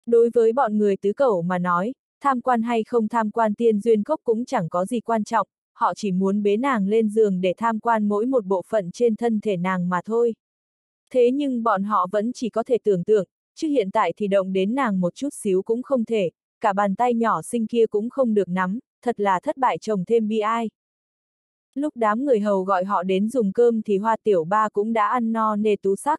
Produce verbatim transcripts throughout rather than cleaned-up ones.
Đối với bọn người tứ cẩu mà nói, tham quan hay không tham quan tiên duyên cốc cũng chẳng có gì quan trọng, họ chỉ muốn bế nàng lên giường để tham quan mỗi một bộ phận trên thân thể nàng mà thôi. Thế nhưng bọn họ vẫn chỉ có thể tưởng tượng, chứ hiện tại thì động đến nàng một chút xíu cũng không thể, cả bàn tay nhỏ xinh kia cũng không được nắm, thật là thất bại chồng thêm bi ai. Lúc đám người hầu gọi họ đến dùng cơm thì Hoa Tiểu Ba cũng đã ăn no nê tú sắc.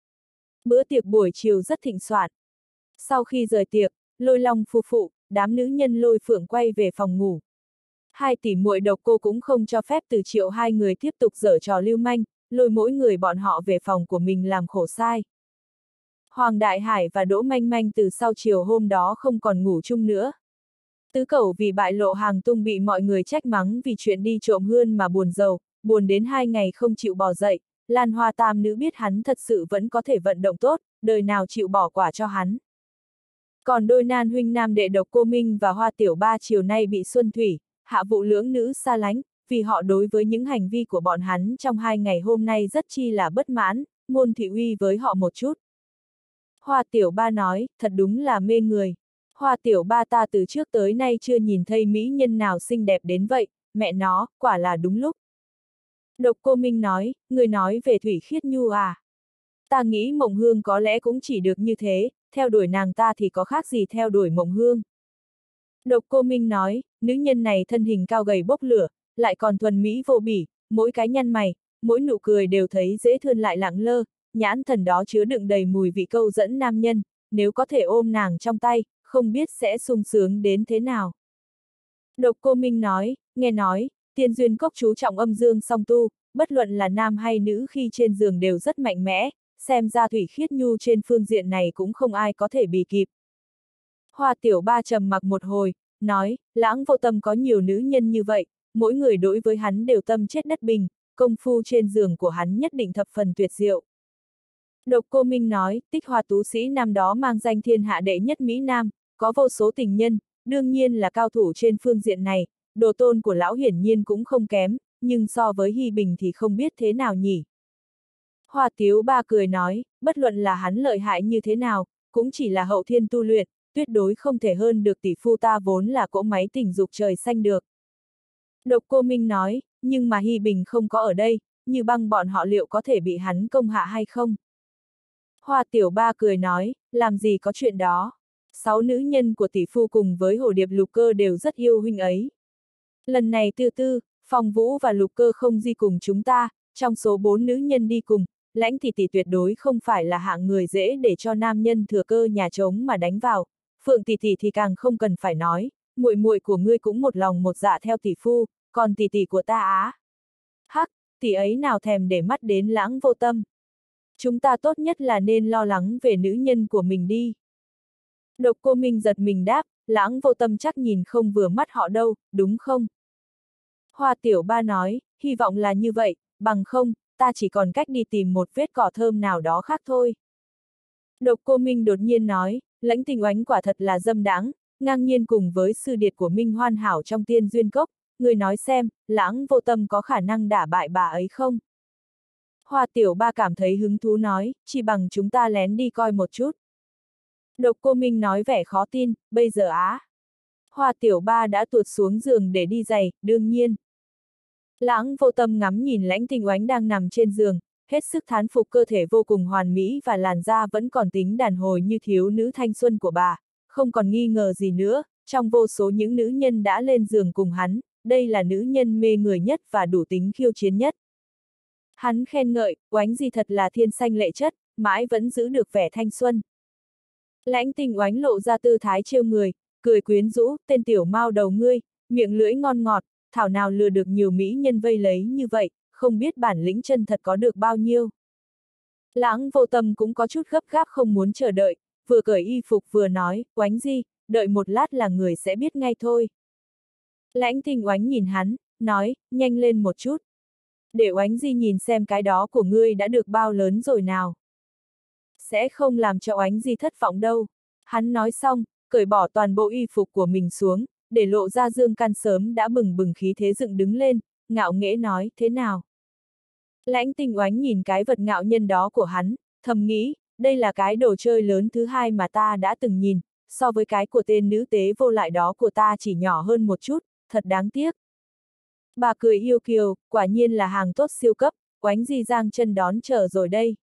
Bữa tiệc buổi chiều rất thịnh soạn. Sau khi rời tiệc, Lôi Long phu phụ, đám nữ nhân Lôi Phượng quay về phòng ngủ. Hai tỷ muội Độc Cô cũng không cho phép Từ Triệu hai người tiếp tục giở trò lưu manh, lôi mỗi người bọn họ về phòng của mình làm khổ sai. Hoàng Đại Hải và Đỗ Manh Manh từ sau chiều hôm đó không còn ngủ chung nữa. Tứ Cẩu vì bại lộ hàng tung bị mọi người trách mắng vì chuyện đi trộm hươn mà buồn rầu, buồn đến hai ngày không chịu bò dậy. Lan Hoa Tam Nữ biết hắn thật sự vẫn có thể vận động tốt, đời nào chịu bỏ quả cho hắn. Còn đôi nan huynh nam đệ Độc Cô Minh và Hoa Tiểu Ba chiều nay bị Xuân Thủy, Hạ Vụ lưỡng nữ xa lánh, vì họ đối với những hành vi của bọn hắn trong hai ngày hôm nay rất chi là bất mãn, ngôn thị uy với họ một chút. Hoa Tiểu Ba nói, thật đúng là mê người. Hoa Tiểu Ba ta từ trước tới nay chưa nhìn thấy mỹ nhân nào xinh đẹp đến vậy, mẹ nó, quả là đúng lúc. Độc Cô Minh nói, người nói về Thủy Khiết Nhu à? Ta nghĩ Mộng Hương có lẽ cũng chỉ được như thế, theo đuổi nàng ta thì có khác gì theo đuổi Mộng Hương. Độc Cô Minh nói, nữ nhân này thân hình cao gầy bốc lửa, lại còn thuần mỹ vô bỉ, mỗi cái nhăn mày, mỗi nụ cười đều thấy dễ thương lại lẳng lơ, nhãn thần đó chứa đựng đầy mùi vị câu dẫn nam nhân, nếu có thể ôm nàng trong tay, không biết sẽ sung sướng đến thế nào. Độc Cô Minh nói, nghe nói, tiên duyên cốc chú trọng âm dương song tu, bất luận là nam hay nữ khi trên giường đều rất mạnh mẽ, xem ra Thủy Khiết Nhu trên phương diện này cũng không ai có thể bì kịp. Hoa Tiểu Ba trầm mặc một hồi, nói, Lãng Vô Tâm có nhiều nữ nhân như vậy, mỗi người đối với hắn đều tâm chết đất bình, công phu trên giường của hắn nhất định thập phần tuyệt diệu. Độc Cô Minh nói, Tích Hoa tú sĩ năm đó mang danh thiên hạ đệ nhất Mỹ Nam, có vô số tình nhân, đương nhiên là cao thủ trên phương diện này, đồ tôn của lão hiển nhiên cũng không kém, nhưng so với Hy Bình thì không biết thế nào nhỉ. Hoa Tiểu Ba cười nói, bất luận là hắn lợi hại như thế nào, cũng chỉ là hậu thiên tu luyện, tuyệt đối không thể hơn được tỷ phu ta vốn là cỗ máy tình dục trời xanh được. Độc Cô Minh nói, nhưng mà Hy Bình không có ở đây, Như Băng bọn họ liệu có thể bị hắn công hạ hay không? Hoa Tiểu Ba cười nói, làm gì có chuyện đó. Sáu nữ nhân của tỷ phu cùng với Hồ Điệp Lục Cơ đều rất yêu huynh ấy. Lần này Tư Tư, Phong Vũ và Lục Cơ không đi cùng chúng ta, trong số bốn nữ nhân đi cùng, Lãnh tỷ tỷ tuyệt đối không phải là hạng người dễ để cho nam nhân thừa cơ nhà trống mà đánh vào. Phượng tỷ tỷ thì càng không cần phải nói, muội muội của ngươi cũng một lòng một dạ theo tỷ phu, còn tỷ tỷ của ta á. Hắc, tỷ ấy nào thèm để mắt đến Lãng Vô Tâm. Chúng ta tốt nhất là nên lo lắng về nữ nhân của mình đi. Độc Cô Minh giật mình đáp, Lãng Vô Tâm chắc nhìn không vừa mắt họ đâu, đúng không? Hoa Tiểu Ba nói, hy vọng là như vậy, bằng không, ta chỉ còn cách đi tìm một vết cỏ thơm nào đó khác thôi. Độc Cô Minh đột nhiên nói, Lãnh Tình Oánh quả thật là dâm đãng, ngang nhiên cùng với sư điệt của Minh Hoan Hảo trong tiên duyên cốc, người nói xem, Lãng Vô Tâm có khả năng đả bại bà ấy không? Hoa Tiểu Ba cảm thấy hứng thú nói, chỉ bằng chúng ta lén đi coi một chút. Độc Cô Minh nói vẻ khó tin, bây giờ á. Hoa Tiểu Ba đã tuột xuống giường để đi giày, đương nhiên. Lãng Vô Tâm ngắm nhìn Lãnh Tình Oánh đang nằm trên giường, hết sức thán phục cơ thể vô cùng hoàn mỹ và làn da vẫn còn tính đàn hồi như thiếu nữ thanh xuân của bà, không còn nghi ngờ gì nữa, trong vô số những nữ nhân đã lên giường cùng hắn, đây là nữ nhân mê người nhất và đủ tính khiêu chiến nhất. Hắn khen ngợi, Oánh gì thật là thiên sanh lệ chất, mãi vẫn giữ được vẻ thanh xuân. Lãnh Tình Oánh lộ ra tư thái trêu người, cười quyến rũ, tên tiểu mao đầu ngươi, miệng lưỡi ngon ngọt, thảo nào lừa được nhiều mỹ nhân vây lấy như vậy, không biết bản lĩnh chân thật có được bao nhiêu. Lãng Vô Tâm cũng có chút gấp gáp không muốn chờ đợi, vừa cởi y phục vừa nói, Oánh gì, đợi một lát là người sẽ biết ngay thôi. Lãnh Tình Oánh nhìn hắn, nói, nhanh lên một chút. Để Oánh gì nhìn xem cái đó của ngươi đã được bao lớn rồi nào. Sẽ không làm cho Oánh gì thất vọng đâu. Hắn nói xong, cởi bỏ toàn bộ y phục của mình xuống, để lộ ra dương căn sớm đã bừng bừng khí thế dựng đứng lên, ngạo nghễ nói, thế nào? Lãnh Tình Oánh nhìn cái vật ngạo nhân đó của hắn, thầm nghĩ, đây là cái đồ chơi lớn thứ hai mà ta đã từng nhìn, so với cái của tên nữ tế vô lại đó của ta chỉ nhỏ hơn một chút, thật đáng tiếc. Bà cười yêu kiều, quả nhiên là hàng tốt siêu cấp, Oánh Di giang chân đón chờ rồi đây.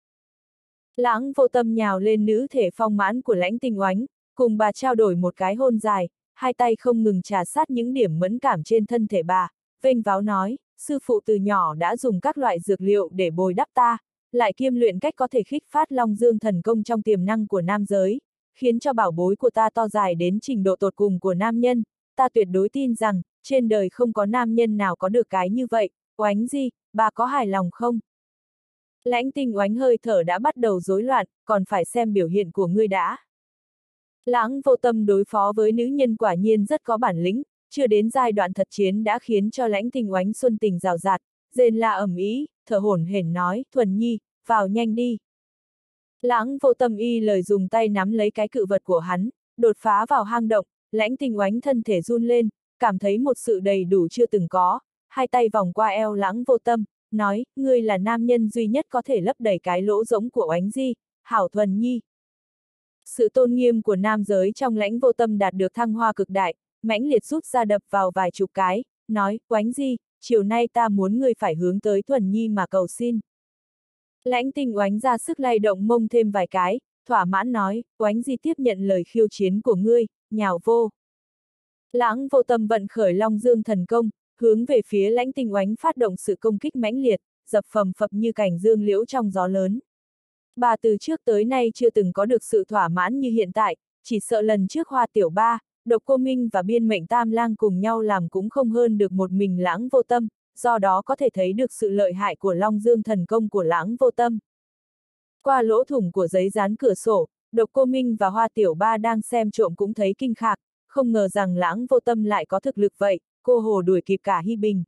Lãng Vô Tâm nhào lên nữ thể phong mãn của Lãnh Tinh Oánh, cùng bà trao đổi một cái hôn dài, hai tay không ngừng trà sát những điểm mẫn cảm trên thân thể bà, vênh váo nói, sư phụ từ nhỏ đã dùng các loại dược liệu để bồi đắp ta, lại kiêm luyện cách có thể khích phát Long Dương thần công trong tiềm năng của nam giới, khiến cho bảo bối của ta to dài đến trình độ tột cùng của nam nhân, ta tuyệt đối tin rằng, trên đời không có nam nhân nào có được cái như vậy, Oánh Di, bà có hài lòng không? Lãnh Tinh Oánh hơi thở đã bắt đầu rối loạn, còn phải xem biểu hiện của ngươi đã. Lãng Vô Tâm đối phó với nữ nhân quả nhiên rất có bản lĩnh, chưa đến giai đoạn thật chiến đã khiến cho Lãnh Tinh Oánh xuân tình rào rạt, rên la ầm ĩ, thở hổn hển nói, Thuần Nhi, vào nhanh đi. Lãng Vô Tâm y lời dùng tay nắm lấy cái cự vật của hắn, đột phá vào hang động, Lãnh Tinh Oánh thân thể run lên, cảm thấy một sự đầy đủ chưa từng có, hai tay vòng qua eo Lãng Vô Tâm, nói, ngươi là nam nhân duy nhất có thể lấp đầy cái lỗ rỗng của Oánh Di, hảo Thuần Nhi. Sự tôn nghiêm của nam giới trong Lãnh Vô Tâm đạt được thăng hoa cực đại, mãnh liệt rút ra đập vào vài chục cái, nói, Oánh Di, chiều nay ta muốn ngươi phải hướng tới Thuần Nhi mà cầu xin. Lãnh Tinh Oánh ra sức lay động mông thêm vài cái, thỏa mãn nói, Oánh Di tiếp nhận lời khiêu chiến của ngươi, nhào vô. Lãng Vô Tâm vận khởi Long Dương thần công, hướng về phía Lãnh Tinh Oánh phát động sự công kích mãnh liệt, dập phầm phập như cành dương liễu trong gió lớn. Bà từ trước tới nay chưa từng có được sự thỏa mãn như hiện tại, chỉ sợ lần trước Hoa Tiểu Ba, Độc Cô Minh và Biên Mệnh Tam Lang cùng nhau làm cũng không hơn được một mình Lãng Vô Tâm, do đó có thể thấy được sự lợi hại của Long Dương thần công của Lãng Vô Tâm. Qua lỗ thủng của giấy dán cửa sổ, Độc Cô Minh và Hoa Tiểu Ba đang xem trộm cũng thấy kinh khạc, không ngờ rằng Lãng Vô Tâm lại có thực lực vậy, cô hồ đuổi kịp cả Hi Bình.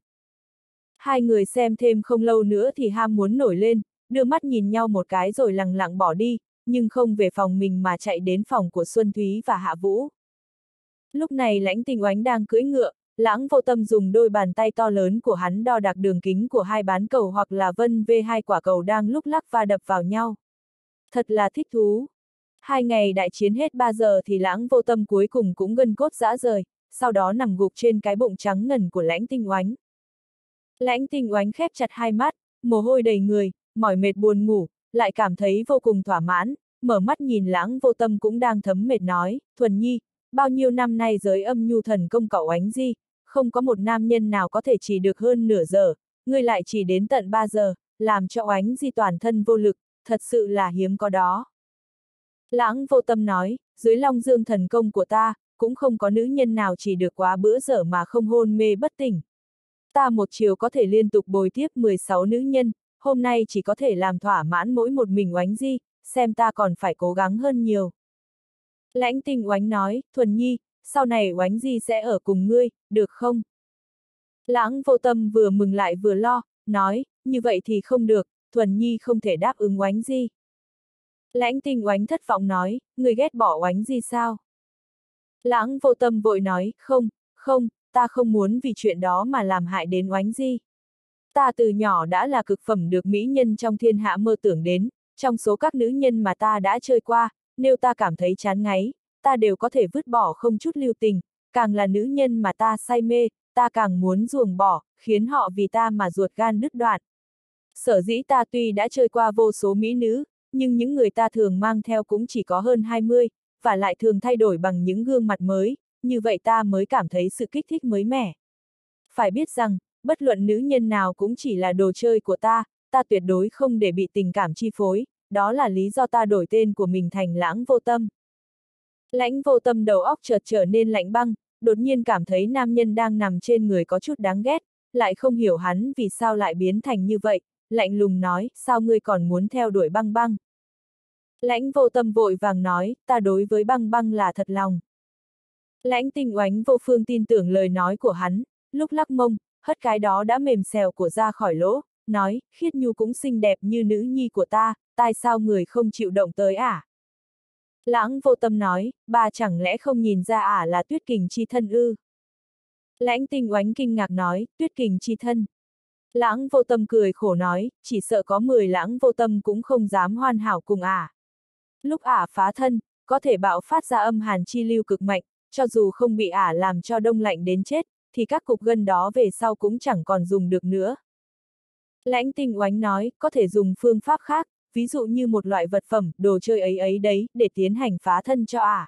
Hai người xem thêm không lâu nữa thì ham muốn nổi lên, đưa mắt nhìn nhau một cái rồi lặng lặng bỏ đi, nhưng không về phòng mình mà chạy đến phòng của Xuân Thúy và Hạ Vũ. Lúc này Lãnh Tinh Oánh đang cưỡi ngựa, Lãng Vô Tâm dùng đôi bàn tay to lớn của hắn đo đạc đường kính của hai bán cầu hoặc là vân vê hai quả cầu đang lúc lắc va đập vào nhau. Thật là thích thú. Hai ngày đại chiến hết ba giờ thì Lãng Vô Tâm cuối cùng cũng gân cốt rã rời, sau đó nằm gục trên cái bụng trắng ngần của Lãnh Tinh Oánh. Lãnh Tinh Oánh khép chặt hai mắt, mồ hôi đầy người, mỏi mệt buồn ngủ, lại cảm thấy vô cùng thỏa mãn, mở mắt nhìn Lãng Vô Tâm cũng đang thấm mệt nói, Thuần Nhi, bao nhiêu năm nay giới âm nhu thần công cậu Oánh Di, không có một nam nhân nào có thể chỉ được hơn nửa giờ, ngươi lại chỉ đến tận ba giờ, làm cho Oánh Di toàn thân vô lực, thật sự là hiếm có đó. Lãng Vô Tâm nói, dưới Long Dương thần công của ta, cũng không có nữ nhân nào chỉ được quá bữa giờ mà không hôn mê bất tỉnh. Ta một chiều có thể liên tục bồi tiếp mười sáu nữ nhân, hôm nay chỉ có thể làm thỏa mãn mỗi một mình Oánh Di, xem ta còn phải cố gắng hơn nhiều. Lãnh Tinh Oánh nói, Thuần Nhi, sau này Oánh Di sẽ ở cùng ngươi, được không? Lãng Vô Tâm vừa mừng lại vừa lo, nói, như vậy thì không được, Thuần Nhi không thể đáp ứng Oánh Di. Lãnh Tinh Oánh thất vọng nói, ngươi ghét bỏ Oánh Di sao? Lãng Vô Tâm vội nói, không, không, ta không muốn vì chuyện đó mà làm hại đến Oánh Di. Ta từ nhỏ đã là cực phẩm được mỹ nhân trong thiên hạ mơ tưởng đến, trong số các nữ nhân mà ta đã chơi qua, nếu ta cảm thấy chán ngấy, ta đều có thể vứt bỏ không chút lưu tình, càng là nữ nhân mà ta say mê, ta càng muốn ruồng bỏ, khiến họ vì ta mà ruột gan đứt đoạn. Sở dĩ ta tuy đã chơi qua vô số mỹ nữ, nhưng những người ta thường mang theo cũng chỉ có hơn hai mươi, và lại thường thay đổi bằng những gương mặt mới, như vậy ta mới cảm thấy sự kích thích mới mẻ. Phải biết rằng, bất luận nữ nhân nào cũng chỉ là đồ chơi của ta, ta tuyệt đối không để bị tình cảm chi phối, đó là lý do ta đổi tên của mình thành Lãng Vô Tâm. Lãnh Vô Tâm đầu óc chợt trở nên lạnh băng, đột nhiên cảm thấy nam nhân đang nằm trên người có chút đáng ghét, lại không hiểu hắn vì sao lại biến thành như vậy, lạnh lùng nói, sao ngươi còn muốn theo đuổi Băng Băng? Lãnh Vô Tâm vội vàng nói, ta đối với Băng Băng là thật lòng. Lãnh Tinh Oánh vô phương tin tưởng lời nói của hắn, lúc lắc mông, hất cái đó đã mềm xèo của ra khỏi lỗ, nói, Khiết Nhu cũng xinh đẹp như nữ nhi của ta, tại sao người không chịu động tới à? Lãng Vô Tâm nói, bà chẳng lẽ không nhìn ra ả à là Tuyết Kình chi thân ư? Lãnh Tinh Oánh kinh ngạc nói, Tuyết Kình chi thân. Lãng Vô Tâm cười khổ nói, chỉ sợ có mười Lãng Vô Tâm cũng không dám hoàn hảo cùng ả. À. Lúc ả à phá thân, có thể bạo phát ra âm hàn chi lưu cực mạnh, cho dù không bị ả làm cho đông lạnh đến chết, thì các cục gân đó về sau cũng chẳng còn dùng được nữa. Lãnh Tinh Oánh nói, có thể dùng phương pháp khác, ví dụ như một loại vật phẩm, đồ chơi ấy ấy đấy, để tiến hành phá thân cho ả.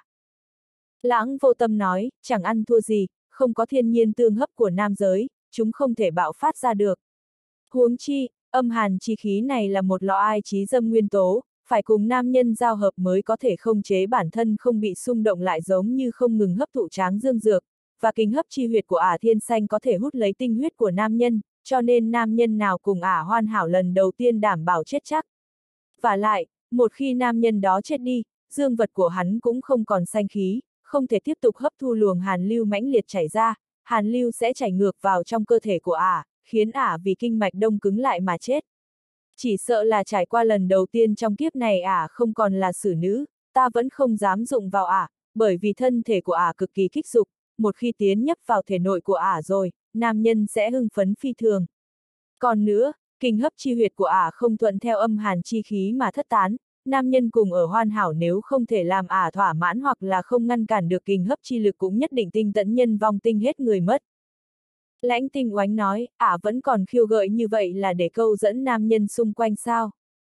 Lãng Vô Tâm nói, chẳng ăn thua gì, không có thiên nhiên tương hấp của nam giới, chúng không thể bạo phát ra được. Huống chi, âm hàn chi khí này là một lọ ai trí dâm nguyên tố, phải cùng nam nhân giao hợp mới có thể khống chế bản thân không bị xung động lại giống như không ngừng hấp thụ tráng dương dược, và kinh hấp chi huyệt của ả thiên xanh có thể hút lấy tinh huyết của nam nhân, cho nên nam nhân nào cùng ả hoàn hảo lần đầu tiên đảm bảo chết chắc. Và lại, một khi nam nhân đó chết đi, dương vật của hắn cũng không còn sanh khí, không thể tiếp tục hấp thu luồng hàn lưu mãnh liệt chảy ra, hàn lưu sẽ chảy ngược vào trong cơ thể của ả, khiến ả vì kinh mạch đông cứng lại mà chết. Chỉ sợ là trải qua lần đầu tiên trong kiếp này ả không còn là xử nữ, ta vẫn không dám dụng vào ả, bởi vì thân thể của ả cực kỳ kích dục, một khi tiến nhấp vào thể nội của ả rồi, nam nhân sẽ hưng phấn phi thường. Còn nữa, kinh hấp chi huyệt của ả không thuận theo âm hàn chi khí mà thất tán, nam nhân cùng ở hoàn hảo nếu không thể làm ả thỏa mãn hoặc là không ngăn cản được kinh hấp chi lực cũng nhất định tinh tẫn nhân vong tinh hết người mất. Lãnh Tinh Oánh nói, ả vẫn còn khiêu gợi như vậy là để câu dẫn nam nhân xung quanh sao?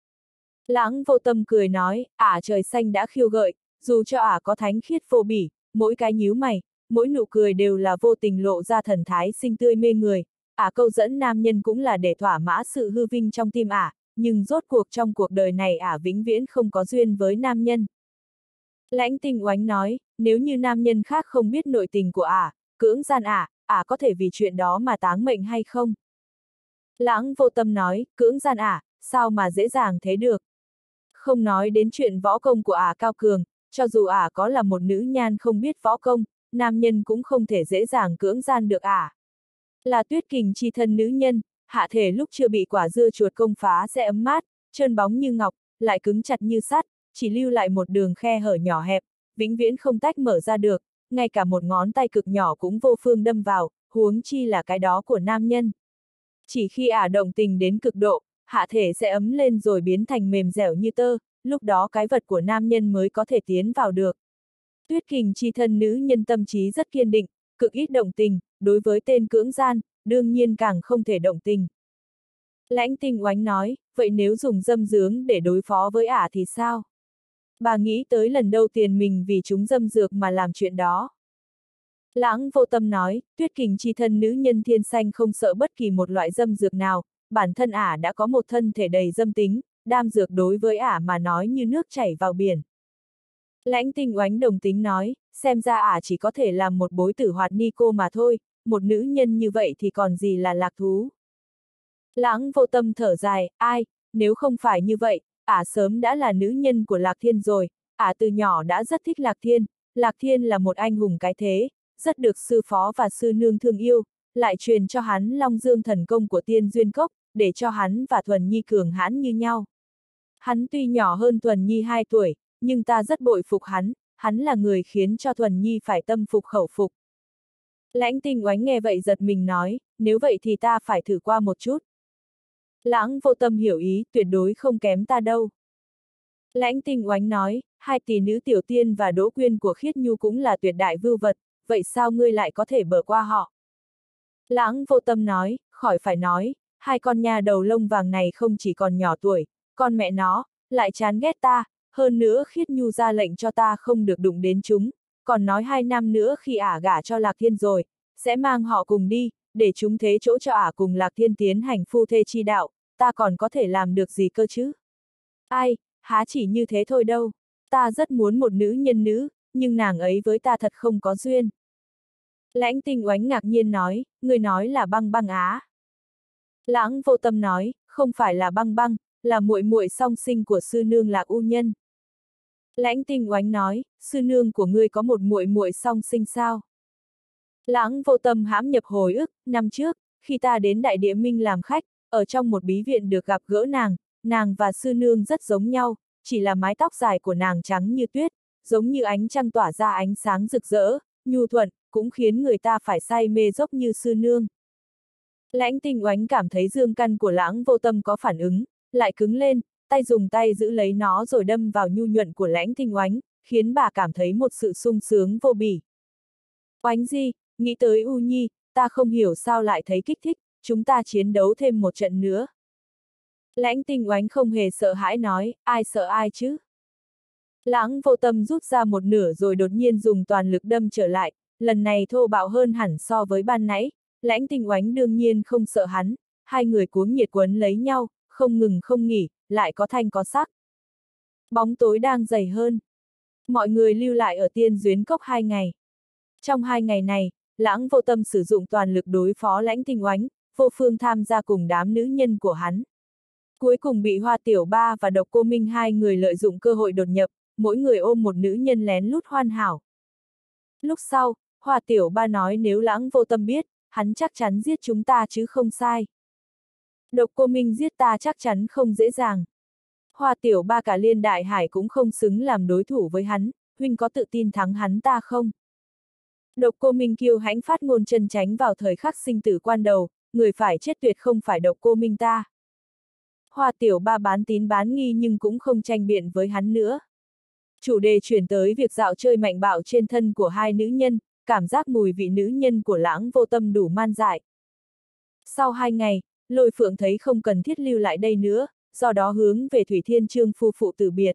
Lãng Vô Tâm cười nói, ả trời xanh đã khiêu gợi, dù cho ả có thánh khiết vô bỉ, mỗi cái nhíu mày, mỗi nụ cười đều là vô tình lộ ra thần thái xinh tươi mê người, ả câu dẫn nam nhân cũng là để thỏa mãn sự hư vinh trong tim ả, nhưng rốt cuộc trong cuộc đời này ả vĩnh viễn không có duyên với nam nhân. Lãnh Tinh Oánh nói, nếu như nam nhân khác không biết nội tình của ả, cưỡng gian ả, ả có thể vì chuyện đó mà táng mệnh hay không? Lãng Vô Tâm nói, cưỡng gian ả, sao mà dễ dàng thế được? Không nói đến chuyện võ công của ả cao cường, cho dù ả có là một nữ nhan không biết võ công, nam nhân cũng không thể dễ dàng cưỡng gian được ả. Là Tuyết Kình chi thân nữ nhân, hạ thể lúc chưa bị quả dưa chuột công phá sẽ ấm mát, trơn bóng như ngọc, lại cứng chặt như sắt, chỉ lưu lại một đường khe hở nhỏ hẹp, vĩnh viễn không tách mở ra được, ngay cả một ngón tay cực nhỏ cũng vô phương đâm vào, huống chi là cái đó của nam nhân. Chỉ khi ả động tình đến cực độ, hạ thể sẽ ấm lên rồi biến thành mềm dẻo như tơ, lúc đó cái vật của nam nhân mới có thể tiến vào được. Tuyết Kình chi thân nữ nhân tâm trí rất kiên định, cực ít động tình, đối với tên cưỡng gian, đương nhiên càng không thể động tình. Lãnh Tinh Oánh nói, vậy nếu dùng dâm dướng để đối phó với ả thì sao? Bà nghĩ tới lần đầu tiên mình vì chúng dâm dược mà làm chuyện đó. Lãng Vô Tâm nói, Tuyết Kình chi thân nữ nhân thiên xanh không sợ bất kỳ một loại dâm dược nào, bản thân ả đã có một thân thể đầy dâm tính, đam dược đối với ả mà nói như nước chảy vào biển. Lãnh Tinh Oánh đồng tính nói, xem ra ả chỉ có thể làm một bối tử hoạt ni cô mà thôi, một nữ nhân như vậy thì còn gì là lạc thú. Lãng Vô Tâm thở dài, ai, nếu không phải như vậy, ả sớm đã là nữ nhân của Lạc Thiên rồi, ả từ nhỏ đã rất thích Lạc Thiên, Lạc Thiên là một anh hùng cái thế, rất được sư phó và sư nương thương yêu, lại truyền cho hắn Long Dương thần công của Tiên Duyên Cốc, để cho hắn và Thuần Nhi cường hãn như nhau. Hắn tuy nhỏ hơn Thuần Nhi hai tuổi, nhưng ta rất bội phục hắn, hắn là người khiến cho Thuần Nhi phải tâm phục khẩu phục. Lãnh Tinh Oánh nghe vậy giật mình nói, nếu vậy thì ta phải thử qua một chút. Lãng Vô Tâm hiểu ý, tuyệt đối không kém ta đâu. Lãnh Tinh Oánh nói, hai tỷ nữ Tiểu Tiên và Đỗ Quyên của Khiết Nhu cũng là tuyệt đại vưu vật, vậy sao ngươi lại có thể bờ qua họ? Lãng Vô Tâm nói, khỏi phải nói, hai con nha đầu lông vàng này không chỉ còn nhỏ tuổi, con mẹ nó, lại chán ghét ta, hơn nữa Khiết Nhu ra lệnh cho ta không được đụng đến chúng, còn nói hai năm nữa khi ả gả cho Lạc Thiên rồi, sẽ mang họ cùng đi, để chúng thế chỗ cho ả cùng Lạc Thiên tiến hành phu thê chi đạo, ta còn có thể làm được gì cơ chứ? Ai, há chỉ như thế thôi đâu, ta rất muốn một nữ nhân nữ, nhưng nàng ấy với ta thật không có duyên. Lãnh Tinh Oánh ngạc nhiên nói, người nói là Băng Băng á. Lãng Vô Tâm nói, không phải là Băng Băng, là muội muội song sinh của sư nương Lạc U Nhân. Lãnh Tinh Oánh nói, sư nương của ngươi có một muội muội song sinh sao? Lãng Vô Tâm hãm nhập hồi ức, năm trước, khi ta đến Đại Địa Minh làm khách, ở trong một bí viện được gặp gỡ nàng, nàng và sư nương rất giống nhau, chỉ là mái tóc dài của nàng trắng như tuyết, giống như ánh trăng tỏa ra ánh sáng rực rỡ, nhu thuận, cũng khiến người ta phải say mê dốc như sư nương. Lãnh Tinh Oánh cảm thấy dương căn của Lãng Vô Tâm có phản ứng, lại cứng lên, tay dùng tay giữ lấy nó rồi đâm vào nhu nhuận của Lãnh Tinh Oánh, khiến bà cảm thấy một sự sung sướng vô bỉ. Oánh Di, nghĩ tới U Nhi, ta không hiểu sao lại thấy kích thích, chúng ta chiến đấu thêm một trận nữa. Lãnh Tinh Oánh không hề sợ hãi nói, ai sợ ai chứ? Lãng Vô Tâm rút ra một nửa rồi đột nhiên dùng toàn lực đâm trở lại, lần này thô bạo hơn hẳn so với ban nãy. Lãnh Tinh Oánh đương nhiên không sợ hắn, hai người cuống nhiệt quấn lấy nhau, không ngừng không nghỉ, lại có thanh có sắc. Bóng tối đang dày hơn. Mọi người lưu lại ở Tiên Duyến Cốc hai ngày. Trong hai ngày này, Lãng Vô Tâm sử dụng toàn lực đối phó Lãnh Tinh Oánh, Vô Phương tham gia cùng đám nữ nhân của hắn. Cuối cùng bị Hoa Tiểu Ba và Độc Cô Minh hai người lợi dụng cơ hội đột nhập, mỗi người ôm một nữ nhân lén lút hoàn hảo. Lúc sau, Hoa Tiểu Ba nói nếu Lãng Vô Tâm biết, hắn chắc chắn giết chúng ta chứ không sai. Độc Cô Minh giết ta chắc chắn không dễ dàng. Hoa Tiểu Ba cả Liên Đại Hải cũng không xứng làm đối thủ với hắn, huynh có tự tin thắng hắn ta không? Độc Cô Minh kiêu hãnh phát ngôn chân tránh vào thời khắc sinh tử quan đầu, người phải chết tuyệt không phải Độc Cô Minh ta. Hoa Tiểu Ba bán tín bán nghi nhưng cũng không tranh biện với hắn nữa. Chủ đề chuyển tới việc dạo chơi mạnh bạo trên thân của hai nữ nhân, cảm giác mùi vị nữ nhân của Lãng Vô Tâm đủ man dại. Sau hai ngày, Lôi Phượng thấy không cần thiết lưu lại đây nữa, do đó hướng về Thủy Thiên Trương phu phụ từ biệt.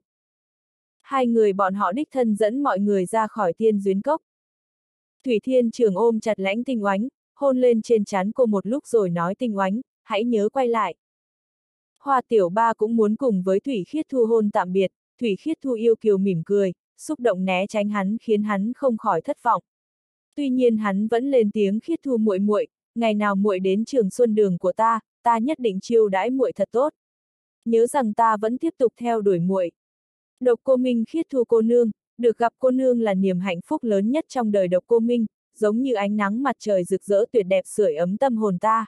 Hai người bọn họ đích thân dẫn mọi người ra khỏi Tiên Duyến Cốc. Thủy Thiên Trường ôm chặt Lãnh Tinh Oánh, hôn lên trên trán cô một lúc rồi nói Tinh Oánh, hãy nhớ quay lại. Hoa Tiểu Ba cũng muốn cùng với Thủy Khiết Thu hôn tạm biệt, Thủy Khiết Thu yêu kiều mỉm cười, xúc động né tránh hắn khiến hắn không khỏi thất vọng. Tuy nhiên hắn vẫn lên tiếng Khiết Thu muội muội, ngày nào muội đến Trường Xuân Đường của ta, ta nhất định chiêu đãi muội thật tốt. Nhớ rằng ta vẫn tiếp tục theo đuổi muội. Độc Cô Minh Khiết Thu cô nương, được gặp cô nương là niềm hạnh phúc lớn nhất trong đời Độc Cô Minh, giống như ánh nắng mặt trời rực rỡ tuyệt đẹp sưởi ấm tâm hồn ta.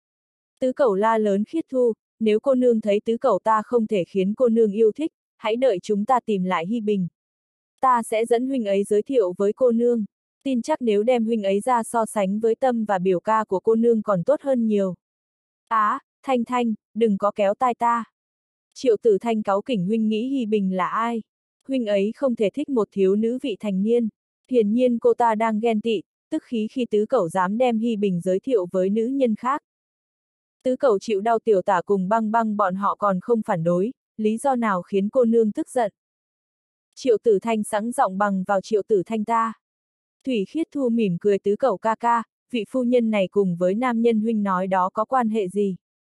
Tứ Cẩu la lớn Khiết Thu, nếu cô nương thấy tứ cẩu ta không thể khiến cô nương yêu thích, hãy đợi chúng ta tìm lại Hy Bình. Ta sẽ dẫn huynh ấy giới thiệu với cô nương, tin chắc nếu đem huynh ấy ra so sánh với tâm và biểu ca của cô nương còn tốt hơn nhiều. Á, à, Thanh Thanh, đừng có kéo tai ta. Triệu Tử Thanh cáu kỉnh huynh nghĩ Hy Bình là ai? Huynh ấy không thể thích một thiếu nữ vị thành niên. Hiển nhiên cô ta đang ghen tị, tức khí khi tứ cẩu dám đem Hy Bình giới thiệu với nữ nhân khác. Tứ cẩu chịu đau Tiểu Tả cùng Băng Băng bọn họ còn không phản đối, lý do nào khiến cô nương tức giận? Triệu Tử Thanh sẵn giọng bằng vào Triệu Tử Thanh ta. Thủy Khiết Thu mỉm cười tứ cẩu ca ca, vị phu nhân này cùng với nam nhân huynh nói đó có quan hệ gì?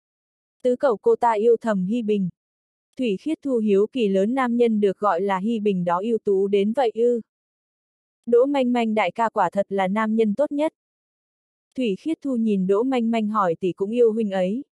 Tứ cẩu cô ta yêu thầm Hy Bình. Thủy Khiết Thu hiếu kỳ lớn nam nhân được gọi là Hy Bình đó ưu tú đến vậy ư? Đỗ Manh Manh đại ca quả thật là nam nhân tốt nhất. Thủy Khiết Thu nhìn Đỗ Manh Manh hỏi tỷ cũng yêu huynh ấy.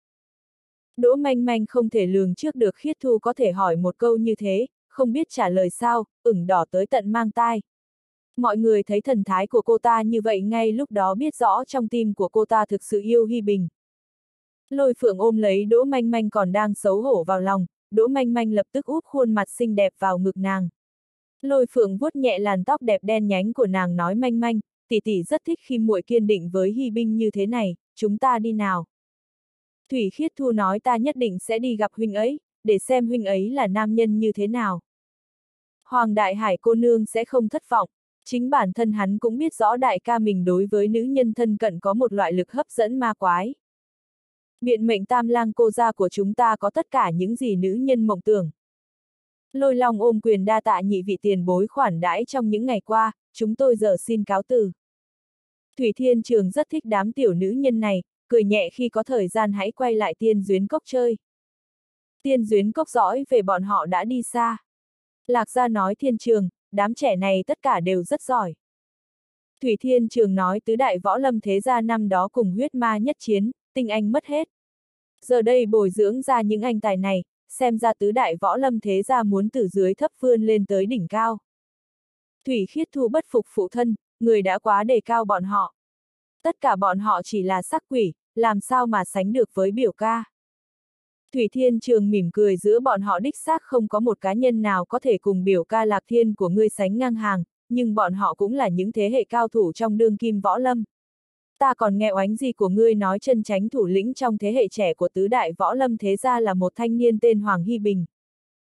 Đỗ Manh Manh không thể lường trước được Khiết Thu có thể hỏi một câu như thế, không biết trả lời sao, ửng đỏ tới tận mang tai. Mọi người thấy thần thái của cô ta như vậy ngay lúc đó biết rõ trong tim của cô ta thực sự yêu Hy Bình. Lôi Phượng ôm lấy Đỗ Manh Manh còn đang xấu hổ vào lòng, Đỗ Manh Manh lập tức úp khuôn mặt xinh đẹp vào ngực nàng. Lôi Phượng vuốt nhẹ làn tóc đẹp đen nhánh của nàng nói Manh Manh, tỷ tỷ rất thích khi muội kiên định với Hy Bình như thế này, chúng ta đi nào. Thủy Khiết Thu nói ta nhất định sẽ đi gặp huynh ấy, để xem huynh ấy là nam nhân như thế nào. Hoàng Đại Hải cô nương sẽ không thất vọng, chính bản thân hắn cũng biết rõ đại ca mình đối với nữ nhân thân cận có một loại lực hấp dẫn ma quái. Biện mệnh tam lang cô gia của chúng ta có tất cả những gì nữ nhân mộng tưởng. Lôi Long ôm quyền đa tạ nhị vị tiền bối khoản đãi trong những ngày qua, chúng tôi giờ xin cáo từ. Thủy Thiên Trường rất thích đám tiểu nữ nhân này, cười nhẹ khi có thời gian hãy quay lại Tiên Duyến Cốc chơi. Tiên Duyến Cốc dõi về bọn họ đã đi xa. Lạc Gia nói Thiên Trường, đám trẻ này tất cả đều rất giỏi. Thủy Thiên Trường nói tứ đại võ lâm thế gia năm đó cùng huyết ma nhất chiến, tinh anh mất hết. Giờ đây bồi dưỡng ra những anh tài này, xem ra tứ đại võ lâm thế gia muốn từ dưới thấp vươn lên tới đỉnh cao. Thủy Khiết Thu bất phục phụ thân, người đã quá đề cao bọn họ. Tất cả bọn họ chỉ là sắc quỷ, làm sao mà sánh được với biểu ca. Thủy Thiên Trường mỉm cười giữa bọn họ đích xác không có một cá nhân nào có thể cùng biểu ca Lạc Thiên của ngươi sánh ngang hàng, nhưng bọn họ cũng là những thế hệ cao thủ trong đương kim võ lâm. Ta còn nghe oánh gì của ngươi nói chân chánh thủ lĩnh trong thế hệ trẻ của tứ đại võ lâm thế gia là một thanh niên tên Hoàng Hy Bình.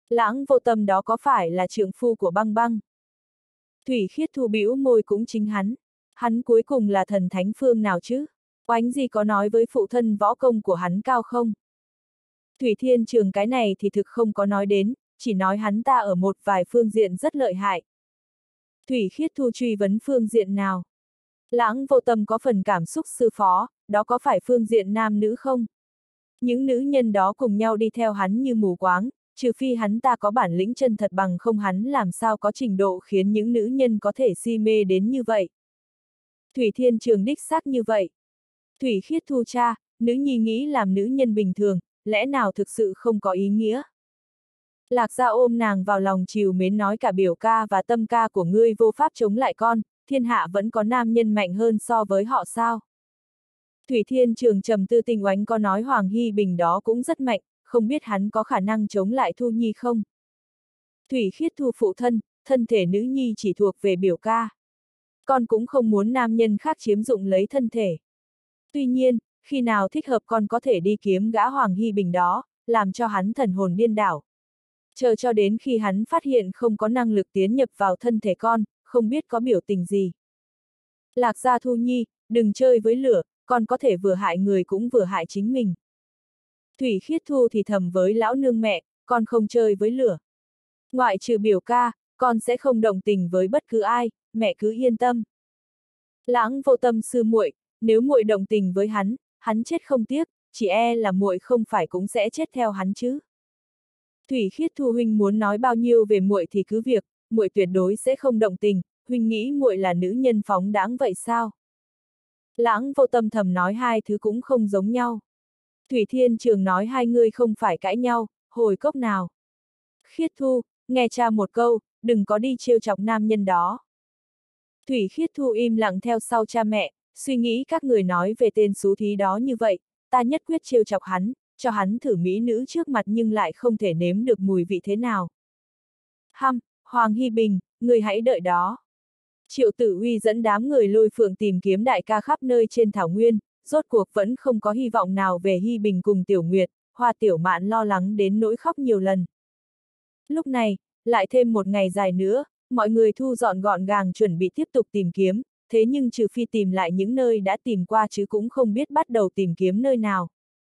Lãng Vô Tâm đó có phải là trượng phu của Băng Băng? Thủy Khiết Thu bĩu môi, cũng chính hắn. Hắn cuối cùng là thần thánh phương nào chứ? Oánh gì có nói với phụ thân võ công của hắn cao không? Thủy Thiên Trường cái này thì thực không có nói đến, chỉ nói hắn ta ở một vài phương diện rất lợi hại. Thủy Khiết Thu truy vấn phương diện nào? Lãng Vô Tâm có phần cảm xúc sư phó, đó có phải phương diện nam nữ không? Những nữ nhân đó cùng nhau đi theo hắn như mù quáng, trừ phi hắn ta có bản lĩnh chân thật, bằng không hắn làm sao có trình độ khiến những nữ nhân có thể si mê đến như vậy. Thủy Thiên Trường đích xác như vậy. Thủy Khiết Thu cha, nữ nhi nghĩ làm nữ nhân bình thường, lẽ nào thực sự không có ý nghĩa? Lạc Gia ôm nàng vào lòng trìu mến nói, cả biểu ca và tâm ca của ngươi vô pháp chống lại con, thiên hạ vẫn có nam nhân mạnh hơn so với họ sao? Thủy Thiên Trường trầm tư, Tình Oánh có nói Hoàng Hy Bình đó cũng rất mạnh, không biết hắn có khả năng chống lại Thu Nhi không? Thủy Khiết Thu phụ thân, thân thể nữ nhi chỉ thuộc về biểu ca. Con cũng không muốn nam nhân khác chiếm dụng lấy thân thể. Tuy nhiên, khi nào thích hợp con có thể đi kiếm gã Hoàng Hy Bình đó, làm cho hắn thần hồn điên đảo. Chờ cho đến khi hắn phát hiện không có năng lực tiến nhập vào thân thể con, không biết có biểu tình gì. Lạc Gia Thu Nhi, đừng chơi với lửa, con có thể vừa hại người cũng vừa hại chính mình. Thủy Khiết Thu thì thầm với lão nương, mẹ, con không chơi với lửa. Ngoại trừ biểu ca, con sẽ không đồng tình với bất cứ ai, mẹ cứ yên tâm. Lãng Vô Tâm sư muội, nếu muội đồng tình với hắn, hắn chết không tiếc, chỉ e là muội không phải cũng sẽ chết theo hắn chứ. Thủy Khiết Thu huynh muốn nói bao nhiêu về muội thì cứ việc, muội tuyệt đối sẽ không động tình, huynh nghĩ muội là nữ nhân phóng đãng vậy sao? Lãng Vô Tâm thầm nói, hai thứ cũng không giống nhau. Thủy Thiên Trường nói, hai người không phải cãi nhau, hồi cốc nào. Khiết Thu, nghe cha một câu, đừng có đi trêu chọc nam nhân đó. Thủy Khiết Thu im lặng theo sau cha mẹ, suy nghĩ các người nói về tên xú thí đó như vậy, ta nhất quyết trêu chọc hắn, cho hắn thử mỹ nữ trước mặt nhưng lại không thể nếm được mùi vị thế nào. Hăm, Hoàng Hy Bình, người hãy đợi đó. Triệu Tử Uy dẫn đám người Lôi Phượng tìm kiếm đại ca khắp nơi trên thảo nguyên, rốt cuộc vẫn không có hy vọng nào về Hy Bình cùng Tiểu Nguyệt, Hoa Tiểu Mạn lo lắng đến nỗi khóc nhiều lần. Lúc này, lại thêm một ngày dài nữa, mọi người thu dọn gọn gàng chuẩn bị tiếp tục tìm kiếm, thế nhưng trừ phi tìm lại những nơi đã tìm qua chứ cũng không biết bắt đầu tìm kiếm nơi nào.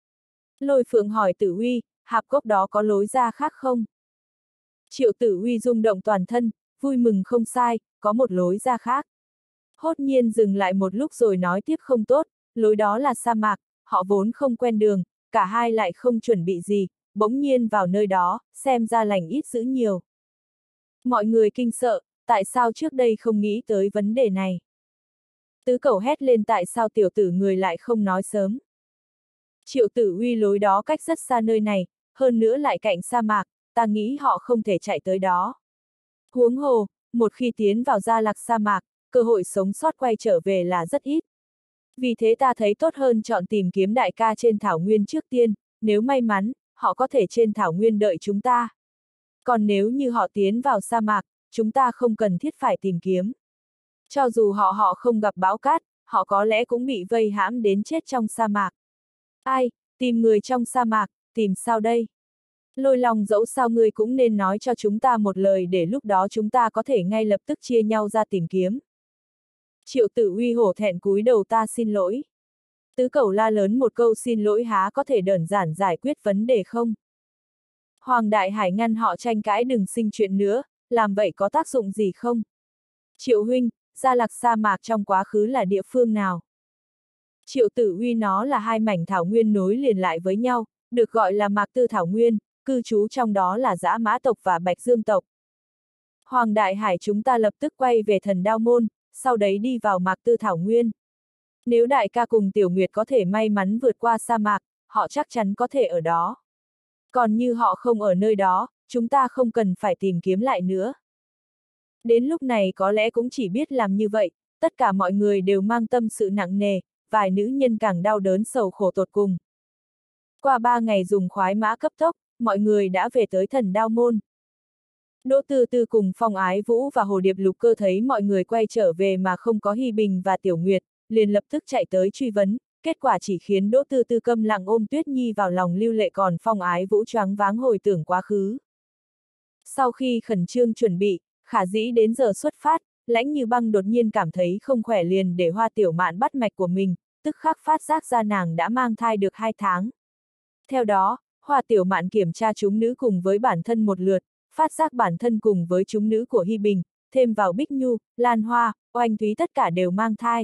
Lôi Phượng hỏi Tử Uy, hạp cốc đó có lối ra khác không? Triệu Tử Uy rung động toàn thân, vui mừng không sai, có một lối ra khác. Hốt nhiên dừng lại một lúc rồi nói tiếp, không tốt, lối đó là sa mạc, họ vốn không quen đường, cả hai lại không chuẩn bị gì, bỗng nhiên vào nơi đó, xem ra lành ít dữ nhiều. Mọi người kinh sợ, tại sao trước đây không nghĩ tới vấn đề này? Tứ Cẩu hét lên, tại sao tiểu tử người lại không nói sớm? Triệu Tử Uy, lối đó cách rất xa nơi này, hơn nữa lại cạnh sa mạc, ta nghĩ họ không thể chạy tới đó. Huống hồ, một khi tiến vào Gia Lạc sa mạc, cơ hội sống sót quay trở về là rất ít. Vì thế ta thấy tốt hơn chọn tìm kiếm đại ca trên thảo nguyên trước tiên, nếu may mắn, họ có thể trên thảo nguyên đợi chúng ta. Còn nếu như họ tiến vào sa mạc, chúng ta không cần thiết phải tìm kiếm. Cho dù họ họ không gặp bão cát, họ có lẽ cũng bị vây hãm đến chết trong sa mạc. Ai, tìm người trong sa mạc, tìm sao đây? Lôi Long, dẫu sao ngươi cũng nên nói cho chúng ta một lời để lúc đó chúng ta có thể ngay lập tức chia nhau ra tìm kiếm. Triệu Tử Uy hổ thẹn cúi đầu, ta xin lỗi. Tứ Cẩu la lớn một câu, xin lỗi há có thể đơn giản giải quyết vấn đề không? Hoàng Đại Hải ngăn họ tranh cãi, đừng sinh chuyện nữa, làm vậy có tác dụng gì không? Triệu huynh, Gia Lạc sa mạc trong quá khứ là địa phương nào? Triệu Tử Uy, nó là hai mảnh thảo nguyên nối liền lại với nhau, được gọi là Mạc Tư Thảo Nguyên, cư trú trong đó là Dã Mã tộc và Bạch Dương tộc. Hoàng Đại Hải, chúng ta lập tức quay về Thần Đao Môn, sau đấy đi vào Mạc Tư Thảo Nguyên. Nếu đại ca cùng Tiểu Nguyệt có thể may mắn vượt qua sa mạc, họ chắc chắn có thể ở đó. Còn như họ không ở nơi đó, chúng ta không cần phải tìm kiếm lại nữa. Đến lúc này có lẽ cũng chỉ biết làm như vậy, tất cả mọi người đều mang tâm sự nặng nề, vài nữ nhân càng đau đớn sầu khổ tột cùng. Qua ba ngày dùng khoái mã cấp tốc, mọi người đã về tới Thần Đao Môn. Đỗ Tư Tư cùng Phong Ái Vũ và Hồ Điệp Lục Cơ thấy mọi người quay trở về mà không có Hy Bình và Tiểu Nguyệt, liền lập tức chạy tới truy vấn, kết quả chỉ khiến Đỗ Tư Tư câm lặng ôm Tuyết Nhi vào lòng lưu lệ, còn Phong Ái Vũ choáng váng hồi tưởng quá khứ. Sau khi khẩn trương chuẩn bị, khả dĩ đến giờ xuất phát, Lãnh Như Băng đột nhiên cảm thấy không khỏe liền để Hoa Tiểu Mạn bắt mạch của mình, tức khắc phát giác ra nàng đã mang thai được hai tháng. Theo đó, Hoa Tiểu Mạn kiểm tra chúng nữ cùng với bản thân một lượt, phát giác bản thân cùng với chúng nữ của Hy Bình, thêm vào Bích Nhu, Lan Hoa, Oanh Thúy tất cả đều mang thai.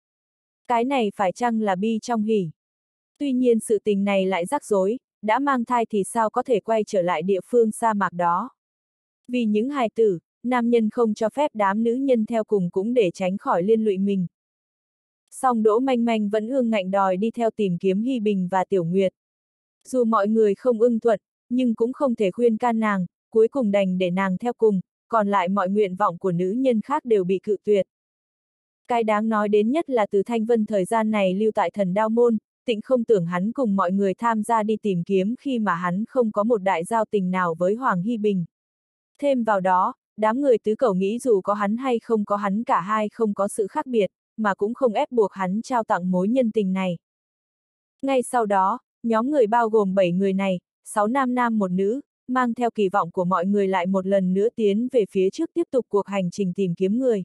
Cái này phải chăng là bi trong hỉ? Tuy nhiên sự tình này lại rắc rối, đã mang thai thì sao có thể quay trở lại địa phương sa mạc đó? Vì những hài tử, nam nhân không cho phép đám nữ nhân theo cùng cũng để tránh khỏi liên lụy mình. Song Đỗ Manh Manh vẫn ương ngạnh đòi đi theo tìm kiếm Hy Bình và Tiểu Nguyệt. Dù mọi người không ưng thuận, nhưng cũng không thể khuyên can nàng, cuối cùng đành để nàng theo cùng, còn lại mọi nguyện vọng của nữ nhân khác đều bị cự tuyệt. Cái đáng nói đến nhất là Từ Thanh Vân thời gian này lưu tại Thần Đao Môn, Tịnh không tưởng hắn cùng mọi người tham gia đi tìm kiếm khi mà hắn không có một đại giao tình nào với Hoàng Hy Bình. Thêm vào đó, đám người tứ cẩu nghĩ dù có hắn hay không có hắn cả hai không có sự khác biệt, mà cũng không ép buộc hắn trao tặng mối nhân tình này. Ngay sau đó, nhóm người bao gồm bảy người này, sáu nam nam một nữ, mang theo kỳ vọng của mọi người lại một lần nữa tiến về phía trước tiếp tục cuộc hành trình tìm kiếm người.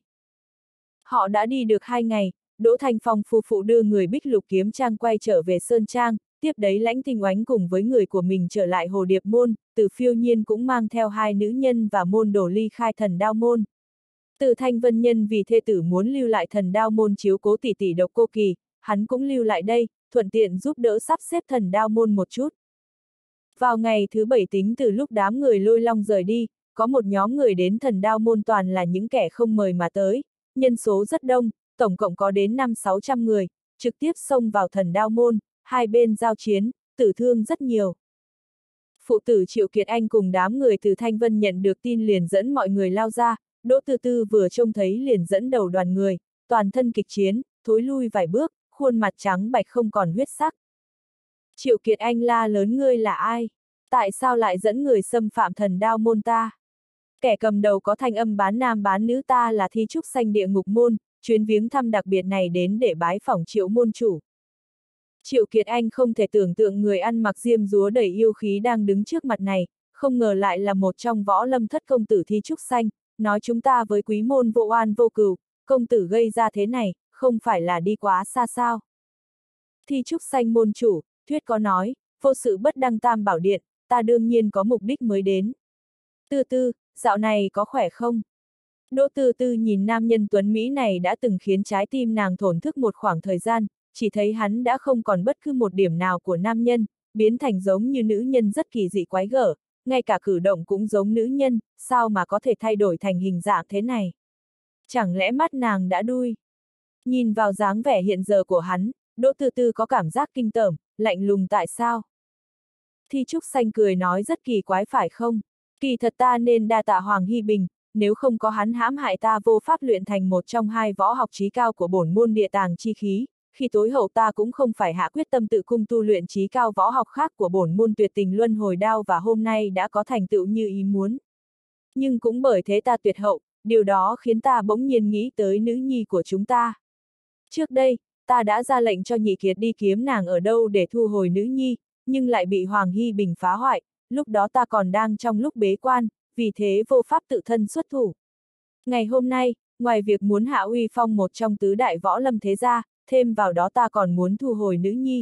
Họ đã đi được hai ngày, Đỗ Thanh Phong phu phụ đưa người Bích Lục Kiếm Trang quay trở về Sơn Trang, tiếp đấy Lãnh Tinh Oánh cùng với người của mình trở lại Hồ Điệp Môn, Từ Phiêu Nhiên cũng mang theo hai nữ nhân và môn đồ ly khai Thần Đao Môn. Từ Thanh Vân nhân vì thê tử muốn lưu lại Thần Đao Môn chiếu cố tỷ tỷ Độc Cô Kỳ, hắn cũng lưu lại đây, thuận tiện giúp đỡ sắp xếp Thần Đao Môn một chút. Vào ngày thứ bảy tính từ lúc đám người Lôi Long rời đi, có một nhóm người đến Thần Đao Môn toàn là những kẻ không mời mà tới, nhân số rất đông, tổng cộng có đến năm sáu trăm người, trực tiếp xông vào Thần Đao Môn, hai bên giao chiến, tử thương rất nhiều. Phụ tử Triệu Kiệt Anh cùng đám người từ Thanh Vân nhận được tin liền dẫn mọi người lao ra, Đỗ Tư Tư vừa trông thấy liền dẫn đầu đoàn người, toàn thân kịch chiến, thối lui vài bước, khuôn mặt trắng bạch không còn huyết sắc. Triệu Kiệt Anh la lớn ngươi là ai? Tại sao lại dẫn người xâm phạm Thần Đao Môn ta? Kẻ cầm đầu có thanh âm bán nam bán nữ ta là Thi Trúc Xanh Địa Ngục Môn, chuyến viếng thăm đặc biệt này đến để bái phỏng Triệu môn chủ. Triệu Kiệt Anh không thể tưởng tượng người ăn mặc diêm dúa đầy yêu khí đang đứng trước mặt này, không ngờ lại là một trong võ lâm thất công tử Thi Trúc Xanh, nói chúng ta với quý môn vô oan vô cừu, công tử gây ra thế này, không phải là đi quá xa sao. Thi Trúc Xanh môn chủ, thuyết có nói, vô sự bất đăng tam bảo điện, ta đương nhiên có mục đích mới đến. Tư Tư, dạo này có khỏe không? Đỗ Tư Tư nhìn nam nhân tuấn Mỹ này đã từng khiến trái tim nàng thổn thức một khoảng thời gian, chỉ thấy hắn đã không còn bất cứ một điểm nào của nam nhân, biến thành giống như nữ nhân rất kỳ dị quái gở, ngay cả cử động cũng giống nữ nhân, sao mà có thể thay đổi thành hình dạng thế này? Chẳng lẽ mắt nàng đã đui? Nhìn vào dáng vẻ hiện giờ của hắn, Đỗ Tư Tư có cảm giác kinh tởm, lạnh lùng tại sao? Thi Trúc Xanh cười nói rất kỳ quái phải không? Kỳ thật ta nên đa tạ Hoàng Hy Bình, nếu không có hắn hãm hại ta vô pháp luyện thành một trong hai võ học chí cao của bổn môn địa tàng chi khí, khi tối hậu ta cũng không phải hạ quyết tâm tự cung tu luyện chí cao võ học khác của bổn môn tuyệt tình luân hồi đao và hôm nay đã có thành tựu như ý muốn. Nhưng cũng bởi thế ta tuyệt hậu, điều đó khiến ta bỗng nhiên nghĩ tới nữ nhi của chúng ta. Trước đây, ta đã ra lệnh cho Nhị Kiệt đi kiếm nàng ở đâu để thu hồi nữ nhi, nhưng lại bị Hoàng Hy Bình phá hoại, lúc đó ta còn đang trong lúc bế quan, vì thế vô pháp tự thân xuất thủ. Ngày hôm nay, ngoài việc muốn hạ uy phong một trong tứ đại võ lâm thế gia, thêm vào đó ta còn muốn thu hồi nữ nhi.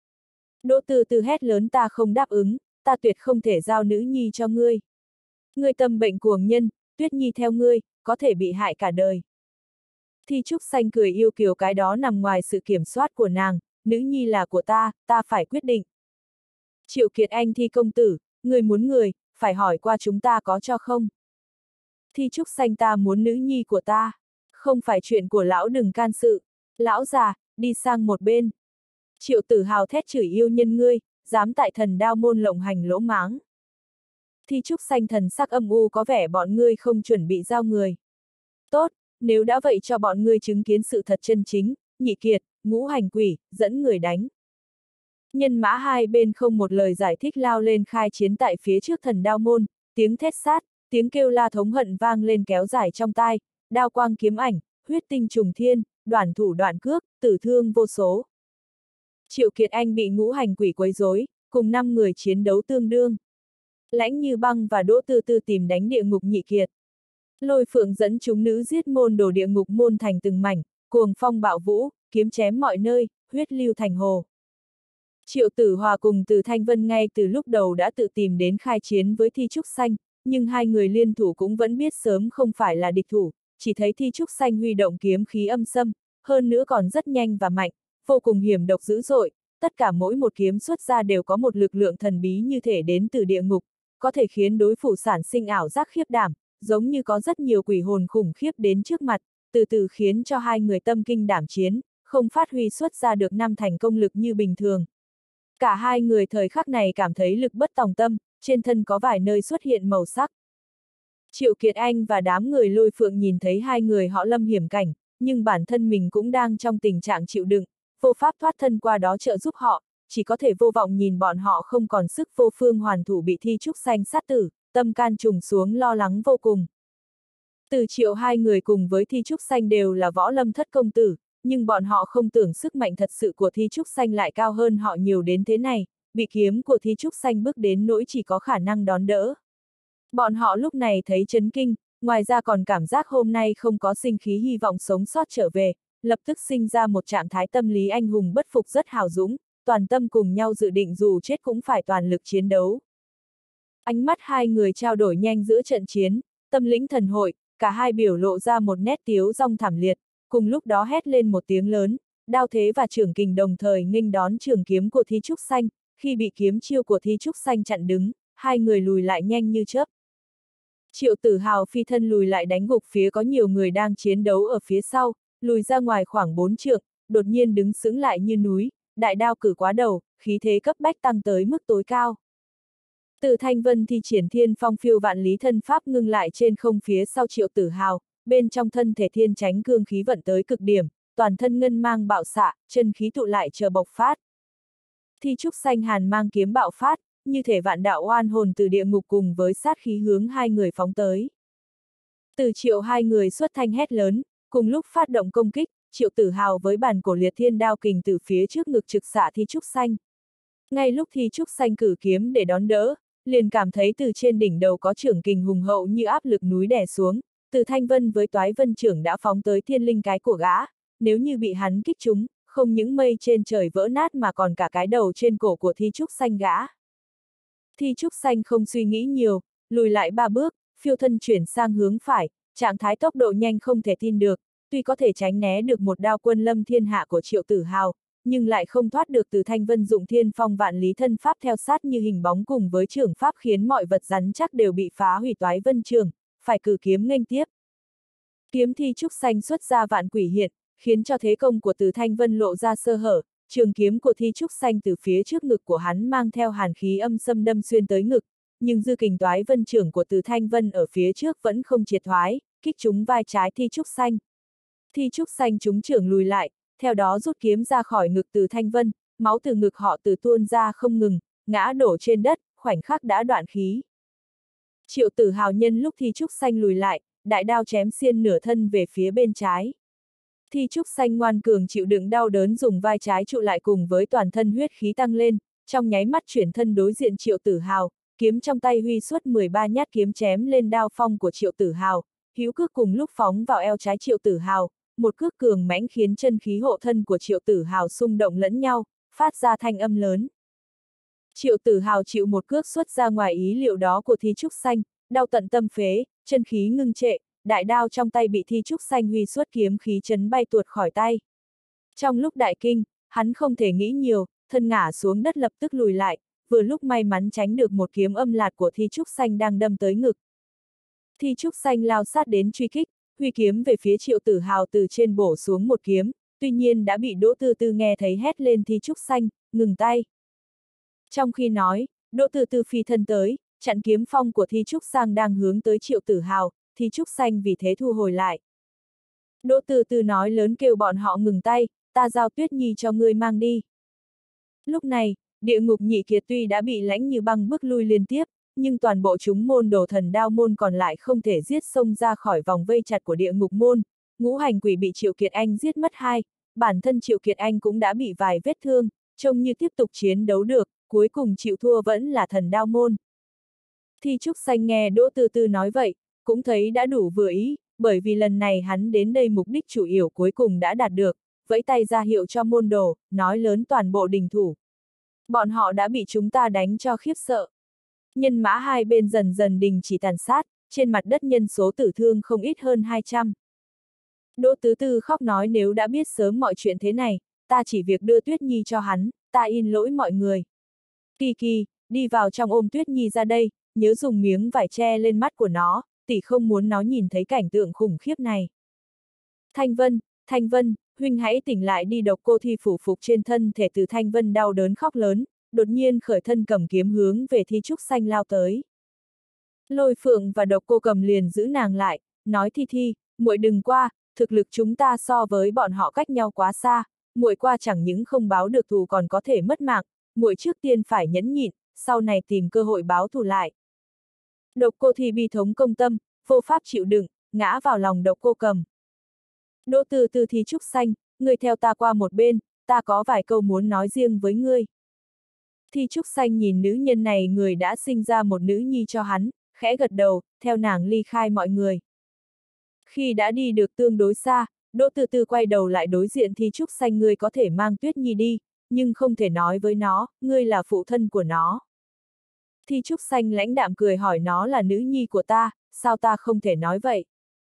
Đỗ Tư Tư hét lớn ta không đáp ứng, ta tuyệt không thể giao nữ nhi cho ngươi. Ngươi tâm bệnh cuồng nhân, Tuyết Nhi theo ngươi, có thể bị hại cả đời. Thi Trúc Xanh cười yêu kiều cái đó nằm ngoài sự kiểm soát của nàng, nữ nhi là của ta, ta phải quyết định. Triệu Kiệt Anh Thi công tử, người muốn người, phải hỏi qua chúng ta có cho không? Thi Trúc Xanh ta muốn nữ nhi của ta, không phải chuyện của lão đừng can sự, lão già, đi sang một bên. Triệu Tử Hào thét chửi yêu nhân ngươi, dám tại Thần Đao Môn lộng hành lỗ máng. Thi Trúc Xanh thần sắc âm u có vẻ bọn ngươi không chuẩn bị giao người. Tốt, nếu đã vậy cho bọn ngươi chứng kiến sự thật chân chính, Nhị Kiệt, Ngũ Hành Quỷ, dẫn người đánh. Nhân mã hai bên không một lời giải thích lao lên khai chiến tại phía trước Thần Đao Môn, tiếng thét sát, tiếng kêu la thống hận vang lên kéo dài trong tai, đao quang kiếm ảnh, huyết tinh trùng thiên, đoản thủ đoạn cước, tử thương vô số. Triệu Kiệt Anh bị Ngũ Hành Quỷ quấy rối, cùng năm người chiến đấu tương đương. Lãnh Như Băng và Đỗ Tư Tư tìm đánh địa ngục nhị kiệt. Lôi Phượng dẫn chúng nữ giết môn đồ địa ngục môn thành từng mảnh, cuồng phong bạo vũ, kiếm chém mọi nơi, huyết lưu thành hồ. Triệu Tử Hòa cùng Từ Thanh Vân ngay từ lúc đầu đã tự tìm đến khai chiến với Thi Trúc Xanh, nhưng hai người liên thủ cũng vẫn biết sớm không phải là địch thủ, chỉ thấy Thi Trúc Xanh huy động kiếm khí âm xâm, hơn nữa còn rất nhanh và mạnh, vô cùng hiểm độc dữ dội, tất cả mỗi một kiếm xuất ra đều có một lực lượng thần bí như thể đến từ địa ngục, có thể khiến đối thủ sản sinh ảo giác khiếp đảm, giống như có rất nhiều quỷ hồn khủng khiếp đến trước mặt, từ từ khiến cho hai người tâm kinh đảm chiến, không phát huy xuất ra được năm thành công lực như bình thường. Cả hai người thời khắc này cảm thấy lực bất tòng tâm, trên thân có vài nơi xuất hiện màu sắc. Triệu Kiệt Anh và đám người Lôi Phượng nhìn thấy hai người họ lâm hiểm cảnh, nhưng bản thân mình cũng đang trong tình trạng chịu đựng, vô pháp thoát thân qua đó trợ giúp họ, chỉ có thể vô vọng nhìn bọn họ không còn sức vô phương hoàn thủ bị Thi Trúc Xanh sát tử, tâm can trùng xuống lo lắng vô cùng. Từ Triệu hai người cùng với Thi Trúc Xanh đều là võ lâm thất công tử, nhưng bọn họ không tưởng sức mạnh thật sự của Thi Trúc Xanh lại cao hơn họ nhiều đến thế này, bị kiếm của Thi Trúc Xanh bước đến nỗi chỉ có khả năng đón đỡ. Bọn họ lúc này thấy chấn kinh, ngoài ra còn cảm giác hôm nay không có sinh khí hy vọng sống sót trở về, lập tức sinh ra một trạng thái tâm lý anh hùng bất phục rất hào dũng, toàn tâm cùng nhau dự định dù chết cũng phải toàn lực chiến đấu. Ánh mắt hai người trao đổi nhanh giữa trận chiến, tâm lĩnh thần hội, cả hai biểu lộ ra một nét tiếu rong thảm liệt, cùng lúc đó hét lên một tiếng lớn, đao thế và trưởng kình đồng thời nghênh đón trường kiếm của Thi Trúc Xanh, khi bị kiếm chiêu của Thi Trúc Xanh chặn đứng, hai người lùi lại nhanh như chớp. Triệu Tử Hào phi thân lùi lại đánh gục phía có nhiều người đang chiến đấu ở phía sau, lùi ra ngoài khoảng bốn trượng, đột nhiên đứng sững lại như núi, đại đao cử quá đầu, khí thế cấp bách tăng tới mức tối cao. Từ Thanh Vân thi triển thiên phong phiêu vạn lý thân pháp ngưng lại trên không phía sau Triệu Tử Hào, bên trong thân thể thiên chánh cương khí vận tới cực điểm, toàn thân ngân mang bạo xạ, chân khí tụ lại chờ bộc phát. Thi Trúc Xanh hàn mang kiếm bạo phát, như thể vạn đạo oan hồn từ địa ngục cùng với sát khí hướng hai người phóng tới. Từ Triệu hai người xuất thanh hét lớn, cùng lúc phát động công kích, Triệu Tử Hào với bản cổ liệt thiên đao kình từ phía trước ngực trực xạ Thi Trúc Xanh. Ngay lúc Thi Trúc Xanh cử kiếm để đón đỡ, liền cảm thấy từ trên đỉnh đầu có trưởng kình hùng hậu như áp lực núi đè xuống, Từ Thanh Vân với Toái Vân trưởng đã phóng tới thiên linh cái của gã, nếu như bị hắn kích trúng, không những mây trên trời vỡ nát mà còn cả cái đầu trên cổ của Thi Trúc Xanh gã. Thi Trúc Xanh không suy nghĩ nhiều, lùi lại ba bước, phiêu thân chuyển sang hướng phải, trạng thái tốc độ nhanh không thể tin được, tuy có thể tránh né được một đao quân lâm thiên hạ của Triệu Tử Hào, nhưng lại không thoát được Từ Thanh Vân dụng thiên phong vạn lý thân pháp theo sát như hình bóng cùng với trưởng pháp khiến mọi vật rắn chắc đều bị phá hủy. Toái Vân trường, phải cử kiếm nghênh tiếp. Kiếm Thi Trúc Xanh xuất ra vạn quỷ hiện, khiến cho thế công của Từ Thanh Vân lộ ra sơ hở, trường kiếm của Thi Trúc Xanh từ phía trước ngực của hắn mang theo hàn khí âm xâm đâm xuyên tới ngực, nhưng dư kình Toái Vân trưởng của Từ Thanh Vân ở phía trước vẫn không triệt thoái, kích trúng vai trái Thi Trúc Xanh. Thi Trúc Xanh trúng trưởng lùi lại, theo đó rút kiếm ra khỏi ngực Từ Thanh Vân, máu từ ngực họ từ tuôn ra không ngừng, ngã đổ trên đất, khoảnh khắc đã đoạn khí. Triệu Tử Hào nhân lúc Thi Trúc Xanh lùi lại, đại đao chém xiên nửa thân về phía bên trái. Thi Trúc Xanh ngoan cường chịu đựng đau đớn dùng vai trái trụ lại cùng với toàn thân huyết khí tăng lên, trong nháy mắt chuyển thân đối diện Triệu Tử Hào, kiếm trong tay huy suốt mười ba nhát kiếm chém lên đao phong của Triệu Tử Hào, hữu cước cùng lúc phóng vào eo trái Triệu Tử Hào, một cước cường mãnh khiến chân khí hộ thân của Triệu Tử Hào xung động lẫn nhau, phát ra thanh âm lớn. Triệu Tử Hào chịu một cước xuất ra ngoài ý liệu đó của Thi Trúc Xanh, đau tận tâm phế, chân khí ngưng trệ, đại đao trong tay bị Thi Trúc Xanh huy xuất kiếm khí chấn bay tuột khỏi tay. Trong lúc đại kinh, hắn không thể nghĩ nhiều, thân ngã xuống đất lập tức lùi lại, vừa lúc may mắn tránh được một kiếm âm lạt của Thi Trúc Xanh đang đâm tới ngực. Thi Trúc Xanh lao sát đến truy kích, huy kiếm về phía Triệu Tử Hào từ trên bổ xuống một kiếm, tuy nhiên đã bị Đỗ Tư Tư nghe thấy hét lên Thi Trúc Xanh, ngừng tay. Trong khi nói, Đỗ Tư Tư phi thân tới, chặn kiếm phong của Thi Trúc Sang đang hướng tới Triệu Tử Hào, Thi Trúc Xanh vì thế thu hồi lại. Đỗ Tư Tư nói lớn kêu bọn họ ngừng tay, ta giao Tuyết Nhi cho ngươi mang đi. Lúc này, địa ngục nhị kiệt tuy đã bị Lãnh Như Băng bước lui liên tiếp, nhưng toàn bộ chúng môn đồ thần đao môn còn lại không thể giết xông ra khỏi vòng vây chặt của địa ngục môn. Ngũ hành quỷ bị Triệu Kiệt Anh giết mất hai, bản thân Triệu Kiệt Anh cũng đã bị vài vết thương, trông như tiếp tục chiến đấu được, cuối cùng chịu thua vẫn là thần đao môn. Thi Trúc Xanh nghe Đỗ Từ Từ nói vậy, cũng thấy đã đủ vừa ý, bởi vì lần này hắn đến đây mục đích chủ yếu cuối cùng đã đạt được, vẫy tay ra hiệu cho môn đồ, nói lớn toàn bộ đình thủ. Bọn họ đã bị chúng ta đánh cho khiếp sợ. Nhân mã hai bên dần dần đình chỉ tàn sát, trên mặt đất nhân số tử thương không ít hơn hai trăm. Đỗ Tứ Tư khóc nói nếu đã biết sớm mọi chuyện thế này, ta chỉ việc đưa Tuyết Nhi cho hắn, ta in lỗi mọi người. Kỳ Kỳ, đi vào trong ôm Tuyết Nhi ra đây, nhớ dùng miếng vải che lên mắt của nó, tỷ không muốn nó nhìn thấy cảnh tượng khủng khiếp này. Thanh Vân, Thanh Vân, huynh hãy tỉnh lại đi. Độc Cô Thi phủ phục trên thân thể từ Thanh Vân đau đớn khóc lớn, đột nhiên khởi thân cầm kiếm hướng về Thi Trúc Xanh lao tới. Lôi Phượng và Độc Cô Cầm liền giữ nàng lại, nói Thi Thi, muội đừng qua, thực lực chúng ta so với bọn họ cách nhau quá xa, muội qua chẳng những không báo được thù còn có thể mất mạng, muội trước tiên phải nhẫn nhịn, sau này tìm cơ hội báo thù lại. Độc Cô Thi bi thống công tâm, vô pháp chịu đựng, ngã vào lòng Độc Cô Cầm. Đỗ Từ Từ Thi Trúc Xanh, ngươi theo ta qua một bên, ta có vài câu muốn nói riêng với ngươi. Thi Trúc Xanh nhìn nữ nhân này người đã sinh ra một nữ nhi cho hắn, khẽ gật đầu, theo nàng ly khai mọi người. Khi đã đi được tương đối xa, Đỗ Từ Từ quay đầu lại đối diện Thi Trúc Xanh, ngươi có thể mang Tuyết Nhi đi, nhưng không thể nói với nó, ngươi là phụ thân của nó. Thi Trúc Xanh lãnh đạm cười hỏi nó là nữ nhi của ta, sao ta không thể nói vậy?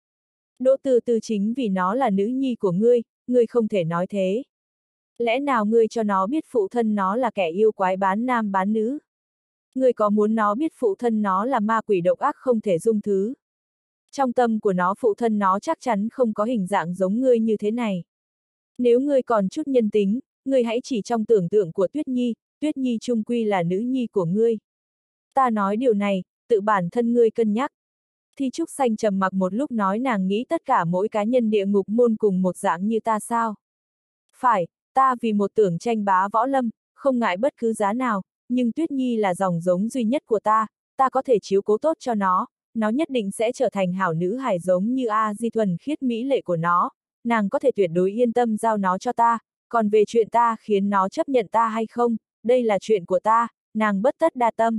Đỗ Từ Từ chính vì nó là nữ nhi của ngươi, ngươi không thể nói thế. Lẽ nào ngươi cho nó biết phụ thân nó là kẻ yêu quái bán nam bán nữ? Ngươi có muốn nó biết phụ thân nó là ma quỷ độc ác không thể dung thứ? Trong tâm của nó phụ thân nó chắc chắn không có hình dạng giống ngươi như thế này. Nếu ngươi còn chút nhân tính, ngươi hãy chỉ trong tưởng tượng của Tuyết Nhi, Tuyết Nhi chung quy là nữ nhi của ngươi. Ta nói điều này, tự bản thân ngươi cân nhắc. Thi Trúc Xanh trầm mặc một lúc nói nàng nghĩ tất cả mỗi cá nhân địa ngục môn cùng một dạng như ta sao? Phải, ta vì một tưởng tranh bá võ lâm, không ngại bất cứ giá nào, nhưng Tuyết Nhi là dòng giống duy nhất của ta, ta có thể chiếu cố tốt cho nó, nó nhất định sẽ trở thành hảo nữ hài giống như A Di thuần khiết mỹ lệ của nó, nàng có thể tuyệt đối yên tâm giao nó cho ta, còn về chuyện ta khiến nó chấp nhận ta hay không, đây là chuyện của ta, nàng bất tất đa tâm.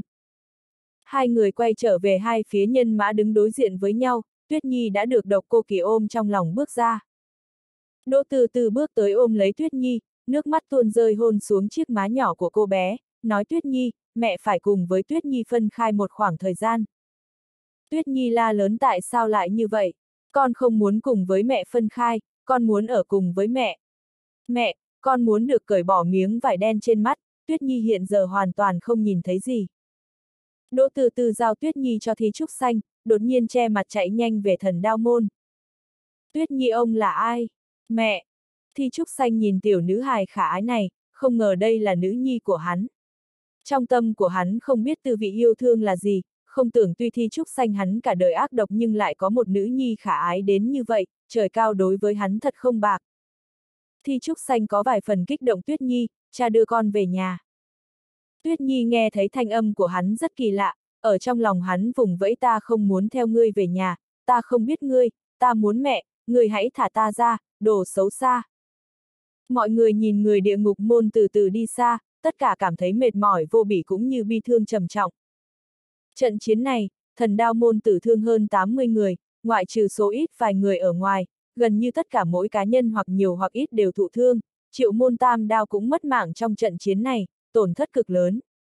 Hai người quay trở về hai phía nhân mã đứng đối diện với nhau, Tuyết Nhi đã được Độc Cô Kỳ ôm trong lòng bước ra. Đỗ Từ Từ bước tới ôm lấy Tuyết Nhi, nước mắt tuôn rơi hôn xuống chiếc má nhỏ của cô bé, nói Tuyết Nhi, mẹ phải cùng với Tuyết Nhi phân khai một khoảng thời gian. Tuyết Nhi la lớn tại sao lại như vậy? Con không muốn cùng với mẹ phân khai, con muốn ở cùng với mẹ. Mẹ, con muốn được cởi bỏ miếng vải đen trên mắt, Tuyết Nhi hiện giờ hoàn toàn không nhìn thấy gì. Đỗ Từ Từ giao Tuyết Nhi cho Thi Trúc Xanh, đột nhiên che mặt chạy nhanh về Thần Đao môn. Tuyết Nhi ông là ai? Mẹ! Thi Trúc Xanh nhìn tiểu nữ hài khả ái này, không ngờ đây là nữ nhi của hắn. Trong tâm của hắn không biết tư vị yêu thương là gì, không tưởng tuy Thi Trúc Xanh hắn cả đời ác độc nhưng lại có một nữ nhi khả ái đến như vậy, trời cao đối với hắn thật không bạc. Thi Trúc Xanh có vài phần kích động Tuyết Nhi, cha đưa con về nhà. Tuyết Nhi nghe thấy thanh âm của hắn rất kỳ lạ, ở trong lòng hắn vùng vẫy ta không muốn theo ngươi về nhà, ta không biết ngươi, ta muốn mẹ, ngươi hãy thả ta ra, đồ xấu xa. Mọi người nhìn người địa ngục môn từ từ đi xa, tất cả cảm thấy mệt mỏi vô bỉ cũng như bi thương trầm trọng. Trận chiến này, Thần Đao môn tử thương hơn tám mươi người, ngoại trừ số ít vài người ở ngoài, gần như tất cả mỗi cá nhân hoặc nhiều hoặc ít đều thụ thương, Triệu môn Tam Đao cũng mất mạng trong trận chiến này, tổn thất cực lớn.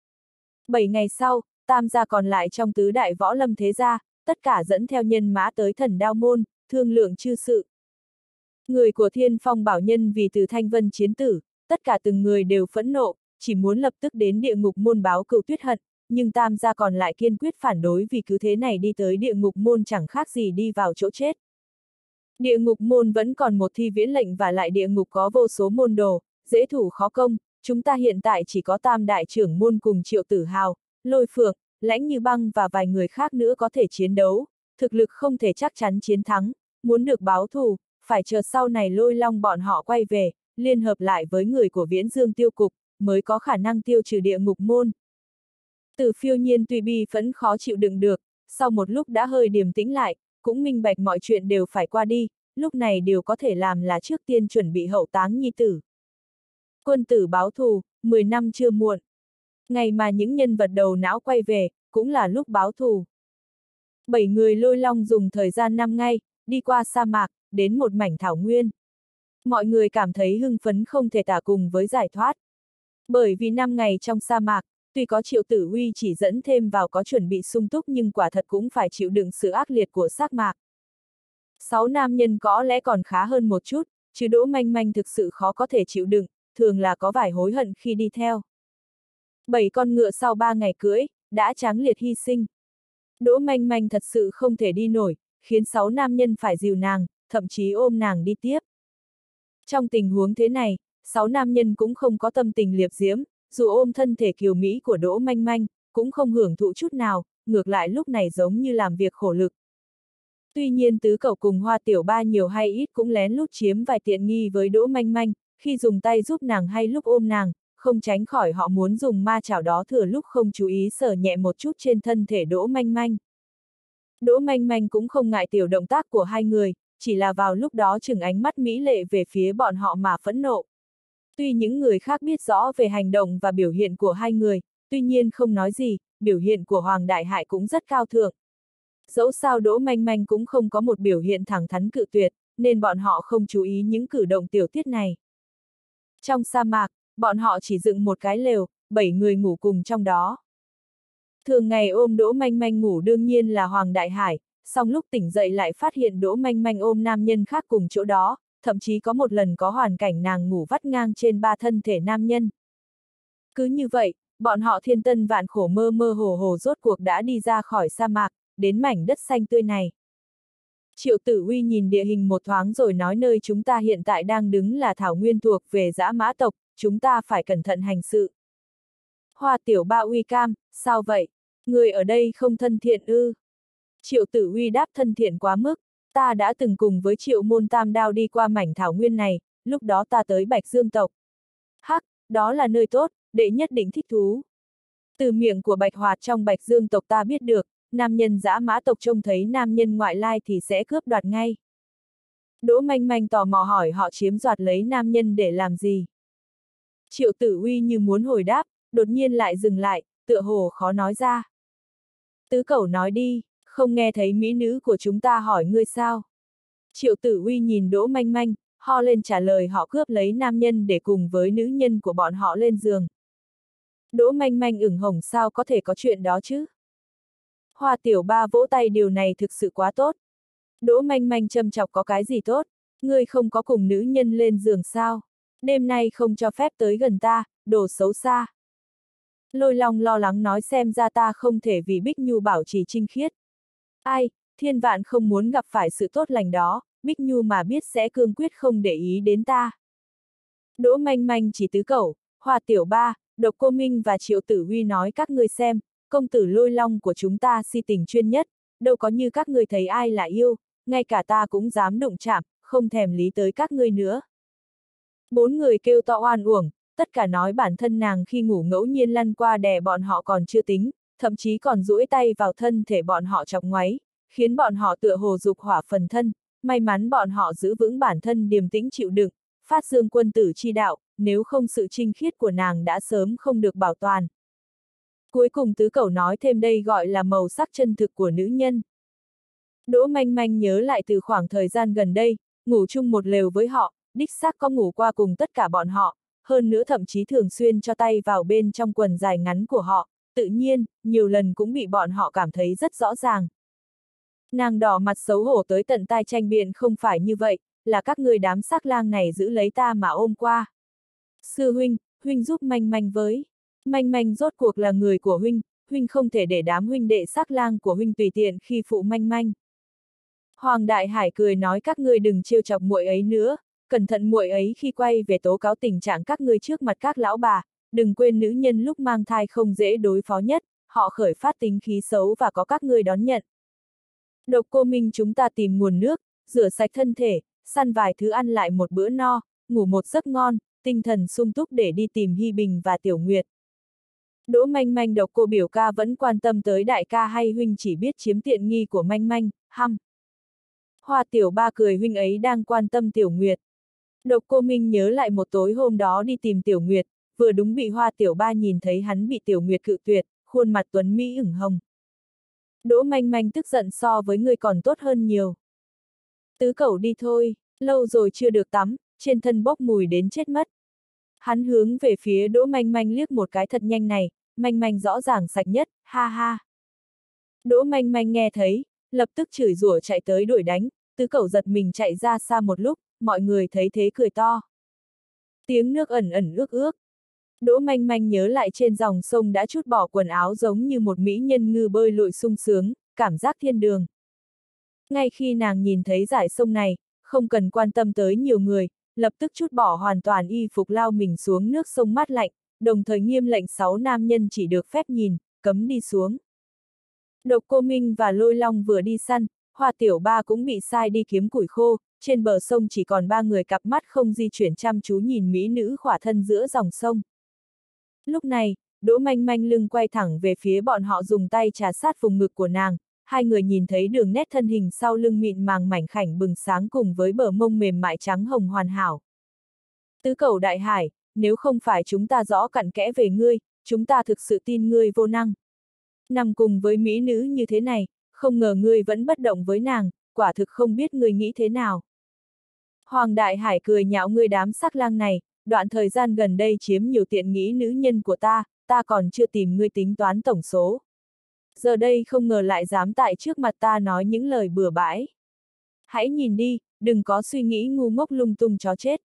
Bảy ngày sau, Tam gia còn lại trong tứ đại võ lâm thế gia, tất cả dẫn theo nhân mã tới Thần Đao môn, thương lượng chư sự. Người của Thiên Phong Bảo Nhân vì từ Thanh Vân chiến tử, tất cả từng người đều phẫn nộ, chỉ muốn lập tức đến địa ngục môn báo cừu tuyết hận, nhưng Tam gia còn lại kiên quyết phản đối vì cứ thế này đi tới địa ngục môn chẳng khác gì đi vào chỗ chết. Địa ngục môn vẫn còn một thi viễn lệnh và lại địa ngục có vô số môn đồ, dễ thủ khó công, chúng ta hiện tại chỉ có Tam đại trưởng môn cùng Triệu Tử Hào, Lôi Phượng, Lãnh Như Băng và vài người khác nữa có thể chiến đấu, thực lực không thể chắc chắn chiến thắng, muốn được báo thù, phải chờ sau này Lôi Long bọn họ quay về, liên hợp lại với người của Viễn Dương Tiêu Cục, mới có khả năng tiêu trừ địa ngục môn. Từ Phiêu Nhiên tuy bi phẫn khó chịu đựng được, sau một lúc đã hơi điềm tĩnh lại, cũng minh bạch mọi chuyện đều phải qua đi, lúc này điều có thể làm là trước tiên chuẩn bị hậu táng nhi tử. Quân tử báo thù, mười năm chưa muộn. Ngày mà những nhân vật đầu não quay về, cũng là lúc báo thù. Bảy người Lôi Long dùng thời gian năm ngày, đi qua sa mạc, đến một mảnh thảo nguyên. Mọi người cảm thấy hưng phấn không thể tả cùng với giải thoát. Bởi vì năm ngày trong sa mạc, tuy có Triệu Tử Huy chỉ dẫn thêm vào có chuẩn bị sung túc nhưng quả thật cũng phải chịu đựng sự ác liệt của sa mạc. Sáu nam nhân có lẽ còn khá hơn một chút, chứ Đỗ Manh Manh thực sự khó có thể chịu đựng, thường là có vài hối hận khi đi theo. Bảy con ngựa sau ba ngày cưỡi, đã tráng liệt hy sinh. Đỗ Manh Manh thật sự không thể đi nổi, khiến sáu nam nhân phải dìu nàng, thậm chí ôm nàng đi tiếp. Trong tình huống thế này, sáu nam nhân cũng không có tâm tình liệp diễm, dù ôm thân thể kiều mỹ của Đỗ Manh Manh, cũng không hưởng thụ chút nào, ngược lại lúc này giống như làm việc khổ lực. Tuy nhiên tứ cậu cùng Hoa Tiểu Ba nhiều hay ít cũng lén lút chiếm vài tiện nghi với Đỗ Manh Manh, khi dùng tay giúp nàng hay lúc ôm nàng, không tránh khỏi họ muốn dùng ma chảo đó thừa lúc không chú ý sờ nhẹ một chút trên thân thể Đỗ Manh Manh. Đỗ Manh Manh cũng không ngại tiểu động tác của hai người, chỉ là vào lúc đó chừng ánh mắt mỹ lệ về phía bọn họ mà phẫn nộ. Tuy những người khác biết rõ về hành động và biểu hiện của hai người, tuy nhiên không nói gì, biểu hiện của Hoàng Đại Hải cũng rất cao thượng. Dẫu sao Đỗ Manh Manh cũng không có một biểu hiện thẳng thắn cự tuyệt, nên bọn họ không chú ý những cử động tiểu tiết này. Trong sa mạc, bọn họ chỉ dựng một cái lều, bảy người ngủ cùng trong đó. Thường ngày ôm Đỗ Manh Manh ngủ đương nhiên là Hoàng Đại Hải, song lúc tỉnh dậy lại phát hiện Đỗ Manh Manh ôm nam nhân khác cùng chỗ đó, thậm chí có một lần có hoàn cảnh nàng ngủ vắt ngang trên ba thân thể nam nhân. Cứ như vậy, bọn họ thiên tân vạn khổ mơ mơ hồ hồ rốt cuộc đã đi ra khỏi sa mạc, đến mảnh đất xanh tươi này. Triệu Tử Huy nhìn địa hình một thoáng rồi nói nơi chúng ta hiện tại đang đứng là thảo nguyên thuộc về dã mã tộc, chúng ta phải cẩn thận hành sự. Hoa Tiểu Ba uy cam, sao vậy? Người ở đây không thân thiện ư? Triệu Tử Huy đáp thân thiện quá mức, ta đã từng cùng với Triệu Môn Tam Đao đi qua mảnh thảo nguyên này, lúc đó ta tới Bạch Dương tộc. Hắc, đó là nơi tốt, đệ nhất định thích thú. Từ miệng của Bạch Hoạt trong Bạch Dương tộc ta biết được, nam nhân dã mã tộc trông thấy nam nhân ngoại lai thì sẽ cướp đoạt ngay. Đỗ Manh Manh tò mò hỏi họ chiếm đoạt lấy nam nhân để làm gì. Triệu Tử Huy như muốn hồi đáp, đột nhiên lại dừng lại, tựa hồ khó nói ra. Tứ Cẩu nói đi, không nghe thấy mỹ nữ của chúng ta hỏi ngươi sao? Triệu Tử Huy nhìn Đỗ Manh Manh, ho lên trả lời họ cướp lấy nam nhân để cùng với nữ nhân của bọn họ lên giường. Đỗ Manh Manh ửng hồng sao có thể có chuyện đó chứ? Hoa Tiểu Ba vỗ tay điều này thực sự quá tốt. Đỗ Manh Manh châm chọc có cái gì tốt? Ngươi không có cùng nữ nhân lên giường sao? Đêm nay không cho phép tới gần ta, đồ xấu xa. Lôi Long lo lắng nói xem ra ta không thể vì Bích Nhu bảo trì trinh khiết. Ai, thiên vạn không muốn gặp phải sự tốt lành đó, Bích Nhu mà biết sẽ cương quyết không để ý đến ta. Đỗ Manh Manh chỉ Tứ Cẩu, Hoa Tiểu Ba, Độc Cô Minh và Triệu Tử Huy nói các ngươi xem, công tử Lôi Long của chúng ta si tình chuyên nhất, đâu có như các ngươi thấy ai là yêu, ngay cả ta cũng dám đụng chạm, không thèm lý tới các ngươi nữa. Bốn người kêu to oan uổng, tất cả nói bản thân nàng khi ngủ ngẫu nhiên lăn qua đè bọn họ còn chưa tính, thậm chí còn duỗi tay vào thân thể bọn họ chọc ngoáy, khiến bọn họ tựa hồ dục hỏa phần thân, may mắn bọn họ giữ vững bản thân điềm tĩnh chịu đựng, phát dương quân tử chi đạo, nếu không sự trinh khiết của nàng đã sớm không được bảo toàn. Cuối cùng Tứ Cẩu nói thêm đây gọi là màu sắc chân thực của nữ nhân. Đỗ Manh Manh nhớ lại từ khoảng thời gian gần đây, ngủ chung một lều với họ, đích xác có ngủ qua cùng tất cả bọn họ, hơn nữa thậm chí thường xuyên cho tay vào bên trong quần dài ngắn của họ, tự nhiên, nhiều lần cũng bị bọn họ cảm thấy rất rõ ràng. Nàng đỏ mặt xấu hổ tới tận tai tranh biện không phải như vậy, là các ngươi đám sắc lang này giữ lấy ta mà ôm qua. Sư huynh, huynh giúp Manh Manh với. Manh Manh rốt cuộc là người của huynh, huynh không thể để đám huynh đệ sắc lang của huynh tùy tiện khi phụ Manh Manh. Hoàng Đại Hải cười nói các ngươi đừng trêu chọc muội ấy nữa, cẩn thận muội ấy khi quay về tố cáo tình trạng các ngươi trước mặt các lão bà, đừng quên nữ nhân lúc mang thai không dễ đối phó nhất, họ khởi phát tính khí xấu và có các ngươi đón nhận. Độc Cô Minh chúng ta tìm nguồn nước, rửa sạch thân thể, săn vài thứ ăn lại một bữa no, ngủ một giấc ngon, tinh thần sung túc để đi tìm Hy Bình và Tiểu Nguyệt. Đỗ Manh Manh Độc Cô biểu ca vẫn quan tâm tới đại ca hay huynh chỉ biết chiếm tiện nghi của Manh Manh, hăm. Hoa Tiểu Ba cười huynh ấy đang quan tâm Tiểu Nguyệt. Độc Cô Minh nhớ lại một tối hôm đó đi tìm Tiểu Nguyệt, vừa đúng bị Hoa Tiểu Ba nhìn thấy hắn bị Tiểu Nguyệt cự tuyệt, khuôn mặt tuấn mỹ ửng hồng. Đỗ Manh Manh tức giận so với ngươi còn tốt hơn nhiều. Tứ Cẩu đi thôi, lâu rồi chưa được tắm, trên thân bốc mùi đến chết mất. Hắn hướng về phía Đỗ Manh Manh liếc một cái thật nhanh này, Manh Manh rõ ràng sạch nhất, ha ha. Đỗ Manh Manh nghe thấy, lập tức chửi rủa chạy tới đuổi đánh, Tứ Cẩu giật mình chạy ra xa một lúc, mọi người thấy thế cười to. Tiếng nước ẩn ẩn ước ước. Đỗ Manh Manh nhớ lại trên dòng sông đã trút bỏ quần áo giống như một mỹ nhân ngư bơi lội sung sướng, cảm giác thiên đường. Ngay khi nàng nhìn thấy dải sông này, không cần quan tâm tới nhiều người, lập tức trút bỏ hoàn toàn y phục lao mình xuống nước sông mát lạnh, đồng thời nghiêm lệnh sáu nam nhân chỉ được phép nhìn, cấm đi xuống. Độc Cô Minh và Lôi Long vừa đi săn, Hoa Tiểu Ba cũng bị sai đi kiếm củi khô, trên bờ sông chỉ còn ba người cặp mắt không di chuyển chăm chú nhìn mỹ nữ khỏa thân giữa dòng sông. Lúc này, Đỗ Manh Manh lưng quay thẳng về phía bọn họ dùng tay trà sát vùng ngực của nàng, hai người nhìn thấy đường nét thân hình sau lưng mịn màng mảnh khảnh bừng sáng cùng với bờ mông mềm mại trắng hồng hoàn hảo. Tứ Cẩu đại hải, nếu không phải chúng ta rõ cặn kẽ về ngươi, chúng ta thực sự tin ngươi vô năng. Nằm cùng với mỹ nữ như thế này, không ngờ ngươi vẫn bất động với nàng, quả thực không biết ngươi nghĩ thế nào. Hoàng Đại Hải cười nhạo ngươi đám sắc lang này, đoạn thời gian gần đây chiếm nhiều tiện nghi nữ nhân của ta, ta còn chưa tìm ngươi tính toán tổng số. Giờ đây không ngờ lại dám tại trước mặt ta nói những lời bừa bãi. Hãy nhìn đi, đừng có suy nghĩ ngu ngốc lung tung chó chết.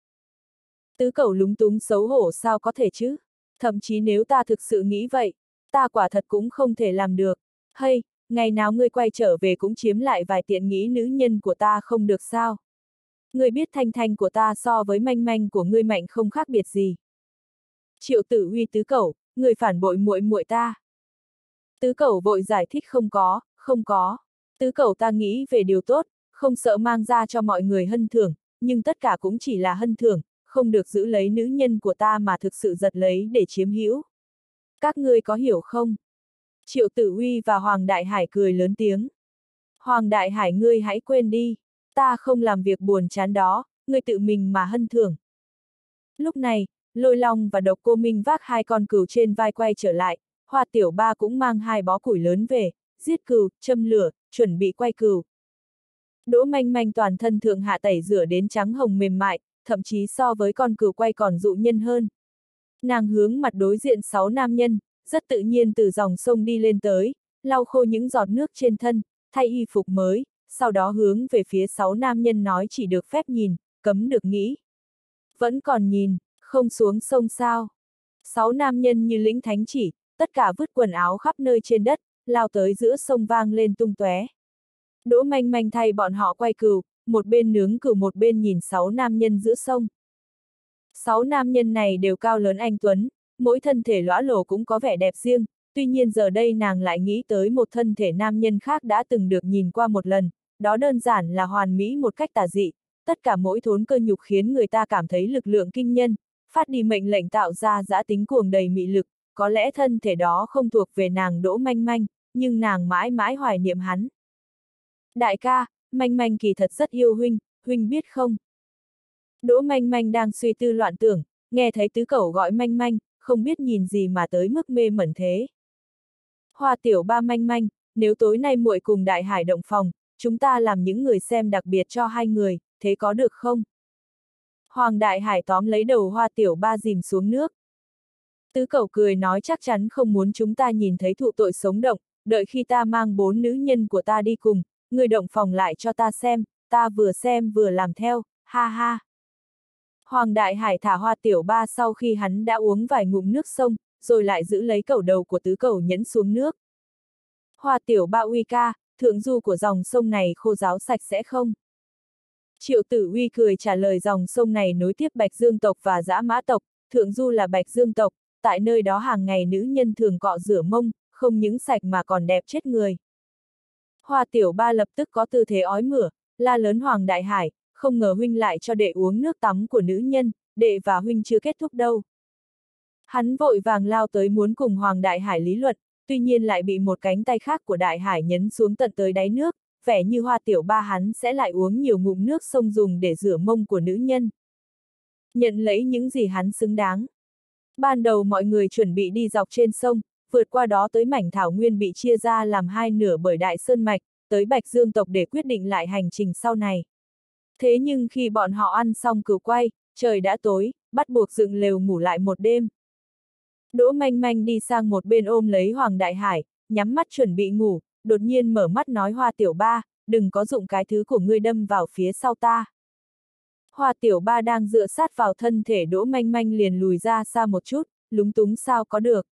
Tứ Cẩu lúng túng xấu hổ sao có thể chứ? Thậm chí nếu ta thực sự nghĩ vậy, ta quả thật cũng không thể làm được. Hay, ngày nào ngươi quay trở về cũng chiếm lại vài tiện nghi nữ nhân của ta không được sao? Ngươi biết thanh thanh của ta so với manh manh của ngươi mạnh không khác biệt gì. Triệu Tử Uy Tứ Cẩu, ngươi phản bội muội muội ta. Tứ Cẩu vội giải thích không có, không có. Tứ Cẩu ta nghĩ về điều tốt, không sợ mang ra cho mọi người hân thưởng, nhưng tất cả cũng chỉ là hân thưởng, không được giữ lấy nữ nhân của ta mà thực sự giật lấy để chiếm hữu. Các ngươi có hiểu không? Triệu Tử Uy và Hoàng Đại Hải cười lớn tiếng. Hoàng Đại Hải ngươi hãy quên đi, ta không làm việc buồn chán đó, ngươi tự mình mà hân thưởng. Lúc này, Lôi Long và Độc Cô Minh vác hai con cừu trên vai quay trở lại, Hoa Tiểu Ba cũng mang hai bó củi lớn về, giết cừu, châm lửa, chuẩn bị quay cừu. Đỗ Manh Manh toàn thân thượng hạ tẩy rửa đến trắng hồng mềm mại, thậm chí so với con cừu quay còn dụ nhân hơn. Nàng hướng mặt đối diện sáu nam nhân, rất tự nhiên từ dòng sông đi lên tới, lau khô những giọt nước trên thân, thay y phục mới, sau đó hướng về phía sáu nam nhân nói chỉ được phép nhìn, cấm được nghĩ. Vẫn còn nhìn, không xuống sông sao. Sáu nam nhân như lĩnh thánh chỉ, tất cả vứt quần áo khắp nơi trên đất, lao tới giữa sông vang lên tung tóe. Đỗ Manh Manh thay bọn họ quay cừu, một bên nướng cừu một bên nhìn sáu nam nhân giữa sông. Sáu nam nhân này đều cao lớn anh tuấn, mỗi thân thể lõa lồ cũng có vẻ đẹp riêng, tuy nhiên giờ đây nàng lại nghĩ tới một thân thể nam nhân khác đã từng được nhìn qua một lần, đó đơn giản là hoàn mỹ một cách tà dị, tất cả mỗi thốn cơ nhục khiến người ta cảm thấy lực lượng kinh nhân, phát đi mệnh lệnh tạo ra dã tính cuồng đầy mị lực, có lẽ thân thể đó không thuộc về nàng Đỗ Manh Manh, nhưng nàng mãi mãi hoài niệm hắn. Đại ca, Manh Manh kỳ thật rất yêu huynh, huynh biết không? Đỗ Manh Manh đang suy tư loạn tưởng, nghe thấy Tứ Cẩu gọi Manh Manh, không biết nhìn gì mà tới mức mê mẩn thế. Hoa Tiểu Ba Manh Manh, nếu tối nay muội cùng Đại Hải động phòng, chúng ta làm những người xem đặc biệt cho hai người, thế có được không? Hoàng Đại Hải tóm lấy đầu Hoa Tiểu Ba dìm xuống nước. Tứ Cẩu cười nói chắc chắn không muốn chúng ta nhìn thấy thụ tội sống động, đợi khi ta mang bốn nữ nhân của ta đi cùng, người động phòng lại cho ta xem, ta vừa xem vừa làm theo, ha ha. Hoàng Đại Hải thả Hoa Tiểu Ba sau khi hắn đã uống vài ngụm nước sông, rồi lại giữ lấy cẩu đầu của Tứ Cẩu nhẫn xuống nước. Hoa Tiểu Ba uy ca, thượng du của dòng sông này khô ráo sạch sẽ không? Triệu Tử Uy cười trả lời dòng sông này nối tiếp Bạch Dương tộc và Dã Mã tộc, thượng du là Bạch Dương tộc, tại nơi đó hàng ngày nữ nhân thường cọ rửa mông, không những sạch mà còn đẹp chết người. Hoa Tiểu Ba lập tức có tư thế ói mửa, la lớn Hoàng Đại Hải, không ngờ huynh lại cho đệ uống nước tắm của nữ nhân, đệ và huynh chưa kết thúc đâu. Hắn vội vàng lao tới muốn cùng Hoàng Đại Hải lý luận, tuy nhiên lại bị một cánh tay khác của Đại Hải nhấn xuống tận tới đáy nước, vẻ như Hoa Tiểu Ba hắn sẽ lại uống nhiều ngụm nước sông dùng để rửa mông của nữ nhân. Nhận lấy những gì hắn xứng đáng. Ban đầu mọi người chuẩn bị đi dọc trên sông, vượt qua đó tới mảnh thảo nguyên bị chia ra làm hai nửa bởi Đại Sơn Mạch, tới Bạch Dương tộc để quyết định lại hành trình sau này. Thế nhưng khi bọn họ ăn xong cừu quay, trời đã tối, bắt buộc dựng lều ngủ lại một đêm. Đỗ Manh Manh đi sang một bên ôm lấy Hoàng Đại Hải, nhắm mắt chuẩn bị ngủ, đột nhiên mở mắt nói Hoa Tiểu Ba, đừng có dụng cái thứ của ngươi đâm vào phía sau ta. Hoa Tiểu Ba đang dựa sát vào thân thể Đỗ Manh Manh liền lùi ra xa một chút, lúng túng sao có được.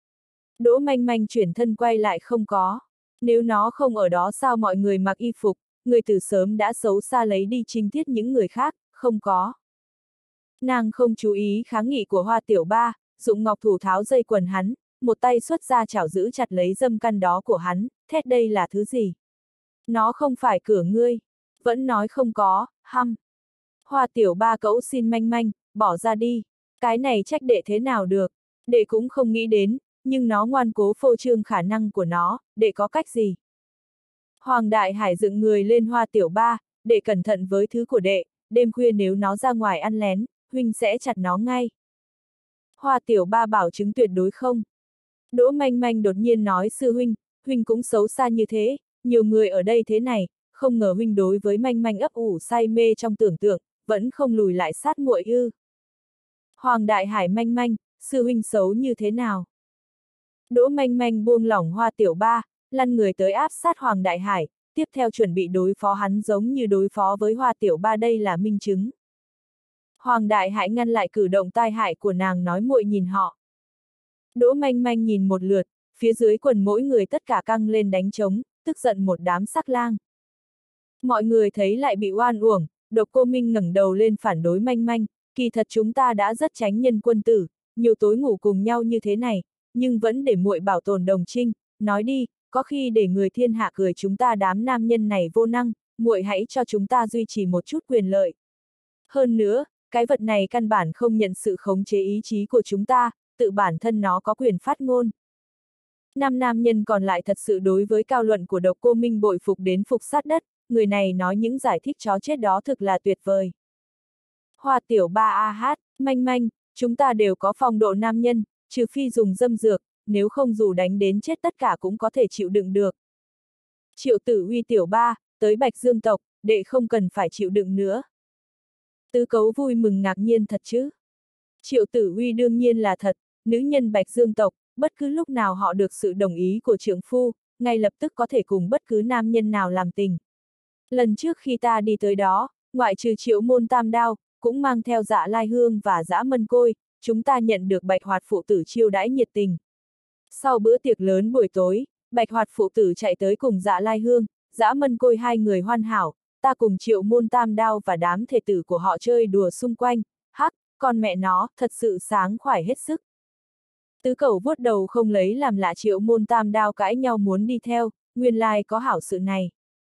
Đỗ Manh Manh chuyển thân quay lại không có. Nếu nó không ở đó sao mọi người mặc y phục, người từ sớm đã xấu xa lấy đi trinh tiết những người khác, không có. Nàng không chú ý kháng nghị của Hoa Tiểu Ba, dụng ngọc thủ tháo dây quần hắn, một tay xuất ra chảo giữ chặt lấy dâm căn đó của hắn, thét đây là thứ gì? Nó không phải cửa ngươi. Vẫn nói không có, hăm. Hoa Tiểu Ba cẫu xin Manh Manh, bỏ ra đi. Cái này trách đệ thế nào được. Đệ cũng không nghĩ đến, nhưng nó ngoan cố phô trương khả năng của nó, đệ có cách gì? Hoàng Đại Hải dựng người lên Hoa Tiểu Ba, đệ cẩn thận với thứ của đệ, đêm khuya nếu nó ra ngoài ăn lén, huynh sẽ chặt nó ngay. Hoa Tiểu Ba bảo chứng tuyệt đối không. Đỗ Manh Manh đột nhiên nói sư huynh, huynh cũng xấu xa như thế, nhiều người ở đây thế này, không ngờ huynh đối với Manh Manh ấp ủ say mê trong tưởng tượng, vẫn không lùi lại sát muội ư. Hoàng Đại Hải Manh Manh, sư huynh xấu như thế nào? Đỗ Manh Manh buông lỏng Hoa Tiểu Ba, lăn người tới áp sát Hoàng Đại Hải, tiếp theo chuẩn bị đối phó hắn giống như đối phó với Hoa Tiểu Ba đây là minh chứng. Hoàng Đại Hải ngăn lại cử động tai hại của nàng nói muội nhìn họ. Đỗ Manh Manh nhìn một lượt, phía dưới quần mỗi người tất cả căng lên đánh trống, tức giận một đám sắc lang. Mọi người thấy lại bị oan uổng, Độc Cô Minh ngẩng đầu lên phản đối Manh Manh, kỳ thật chúng ta đã rất tránh nhân quân tử, nhiều tối ngủ cùng nhau như thế này, nhưng vẫn để muội bảo tồn đồng trinh, nói đi, có khi để người thiên hạ cười chúng ta đám nam nhân này vô năng, muội hãy cho chúng ta duy trì một chút quyền lợi. Hơn nữa, cái vật này căn bản không nhận sự khống chế ý chí của chúng ta, tự bản thân nó có quyền phát ngôn. Năm nam nhân còn lại thật sự đối với cao luận của Độc Cô Minh bội phục đến phục sát đất, người này nói những giải thích chó chết đó thực là tuyệt vời. Hoa Tiểu Ba a hát, Manh Manh, chúng ta đều có phong độ nam nhân, trừ phi dùng dâm dược, nếu không dù đánh đến chết tất cả cũng có thể chịu đựng được. Triệu Tử Uy Tiểu Ba, tới Bạch Dương tộc, đệ không cần phải chịu đựng nữa. Tứ Cấu vui mừng ngạc nhiên thật chứ. Triệu Tử Uy đương nhiên là thật, nữ nhân Bạch Dương tộc, bất cứ lúc nào họ được sự đồng ý của trượng phu, ngay lập tức có thể cùng bất cứ nam nhân nào làm tình. Lần trước khi ta đi tới đó, ngoại trừ Triệu Môn Tam Đao, cũng mang theo Dạ Lai Hương và Dã Mân Côi, chúng ta nhận được Bạch Hoạt phụ tử chiêu đãi nhiệt tình. Sau bữa tiệc lớn buổi tối, Bạch Hoạt phụ tử chạy tới cùng Dạ Lai Hương, Dã Mân Côi hai người hoàn hảo, ta cùng Triệu Môn Tam Đao và đám thể tử của họ chơi đùa xung quanh, hắc, con mẹ nó, thật sự sáng khoải hết sức. Tứ Cẩu vuốt đầu không lấy làm lạ Triệu Môn Tam Đao cãi nhau muốn đi theo, nguyên lai có hảo sự này.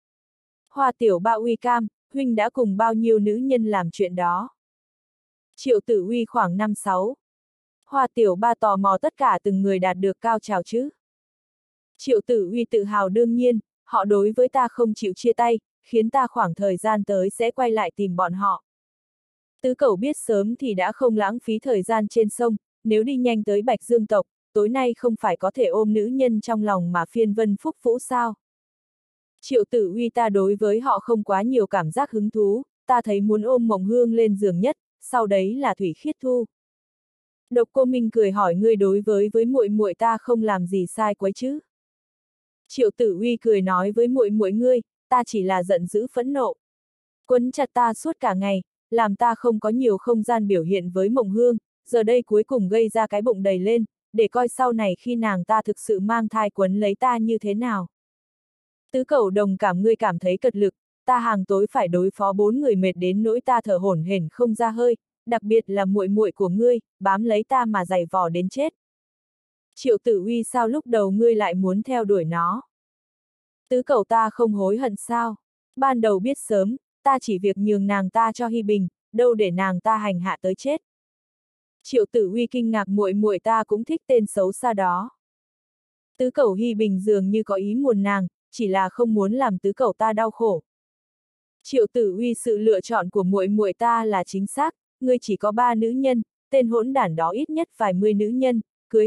Hoa Tiểu Ba uy cam, huynh đã cùng bao nhiêu nữ nhân làm chuyện đó. Triệu Tử Uy khoảng năm sáu. Hoa Tiểu Ba tò mò tất cả từng người đạt được cao trào chứ. Triệu Tử Uy tự hào đương nhiên, họ đối với ta không chịu chia tay, khiến ta khoảng thời gian tới sẽ quay lại tìm bọn họ. Tứ Cẩu biết sớm thì đã không lãng phí thời gian trên sông, nếu đi nhanh tới Bạch Dương tộc, tối nay không phải có thể ôm nữ nhân trong lòng mà phiên vân phúc phũ sao. Triệu Tử Uy ta đối với họ không quá nhiều cảm giác hứng thú, ta thấy muốn ôm Mộng Hương lên giường nhất, sau đấy là Thủy Khiết Thu. Độc Cô Minh cười hỏi ngươi đối với với muội muội ta không làm gì sai quấy chứ. Triệu Tử Uy cười nói với muội muội ngươi, ta chỉ là giận dữ phẫn nộ. Quấn chặt ta suốt cả ngày, làm ta không có nhiều không gian biểu hiện với Mộng Hương, giờ đây cuối cùng gây ra cái bụng đầy lên, để coi sau này khi nàng ta thực sự mang thai quấn lấy ta như thế nào. Tứ Cẩu đồng cảm ngươi cảm thấy cật lực, ta hàng tối phải đối phó bốn người mệt đến nỗi ta thở hổn hển không ra hơi, đặc biệt là muội muội của ngươi, bám lấy ta mà giày vò đến chết. Triệu Tử Uy sao lúc đầu ngươi lại muốn theo đuổi nó? Tứ Cẩu ta không hối hận sao? Ban đầu biết sớm, ta chỉ việc nhường nàng ta cho Hy Bình, đâu để nàng ta hành hạ tới chết. Triệu Tử Uy kinh ngạc muội muội ta cũng thích tên xấu xa đó. Tứ Cẩu Hy Bình dường như có ý muốn nàng, chỉ là không muốn làm Tứ Cẩu ta đau khổ. Triệu Tử Uy sự lựa chọn của muội muội ta là chính xác, ngươi chỉ có ba nữ nhân, tên hỗn đản đó ít nhất vài mươi nữ nhân, cưới hắn,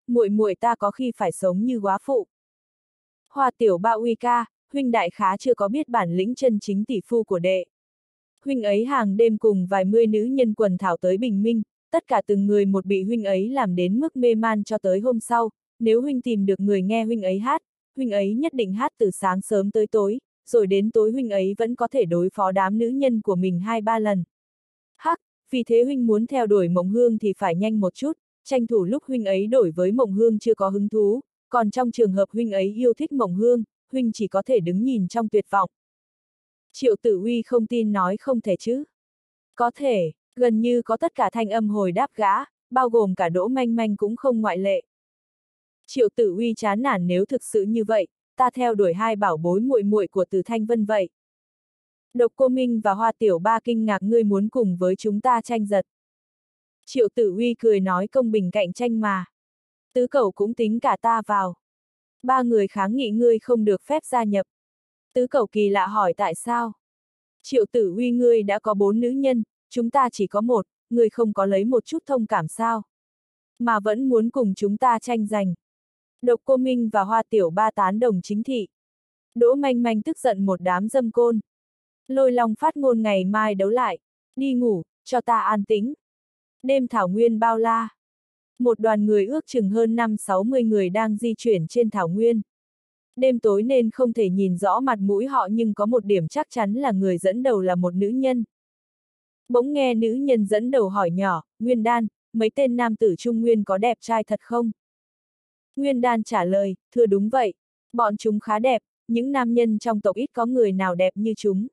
muội muội ta có khi phải sống như góa phụ. Hoa tiểu ba uy ca, huynh đại khá chưa có biết bản lĩnh chân chính tỷ phu của đệ. Huynh ấy hàng đêm cùng vài mươi nữ nhân quần thảo tới bình minh, tất cả từng người một bị huynh ấy làm đến mức mê man cho tới hôm sau, nếu huynh tìm được người nghe huynh ấy hát, huynh ấy nhất định hát từ sáng sớm tới tối, rồi đến tối huynh ấy vẫn có thể đối phó đám nữ nhân của mình hai ba lần. Hắc, vì thế huynh muốn theo đuổi Mộng Hương thì phải nhanh một chút, tranh thủ lúc huynh ấy đổi với Mộng Hương chưa có hứng thú, còn trong trường hợp huynh ấy yêu thích Mộng Hương, huynh chỉ có thể đứng nhìn trong tuyệt vọng. Triệu Tử Uy không tin nói không thể chứ. Có thể, gần như có tất cả thanh âm hồi đáp gã, bao gồm cả Đỗ Manh Manh cũng không ngoại lệ. Triệu Tử Uy chán nản, nếu thực sự như vậy, ta theo đuổi hai bảo bối muội muội của Từ Thanh Vân vậy. Độc Cô Minh và Hoa Tiểu Ba kinh ngạc, ngươi muốn cùng với chúng ta tranh giật. Triệu Tử Uy cười nói, công bình cạnh tranh mà. Tứ Cẩu cũng tính cả ta vào. Ba người kháng nghị ngươi không được phép gia nhập. Tứ Cẩu kỳ lạ hỏi tại sao? Triệu Tử Uy, ngươi đã có bốn nữ nhân, chúng ta chỉ có một, ngươi không có lấy một chút thông cảm sao? Mà vẫn muốn cùng chúng ta tranh giành. Độc Cô Minh và Hoa Tiểu Ba tán đồng chính thị. Đỗ Manh Manh tức giận một đám dâm côn. Lôi Long phát ngôn, ngày mai đấu lại. Đi ngủ, cho ta an tĩnh. Đêm thảo nguyên bao la. Một đoàn người ước chừng hơn năm sáu mươi người đang di chuyển trên thảo nguyên. Đêm tối nên không thể nhìn rõ mặt mũi họ, nhưng có một điểm chắc chắn là người dẫn đầu là một nữ nhân. Bỗng nghe nữ nhân dẫn đầu hỏi nhỏ, Nguyên Đan, mấy tên nam tử Trung Nguyên có đẹp trai thật không? Nguyên Đan trả lời, thưa đúng vậy, bọn chúng khá đẹp, những nam nhân trong tộc ít có người nào đẹp như chúng.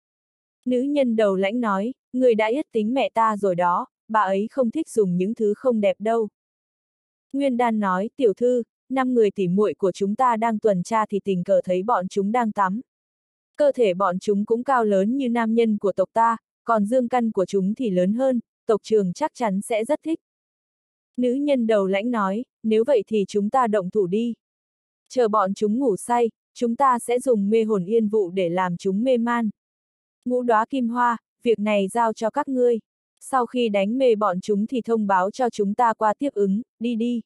Nữ nhân đầu lãnh nói, người đã yết tính mẹ ta rồi đó, bà ấy không thích dùng những thứ không đẹp đâu. Nguyên Đan nói, tiểu thư, năm người tỉ muội của chúng ta đang tuần tra thì tình cờ thấy bọn chúng đang tắm. Cơ thể bọn chúng cũng cao lớn như nam nhân của tộc ta, còn dương căn của chúng thì lớn hơn, tộc trưởng chắc chắn sẽ rất thích. Nữ nhân đầu lãnh nói, nếu vậy thì chúng ta động thủ đi. Chờ bọn chúng ngủ say, chúng ta sẽ dùng mê hồn yên vụ để làm chúng mê man. Ngũ đóa kim hoa, việc này giao cho các ngươi. Sau khi đánh mê bọn chúng thì thông báo cho chúng ta qua tiếp ứng, đi đi.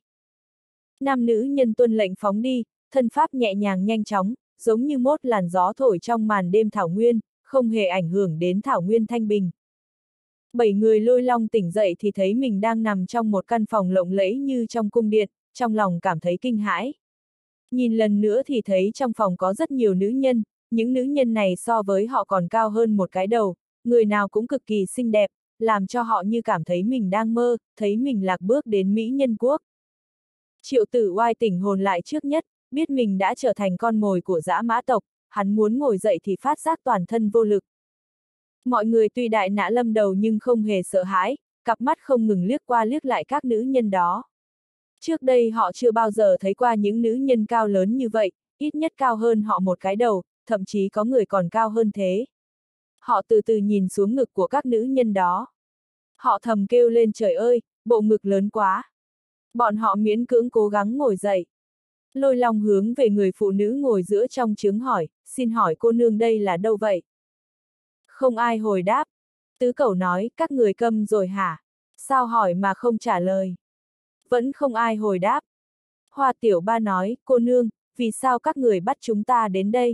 Nam nữ nhân tuân lệnh phóng đi, thân pháp nhẹ nhàng nhanh chóng, giống như mốt làn gió thổi trong màn đêm thảo nguyên, không hề ảnh hưởng đến thảo nguyên thanh bình. Bảy người Lôi Long tỉnh dậy thì thấy mình đang nằm trong một căn phòng lộng lẫy như trong cung điện, trong lòng cảm thấy kinh hãi. Nhìn lần nữa thì thấy trong phòng có rất nhiều nữ nhân, những nữ nhân này so với họ còn cao hơn một cái đầu, người nào cũng cực kỳ xinh đẹp, làm cho họ như cảm thấy mình đang mơ, thấy mình lạc bước đến Mỹ Nhân Quốc. Triệu Tử Oai tỉnh hồn lại trước nhất, biết mình đã trở thành con mồi của dã mã tộc, hắn muốn ngồi dậy thì phát giác toàn thân vô lực. Mọi người tuy đại nã lâm đầu nhưng không hề sợ hãi, cặp mắt không ngừng liếc qua liếc lại các nữ nhân đó. Trước đây họ chưa bao giờ thấy qua những nữ nhân cao lớn như vậy, ít nhất cao hơn họ một cái đầu, thậm chí có người còn cao hơn thế. Họ từ từ nhìn xuống ngực của các nữ nhân đó. Họ thầm kêu lên, trời ơi, bộ ngực lớn quá. Bọn họ miễn cưỡng cố gắng ngồi dậy. Lôi Long hướng về người phụ nữ ngồi giữa trong trướng hỏi, xin hỏi cô nương đây là đâu vậy? Không ai hồi đáp. Tứ Cẩu nói, các người câm rồi hả? Sao hỏi mà không trả lời? Vẫn không ai hồi đáp. Hoa Tiểu Ba nói, cô nương, vì sao các người bắt chúng ta đến đây?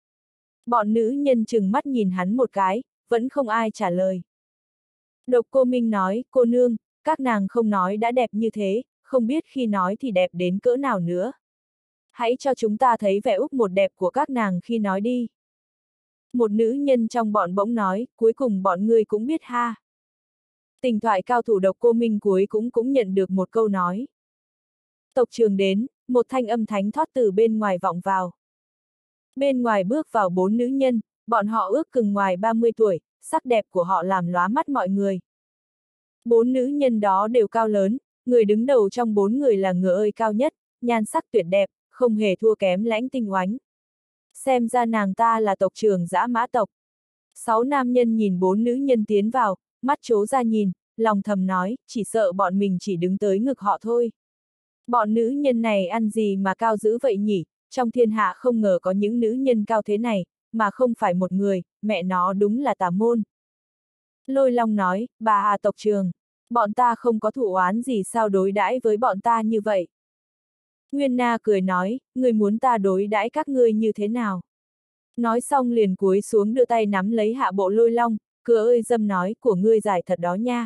Bọn nữ nhân chừng mắt nhìn hắn một cái, vẫn không ai trả lời. Độc Cô Minh nói, cô nương, các nàng không nói đã đẹp như thế, không biết khi nói thì đẹp đến cỡ nào nữa. Hãy cho chúng ta thấy vẻ úp một đẹp của các nàng khi nói đi. Một nữ nhân trong bọn bỗng nói, cuối cùng bọn ngươi cũng biết ha. Tình thoại cao thủ Độc Cô Minh cuối cũng cũng nhận được một câu nói. Tộc trưởng đến, một thanh âm thánh thót từ bên ngoài vọng vào. Bên ngoài bước vào bốn nữ nhân, bọn họ ước chừng ngoài ba mươi tuổi, sắc đẹp của họ làm lóa mắt mọi người. Bốn nữ nhân đó đều cao lớn, người đứng đầu trong bốn người là ngựa ơi cao nhất, nhan sắc tuyệt đẹp, không hề thua kém Lãnh Tinh Oánh. Xem ra nàng ta là tộc trưởng dã mã tộc. Sáu nam nhân nhìn bốn nữ nhân tiến vào, mắt trố ra nhìn, lòng thầm nói, chỉ sợ bọn mình chỉ đứng tới ngực họ thôi. Bọn nữ nhân này ăn gì mà cao dữ vậy nhỉ, trong thiên hạ không ngờ có những nữ nhân cao thế này, mà không phải một người, mẹ nó đúng là tà môn. Lôi Long nói, bà à tộc trưởng, bọn ta không có thù oán gì sao đối đãi với bọn ta như vậy. Nguyên Na cười nói, người muốn ta đối đãi các ngươi như thế nào? Nói xong liền cúi xuống đưa tay nắm lấy hạ bộ Lôi Long, cửa ơi dâm nói, của ngươi dài thật đó nha.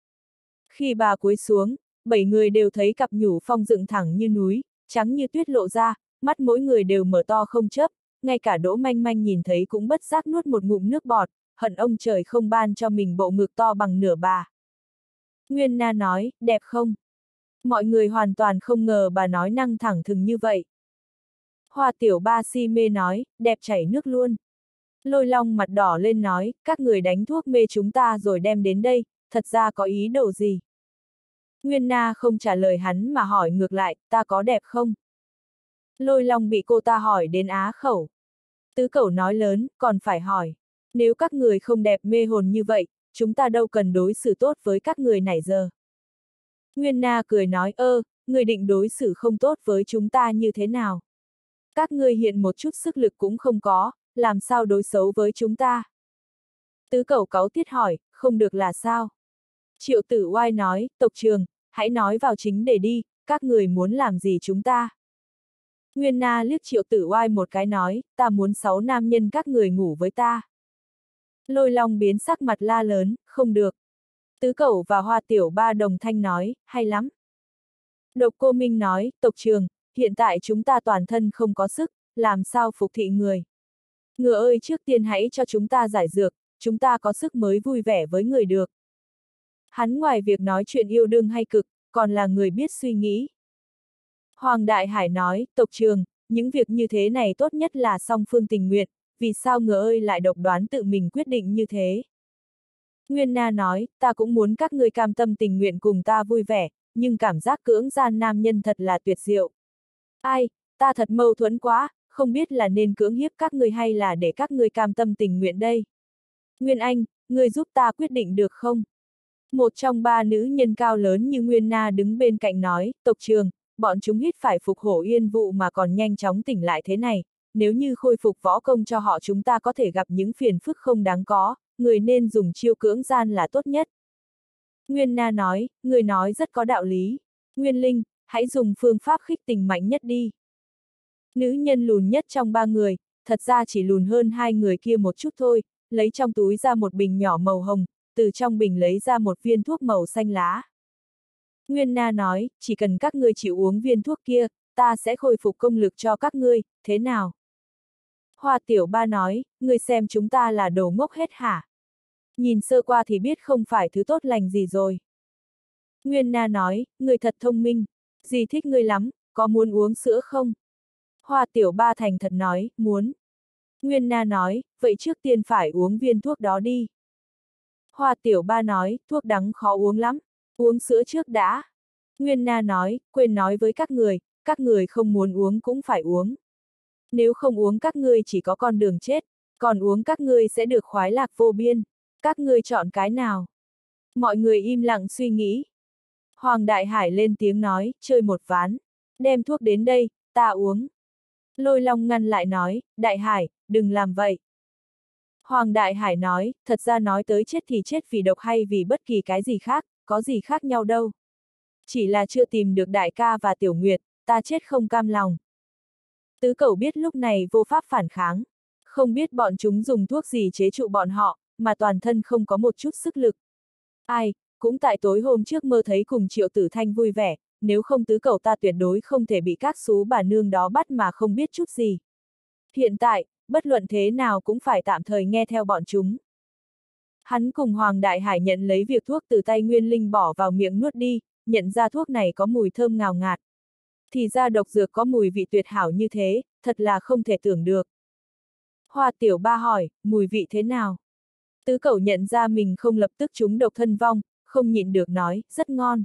Khi bà cúi xuống, bảy người đều thấy cặp nhũ phong dựng thẳng như núi, trắng như tuyết lộ ra, mắt mỗi người đều mở to không chớp, ngay cả Đỗ Manh Manh nhìn thấy cũng bất giác nuốt một ngụm nước bọt, hận ông trời không ban cho mình bộ ngực to bằng nửa bà. Nguyên Na nói, đẹp không? Mọi người hoàn toàn không ngờ bà nói năng thẳng thừng như vậy. Hoa Tiểu Ba si mê nói, đẹp chảy nước luôn. Lôi Long mặt đỏ lên nói, các người đánh thuốc mê chúng ta rồi đem đến đây, thật ra có ý đồ gì? Nguyên Na không trả lời hắn mà hỏi ngược lại, ta có đẹp không? Lôi Long bị cô ta hỏi đến á khẩu. Tứ Cẩu nói lớn, còn phải hỏi. Nếu các người không đẹp mê hồn như vậy, chúng ta đâu cần đối xử tốt với các người nãy giờ. Nguyên Na cười nói, ơ, người định đối xử không tốt với chúng ta như thế nào? Các ngươi hiện một chút sức lực cũng không có, làm sao đối xấu với chúng ta? Tứ Cẩu cáu tiết hỏi, không được là sao? Triệu Tử Oai nói, tộc trường, hãy nói vào chính để đi, các người muốn làm gì chúng ta? Nguyên Na liếc Triệu Tử Oai một cái nói, ta muốn sáu nam nhân các người ngủ với ta. Lôi Long biến sắc mặt la lớn, không được. Tứ Cẩu và Hoa Tiểu Ba đồng thanh nói, hay lắm. Độc Cô Minh nói, tộc trường, hiện tại chúng ta toàn thân không có sức, làm sao phục thị người. Ngựa ơi trước tiên hãy cho chúng ta giải dược, chúng ta có sức mới vui vẻ với người được. Hắn ngoài việc nói chuyện yêu đương hay cực, còn là người biết suy nghĩ. Hoàng Đại Hải nói, tộc trường, những việc như thế này tốt nhất là song phương tình nguyện, vì sao ngựa ơi lại độc đoán tự mình quyết định như thế? Nguyên Na nói, ta cũng muốn các ngươi cam tâm tình nguyện cùng ta vui vẻ, nhưng cảm giác cưỡng gian nam nhân thật là tuyệt diệu. Ai, ta thật mâu thuẫn quá, không biết là nên cưỡng hiếp các ngươi hay là để các ngươi cam tâm tình nguyện đây. Nguyên Anh, ngươi giúp ta quyết định được không? Một trong ba nữ nhân cao lớn như Nguyên Na đứng bên cạnh nói, tộc trường, bọn chúng hít phải phục hổ yên vụ mà còn nhanh chóng tỉnh lại thế này, nếu như khôi phục võ công cho họ chúng ta có thể gặp những phiền phức không đáng có, người nên dùng chiêu cưỡng gian là tốt nhất. Nguyên Na nói, người nói rất có đạo lý. Nguyên Linh, hãy dùng phương pháp khích tình mạnh nhất đi. Nữ nhân lùn nhất trong ba người, thật ra chỉ lùn hơn hai người kia một chút thôi, lấy trong túi ra một bình nhỏ màu hồng, từ trong bình lấy ra một viên thuốc màu xanh lá. Nguyên Na nói, chỉ cần các ngươi chịu uống viên thuốc kia, ta sẽ khôi phục công lực cho các ngươi, thế nào? Hoa Tiểu Ba nói, ngươi xem chúng ta là đồ ngốc hết hả? Nhìn sơ qua thì biết không phải thứ tốt lành gì rồi. Nguyên Na nói, ngươi thật thông minh, dì thích ngươi lắm, có muốn uống sữa không? Hoa Tiểu Ba thành thật nói, muốn. Nguyên Na nói, vậy trước tiên phải uống viên thuốc đó đi. Hoa Tiểu Ba nói, thuốc đắng khó uống lắm, uống sữa trước đã. Nguyên Na nói, quên nói với các người, các người không muốn uống cũng phải uống. Nếu không uống các ngươi chỉ có con đường chết, còn uống các ngươi sẽ được khoái lạc vô biên. Các ngươi chọn cái nào? Mọi người im lặng suy nghĩ. Hoàng Đại Hải lên tiếng nói, chơi một ván. Đem thuốc đến đây, ta uống. Lôi Long ngăn lại nói, Đại Hải, đừng làm vậy. Hoàng Đại Hải nói, thật ra nói tới chết thì chết vì độc hay vì bất kỳ cái gì khác, có gì khác nhau đâu. Chỉ là chưa tìm được Đại ca và Tiểu Nguyệt, ta chết không cam lòng. Tứ Cẩu biết lúc này vô pháp phản kháng. Không biết bọn chúng dùng thuốc gì chế trụ bọn họ, mà toàn thân không có một chút sức lực. Ai, cũng tại tối hôm trước mơ thấy cùng Triệu Tử Thanh vui vẻ, nếu không Tứ Cẩu ta tuyệt đối không thể bị các xú bà nương đó bắt mà không biết chút gì. Hiện tại, bất luận thế nào cũng phải tạm thời nghe theo bọn chúng. Hắn cùng Hoàng Đại Hải nhận lấy việc thuốc từ tay Nguyên Linh bỏ vào miệng nuốt đi, nhận ra thuốc này có mùi thơm ngào ngạt. Thì ra độc dược có mùi vị tuyệt hảo như thế, thật là không thể tưởng được. Hoa Tiểu Ba hỏi, mùi vị thế nào? Tứ Cẩu nhận ra mình không lập tức trúng độc thân vong, không nhịn được nói, rất ngon.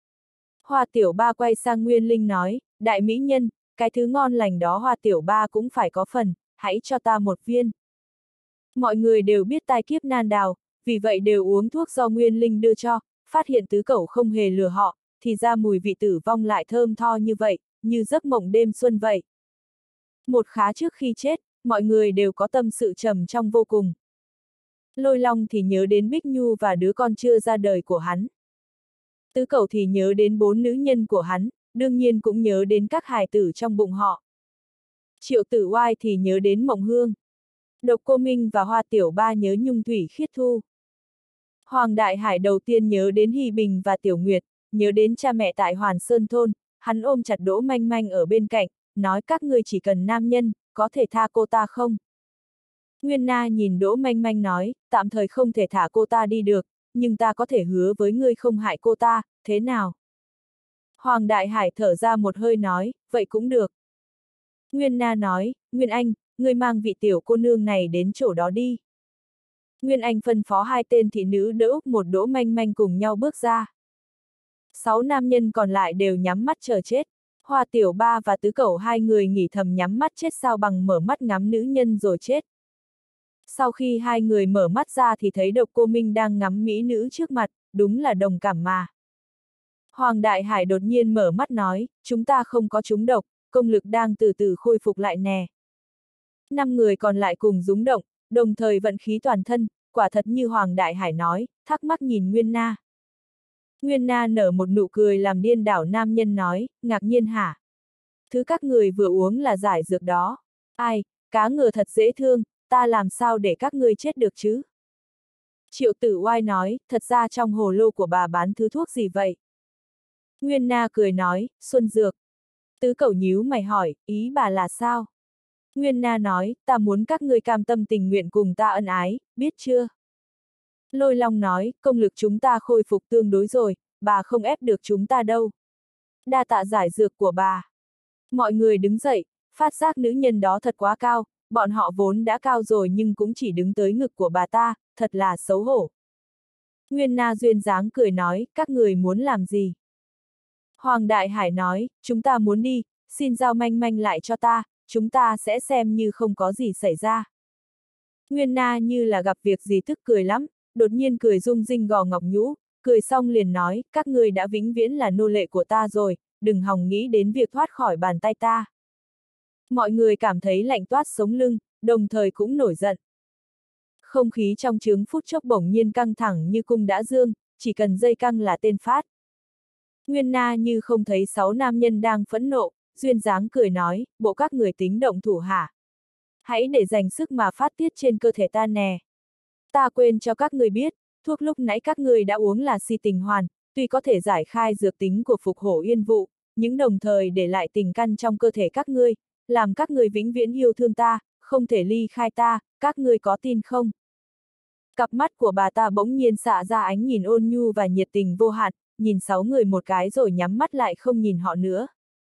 Hoa Tiểu Ba quay sang Nguyên Linh nói, đại mỹ nhân, cái thứ ngon lành đó Hoa Tiểu Ba cũng phải có phần, hãy cho ta một viên. Mọi người đều biết tai kiếp nan đào, vì vậy đều uống thuốc do Nguyên Linh đưa cho, phát hiện Tứ Cẩu không hề lừa họ, thì ra mùi vị tử vong lại thơm tho như vậy, như giấc mộng đêm xuân vậy. Một khá trước khi chết, mọi người đều có tâm sự trầm trong vô cùng. Lôi Long thì nhớ đến Bích Nhu và đứa con chưa ra đời của hắn. Tứ Cẩu thì nhớ đến bốn nữ nhân của hắn, đương nhiên cũng nhớ đến các hài tử trong bụng họ. Triệu Tử Oai thì nhớ đến Mộng Hương. Độc Cô Minh và Hoa Tiểu Ba nhớ Nhung Thủy Khiết Thu. Hoàng Đại Hải đầu tiên nhớ đến Hy Bình và Tiểu Nguyệt, nhớ đến cha mẹ tại Hoàn Sơn Thôn, hắn ôm chặt Đỗ Manh Manh ở bên cạnh, nói các ngươi chỉ cần nam nhân, có thể tha cô ta không? Nguyên Na nhìn Đỗ Manh Manh nói, tạm thời không thể thả cô ta đi được, nhưng ta có thể hứa với ngươi không hại cô ta, thế nào? Hoàng Đại Hải thở ra một hơi nói, vậy cũng được. Nguyên Na nói, Nguyên Anh, ngươi mang vị tiểu cô nương này đến chỗ đó đi. Nguyên Anh phân phó hai tên thị nữ đỡ Úc một Đỗ Manh Manh cùng nhau bước ra. Sáu nam nhân còn lại đều nhắm mắt chờ chết. Hoa Tiểu Ba và Tứ Cẩu hai người nghỉ thầm nhắm mắt chết sao bằng mở mắt ngắm nữ nhân rồi chết. Sau khi hai người mở mắt ra thì thấy Độc Cô Minh đang ngắm mỹ nữ trước mặt, đúng là đồng cảm mà. Hoàng Đại Hải đột nhiên mở mắt nói, chúng ta không có trúng độc, công lực đang từ từ khôi phục lại nè. Năm người còn lại cùng rúng động, đồng thời vận khí toàn thân, quả thật như Hoàng Đại Hải nói, thắc mắc nhìn Nguyên Na. Nguyên Na nở một nụ cười làm điên đảo nam nhân nói, ngạc nhiên hả? Thứ các người vừa uống là giải dược đó. Ai, cá ngừ thật dễ thương, ta làm sao để các ngươi chết được chứ? Triệu Tử Oai nói, thật ra trong hồ lô của bà bán thứ thuốc gì vậy? Nguyên Na cười nói, xuân dược. Tứ Cẩu nhíu mày hỏi, ý bà là sao? Nguyên Na nói, ta muốn các ngươi cam tâm tình nguyện cùng ta ân ái, biết chưa? Lôi Long nói, công lực chúng ta khôi phục tương đối rồi, bà không ép được chúng ta đâu. Đa tạ giải dược của bà. Mọi người đứng dậy, phát giác nữ nhân đó thật quá cao, bọn họ vốn đã cao rồi nhưng cũng chỉ đứng tới ngực của bà ta, thật là xấu hổ. Nguyên Na duyên dáng cười nói, các người muốn làm gì? Hoàng Đại Hải nói, chúng ta muốn đi, xin giao Manh Manh lại cho ta, chúng ta sẽ xem như không có gì xảy ra. Nguyên Na như là gặp việc gì tức cười lắm, đột nhiên cười rung rinh gò ngọc nhũ, cười xong liền nói, các ngươi đã vĩnh viễn là nô lệ của ta rồi, đừng hòng nghĩ đến việc thoát khỏi bàn tay ta. Mọi người cảm thấy lạnh toát sống lưng, đồng thời cũng nổi giận. Không khí trong trướng phút chốc bỗng nhiên căng thẳng như cung đã dương, chỉ cần dây căng là tên phát. Nguyên Na như không thấy sáu nam nhân đang phẫn nộ, duyên dáng cười nói, bộ các người tính động thủ hả? Hãy để dành sức mà phát tiết trên cơ thể ta nè. Ta quên cho các người biết, thuốc lúc nãy các người đã uống là si tình hoàn, tuy có thể giải khai dược tính của Phục Hổ Yên Vụ, nhưng đồng thời để lại tình căn trong cơ thể các ngươi, làm các người vĩnh viễn yêu thương ta, không thể ly khai ta, các ngươi có tin không? Cặp mắt của bà ta bỗng nhiên xạ ra ánh nhìn ôn nhu và nhiệt tình vô hạn, nhìn sáu người một cái rồi nhắm mắt lại không nhìn họ nữa.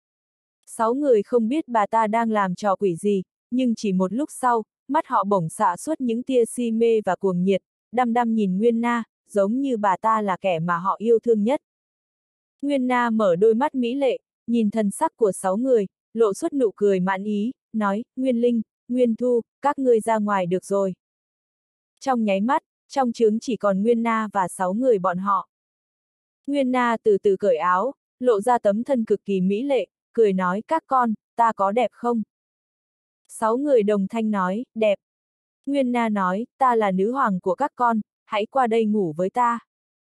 Sáu người không biết bà ta đang làm trò quỷ gì, nhưng chỉ một lúc sau, mắt họ bỗng xạ suốt những tia si mê và cuồng nhiệt, đăm đăm nhìn Nguyên Na, giống như bà ta là kẻ mà họ yêu thương nhất. Nguyên Na mở đôi mắt mỹ lệ, nhìn thần sắc của sáu người, lộ xuất nụ cười mãn ý, nói, Nguyên Linh, Nguyên Thu, các ngươi ra ngoài được rồi. Trong nháy mắt, trong trướng chỉ còn Nguyên Na và sáu người bọn họ. Nguyên Na từ từ cởi áo, lộ ra tấm thân cực kỳ mỹ lệ, cười nói, các con, ta có đẹp không? Sáu người đồng thanh nói, đẹp. Nguyên Na nói, ta là nữ hoàng của các con, hãy qua đây ngủ với ta.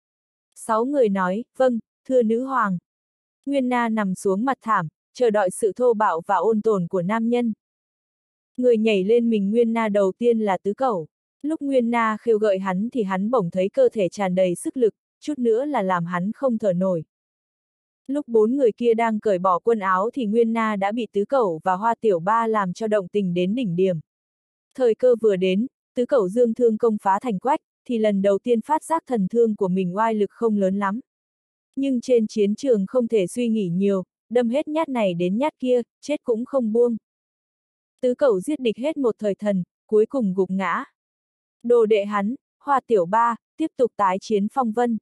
Sáu người nói, vâng, thưa nữ hoàng. Nguyên Na nằm xuống mặt thảm, chờ đợi sự thô bạo và ôn tồn của nam nhân. Người nhảy lên mình Nguyên Na đầu tiên là Tứ Cẩu. Lúc Nguyên Na khêu gợi hắn thì hắn bỗng thấy cơ thể tràn đầy sức lực, chút nữa là làm hắn không thở nổi. Lúc bốn người kia đang cởi bỏ quần áo thì Nguyên Na đã bị Tứ Cẩu và Hoa Tiểu Ba làm cho động tình đến đỉnh điểm. Thời cơ vừa đến, Tứ Cẩu dương thương công phá thành quách, thì lần đầu tiên phát giác thần thương của mình oai lực không lớn lắm. Nhưng trên chiến trường không thể suy nghĩ nhiều, đâm hết nhát này đến nhát kia, chết cũng không buông. Tứ Cẩu giết địch hết một thời thần, cuối cùng gục ngã. Đồ đệ hắn, Hoa Tiểu Ba, tiếp tục tái chiến phong vân.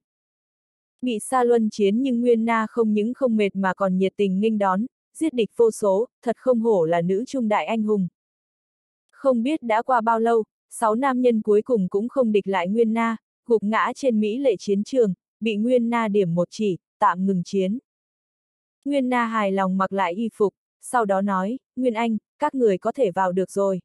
Bị xa luân chiến nhưng Nguyên Na không những không mệt mà còn nhiệt tình nghênh đón, giết địch vô số, thật không hổ là nữ trung đại anh hùng. Không biết đã qua bao lâu, sáu nam nhân cuối cùng cũng không địch lại Nguyên Na, gục ngã trên mỹ lệ chiến trường, bị Nguyên Na điểm một chỉ, tạm ngừng chiến. Nguyên Na hài lòng mặc lại y phục, sau đó nói, Nguyên Anh, các người có thể vào được rồi.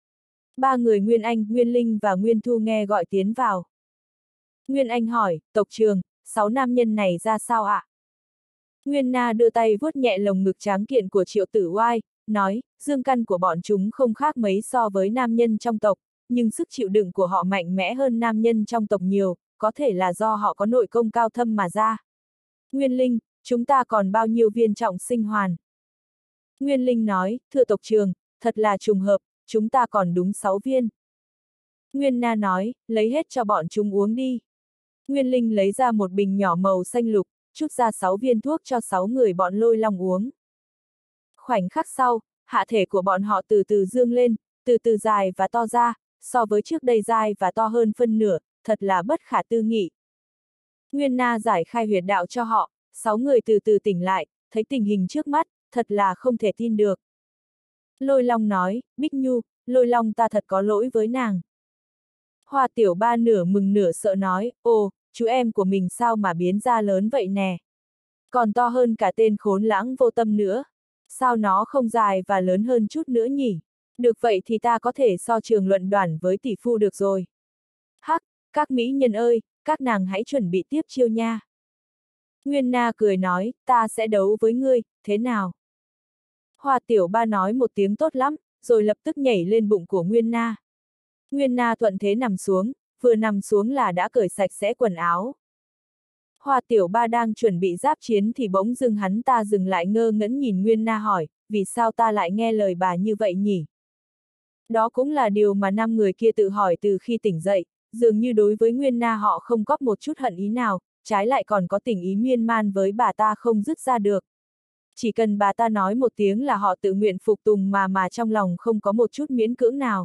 Ba người Nguyên Anh, Nguyên Linh và Nguyên Thu nghe gọi tiến vào. Nguyên Anh hỏi, tộc trường, sáu nam nhân này ra sao ạ? Nguyên Na đưa tay vuốt nhẹ lồng ngực tráng kiện của Triệu Tử Oai, nói, dương căn của bọn chúng không khác mấy so với nam nhân trong tộc, nhưng sức chịu đựng của họ mạnh mẽ hơn nam nhân trong tộc nhiều, có thể là do họ có nội công cao thâm mà ra. Nguyên Linh, chúng ta còn bao nhiêu viên trọng sinh hoàn? Nguyên Linh nói, thưa tộc trưởng, thật là trùng hợp, chúng ta còn đúng sáu viên. Nguyên Na nói, lấy hết cho bọn chúng uống đi. Nguyên Linh lấy ra một bình nhỏ màu xanh lục, trút ra sáu viên thuốc cho sáu người bọn Lôi Long uống. Khoảnh khắc sau, hạ thể của bọn họ từ từ dương lên, từ từ dài và to ra, so với trước đây dài và to hơn phân nửa, thật là bất khả tư nghị. Nguyên Na giải khai huyệt đạo cho họ, sáu người từ từ tỉnh lại, thấy tình hình trước mắt, thật là không thể tin được. Lôi Long nói, Bích Nhu, Lôi Long ta thật có lỗi với nàng. Hoa Tiểu Ba nửa mừng nửa sợ nói, ồ, chú em của mình sao mà biến ra lớn vậy nè. Còn to hơn cả tên khốn lãng vô tâm nữa. Sao nó không dài và lớn hơn chút nữa nhỉ? Được vậy thì ta có thể so trường luận đoàn với tỷ phu được rồi. Hắc, các mỹ nhân ơi, các nàng hãy chuẩn bị tiếp chiêu nha. Nguyên Na cười nói, ta sẽ đấu với ngươi, thế nào? Hoa Tiểu Ba nói một tiếng tốt lắm, rồi lập tức nhảy lên bụng của Nguyên Na. Nguyên Na thuận thế nằm xuống, vừa nằm xuống là đã cởi sạch sẽ quần áo. Hoa Tiểu Ba đang chuẩn bị giáp chiến thì bỗng dưng hắn ta dừng lại ngơ ngẩn nhìn Nguyên Na hỏi, vì sao ta lại nghe lời bà như vậy nhỉ? Đó cũng là điều mà năm người kia tự hỏi từ khi tỉnh dậy, dường như đối với Nguyên Na họ không có một chút hận ý nào, trái lại còn có tình ý miên man với bà ta không dứt ra được. Chỉ cần bà ta nói một tiếng là họ tự nguyện phục tùng mà mà trong lòng không có một chút miễn cưỡng nào.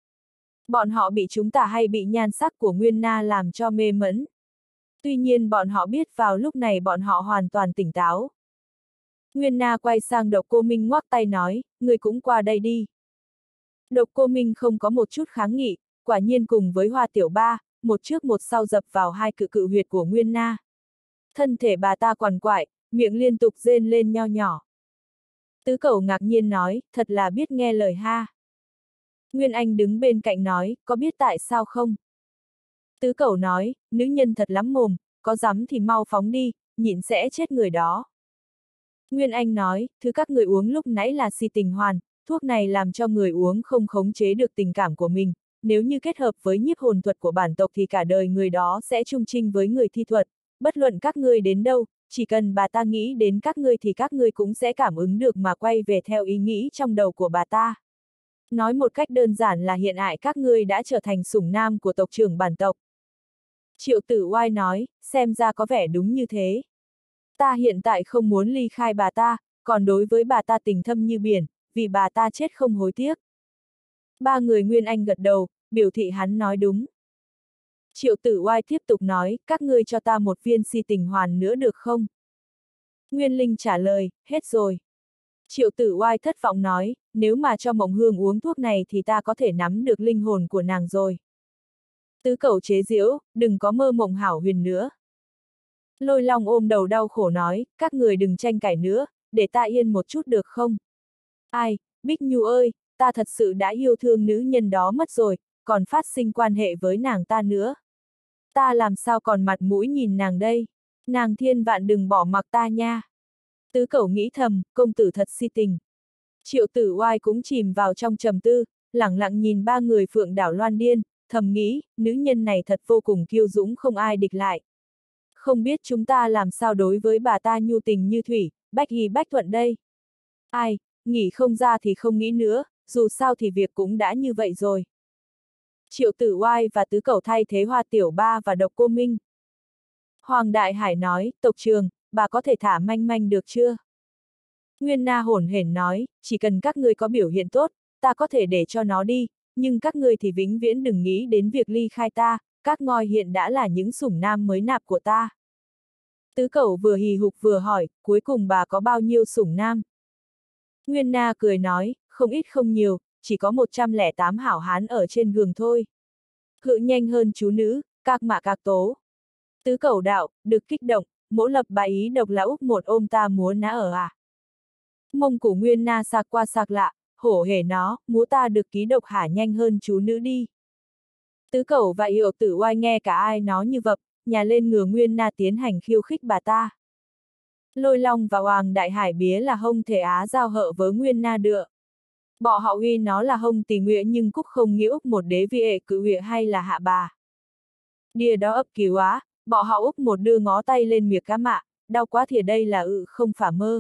Bọn họ bị chúng ta hay bị nhan sắc của Nguyên Na làm cho mê mẩn. Tuy nhiên bọn họ biết vào lúc này bọn họ hoàn toàn tỉnh táo. Nguyên Na quay sang Độc Cô Minh ngoắc tay nói, người cũng qua đây đi. Độc Cô Minh không có một chút kháng nghị, quả nhiên cùng với Hoa Tiểu Ba, một trước một sau dập vào hai cự cự huyệt của Nguyên Na. Thân thể bà ta quằn quại, miệng liên tục rên lên nho nhỏ. Tứ Cẩu ngạc nhiên nói, thật là biết nghe lời ha. Nguyên Anh đứng bên cạnh nói, có biết tại sao không? Tứ Cẩu nói, nữ nhân thật lắm mồm, có dám thì mau phóng đi, nhịn sẽ chết người đó. Nguyên Anh nói, thứ các người uống lúc nãy là si tình hoàn, thuốc này làm cho người uống không khống chế được tình cảm của mình, nếu như kết hợp với nhiếp hồn thuật của bản tộc thì cả đời người đó sẽ chung chinh với người thi thuật, bất luận các ngươi đến đâu, chỉ cần bà ta nghĩ đến các ngươi thì các ngươi cũng sẽ cảm ứng được mà quay về theo ý nghĩ trong đầu của bà ta. Nói một cách đơn giản là hiện tại các ngươi đã trở thành sủng nam của tộc trưởng bản tộc. Triệu Tử Oai nói, xem ra có vẻ đúng như thế. Ta hiện tại không muốn ly khai bà ta, còn đối với bà ta tình thâm như biển, vì bà ta chết không hối tiếc. Ba người Nguyên Anh gật đầu, biểu thị hắn nói đúng. Triệu Tử Oai tiếp tục nói, các ngươi cho ta một viên si tình hoàn nữa được không? Nguyên Linh trả lời, hết rồi. Triệu Tử Oai thất vọng nói, nếu mà cho Mộng Hương uống thuốc này thì ta có thể nắm được linh hồn của nàng rồi. Tứ Cẩu chế giễu, đừng có mơ mộng hảo huyền nữa. Lôi Long ôm đầu đau khổ nói, các người đừng tranh cãi nữa, để ta yên một chút được không? Ai, Bích Nhu ơi, ta thật sự đã yêu thương nữ nhân đó mất rồi, còn phát sinh quan hệ với nàng ta nữa. Ta làm sao còn mặt mũi nhìn nàng đây? Nàng thiên vạn đừng bỏ mặc ta nha. Tứ Cẩu nghĩ thầm, công tử thật si tình. Triệu Tử Oai cũng chìm vào trong trầm tư, lẳng lặng nhìn ba người Phượng Đảo Loan Điên, thầm nghĩ, nữ nhân này thật vô cùng kiêu dũng không ai địch lại. Không biết chúng ta làm sao đối với bà ta nhu tình như thủy, bách hy bách thuận đây. Ai, nghĩ không ra thì không nghĩ nữa, dù sao thì việc cũng đã như vậy rồi. Triệu Tử Oai và Tứ Cẩu thay thế Hoa Tiểu Ba và Độc Cô Minh. Hoàng Đại Hải nói, tộc trưởng, bà có thể thả manh manh được chưa? Nguyên Na hổn hển nói, chỉ cần các ngươi có biểu hiện tốt, ta có thể để cho nó đi, nhưng các ngươi thì vĩnh viễn đừng nghĩ đến việc ly khai ta, các ngoi hiện đã là những sủng nam mới nạp của ta. Tứ Cẩu vừa hì hục vừa hỏi, cuối cùng bà có bao nhiêu sủng nam? Nguyên Na cười nói, không ít không nhiều, chỉ có một trăm lẻ tám hảo hán ở trên giường thôi. Hự nhanh hơn chú nữ, các mạ các tố. Tứ Cẩu đạo, được kích động, mỗ lập bà ý độc là úc một ôm ta múa ná ở à. Mông của Nguyên Na sạc qua sạc lạ, hổ hề nó, múa ta được ký độc hả nhanh hơn chú nữ đi. Tứ Cẩu và Yệu Tử Oai nghe cả ai nói như vập, nhà lên ngừa Nguyên Na tiến hành khiêu khích bà ta. Lôi Long và Hoàng Đại Hải bía là hông thể á giao hợ với Nguyên Na được. Bỏ họ uy nó là hông tì nguyện nhưng cúc không nghĩa úc một đế vi ệ cự nguyện hay là hạ bà. Đìa đó ấp cứu á, bỏ họ úc một đưa ngó tay lên miệng cá mạ, đau quá thì đây là ự không phải mơ.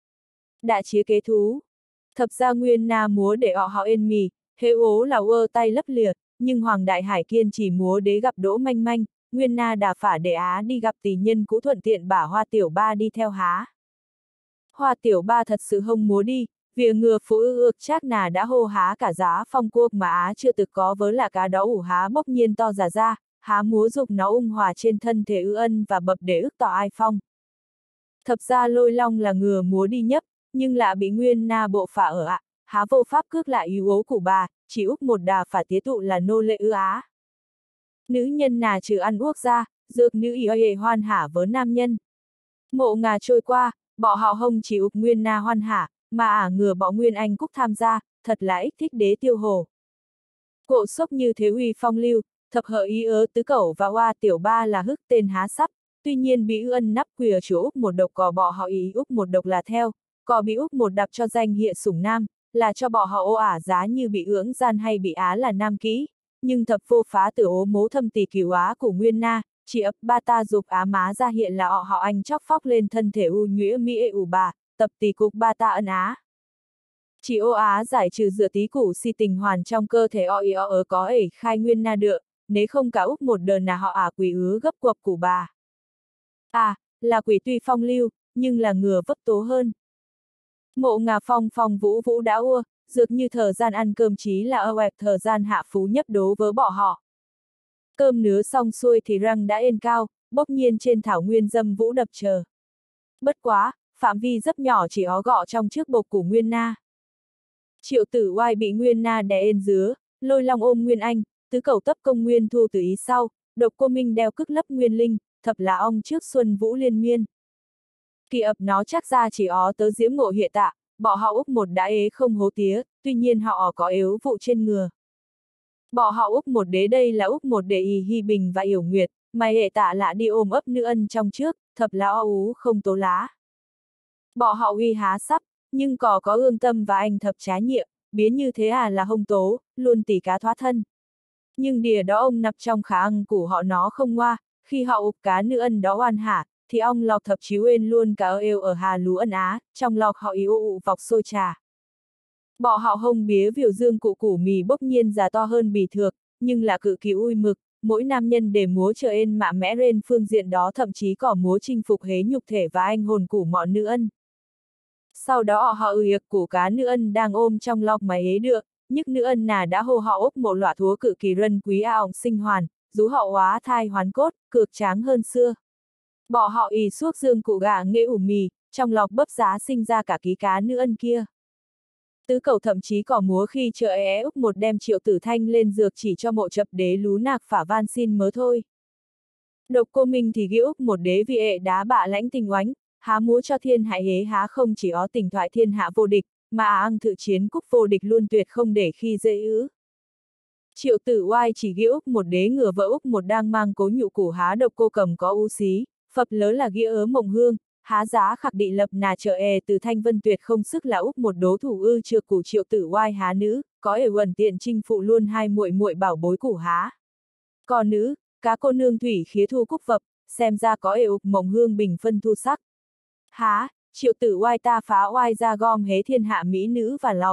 Đã chía kế thú. Thập ra Nguyên Na múa để họ họ ên mì, hễ ố là ơ tay lấp liệt, nhưng Hoàng Đại Hải kiên chỉ múa đế gặp Đỗ Manh Manh, Nguyên Na đà phả để á đi gặp tỷ nhân cũ thuận tiện bả Hoa Tiểu Ba đi theo há. Hoa Tiểu Ba thật sự hông múa đi, vì ngừa phụ ư ước chắc nà đã hô há cả giá phong cuộc mà á chưa từng có với là cá đó ủ há bốc nhiên to giả ra, há múa dục nó ung hòa trên thân thể ư ân và bập để ức tỏ ai phong. Thập ra Lôi Long là ngừa múa đi nhấp, nhưng lạ bị Nguyên Na bộ phả ở ạ, há vô pháp cước lại yếu ố của bà, chỉ úc một đà phả tía tụ là nô lệ ư á. Nữ nhân nà trừ ăn uốc ra, dược nữ y ê hoan hả với nam nhân. Mộ ngà trôi qua, bỏ họ hông chỉ ục Nguyên Na hoan hả, mà ả ngừa bỏ Nguyên Anh Cúc tham gia, thật là ích thích đế tiêu hồ. Cộ sốc như thế uy phong lưu, thập hợ ý ớ tứ cẩu và Hoa Tiểu Ba là hức tên há sắp, tuy nhiên bị ân nắp quìa chúa úc một độc cò bỏ họ ý úc một độc là theo, cò bị úc một đạp cho danh hiện sủng nam, là cho bỏ họ ô ả giá như bị ưỡng gian hay bị á là nam kỹ, nhưng thập vô phá tử ố mố thâm tỳ cứu á của Nguyên Na, chỉ ấp ba ta dục á má ra hiện là họ họ anh chóc phóc lên thân thể u nhũy mỹ ệ ủ bà, tập tỳ cục ba ta ân á. Chỉ ô á giải trừ dựa tí củ si tình hoàn trong cơ thể o y o ớ có ể khai Nguyên Na đựa, nếu không cả úc một đờn là họ ả quỷ ứa gấp quập của bà. À, là quỷ tuy phong lưu, nhưng là ngừa vấp tố hơn. Mộ ngà phong phong vũ vũ đã ua, dược như thời gian ăn cơm chí là ơ ẹp thời gian hạ phú nhấp đố với bỏ họ. Cơm nứa xong xuôi thì răng đã ên cao, bốc nhiên trên thảo nguyên dâm vũ đập chờ. Bất quá, phạm vi rất nhỏ chỉ ó gọ trong trước bộc của Nguyên Na. Triệu Tử Oai bị Nguyên Na đè ên dứa, Lôi Long ôm Nguyên Anh, tứ cẩu tấp công Nguyên Thu từ ý sau, Độc Cô Minh đeo cức lấp Nguyên Linh, thập là ong trước xuân vũ liên miên. Kỳ ập nó chắc ra chỉ ó tớ diễm ngộ hiện tạ, bỏ họ úc một đã ế không hố tía, tuy nhiên họ có yếu vụ trên ngừa. Bỏ họ úc một đế đây là úc một để y hy bình và yểu nguyệt, mà hệ tạ lạ đi ôm ấp nữ ân trong trước, thập là o ú không tố lá. Bỏ họ uy há sắp, nhưng cò có ương tâm và anh thập trái nhiệm, biến như thế à là hông tố, luôn tỉ cá thoát thân. Nhưng đìa đó ông nằm trong khả ăn của họ nó không ngoa, khi họ ục cá nữ ân đó oan hả, thì ông lọc thập chiếu ên luôn cả êu ở hà lú ân á, trong lọc họ yếu ụ vọc sôi trà. Bỏ họ hông bía viều dương cụ củ mì bốc nhiên già to hơn bì thược, nhưng là cự kỳ ui mực, mỗi nam nhân để múa trở ên mạ mẽ lên phương diện đó thậm chí có múa chinh phục hế nhục thể và anh hồn của mọi nữ ân. Sau đó họ ư yệc của cá nữ ân đang ôm trong lọc mà hế được, nhức nữ ân nà đã hô họ ốc một loại thúa cự kỳ rân quý a ọng sinh hoàn, rú họ hóa thai hoán cốt, cược tráng hơn xưa. Bỏ họ ì suốt dương cụ gà nghệ ủ mì, trong lọc bấp giá sinh ra cả ký cá nữ ân kia. Tứ cẩu thậm chí có múa khi chờ é úc một đem Triệu Tử Thanh lên dược chỉ cho mộ chập đế lú nạc phả van xin mớ thôi. Độc Cô Minh thì ghi úc một đế vì ệ đá bạ lãnh tình oánh, há múa cho thiên hại hế há không chỉ ó tình thoại thiên hạ vô địch, mà á ăn thự chiến cúc vô địch luôn tuyệt không để khi dễ ứ. Triệu Tử Oai chỉ ghi úc một đế ngừa vợ úc một đang mang cố nhụ củ há Độc Cô cầm có u xí, phập lớ là ghi ớ mộng hương, há giá khạc đị lập nà trợ e từ thanh vân tuyệt không sức là úc một đố thủ ư trược củ Triệu Tử Oai há nữ, có ể quần tiện chinh phụ luôn hai muội muội bảo bối củ há. Còn nữ, cá cô nương thủy khía thu cúc vập, xem ra có ể ục mộng hương bình phân thu sắc. Há, Triệu Tử Oai ta phá oai ra gom hế thiên hạ mỹ nữ và lọc.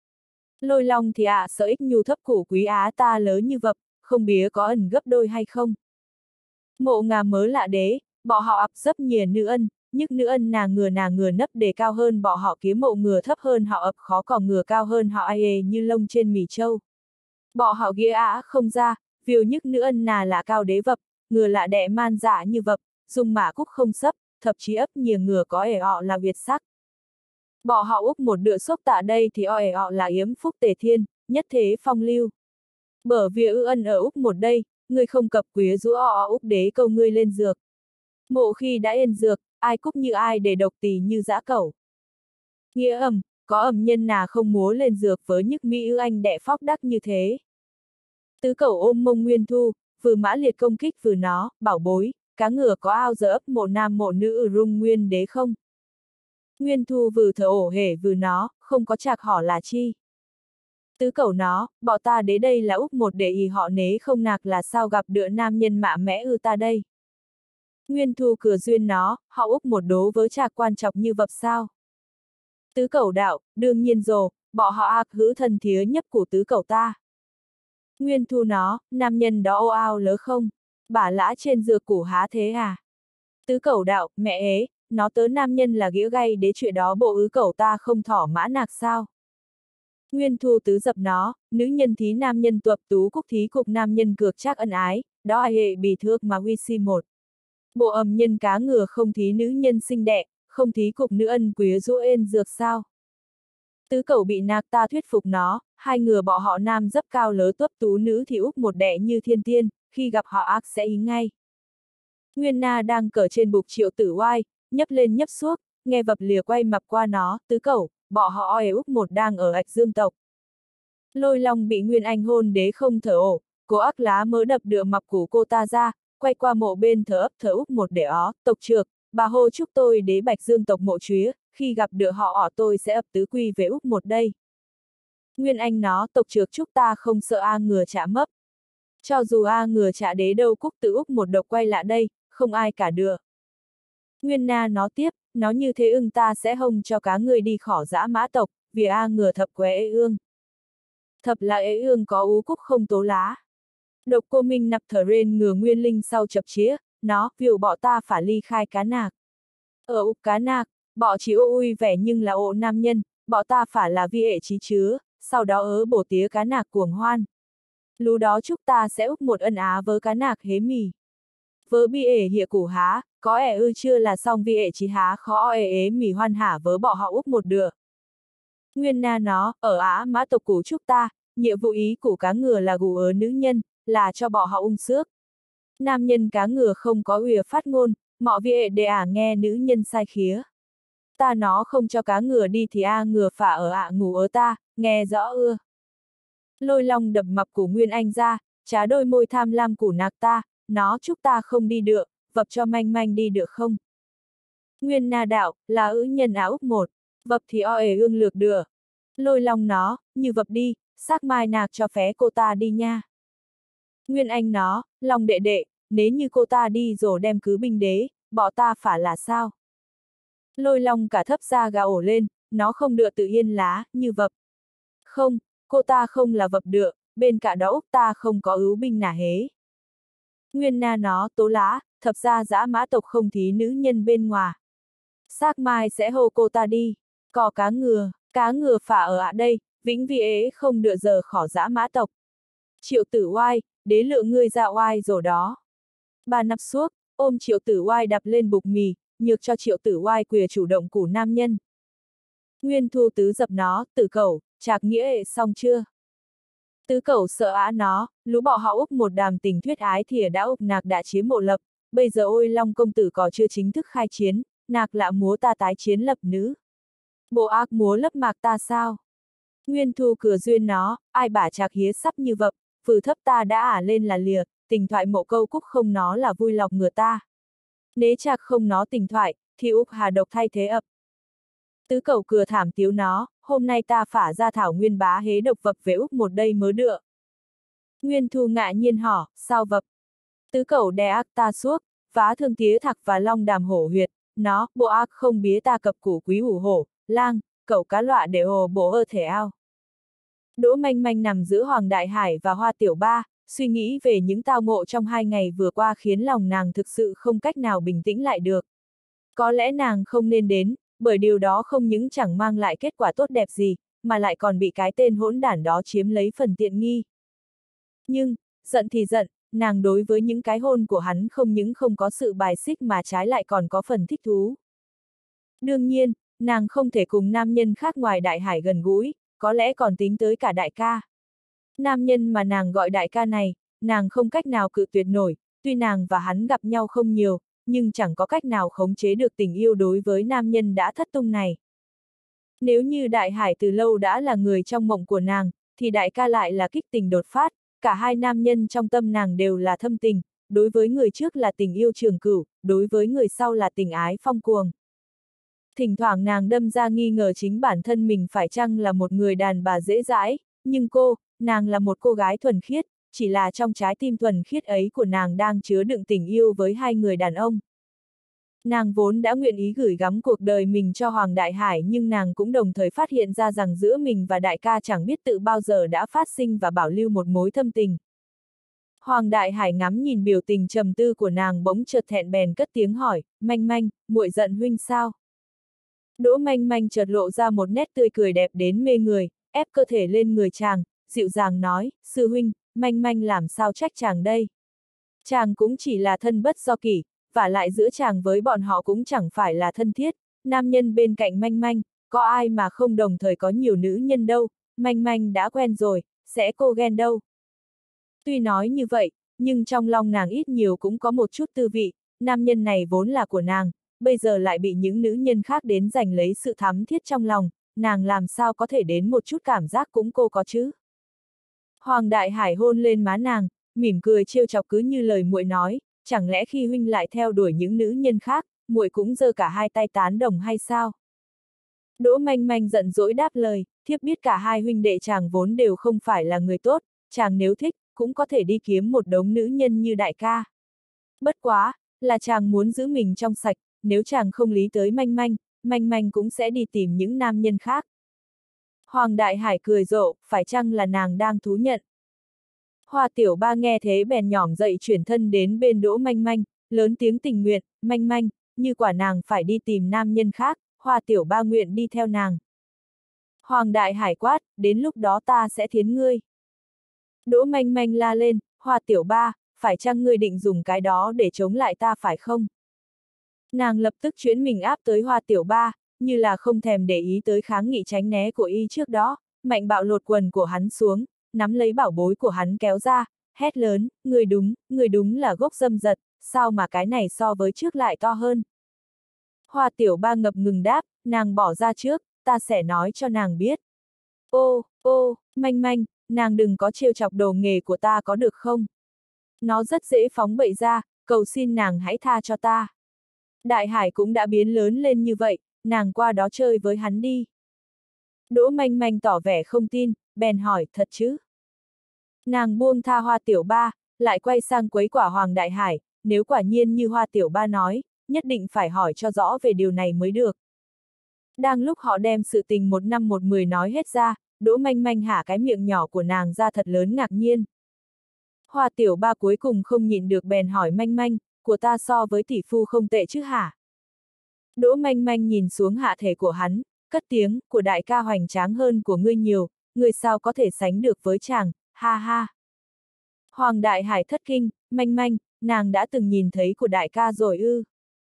Lôi Long thì ạ à, sợ ích nhu thấp củ quý á ta lớn như vập, không bía có ẩn gấp đôi hay không. Mộ ngà mớ lạ đế, bỏ họ ập dấp nhìa nữ ân, nhức nữ ân nà ngừa nà ngừa nấp đề cao hơn bỏ họ kiếm mộ ngừa thấp hơn họ ập khó còn ngừa cao hơn họ ai ê như lông trên mì trâu. Bỏ họ ghia á không ra, viều nhức nữ ân nà là cao đế vập, ngừa lạ đẻ man dạ như vập, dùng mã cúc không sấp, thậm chí ấp nhìa ngừa có ể họ là việt sắc. Bỏ họ úc một đựa xốc tạ đây thì o ể họ là yếm phúc tề thiên, nhất thế phong lưu. Bởi vì ư ân ở úc một đây, người không cập quý rũ o úc đế câu ngươi lên dược. Mộ khi đã yên dược, ai cúc như ai để độc tỳ như dã cẩu. Nghĩa ẩm, có ẩm nhân nà không múa lên dược với nhức mỹ ư anh đẻ phóc đắc như thế. Tứ cẩu ôm mông Nguyên Thu, vừa mã liệt công kích vừa nó, bảo bối, cá ngựa có ao giờ ấp mộ nam mộ nữ ở rung nguyên đế không? Nguyên Thu vừ thở ổ hể vừ nó, không có chạc họ là chi. Tứ cẩu nó, bọn ta đế đây là úc một để ý họ nế không nạc là sao gặp đựa nam nhân mạ mẽ ư ta đây. Nguyên Thu cửa duyên nó, họ úc một đố với chạc quan trọng như vập sao. Tứ cẩu đạo, đương nhiên rồi, bỏ họ ạc hữu thân thía nhấp của tứ cẩu ta. Nguyên Thu nó, nam nhân đó ô ao lớ không, bả lã trên dừa củ há thế à. Tứ cẩu đạo, mẹ ế, nó tớ nam nhân là nghĩa gay đế chuyện đó bộ ứ cẩu ta không thỏ mã nạc sao. Nguyên Thu tứ dập nó, nữ nhân thí nam nhân tuập tú cúc thí cục nam nhân cược chắc ân ái, đó ai hệ bì thước mà huy si một. Bộ ầm nhân cá ngừa không thí nữ nhân sinh đẻ, không thí cục nữ ân quyến rũ ên dược sao. Tứ cẩu bị nạc ta thuyết phục nó, hai ngừa bỏ họ nam dấp cao lớ tuấp tú nữ thì úc một đẻ như thiên tiên, khi gặp họ ác sẽ ý ngay. Nguyên Na đang cởi trên bục Triệu Tử Oai, nhấp lên nhấp suốt, nghe vập lìa quay mập qua nó, tứ cẩu, bỏ họ oi úc một đang ở ạch dương tộc. Lôi Long bị Nguyên Anh hôn đế không thở ổ, cô ác lá mớ đập đựa mập của cô ta ra, quay qua mộ bên thở ấp thở úc một để ó, tộc trược, bà hô chúc tôi đế bạch dương tộc mộ chúa, khi gặp đựa họ ỏ tôi sẽ ập tứ quy về úc một đây. Nguyên Anh nó, tộc trược chúc ta không sợ A ngừa trả mấp. Cho dù A ngừa trả đế đâu cúc tự úc một độc quay lại đây, không ai cả đựa. Nguyên Na nó tiếp, nó như thế ưng ta sẽ hông cho cá người đi khỏi dã mã tộc, vì A ngừa thập qué ế ương. Thập là ế ương có ú cúc không tố lá. Độc cô minh nạp thở rên ngừa nguyên linh sau chập chía, nó, viều bỏ ta phải ly khai cá nạc. Ở úc cá nạc, bỏ chỉ ô ui vẻ nhưng là ộ nam nhân, bỏ ta phải là vi ệ trí chứa, sau đó ớ bổ tía cá nạc cuồng hoan. Lú đó chúc ta sẽ úc một ân á với cá nạc hế mì. Vớ bi ể hiện củ há, có ẻ ư chưa là xong vi ệ trí há khó ẻ ế mì hoan hả vớ bỏ họ úc một đựa. Nguyên Na nó, ở á mã tộc củ chúc ta, nhiệm vụ ý của cá ngừa là gù ớ nữ nhân, là cho bỏ họ ung xước. Nam nhân cá ngừa không có uy phát ngôn, mọ vi ệ để ả nghe nữ nhân sai khía. Ta nó không cho cá ngừa đi thì a ngừa phả ở ạ ngủ ở ta, nghe rõ ưa. Lôi Long đập mập của Nguyên Anh ra, trá đôi môi tham lam của nạc ta, nó chúc ta không đi được, vập cho manh manh đi được không. Nguyên Na đạo, là ữ nhân á úc một, vập thì o ể ương lược đựa. Lôi Long nó, như vập đi, xác mai nạc cho phé cô ta đi nha. Nguyên Anh nó, Long đệ đệ, nếu như cô ta đi rồi đem cứ binh đế, bỏ ta phải là sao? Lôi Long cả thấp ra gà ổ lên, nó không đựa tự yên lá, như vập. Không, cô ta không là vập đựa, bên cả đó úc ta không có ưu binh nả hế. Nguyên Na nó, tố lá, thập ra dã mã tộc không thí nữ nhân bên ngoài. Xác mai sẽ hô cô ta đi, cò cá ngừa, cá ngừa phả ở ạ đây, vĩnh vi ế không đựa giờ khỏi dã mã tộc. Triệu Tử Oai, đế lượng ngươi ra oai rồi đó. Bà nắp suốt, ôm Triệu Tử Oai đập lên bục mì, nhược cho Triệu Tử Oai quìa chủ động của nam nhân. Nguyên Thu tứ dập nó, tử cẩu, chạc nghĩa ệ xong chưa? Tứ cẩu sợ á nó, lũ bỏ họ úc một đàm tình thuyết ái thìa đã úc nạc đã chiếm mộ lập, bây giờ ôi Long công tử có chưa chính thức khai chiến, nạc lạ múa ta tái chiến lập nữ. Bộ ác múa lấp mạc ta sao? Nguyên Thu cửa duyên nó, ai bả chạc hía sắp như vập, phừ thấp ta đã ả lên là lìa, tình thoại mộ câu cúc không nó là vui lọc ngừa ta. Nế chạc không nó tình thoại, thì úc hà độc thay thế ập. Tứ cẩu cửa thảm tiếu nó, hôm nay ta phả ra thảo nguyên bá hế độc vập về úc một đây mớ đựa. Nguyên Thu ngạ nhiên hỏi, sao vập? Tứ cẩu đè ác ta suốt, phá thương tía thạc và long đàm hổ huyệt, nó, bộ ác không bía ta cập củ quý hủ hổ, lang, cẩu cá lọa để hồ bộ ơ thể ao. Đỗ manh manh nằm giữa Hoàng Đại Hải và Hoa Tiểu Ba, suy nghĩ về những tao ngộ trong hai ngày vừa qua khiến lòng nàng thực sự không cách nào bình tĩnh lại được. Có lẽ nàng không nên đến, bởi điều đó không những chẳng mang lại kết quả tốt đẹp gì, mà lại còn bị cái tên hỗn đản đó chiếm lấy phần tiện nghi. Nhưng, giận thì giận, nàng đối với những cái hôn của hắn không những không có sự bài xích mà trái lại còn có phần thích thú. Đương nhiên, nàng không thể cùng nam nhân khác ngoài Đại Hải gần gũi, có lẽ còn tính tới cả đại ca. Nam nhân mà nàng gọi đại ca này, nàng không cách nào cự tuyệt nổi, tuy nàng và hắn gặp nhau không nhiều, nhưng chẳng có cách nào khống chế được tình yêu đối với nam nhân đã thất tung này. Nếu như Đại Hải từ lâu đã là người trong mộng của nàng, thì đại ca lại là kích tình đột phát, cả hai nam nhân trong tâm nàng đều là thâm tình, đối với người trước là tình yêu trường cửu, đối với người sau là tình ái phong cuồng. Thỉnh thoảng nàng đâm ra nghi ngờ chính bản thân mình phải chăng là một người đàn bà dễ dãi, nhưng cô, nàng là một cô gái thuần khiết, chỉ là trong trái tim thuần khiết ấy của nàng đang chứa đựng tình yêu với hai người đàn ông. Nàng vốn đã nguyện ý gửi gắm cuộc đời mình cho Hoàng Đại Hải, nhưng nàng cũng đồng thời phát hiện ra rằng giữa mình và đại ca chẳng biết tự bao giờ đã phát sinh và bảo lưu một mối thâm tình. Hoàng Đại Hải ngắm nhìn biểu tình trầm tư của nàng bỗng chợt thẹn bèn cất tiếng hỏi, Manh Manh, muội giận huynh sao? Đỗ Manh Manh chợt lộ ra một nét tươi cười đẹp đến mê người, ép cơ thể lên người chàng, dịu dàng nói, sư huynh, Manh Manh làm sao trách chàng đây? Chàng cũng chỉ là thân bất do kỷ, vả lại giữa chàng với bọn họ cũng chẳng phải là thân thiết, nam nhân bên cạnh Manh Manh, có ai mà không đồng thời có nhiều nữ nhân đâu, Manh Manh đã quen rồi, sẽ cô ghen đâu. Tuy nói như vậy, nhưng trong lòng nàng ít nhiều cũng có một chút tư vị, nam nhân này vốn là của nàng, bây giờ lại bị những nữ nhân khác đến giành lấy sự thắm thiết trong lòng, nàng làm sao có thể đến một chút cảm giác cũng cô có chứ. Hoàng Đại Hải hôn lên má nàng, mỉm cười trêu chọc cứ như lời muội nói, chẳng lẽ khi huynh lại theo đuổi những nữ nhân khác, muội cũng giơ cả hai tay tán đồng hay sao? Đỗ Manh Manh giận dỗi đáp lời, thiếp biết cả hai huynh đệ chàng vốn đều không phải là người tốt, chàng nếu thích, cũng có thể đi kiếm một đống nữ nhân như đại ca. Bất quá, là chàng muốn giữ mình trong sạch, nếu chàng không lý tới Manh Manh, Manh Manh cũng sẽ đi tìm những nam nhân khác. Hoàng Đại Hải cười rộ, phải chăng là nàng đang thú nhận? Hoa Tiểu Ba nghe thế bèn nhỏm dậy chuyển thân đến bên Đỗ Manh Manh, lớn tiếng tình nguyện, Manh Manh, như quả nàng phải đi tìm nam nhân khác, Hoa Tiểu Ba nguyện đi theo nàng. Hoàng Đại Hải quát, đến lúc đó ta sẽ thiến ngươi. Đỗ Manh Manh la lên, Hoa Tiểu Ba, phải chăng ngươi định dùng cái đó để chống lại ta phải không? Nàng lập tức chuyển mình áp tới Hoa Tiểu Ba, như là không thèm để ý tới kháng nghị tránh né của y trước đó, mạnh bạo lột quần của hắn xuống, nắm lấy bảo bối của hắn kéo ra, hét lớn, người đúng, người đúng là gốc dâm dật, sao mà cái này so với trước lại to hơn. Hoa Tiểu Ba ngập ngừng đáp, nàng bỏ ra trước, ta sẽ nói cho nàng biết. Ô, ô, Manh Manh, nàng đừng có trêu chọc đồ nghề của ta có được không? Nó rất dễ phóng bậy ra, cầu xin nàng hãy tha cho ta. Đại Hải cũng đã biến lớn lên như vậy, nàng qua đó chơi với hắn đi. Đỗ Manh Manh tỏ vẻ không tin, bèn hỏi, thật chứ? Nàng buông tha Hoa Tiểu Ba, lại quay sang quấy quả Hoàng Đại Hải, nếu quả nhiên như Hoa Tiểu Ba nói, nhất định phải hỏi cho rõ về điều này mới được. Đang lúc họ đem sự tình một năm một mười nói hết ra, Đỗ Manh Manh hả cái miệng nhỏ của nàng ra thật lớn ngạc nhiên. Hoa Tiểu Ba cuối cùng không nhịn được bèn hỏi Manh Manh, của ta so với tỷ phu không tệ chứ hả? Đỗ Manh Manh nhìn xuống hạ thể của hắn, cất tiếng, của đại ca hoành tráng hơn của ngươi nhiều, ngươi sao có thể sánh được với chàng, ha ha. Hoàng Đại Hải thất kinh, Manh Manh, nàng đã từng nhìn thấy của đại ca rồi ư.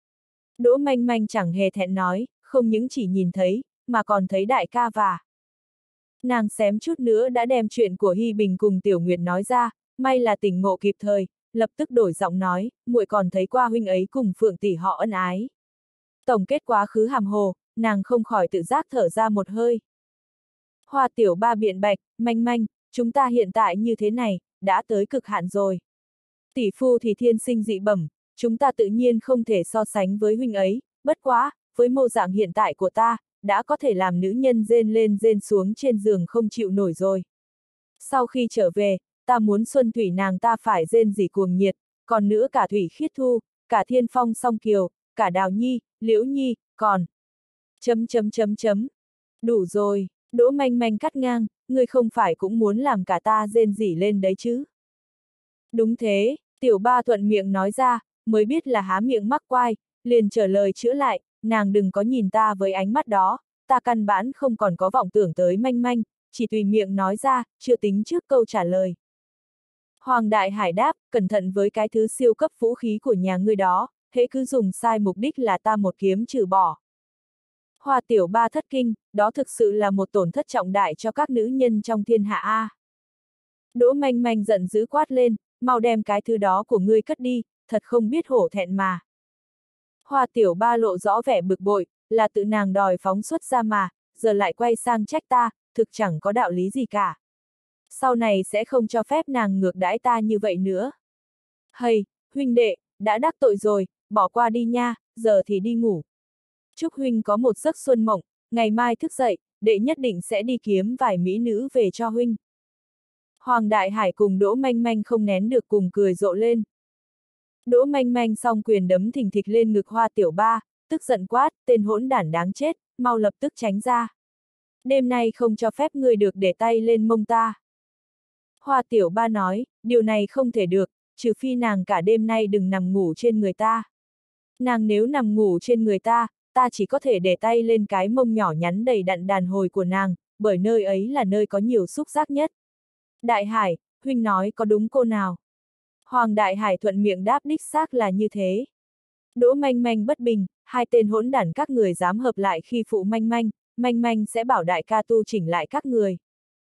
Đỗ Manh Manh chẳng hề thẹn nói, không những chỉ nhìn thấy, mà còn thấy đại ca và. Nàng xém chút nữa đã đem chuyện của Hy Bình cùng Tiểu Nguyệt nói ra, may là tỉnh ngộ kịp thời, lập tức đổi giọng nói, muội còn thấy qua huynh ấy cùng Phượng tỷ họ ân ái. Tổng kết quá khứ hàm hồ, nàng không khỏi tự giác thở ra một hơi. Hoa Tiểu Ba biện bạch, Manh Manh, chúng ta hiện tại như thế này, đã tới cực hạn rồi. Tỷ phu thì thiên sinh dị bẩm, chúng ta tự nhiên không thể so sánh với huynh ấy, bất quá, với mô dạng hiện tại của ta, đã có thể làm nữ nhân rên lên rên xuống trên giường không chịu nổi rồi. Sau khi trở về, ta muốn Xuân Thủy nàng ta phải rên rỉ cuồng nhiệt, còn nữa cả Thủy Khiết Thu, cả Thiên Phong Song Kiều, cả Đào Nhi, Liễu Nhi, còn... Chấm chấm chấm chấm. Đủ rồi, Đỗ Manh Manh cắt ngang, ngươi không phải cũng muốn làm cả ta rên rỉ lên đấy chứ? Đúng thế, Tiểu Ba thuận miệng nói ra, mới biết là há miệng mắc quai, liền trả lời chữa lại, nàng đừng có nhìn ta với ánh mắt đó, ta căn bản không còn có vọng tưởng tới Manh Manh, chỉ tùy miệng nói ra, chưa tính trước câu trả lời. Hoàng Đại Hải đáp, cẩn thận với cái thứ siêu cấp vũ khí của nhà ngươi đó, hễ cứ dùng sai mục đích là ta một kiếm trừ bỏ. Hoa Tiểu Ba thất kinh, đó thực sự là một tổn thất trọng đại cho các nữ nhân trong thiên hạ A. Đỗ Manh Manh giận dữ quát lên, mau đem cái thứ đó của ngươi cất đi, thật không biết hổ thẹn mà. Hoa Tiểu Ba lộ rõ vẻ bực bội, là tự nàng đòi phóng xuất ra mà, giờ lại quay sang trách ta, thực chẳng có đạo lý gì cả. Sau này sẽ không cho phép nàng ngược đãi ta như vậy nữa. Hay, huynh đệ, đã đắc tội rồi, bỏ qua đi nha, giờ thì đi ngủ. Chúc huynh có một giấc xuân mộng, ngày mai thức dậy, đệ nhất định sẽ đi kiếm vài mỹ nữ về cho huynh. Hoàng Đại Hải cùng Đỗ Manh Manh không nén được cùng cười rộ lên. Đỗ Manh Manh song quyền đấm thình thịch lên ngực Hoa Tiểu Ba, tức giận quát, tên hỗn đản đáng chết, mau lập tức tránh ra. Đêm nay không cho phép ngươi được để tay lên mông ta. Hoa Tiểu Ba nói, điều này không thể được, trừ phi nàng cả đêm nay đừng nằm ngủ trên người ta. Nàng nếu nằm ngủ trên người ta, ta chỉ có thể để tay lên cái mông nhỏ nhắn đầy đặn đàn hồi của nàng, bởi nơi ấy là nơi có nhiều xúc giác nhất. Đại Hải, huynh nói có đúng cô nào? Hoàng Đại Hải thuận miệng đáp đích xác là như thế. Đỗ Manh Manh bất bình, hai tên hỗn đản các người dám hợp lại khi phụ Manh Manh, Manh Manh sẽ bảo đại ca tu chỉnh lại các người.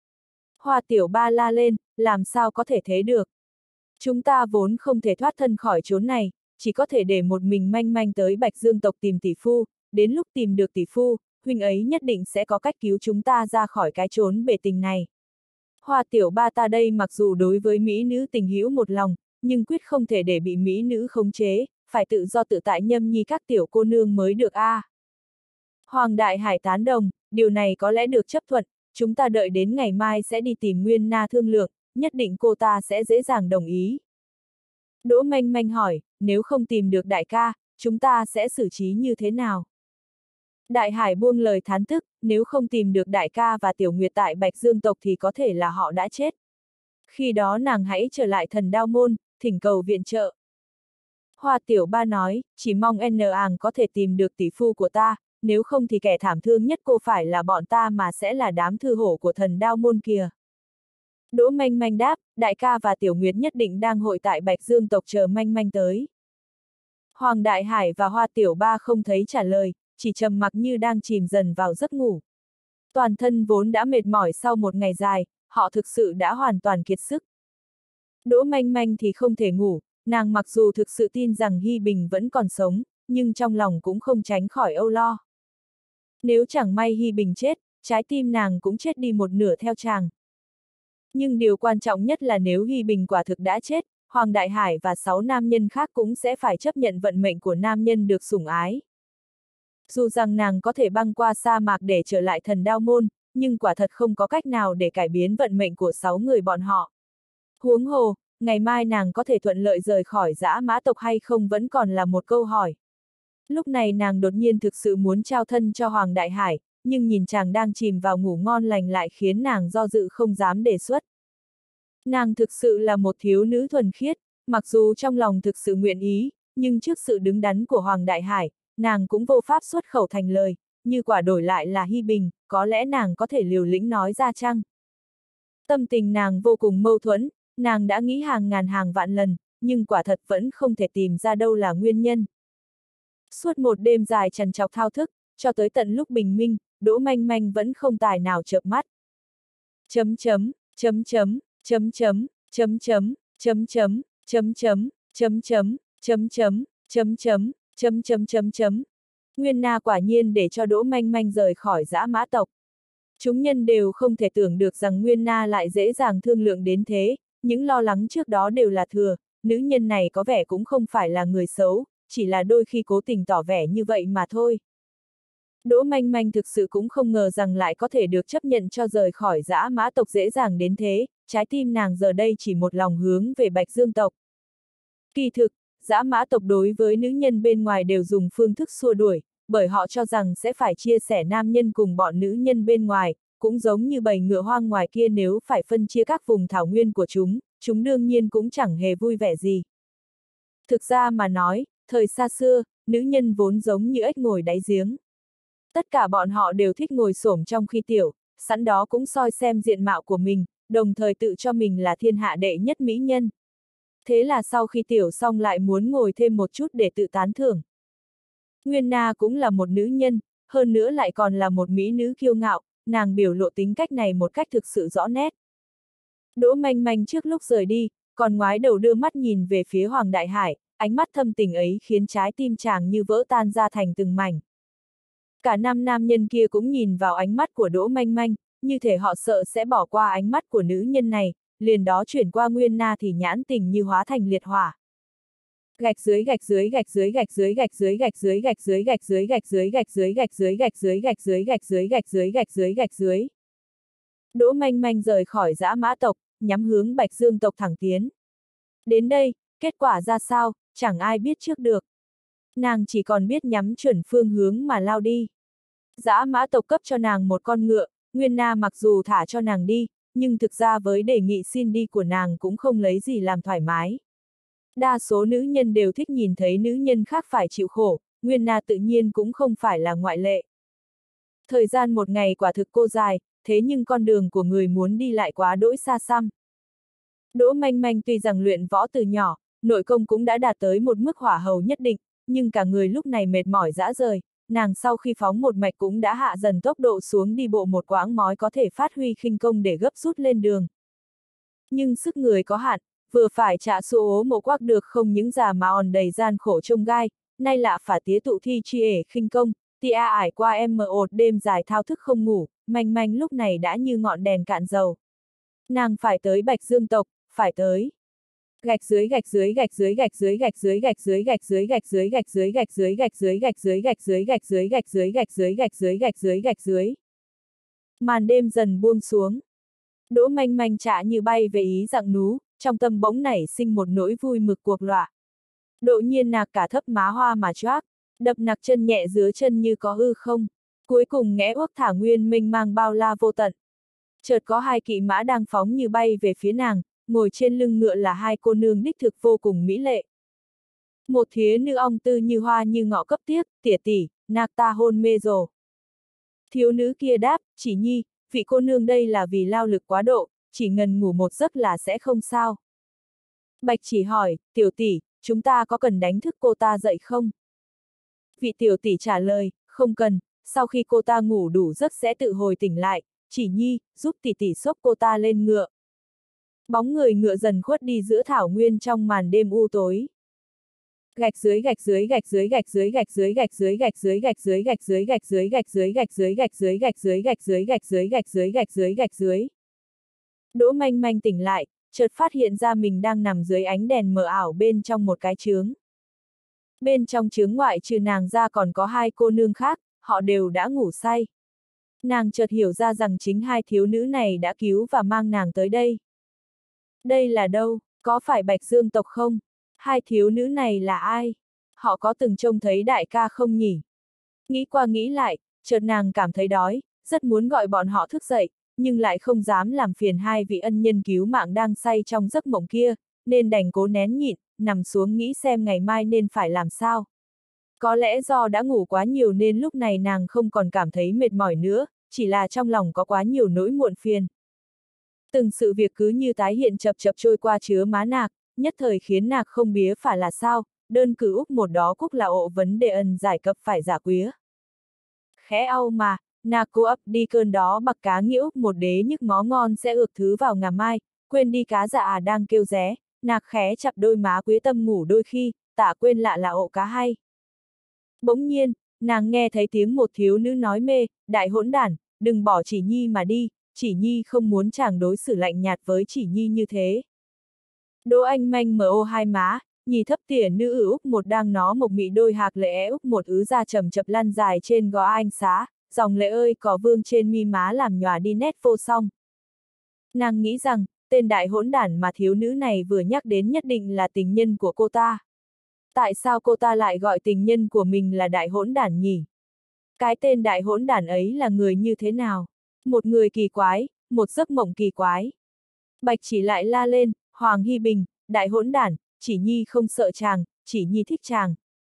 Hoa Tiểu Ba la lên, làm sao có thể thế được? Chúng ta vốn không thể thoát thân khỏi chốn này, chỉ có thể để một mình Manh Manh tới Bạch Dương tộc tìm tỷ phu, đến lúc tìm được tỷ phu, huynh ấy nhất định sẽ có cách cứu chúng ta ra khỏi cái chốn bể tình này. Hoa Tiểu Ba ta đây mặc dù đối với mỹ nữ tình hữu một lòng, nhưng quyết không thể để bị mỹ nữ khống chế, phải tự do tự tại nhâm nhi các tiểu cô nương mới được a. À. Hoàng Đại Hải tán đồng, điều này có lẽ được chấp thuận, chúng ta đợi đến ngày mai sẽ đi tìm Nguyên Na thương lượng, nhất định cô ta sẽ dễ dàng đồng ý. Đỗ Manh Manh hỏi, nếu không tìm được đại ca, chúng ta sẽ xử trí như thế nào? Đại Hải buông lời thán tức, nếu không tìm được đại ca và Tiểu Nguyệt tại Bạch Dương tộc thì có thể là họ đã chết. Khi đó nàng hãy trở lại Thần Đao Môn, thỉnh cầu viện trợ. Hoa Tiểu Ba nói, chỉ mong N àng có thể tìm được tỷ phu của ta, nếu không thì kẻ thảm thương nhất cô phải là bọn ta mà sẽ là đám thư hổ của Thần Đao Môn kìa. Đỗ Manh Manh đáp, đại ca và Tiểu Nguyệt nhất định đang hội tại Bạch Dương tộc chờ Manh Manh tới. Hoàng Đại Hải và Hoa Tiểu Ba không thấy trả lời, chỉ trầm mặc như đang chìm dần vào giấc ngủ. Toàn thân vốn đã mệt mỏi sau một ngày dài, họ thực sự đã hoàn toàn kiệt sức. Đỗ Manh Manh thì không thể ngủ, nàng mặc dù thực sự tin rằng Hy Bình vẫn còn sống, nhưng trong lòng cũng không tránh khỏi âu lo. Nếu chẳng may Hy Bình chết, trái tim nàng cũng chết đi một nửa theo chàng. Nhưng điều quan trọng nhất là nếu Hy Bình quả thực đã chết, Hoàng Đại Hải và sáu nam nhân khác cũng sẽ phải chấp nhận vận mệnh của nam nhân được sủng ái. Dù rằng nàng có thể băng qua sa mạc để trở lại Thần Đao Môn, nhưng quả thật không có cách nào để cải biến vận mệnh của sáu người bọn họ. Huống hồ, ngày mai nàng có thể thuận lợi rời khỏi dã mã tộc hay không vẫn còn là một câu hỏi. Lúc này nàng đột nhiên thực sự muốn trao thân cho Hoàng Đại Hải, nhưng nhìn chàng đang chìm vào ngủ ngon lành lại khiến nàng do dự không dám đề xuất. Nàng thực sự là một thiếu nữ thuần khiết, mặc dù trong lòng thực sự nguyện ý, nhưng trước sự đứng đắn của Hoàng Đại Hải, nàng cũng vô pháp xuất khẩu thành lời, như quả đổi lại là Hy Bình, có lẽ nàng có thể liều lĩnh nói ra chăng? Tâm tình nàng vô cùng mâu thuẫn, nàng đã nghĩ hàng ngàn hàng vạn lần, nhưng quả thật vẫn không thể tìm ra đâu là nguyên nhân. Suốt một đêm dài trằn trọc thao thức, cho tới tận lúc bình minh, Đỗ Manh Manh vẫn không tài nào chợp mắt. Chấm chấm, chấm chấm, chấm chấm, chấm chấm, chấm chấm, chấm chấm, chấm chấm, chấm chấm, chấm chấm, chấm chấm chấm chấm. Nguyên Na quả nhiên để cho Đỗ Manh Manh rời khỏi dã mã tộc. Chúng nhân đều không thể tưởng được rằng Nguyên Na lại dễ dàng thương lượng đến thế, những lo lắng trước đó đều là thừa, nữ nhân này có vẻ cũng không phải là người xấu, chỉ là đôi khi cố tình tỏ vẻ như vậy mà thôi. Đỗ Manh Manh thực sự cũng không ngờ rằng lại có thể được chấp nhận cho rời khỏi dã mã tộc dễ dàng đến thế, trái tim nàng giờ đây chỉ một lòng hướng về Bạch Dương tộc. Kỳ thực, dã mã tộc đối với nữ nhân bên ngoài đều dùng phương thức xua đuổi, bởi họ cho rằng sẽ phải chia sẻ nam nhân cùng bọn nữ nhân bên ngoài, cũng giống như bầy ngựa hoang ngoài kia nếu phải phân chia các vùng thảo nguyên của chúng, chúng đương nhiên cũng chẳng hề vui vẻ gì. Thực ra mà nói, thời xa xưa, nữ nhân vốn giống như ếch ngồi đáy giếng. Tất cả bọn họ đều thích ngồi xổm trong khi tiểu, sẵn đó cũng soi xem diện mạo của mình, đồng thời tự cho mình là thiên hạ đệ nhất mỹ nhân. Thế là sau khi tiểu xong lại muốn ngồi thêm một chút để tự tán thưởng. Nguyên Na cũng là một nữ nhân, hơn nữa lại còn là một mỹ nữ kiêu ngạo, nàng biểu lộ tính cách này một cách thực sự rõ nét. Đỗ Manh Manh trước lúc rời đi, còn ngoái đầu đưa mắt nhìn về phía Hoàng Đại Hải, ánh mắt thâm tình ấy khiến trái tim chàng như vỡ tan ra thành từng mảnh. Cả năm nam nhân kia cũng nhìn vào ánh mắt của Đỗ Manh Manh, như thể họ sợ sẽ bỏ qua ánh mắt của nữ nhân này, liền đó chuyển qua Nguyên Na thì nhãn tình như hóa thành liệt hỏa. Gạch dưới gạch dưới gạch dưới gạch dưới gạch dưới gạch dưới gạch dưới gạch dưới gạch dưới gạch dưới gạch dưới gạch dưới gạch dưới gạch dưới gạch dưới gạch dưới gạch dưới. Đỗ Manh Manh rời khỏi Dã Mã tộc, nhắm hướng Bạch Dương tộc thẳng tiến. Đến đây, kết quả ra sao, chẳng ai biết trước được. Nàng chỉ còn biết nhắm chuẩn phương hướng mà lao đi. Dã Mã tộc cấp cho nàng một con ngựa, Nguyên Na mặc dù thả cho nàng đi, nhưng thực ra với đề nghị xin đi của nàng cũng không lấy gì làm thoải mái. Đa số nữ nhân đều thích nhìn thấy nữ nhân khác phải chịu khổ, Nguyên Na tự nhiên cũng không phải là ngoại lệ. Thời gian một ngày quả thực cô dài, thế nhưng con đường của người muốn đi lại quá đỗi xa xăm. Đỗ Manh Manh tuy rằng luyện võ từ nhỏ, nội công cũng đã đạt tới một mức hỏa hầu nhất định, nhưng cả người lúc này mệt mỏi rã rời, nàng sau khi phóng một mạch cũng đã hạ dần tốc độ xuống đi bộ một quãng mới có thể phát huy khinh công để gấp rút lên đường. Nhưng sức người có hạn, vừa phải trả số ố mộ quắc được không những già mà on đầy gian khổ trông gai, nay lạ phả tía tụ thi chi ể khinh công, tia ải qua em mờ ột đêm dài thao thức không ngủ, Manh Manh lúc này đã như ngọn đèn cạn dầu. Nàng phải tới Bạch Dương tộc, phải tới. Gạch dưới gạch dưới gạch dưới gạch dưới gạch dưới gạch dưới gạch dưới gạch dưới gạch dưới gạch dưới gạch dưới gạch dưới gạch dưới gạch dưới gạch dưới gạch dưới gạch dưới gạch dưới gạch dưới. Màn đêm dần buông xuống. Đỗ Manh Manh trả như bay về ý dặng nú, trong tâm bỗng nảy sinh một nỗi vui mực cuộc lọa. Đột nhiên nạc cả thấp má hoa mà choác, đập nặc chân nhẹ dưới chân như có hư không. Cuối cùng nghẽ uốc thả nguyên mênh mang bao la vô tận. Chợt có hai kỵ mã đang phóng như bay về phía nàng, ngồi trên lưng ngựa là hai cô nương đích thực vô cùng mỹ lệ. Một thía nữ ong tư như hoa như ngọ cấp tiếc, tỉa tỉ, nạc ta hôn mê rồ. Thiếu nữ kia đáp, chỉ nhi, vị cô nương đây là vì lao lực quá độ, chỉ ngần ngủ một giấc là sẽ không sao. Bạch chỉ hỏi, tiểu tỷ, chúng ta có cần đánh thức cô ta dậy không? Vị tiểu tỷ trả lời, không cần, sau khi cô ta ngủ đủ giấc sẽ tự hồi tỉnh lại, chỉ nhi, giúp tỷ tỷ xốc cô ta lên ngựa. Bóng người ngựa dần khuất đi giữa thảo nguyên trong màn đêm u tối. Gạch dưới gạch dưới gạch dưới gạch dưới gạch dưới gạch dưới gạch dưới gạch dưới gạch dưới gạch dưới gạch dưới gạch dưới gạch dưới gạch dưới gạch dưới gạch dưới gạch dưới gạch dưới gạch dưới. Đỗ Manh Manh tỉnh lại, chợt phát hiện ra mình đang nằm dưới ánh đèn mờ ảo bên trong một cái chướng. Bên trong chướng ngoại trừ nàng ra còn có hai cô nương khác, họ đều đã ngủ say. Nàng chợt hiểu ra rằng chính hai thiếu nữ này đã cứu và mang nàng tới đây. Đây là đâu, có phải Bạch Dương tộc không? Hai thiếu nữ này là ai? Họ có từng trông thấy đại ca không nhỉ? Nghĩ qua nghĩ lại, chợt nàng cảm thấy đói, rất muốn gọi bọn họ thức dậy, nhưng lại không dám làm phiền hai vị ân nhân cứu mạng đang say trong giấc mộng kia, nên đành cố nén nhịn, nằm xuống nghĩ xem ngày mai nên phải làm sao. Có lẽ do đã ngủ quá nhiều nên lúc này nàng không còn cảm thấy mệt mỏi nữa, chỉ là trong lòng có quá nhiều nỗi muộn phiền. Từng sự việc cứ như tái hiện chập chập trôi qua chứa má nạc, nhất thời khiến nạc không bía phải là sao, đơn cử úc một đó cúc là ộ vấn đề ân giải cập phải giả quía. Khẽ au mà, nạc cô ấp đi cơn đó bạc cá nghĩa úc một đế nhức ngó ngon sẽ ược thứ vào ngà mai, quên đi cá dạ à đang kêu ré, nạc khé chặt đôi má quía tâm ngủ đôi khi, tả quên lạ là ộ cá hay. Bỗng nhiên, nàng nghe thấy tiếng một thiếu nữ nói mê, đại hỗn đản, đừng bỏ chỉ nhi mà đi, chỉ nhi không muốn chàng đối xử lạnh nhạt với chỉ nhi như thế. Đỗ Anh Manh mở ô hai má, nhì thấp tỉa nữ ử úc một đang nó mộc mị đôi hạc lệ úc một ứ ra trầm chập lăn dài trên gò anh xá, dòng lệ ơi có vương trên mi má làm nhòa đi nét vô song. Nàng nghĩ rằng, tên đại hỗn đản mà thiếu nữ này vừa nhắc đến nhất định là tình nhân của cô ta. Tại sao cô ta lại gọi tình nhân của mình là đại hỗn đản nhỉ? Cái tên đại hỗn đản ấy là người như thế nào? Một người kỳ quái, một giấc mộng kỳ quái. Bạch chỉ lại la lên, Hoàng Hy Bình, đại hỗn đản, chỉ nhi không sợ chàng, chỉ nhi thích chàng.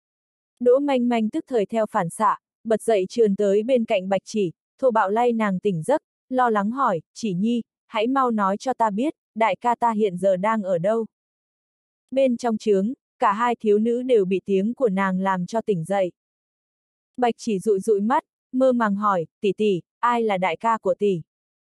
Đỗ Manh Manh tức thời theo phản xạ, bật dậy trườn tới bên cạnh Bạch chỉ, thô bạo lay nàng tỉnh giấc, lo lắng hỏi, chỉ nhi, hãy mau nói cho ta biết, đại ca ta hiện giờ đang ở đâu. Bên trong trướng, cả hai thiếu nữ đều bị tiếng của nàng làm cho tỉnh dậy. Bạch chỉ dụi dụi mắt, mơ màng hỏi, tỷ tỷ, ai là đại ca của tỷ?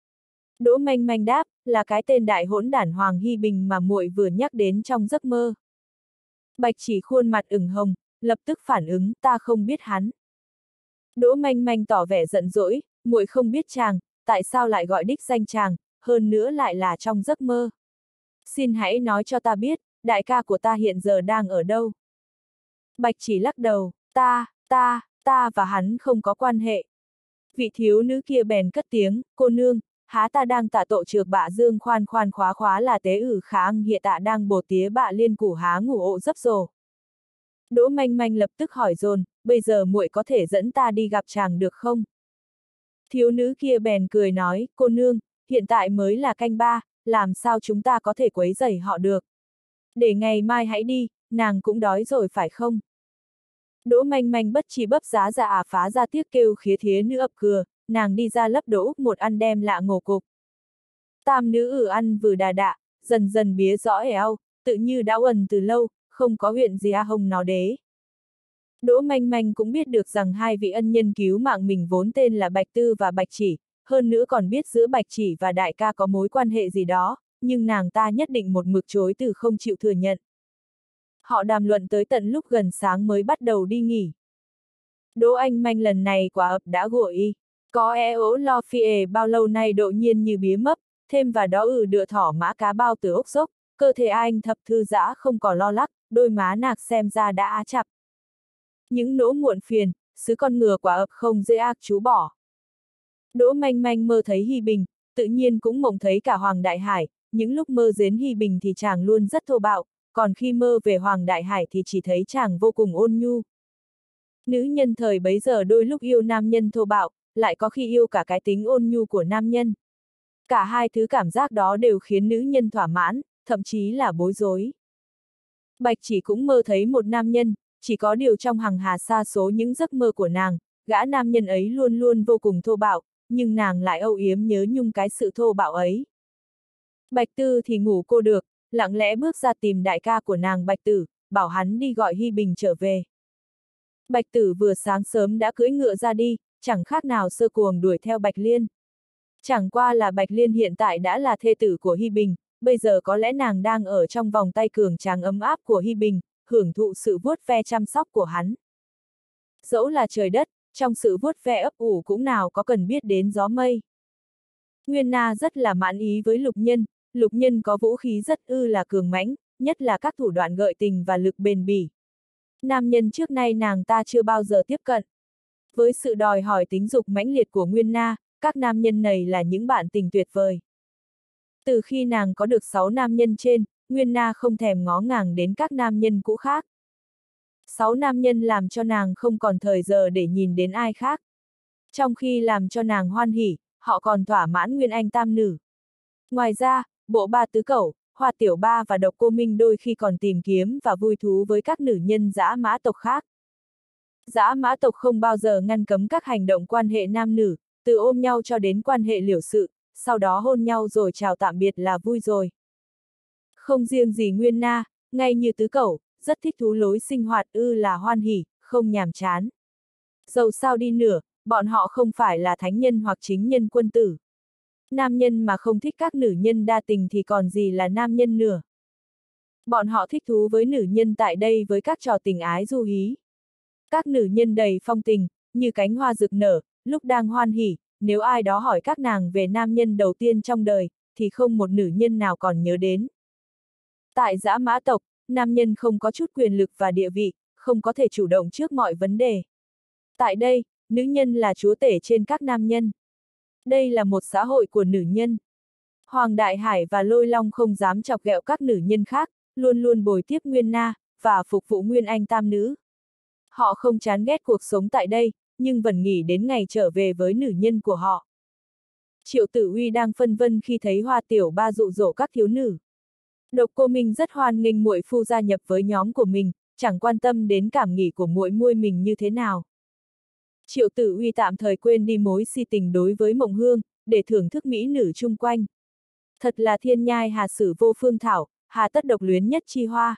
Đỗ Manh Manh đáp, là cái tên đại hỗn đản Hoàng Hy Bình mà muội vừa nhắc đến trong giấc mơ. Bạch chỉ khuôn mặt ửng hồng, lập tức phản ứng, ta không biết hắn. Đỗ Manh Manh tỏ vẻ giận dỗi, muội không biết chàng, tại sao lại gọi đích danh chàng, hơn nữa lại là trong giấc mơ. Xin hãy nói cho ta biết, đại ca của ta hiện giờ đang ở đâu. Bạch Chỉ lắc đầu, ta, ta, ta và hắn không có quan hệ. Vị thiếu nữ kia bèn cất tiếng, cô nương, há ta đang tạ tội trược bạ dương khoan khoan khóa khóa là tế ử khá ăng hiện tạ đang bồ tía bạ liên củ há ngủ ộ dấp rồ. Đỗ Manh Manh lập tức hỏi dồn, bây giờ muội có thể dẫn ta đi gặp chàng được không? Thiếu nữ kia bèn cười nói, cô nương, hiện tại mới là canh ba, làm sao chúng ta có thể quấy rầy họ được? Để ngày mai hãy đi, nàng cũng đói rồi phải không? Đỗ Manh Manh bất chi bấp giá dạ à phá ra tiếc kêu khía thía nữ ập cừa, nàng đi ra lấp Đỗ Úc một ăn đem lạ ngổ cục. Tam nữ ử ăn vừa đà đạ, dần dần bía rõ ẻo, tự như đã ẩn từ lâu, không có huyện gì a hông nó đế. Đỗ Manh Manh cũng biết được rằng hai vị ân nhân cứu mạng mình vốn tên là Bạch Tư và Bạch Chỉ, hơn nữa còn biết giữa Bạch Chỉ và đại ca có mối quan hệ gì đó, nhưng nàng ta nhất định một mực chối từ không chịu thừa nhận. Họ đàm luận tới tận lúc gần sáng mới bắt đầu đi nghỉ. Đỗ Anh Manh lần này quả ập đã gội, có e ố lo phi bao lâu nay độ nhiên như bía mấp, thêm vào đó ừ đựa thỏ mã cá bao từ ốc sốc, cơ thể anh thập thư giã không còn lo lắc, đôi má nạc xem ra đã á chặt. Những nỗi muộn phiền, xứ con ngựa quả ập không dễ ác chú bỏ. Đỗ Manh Manh mơ thấy Hi Bình, tự nhiên cũng mộng thấy cả Hoàng Đại Hải, những lúc mơ đến Hi Bình thì chàng luôn rất thô bạo, còn khi mơ về Hoàng Đại Hải thì chỉ thấy chàng vô cùng ôn nhu. Nữ nhân thời bấy giờ đôi lúc yêu nam nhân thô bạo, lại có khi yêu cả cái tính ôn nhu của nam nhân. Cả hai thứ cảm giác đó đều khiến nữ nhân thỏa mãn, thậm chí là bối rối. Bạch Chỉ cũng mơ thấy một nam nhân, chỉ có điều trong hằng hà sa số những giấc mơ của nàng, gã nam nhân ấy luôn luôn vô cùng thô bạo, nhưng nàng lại âu yếm nhớ nhung cái sự thô bạo ấy. Bạch Tư thì ngủ cô được, lặng lẽ bước ra tìm đại ca của nàng Bạch Tử, bảo hắn đi gọi Hi Bình trở về. Bạch Tử vừa sáng sớm đã cưỡi ngựa ra đi, chẳng khác nào sơ cuồng đuổi theo Bạch Liên. Chẳng qua là Bạch Liên hiện tại đã là thê tử của Hi Bình, bây giờ có lẽ nàng đang ở trong vòng tay cường tráng ấm áp của Hi Bình, hưởng thụ sự vuốt ve chăm sóc của hắn. Dẫu là trời đất, trong sự vuốt ve ấp ủ cũng nào có cần biết đến gió mây. Nguyên Na rất là mãn ý với Lục Nhân, Lục Nhân có vũ khí rất ư là cường mãnh, nhất là các thủ đoạn gợi tình và lực bền bỉ. Nam nhân trước nay nàng ta chưa bao giờ tiếp cận. Với sự đòi hỏi tính dục mãnh liệt của Nguyên Na, các nam nhân này là những bạn tình tuyệt vời. Từ khi nàng có được sáu nam nhân trên, Nguyên Na không thèm ngó ngàng đến các nam nhân cũ khác. Sáu nam nhân làm cho nàng không còn thời giờ để nhìn đến ai khác. Trong khi làm cho nàng hoan hỉ, họ còn thỏa mãn Nguyên Anh tam nữ. Ngoài ra, bộ ba tứ cẩu, Hoa Tiểu Ba và Độc Cô Minh đôi khi còn tìm kiếm và vui thú với các nữ nhân dã mã tộc khác. Dã mã tộc không bao giờ ngăn cấm các hành động quan hệ nam nữ, từ ôm nhau cho đến quan hệ liễu sự, sau đó hôn nhau rồi chào tạm biệt là vui rồi. Không riêng gì Nguyên Na, ngay như tứ cẩu, rất thích thú lối sinh hoạt ư là hoan hỉ, không nhàm chán. Dẫu sao đi nữa, bọn họ không phải là thánh nhân hoặc chính nhân quân tử. Nam nhân mà không thích các nữ nhân đa tình thì còn gì là nam nhân nữa. Bọn họ thích thú với nữ nhân tại đây với các trò tình ái du hí. Các nữ nhân đầy phong tình, như cánh hoa rực nở, lúc đang hoan hỉ, nếu ai đó hỏi các nàng về nam nhân đầu tiên trong đời, thì không một nữ nhân nào còn nhớ đến. Tại dã mã tộc, nam nhân không có chút quyền lực và địa vị, không có thể chủ động trước mọi vấn đề. Tại đây, nữ nhân là chúa tể trên các nam nhân. Đây là một xã hội của nữ nhân. Hoàng Đại Hải và Lôi Long không dám chọc ghẹo các nữ nhân khác, luôn luôn bồi tiếp Nguyên Na, và phục vụ Nguyên Anh tam nữ. Họ không chán ghét cuộc sống tại đây, nhưng vẫn nghĩ đến ngày trở về với nữ nhân của họ. Triệu Tử Uy đang phân vân khi thấy Hoa Tiểu Ba dụ dỗ các thiếu nữ. Độc Cô Minh rất hoan nghênh muội phu gia nhập với nhóm của mình, chẳng quan tâm đến cảm nghĩ của muội muội mình như thế nào. Triệu Tử Uy tạm thời quên đi mối si tình đối với Mộng Hương, để thưởng thức mỹ nữ chung quanh. Thật là thiên nhai hà sử vô phương thảo, hà tất độc luyến nhất chi hoa.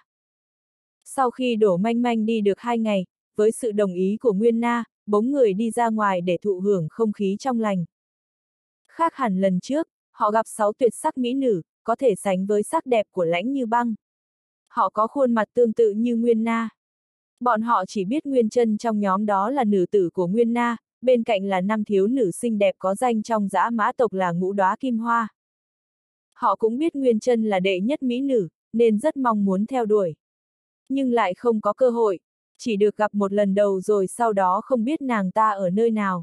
Sau khi Đỗ Manh Manh đi được hai ngày, với sự đồng ý của Nguyên Na, bốn người đi ra ngoài để thụ hưởng không khí trong lành. Khác hẳn lần trước, họ gặp sáu tuyệt sắc mỹ nữ, có thể sánh với sắc đẹp của Lãnh Như Băng. Họ có khuôn mặt tương tự như Nguyên Na. Bọn họ chỉ biết Nguyên Chân trong nhóm đó là nữ tử của Nguyên Na, bên cạnh là năm thiếu nữ xinh đẹp có danh trong dã mã tộc là Ngũ Đóa Kim Hoa. Họ cũng biết Nguyên Chân là đệ nhất mỹ nữ, nên rất mong muốn theo đuổi. Nhưng lại không có cơ hội. chỉ được gặp một lần đầu rồi sau đó không biết nàng ta ở nơi nào.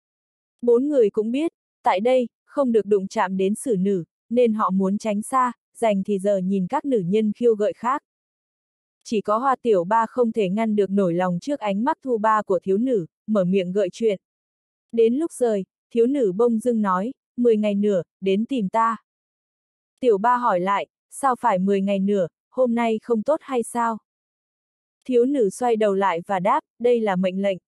Bốn người cũng biết, tại đây, không được đụng chạm đến xử nữ, nên họ muốn tránh xa, dành thì giờ nhìn các nữ nhân khiêu gợi khác. Chỉ có Hoa Tiểu Ba không thể ngăn được nổi lòng trước ánh mắt thu ba của thiếu nữ, mở miệng gợi chuyện. Đến lúc rời, thiếu nữ bông dưng nói, mười ngày nữa, đến tìm ta. Tiểu Ba hỏi lại, sao phải mười ngày nữa, hôm nay không tốt hay sao? Thiếu nữ xoay đầu lại và đáp, đây là mệnh lệnh.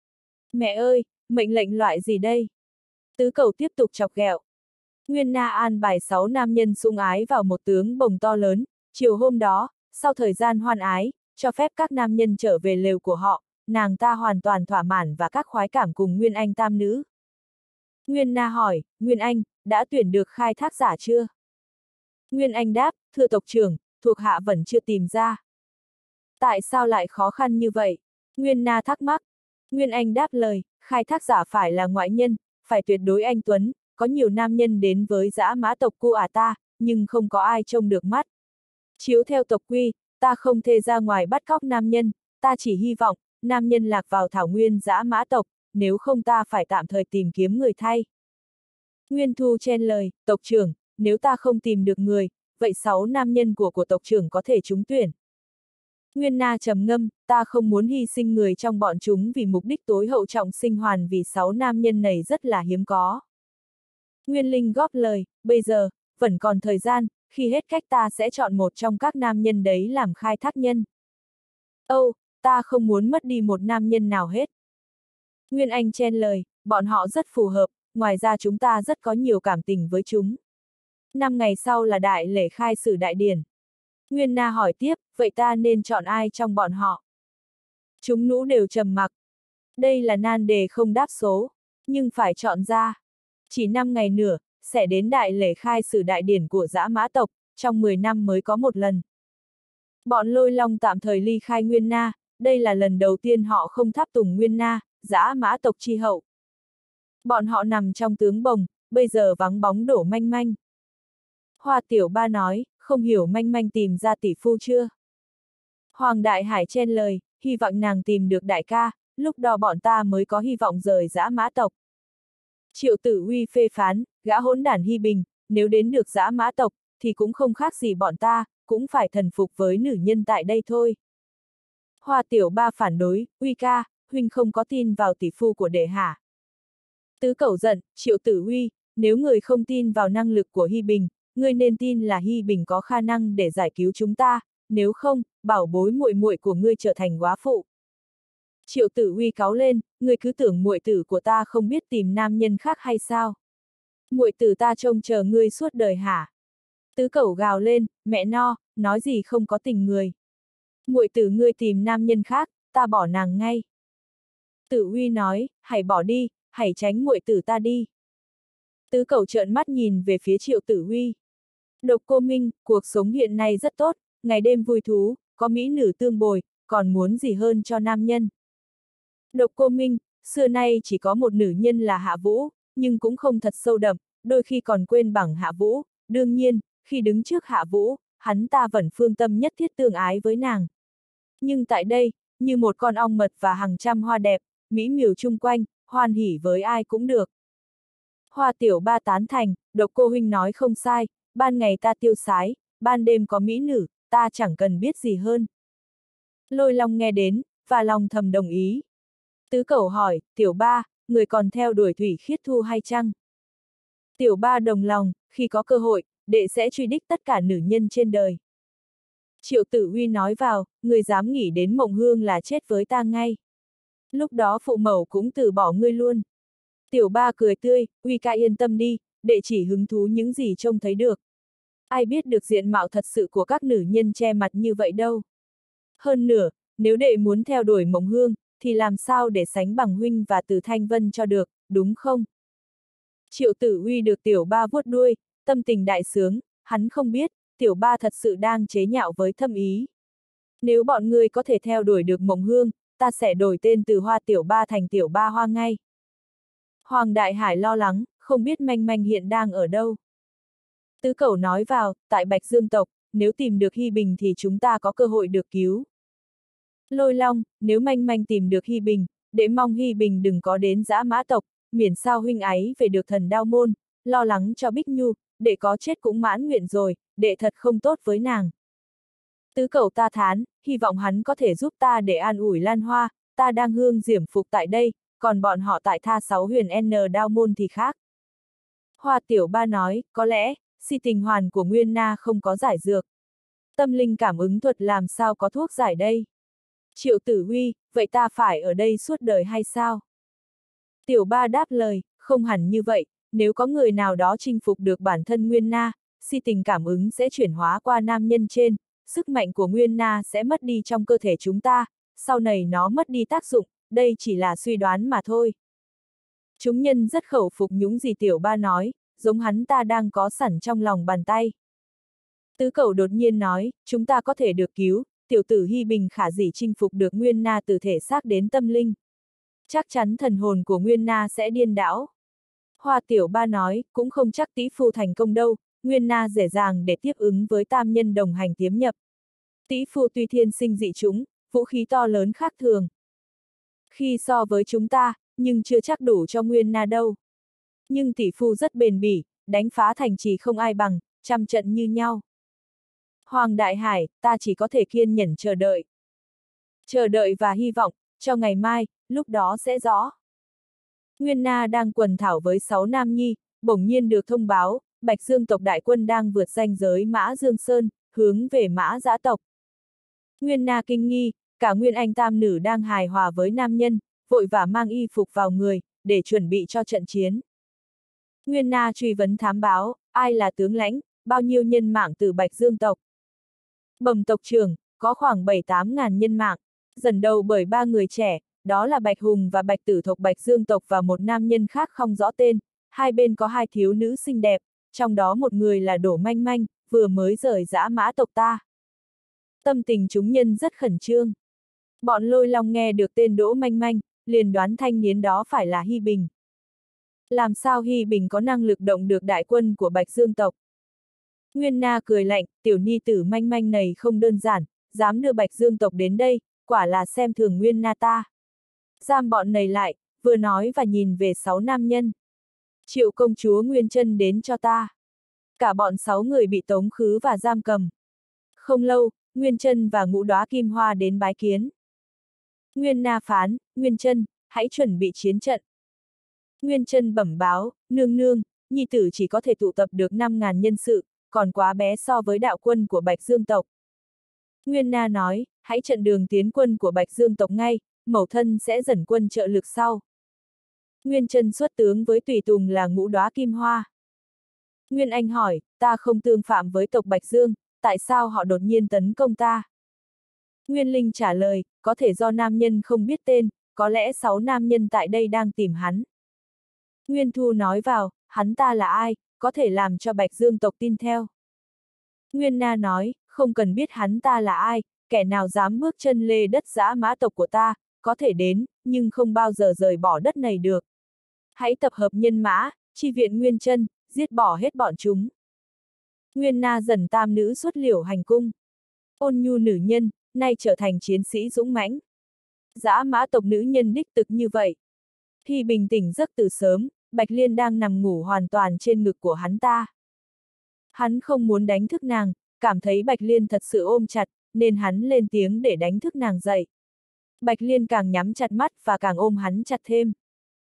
Mẹ ơi, mệnh lệnh loại gì đây? Tứ Cẩu tiếp tục chọc ghẹo. Nguyên Na an bài sáu nam nhân sủng ái vào một tướng bồng to lớn, chiều hôm đó, sau thời gian hoan ái, cho phép các nam nhân trở về lều của họ, nàng ta hoàn toàn thỏa mãn và các khoái cảm cùng Nguyên Anh tam nữ. Nguyên Na hỏi, Nguyên Anh, đã tuyển được khai thác giả chưa? Nguyên Anh đáp, thưa tộc trưởng, thuộc hạ vẫn chưa tìm ra. Tại sao lại khó khăn như vậy? Nguyên Na thắc mắc. Nguyên Anh đáp lời, khai thác giả phải là ngoại nhân, phải tuyệt đối anh tuấn, có nhiều nam nhân đến với dã mã tộc cu ả ta, nhưng không có ai trông được mắt. Chiếu theo tộc quy, ta không thể ra ngoài bắt cóc nam nhân, ta chỉ hy vọng, nam nhân lạc vào thảo nguyên dã mã tộc, nếu không ta phải tạm thời tìm kiếm người thay. Nguyên Thu chen lời, tộc trưởng, nếu ta không tìm được người, vậy sáu nam nhân của của tộc trưởng có thể trúng tuyển. Nguyên Na trầm ngâm, ta không muốn hy sinh người trong bọn chúng vì mục đích tối hậu trọng sinh hoàn vì sáu nam nhân này rất là hiếm có. Nguyên Linh góp lời, bây giờ, vẫn còn thời gian, khi hết cách ta sẽ chọn một trong các nam nhân đấy làm khai thác nhân. Âu, ta không muốn mất đi một nam nhân nào hết. Nguyên Anh chen lời, bọn họ rất phù hợp, ngoài ra chúng ta rất có nhiều cảm tình với chúng. Năm ngày sau là đại lễ khai sử đại điển. Nguyên Na hỏi tiếp, vậy ta nên chọn ai trong bọn họ? Chúng nữ đều trầm mặc. Đây là nan đề không đáp số, nhưng phải chọn ra. Chỉ năm ngày nữa, sẽ đến đại lễ khai sử đại điển của dã mã tộc, trong mười năm mới có một lần. Bọn Lôi Long tạm thời ly khai Nguyên Na, đây là lần đầu tiên họ không tháp tùng Nguyên Na, dã mã tộc chi hậu. Bọn họ nằm trong tướng bồng, bây giờ vắng bóng đổ manh manh. Hoa Tiểu Ba nói, không hiểu manh manh tìm ra tỷ phu chưa? Hoàng Đại Hải chen lời, hy vọng nàng tìm được đại ca, lúc đó bọn ta mới có hy vọng rời dã mã tộc. Triệu Tử Uy phê phán, gã hỗn đản Hy Bình, nếu đến được dã mã tộc, thì cũng không khác gì bọn ta, cũng phải thần phục với nữ nhân tại đây thôi. Hoa Tiểu Ba phản đối, Uy ca, huynh không có tin vào tỷ phu của đệ hả? Tứ Cẩu giận, Triệu Tử Uy, nếu người không tin vào năng lực của Hy Bình, người nên tin là Hy Bình có khả năng để giải cứu chúng ta, nếu không, bảo bối muội muội của ngươi trở thành góa phụ. Triệu Tử Uy cáu lên, ngươi cứ tưởng muội tử của ta không biết tìm nam nhân khác hay sao? Muội tử ta trông chờ ngươi suốt đời hả? Tứ Cẩu gào lên, mẹ no, nói gì không có tình người. Muội tử ngươi tìm nam nhân khác, ta bỏ nàng ngay. Tử Uy nói, hãy bỏ đi, hãy tránh muội tử ta đi. Tứ Cẩu trợn mắt nhìn về phía Triệu Tử Uy. Độc Cô Minh, cuộc sống hiện nay rất tốt, ngày đêm vui thú, có mỹ nữ tương bồi, còn muốn gì hơn cho nam nhân. Độc Cô Minh, xưa nay chỉ có một nữ nhân là Hạ Vũ, nhưng cũng không thật sâu đậm, đôi khi còn quên bằng Hạ Vũ, đương nhiên, khi đứng trước Hạ Vũ, hắn ta vẫn phương tâm nhất thiết tương ái với nàng. Nhưng tại đây, như một con ong mật và hàng trăm hoa đẹp, mỹ miều chung quanh, hoan hỉ với ai cũng được. Hoa Tiểu Ba tán thành, Độc Cô huynh nói không sai, ban ngày ta tiêu sái, ban đêm có mỹ nữ, ta chẳng cần biết gì hơn. Lôi Long nghe đến, và lòng thầm đồng ý. Tứ Cẩu hỏi, Tiểu Ba, người còn theo đuổi Thủy Khiết Thu hay chăng? Tiểu Ba đồng lòng, khi có cơ hội, đệ sẽ truy đích tất cả nữ nhân trên đời. Triệu Tử Uy nói vào, người dám nghĩ đến Mộng Hương là chết với ta ngay. Lúc đó phụ mẫu cũng từ bỏ ngươi luôn. Tiểu Ba cười tươi, Uy ca yên tâm đi, đệ chỉ hứng thú những gì trông thấy được. Ai biết được diện mạo thật sự của các nữ nhân che mặt như vậy đâu. Hơn nữa, nếu đệ muốn theo đuổi Mộng Hương, thì làm sao để sánh bằng huynh và Từ Thanh Vân cho được, đúng không? Triệu Tử Uy được Tiểu Ba vuốt đuôi, tâm tình đại sướng, hắn không biết, Tiểu Ba thật sự đang chế nhạo với thâm ý. Nếu bọn ngươi có thể theo đuổi được Mộng Hương, ta sẽ đổi tên từ Hoa Tiểu Ba thành Tiểu Ba Hoa ngay. Hoàng Đại Hải lo lắng, không biết manh manh hiện đang ở đâu. Tứ Cẩu nói vào, tại Bạch Dương tộc, nếu tìm được Hy Bình thì chúng ta có cơ hội được cứu. Lôi Long, nếu Manh Manh tìm được Hy Bình, để mong Hy Bình đừng có đến dã mã tộc, miễn sao huynh ấy về được thần đao môn, lo lắng cho Bích Nhu, để có chết cũng mãn nguyện rồi, đệ thật không tốt với nàng. Tứ cậu ta thán, hy vọng hắn có thể giúp ta để an ủi Lan Hoa, ta đang hương diễm phục tại đây, còn bọn họ tại tha sáu huyền N đao môn thì khác. Hoa Tiểu Ba nói, có lẽ, si tình hoàn của Nguyên Na không có giải dược. Tâm linh cảm ứng thuật làm sao có thuốc giải đây? Triệu Tử Huy, vậy ta phải ở đây suốt đời hay sao? Tiểu Ba đáp lời, không hẳn như vậy, nếu có người nào đó chinh phục được bản thân Nguyên Na, si tình cảm ứng sẽ chuyển hóa qua nam nhân trên, sức mạnh của Nguyên Na sẽ mất đi trong cơ thể chúng ta, sau này nó mất đi tác dụng, đây chỉ là suy đoán mà thôi. Chúng nhân rất khẩu phục những gì Tiểu Ba nói, giống hắn ta đang có sẵn trong lòng bàn tay. Tứ Cẩu đột nhiên nói, chúng ta có thể được cứu, tiểu tử Hy Bình khả dĩ chinh phục được Nguyên Na từ thể xác đến tâm linh. Chắc chắn thần hồn của Nguyên Na sẽ điên đảo. Hoa Tiểu Ba nói, cũng không chắc Tý Phu thành công đâu, Nguyên Na dễ dàng để tiếp ứng với tam nhân đồng hành tiếm nhập. Tý Phu tuy thiên sinh dị chúng, vũ khí to lớn khác thường. Khi so với chúng ta, nhưng chưa chắc đủ cho Nguyên Na đâu. Nhưng tỷ phu rất bền bỉ, đánh phá thành trì không ai bằng, trăm trận như nhau. Hoàng Đại Hải, ta chỉ có thể kiên nhẫn chờ đợi. Chờ đợi và hy vọng, cho ngày mai, lúc đó sẽ rõ. Nguyên Na đang quần thảo với sáu nam nhi, bỗng nhiên được thông báo, Bạch Dương tộc đại quân đang vượt ranh giới Mã Dương Sơn, hướng về Mã Dã tộc. Nguyên Na kinh nghi, cả Nguyên Anh tam nữ đang hài hòa với nam nhân, vội vã mang y phục vào người, để chuẩn bị cho trận chiến. Nguyên Na truy vấn thám báo, ai là tướng lãnh, bao nhiêu nhân mạng từ Bạch Dương tộc. Bẩm tộc trưởng, có khoảng bảy tám ngàn nhân mạng, dần đầu bởi ba người trẻ, đó là Bạch Hùng và Bạch Tử tộc Bạch Dương tộc và một nam nhân khác không rõ tên, hai bên có hai thiếu nữ xinh đẹp, trong đó một người là Đỗ Manh Manh, vừa mới rời dã mã tộc ta. Tâm tình chúng nhân rất khẩn trương. Bọn Lôi Long nghe được tên Đỗ Manh Manh, liền đoán thanh niên đó phải là Hy Bình. Làm sao Hy Bình có năng lực động được đại quân của Bạch Dương tộc? Nguyên Na cười lạnh, tiểu ni tử Manh Manh này không đơn giản, dám đưa Bạch Dương tộc đến đây, quả là xem thường Nguyên Na ta. Giam bọn này lại, vừa nói và nhìn về sáu nam nhân. Triệu công chúa Nguyên Chân đến cho ta. Cả bọn sáu người bị tống khứ và giam cầm. Không lâu, Nguyên Chân và Ngũ Đóa Kim Hoa đến bái kiến. Nguyên Na phán, Nguyên Chân, hãy chuẩn bị chiến trận. Nguyên Chân bẩm báo, nương nương, nhi tử chỉ có thể tụ tập được năm ngàn nhân sự, còn quá bé so với đạo quân của Bạch Dương tộc. Nguyên Na nói, hãy chặn đường tiến quân của Bạch Dương tộc ngay, mẫu thân sẽ dẫn quân trợ lực sau. Nguyên Chân xuất tướng với tùy tùng là Ngũ Đóa Kim Hoa. Nguyên Anh hỏi, ta không tương phạm với tộc Bạch Dương, tại sao họ đột nhiên tấn công ta? Nguyên Linh trả lời, có thể do nam nhân không biết tên, có lẽ sáu nam nhân tại đây đang tìm hắn. Nguyên Thu nói vào, hắn ta là ai, có thể làm cho Bạch Dương tộc tin theo. Nguyên Na nói, không cần biết hắn ta là ai, kẻ nào dám bước chân lê đất dã mã tộc của ta, có thể đến, nhưng không bao giờ rời bỏ đất này được. Hãy tập hợp nhân mã, chi viện Nguyên Chân, giết bỏ hết bọn chúng. Nguyên Na dần tam nữ xuất liễu hành cung. Ôn nhu nữ nhân, nay trở thành chiến sĩ dũng mãnh. Dã mã tộc nữ nhân đích thực như vậy. Khi bình tĩnh giấc từ sớm, Bạch Liên đang nằm ngủ hoàn toàn trên ngực của hắn ta. Hắn không muốn đánh thức nàng, cảm thấy Bạch Liên thật sự ôm chặt, nên hắn lên tiếng để đánh thức nàng dậy. Bạch Liên càng nhắm chặt mắt và càng ôm hắn chặt thêm.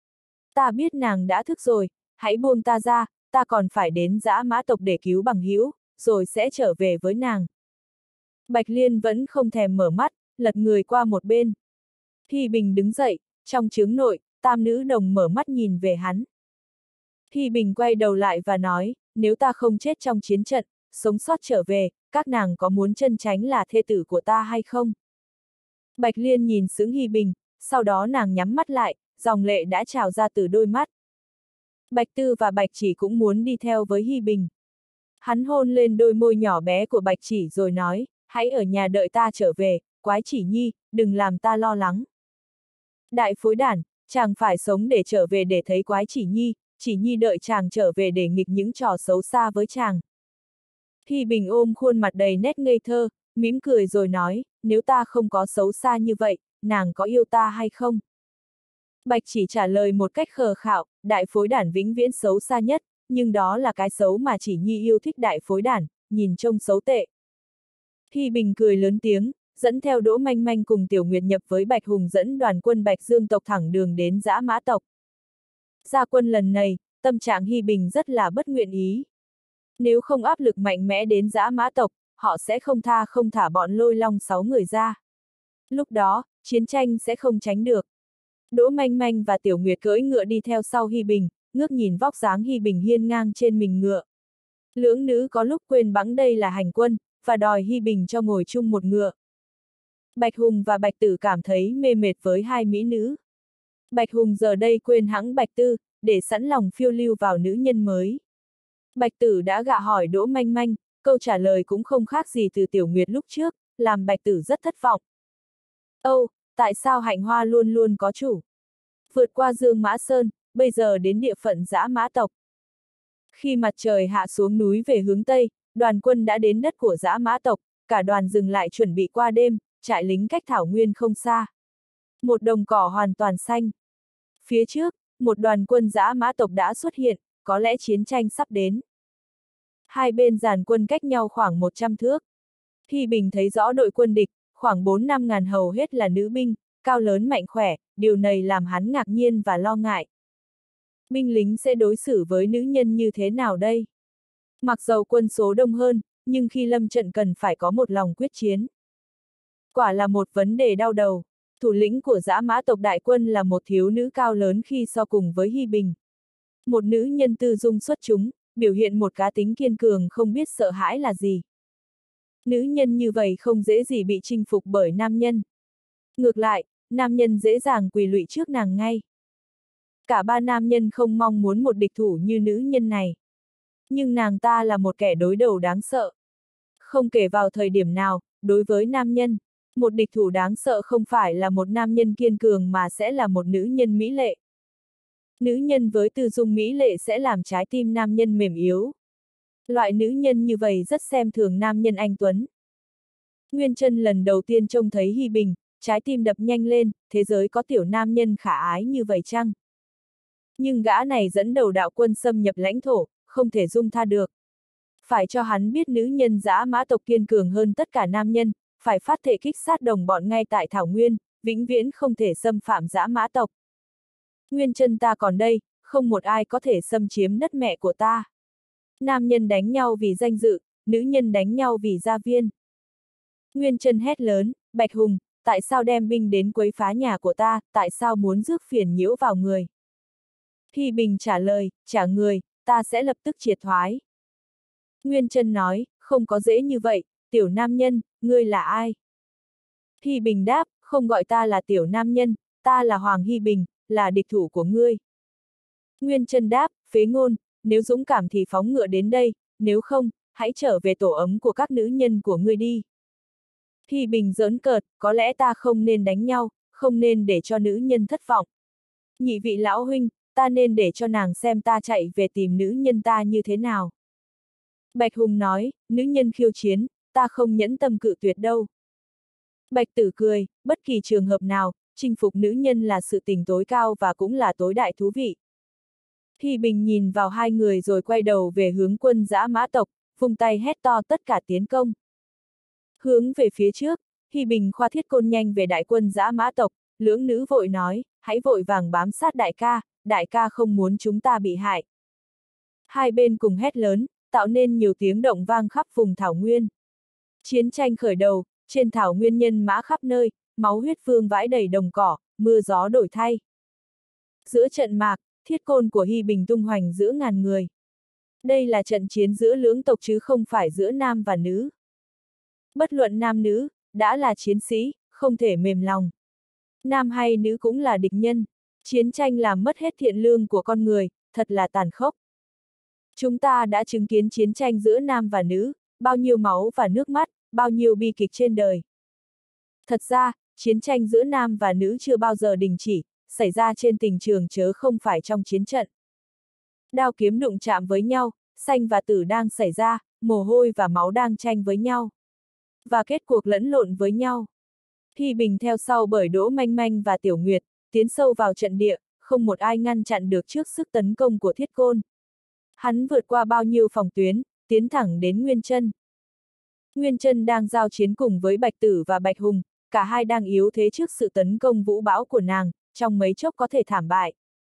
Ta biết nàng đã thức rồi, hãy buông ta ra, ta còn phải đến dã mã tộc để cứu bằng hữu, rồi sẽ trở về với nàng. Bạch Liên vẫn không thèm mở mắt, lật người qua một bên. Hy Bình đứng dậy, trong chướng nội, tam nữ đồng mở mắt nhìn về hắn. Hy Bình quay đầu lại và nói, nếu ta không chết trong chiến trận, sống sót trở về, các nàng có muốn chân tránh là thê tử của ta hay không? Bạch Liên nhìn sững Hy Bình, sau đó nàng nhắm mắt lại, dòng lệ đã trào ra từ đôi mắt. Bạch Tư và Bạch Chỉ cũng muốn đi theo với Hy Bình. Hắn hôn lên đôi môi nhỏ bé của Bạch Chỉ rồi nói, hãy ở nhà đợi ta trở về, Quái Chỉ nhi, đừng làm ta lo lắng. Đại phối đản, chàng phải sống để trở về để thấy Quái Chỉ nhi, Chỉ nhi đợi chàng trở về để nghịch những trò xấu xa với chàng. Hy Bình ôm khuôn mặt đầy nét ngây thơ, mỉm cười rồi nói, nếu ta không có xấu xa như vậy, nàng có yêu ta hay không? Bạch chỉ trả lời một cách khờ khạo, đại phối đản vĩnh viễn xấu xa nhất, nhưng đó là cái xấu mà chỉ nhi yêu thích đại phối đản, nhìn trông xấu tệ. Hy Bình cười lớn tiếng, dẫn theo Đỗ Manh Manh cùng Tiểu Nguyệt nhập với Bạch Hùng dẫn đoàn quân Bạch Dương tộc thẳng đường đến Dã Mã tộc. Ra quân lần này, tâm trạng Hy Bình rất là bất nguyện ý. Nếu không áp lực mạnh mẽ đến Dã Mã tộc, họ sẽ không tha không thả bọn Lôi Long sáu người ra. Lúc đó, chiến tranh sẽ không tránh được. Đỗ Manh Manh và Tiểu Nguyệt cưỡi ngựa đi theo sau Hy Bình, ngước nhìn vóc dáng Hy Bình hiên ngang trên mình ngựa. Lưỡng nữ có lúc quên bẵng đây là hành quân, và đòi Hy Bình cho ngồi chung một ngựa. Bạch Hùng và Bạch Tử cảm thấy mê mệt với hai mỹ nữ. Bạch Hùng giờ đây quên hẵng Bạch Tư, để sẵn lòng phiêu lưu vào nữ nhân mới. Bạch Tử đã gạ hỏi Đỗ Manh Manh, câu trả lời cũng không khác gì từ Tiểu Nguyệt lúc trước, làm Bạch Tử rất thất vọng. Âu, tại sao hạnh hoa luôn luôn có chủ? Vượt qua Dương Mã Sơn, bây giờ đến địa phận Dã Mã tộc. Khi mặt trời hạ xuống núi về hướng Tây, đoàn quân đã đến đất của Dã Mã tộc, cả đoàn dừng lại chuẩn bị qua đêm, trại lính cách thảo nguyên không xa. Một đồng cỏ hoàn toàn xanh. Phía trước, một đoàn quân Dã Mã tộc đã xuất hiện, có lẽ chiến tranh sắp đến. Hai bên dàn quân cách nhau khoảng một trăm thước. Hy Bình thấy rõ đội quân địch, khoảng bốn năm ngàn hầu hết là nữ binh, cao lớn mạnh khỏe, điều này làm hắn ngạc nhiên và lo ngại. Binh lính sẽ đối xử với nữ nhân như thế nào đây? Mặc dầu quân số đông hơn, nhưng khi lâm trận cần phải có một lòng quyết chiến. Quả là một vấn đề đau đầu. Thủ lĩnh của Dã Mã tộc đại quân là một thiếu nữ cao lớn khi so cùng với Hy Bình. Một nữ nhân tư dung xuất chúng, biểu hiện một cá tính kiên cường không biết sợ hãi là gì. Nữ nhân như vậy không dễ gì bị chinh phục bởi nam nhân. Ngược lại, nam nhân dễ dàng quỳ lụy trước nàng ngay. Cả ba nam nhân không mong muốn một địch thủ như nữ nhân này. Nhưng nàng ta là một kẻ đối đầu đáng sợ. Không kể vào thời điểm nào, đối với nam nhân, một địch thủ đáng sợ không phải là một nam nhân kiên cường mà sẽ là một nữ nhân mỹ lệ. Nữ nhân với tư dung mỹ lệ sẽ làm trái tim nam nhân mềm yếu. Loại nữ nhân như vậy rất xem thường nam nhân anh tuấn. Nguyên Trân lần đầu tiên trông thấy Hy Bình, trái tim đập nhanh lên, thế giới có tiểu nam nhân khả ái như vậy chăng? Nhưng gã này dẫn đầu đạo quân xâm nhập lãnh thổ, không thể dung tha được. Phải cho hắn biết nữ nhân Dã Mã tộc kiên cường hơn tất cả nam nhân, phải phát thể kích sát đồng bọn ngay tại Thảo Nguyên, vĩnh viễn không thể xâm phạm Dã Mã tộc. Nguyên Trân ta còn đây, không một ai có thể xâm chiếm đất mẹ của ta. Nam nhân đánh nhau vì danh dự, nữ nhân đánh nhau vì gia viên. Nguyên Trân hét lớn, Bạch Hùng, tại sao đem binh đến quấy phá nhà của ta, tại sao muốn rước phiền nhiễu vào người? Hy Bình trả lời, trả người, ta sẽ lập tức triệt thoái. Nguyên Trân nói, không có dễ như vậy, tiểu nam nhân, ngươi là ai? Hy Bình đáp, không gọi ta là tiểu nam nhân, ta là Hoàng Hy Bình, là địch thủ của ngươi. Nguyên Trân đáp, phế ngôn, nếu dũng cảm thì phóng ngựa đến đây, nếu không, hãy trở về tổ ấm của các nữ nhân của ngươi đi. Hy Bình giỡn cợt, có lẽ ta không nên đánh nhau, không nên để cho nữ nhân thất vọng. Nhị vị lão huynh, ta nên để cho nàng xem ta chạy về tìm nữ nhân ta như thế nào. Bạch Hùng nói, nữ nhân khiêu chiến, ta không nhẫn tâm cự tuyệt đâu. Bạch Tử cười, bất kỳ trường hợp nào, chinh phục nữ nhân là sự tình tối cao và cũng là tối đại thú vị. Hy Bình nhìn vào hai người rồi quay đầu về hướng quân Dã Mã tộc, vung tay hét to tất cả tiến công. Hướng về phía trước, Hy Bình khoa thiết côn nhanh về đại quân Dã Mã tộc, lưỡng nữ vội nói, hãy vội vàng bám sát đại ca, đại ca không muốn chúng ta bị hại. Hai bên cùng hét lớn, tạo nên nhiều tiếng động vang khắp vùng thảo nguyên. Chiến tranh khởi đầu, trên thảo nguyên nhân mã khắp nơi, máu huyết vương vãi đầy đồng cỏ, mưa gió đổi thay. Giữa trận mạc, thiết côn của Hy Bình tung hoành giữa ngàn người. Đây là trận chiến giữa lưỡng tộc chứ không phải giữa nam và nữ. Bất luận nam nữ, đã là chiến sĩ, không thể mềm lòng. Nam hay nữ cũng là địch nhân. Chiến tranh làm mất hết thiện lương của con người, thật là tàn khốc. Chúng ta đã chứng kiến chiến tranh giữa nam và nữ, bao nhiêu máu và nước mắt, bao nhiêu bi kịch trên đời. Thật ra, chiến tranh giữa nam và nữ chưa bao giờ đình chỉ, xảy ra trên tình trường chớ không phải trong chiến trận. Đao kiếm đụng chạm với nhau, sanh và tử đang xảy ra, mồ hôi và máu đang tranh với nhau. và kết cuộc lẫn lộn với nhau. Hy Bình theo sau bởi Đỗ Manh Manh và Tiểu Nguyệt, tiến sâu vào trận địa, không một ai ngăn chặn được trước sức tấn công của Thiết Côn. Hắn vượt qua bao nhiêu phòng tuyến, tiến thẳng đến Nguyên Chân. Nguyên Chân đang giao chiến cùng với Bạch Tử và Bạch Hùng, cả hai đang yếu thế trước sự tấn công vũ bão của nàng, trong mấy chốc có thể thảm bại.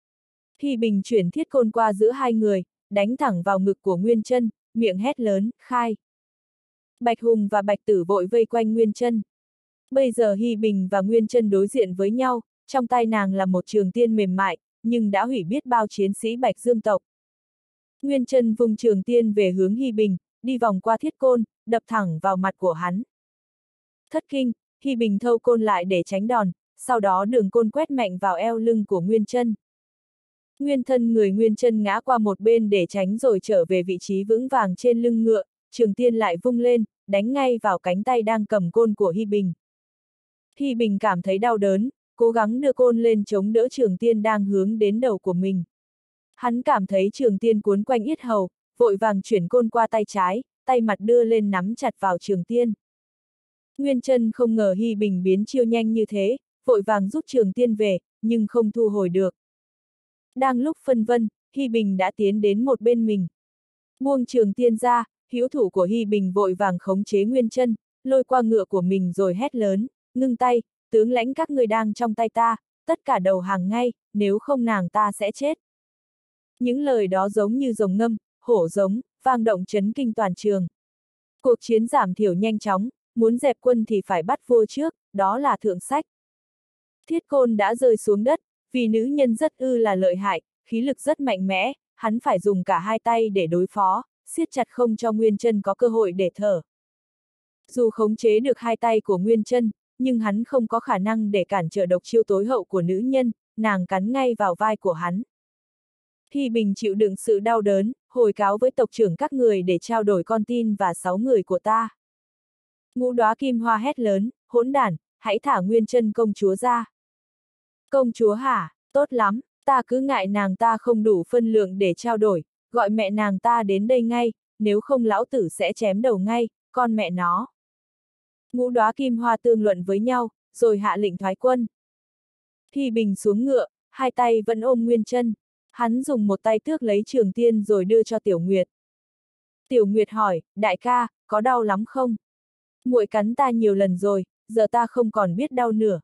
Hy Bình chuyển Thiết Côn qua giữa hai người, đánh thẳng vào ngực của Nguyên Chân, miệng hét lớn, khai. Bạch Hùng và Bạch Tử vội vây quanh Nguyên Chân. Bây giờ Hy Bình và Nguyên Chân đối diện với nhau, trong tay nàng là một trường tiên mềm mại, nhưng đã hủy biết bao chiến sĩ Bạch Dương tộc. Nguyên Chân vung trường tiên về hướng Hy Bình, đi vòng qua Thiết Côn, đập thẳng vào mặt của hắn. Thất kinh, Hy Bình thâu côn lại để tránh đòn, sau đó đường côn quét mạnh vào eo lưng của Nguyên Chân. Nguyên thân người Nguyên Chân ngã qua một bên để tránh rồi trở về vị trí vững vàng trên lưng ngựa, trường tiên lại vung lên, đánh ngay vào cánh tay đang cầm côn của Hy Bình. Hy Bình cảm thấy đau đớn, cố gắng đưa côn lên chống đỡ trường tiên đang hướng đến đầu của mình. Hắn cảm thấy trường tiên cuốn quanh yết hầu, vội vàng chuyển côn qua tay trái, tay mặt đưa lên nắm chặt vào trường tiên. Nguyên Chân không ngờ Hy Bình biến chiêu nhanh như thế, vội vàng rút trường tiên về, nhưng không thu hồi được. Đang lúc phân vân, Hy Bình đã tiến đến một bên mình. Buông trường tiên ra, hữu thủ của Hy Bình vội vàng khống chế Nguyên Chân, lôi qua ngựa của mình rồi hét lớn, ngưng tay, tướng lãnh các người đang trong tay ta, tất cả đầu hàng ngay, nếu không nàng ta sẽ chết. Những lời đó giống như rồng ngâm, hổ giống, vang động chấn kinh toàn trường. Cuộc chiến giảm thiểu nhanh chóng, muốn dẹp quân thì phải bắt vua trước, đó là thượng sách. Thiết Côn đã rơi xuống đất, vì nữ nhân rất ư là lợi hại, khí lực rất mạnh mẽ, hắn phải dùng cả hai tay để đối phó, siết chặt không cho Nguyên Chân có cơ hội để thở. Dù khống chế được hai tay của Nguyên Chân, nhưng hắn không có khả năng để cản trở độc chiêu tối hậu của nữ nhân, nàng cắn ngay vào vai của hắn. Hy Bình chịu đựng sự đau đớn, hồi cáo với tộc trưởng các người để trao đổi con tin và sáu người của ta. Ngũ Đóa Kim Hoa hét lớn, hỗn đản, hãy thả Nguyên Chân công chúa ra. Công chúa hả, tốt lắm, ta cứ ngại nàng ta không đủ phân lượng để trao đổi, gọi mẹ nàng ta đến đây ngay, nếu không lão tử sẽ chém đầu ngay, con mẹ nó. Ngũ Đóa Kim Hoa tương luận với nhau, rồi hạ lệnh thoái quân. Hy Bình xuống ngựa, hai tay vẫn ôm Nguyên Chân. Hắn dùng một tay tước lấy trường tiên rồi đưa cho Tiểu Nguyệt. Tiểu Nguyệt hỏi, đại ca, có đau lắm không? Muội cắn ta nhiều lần rồi, giờ ta không còn biết đau nữa.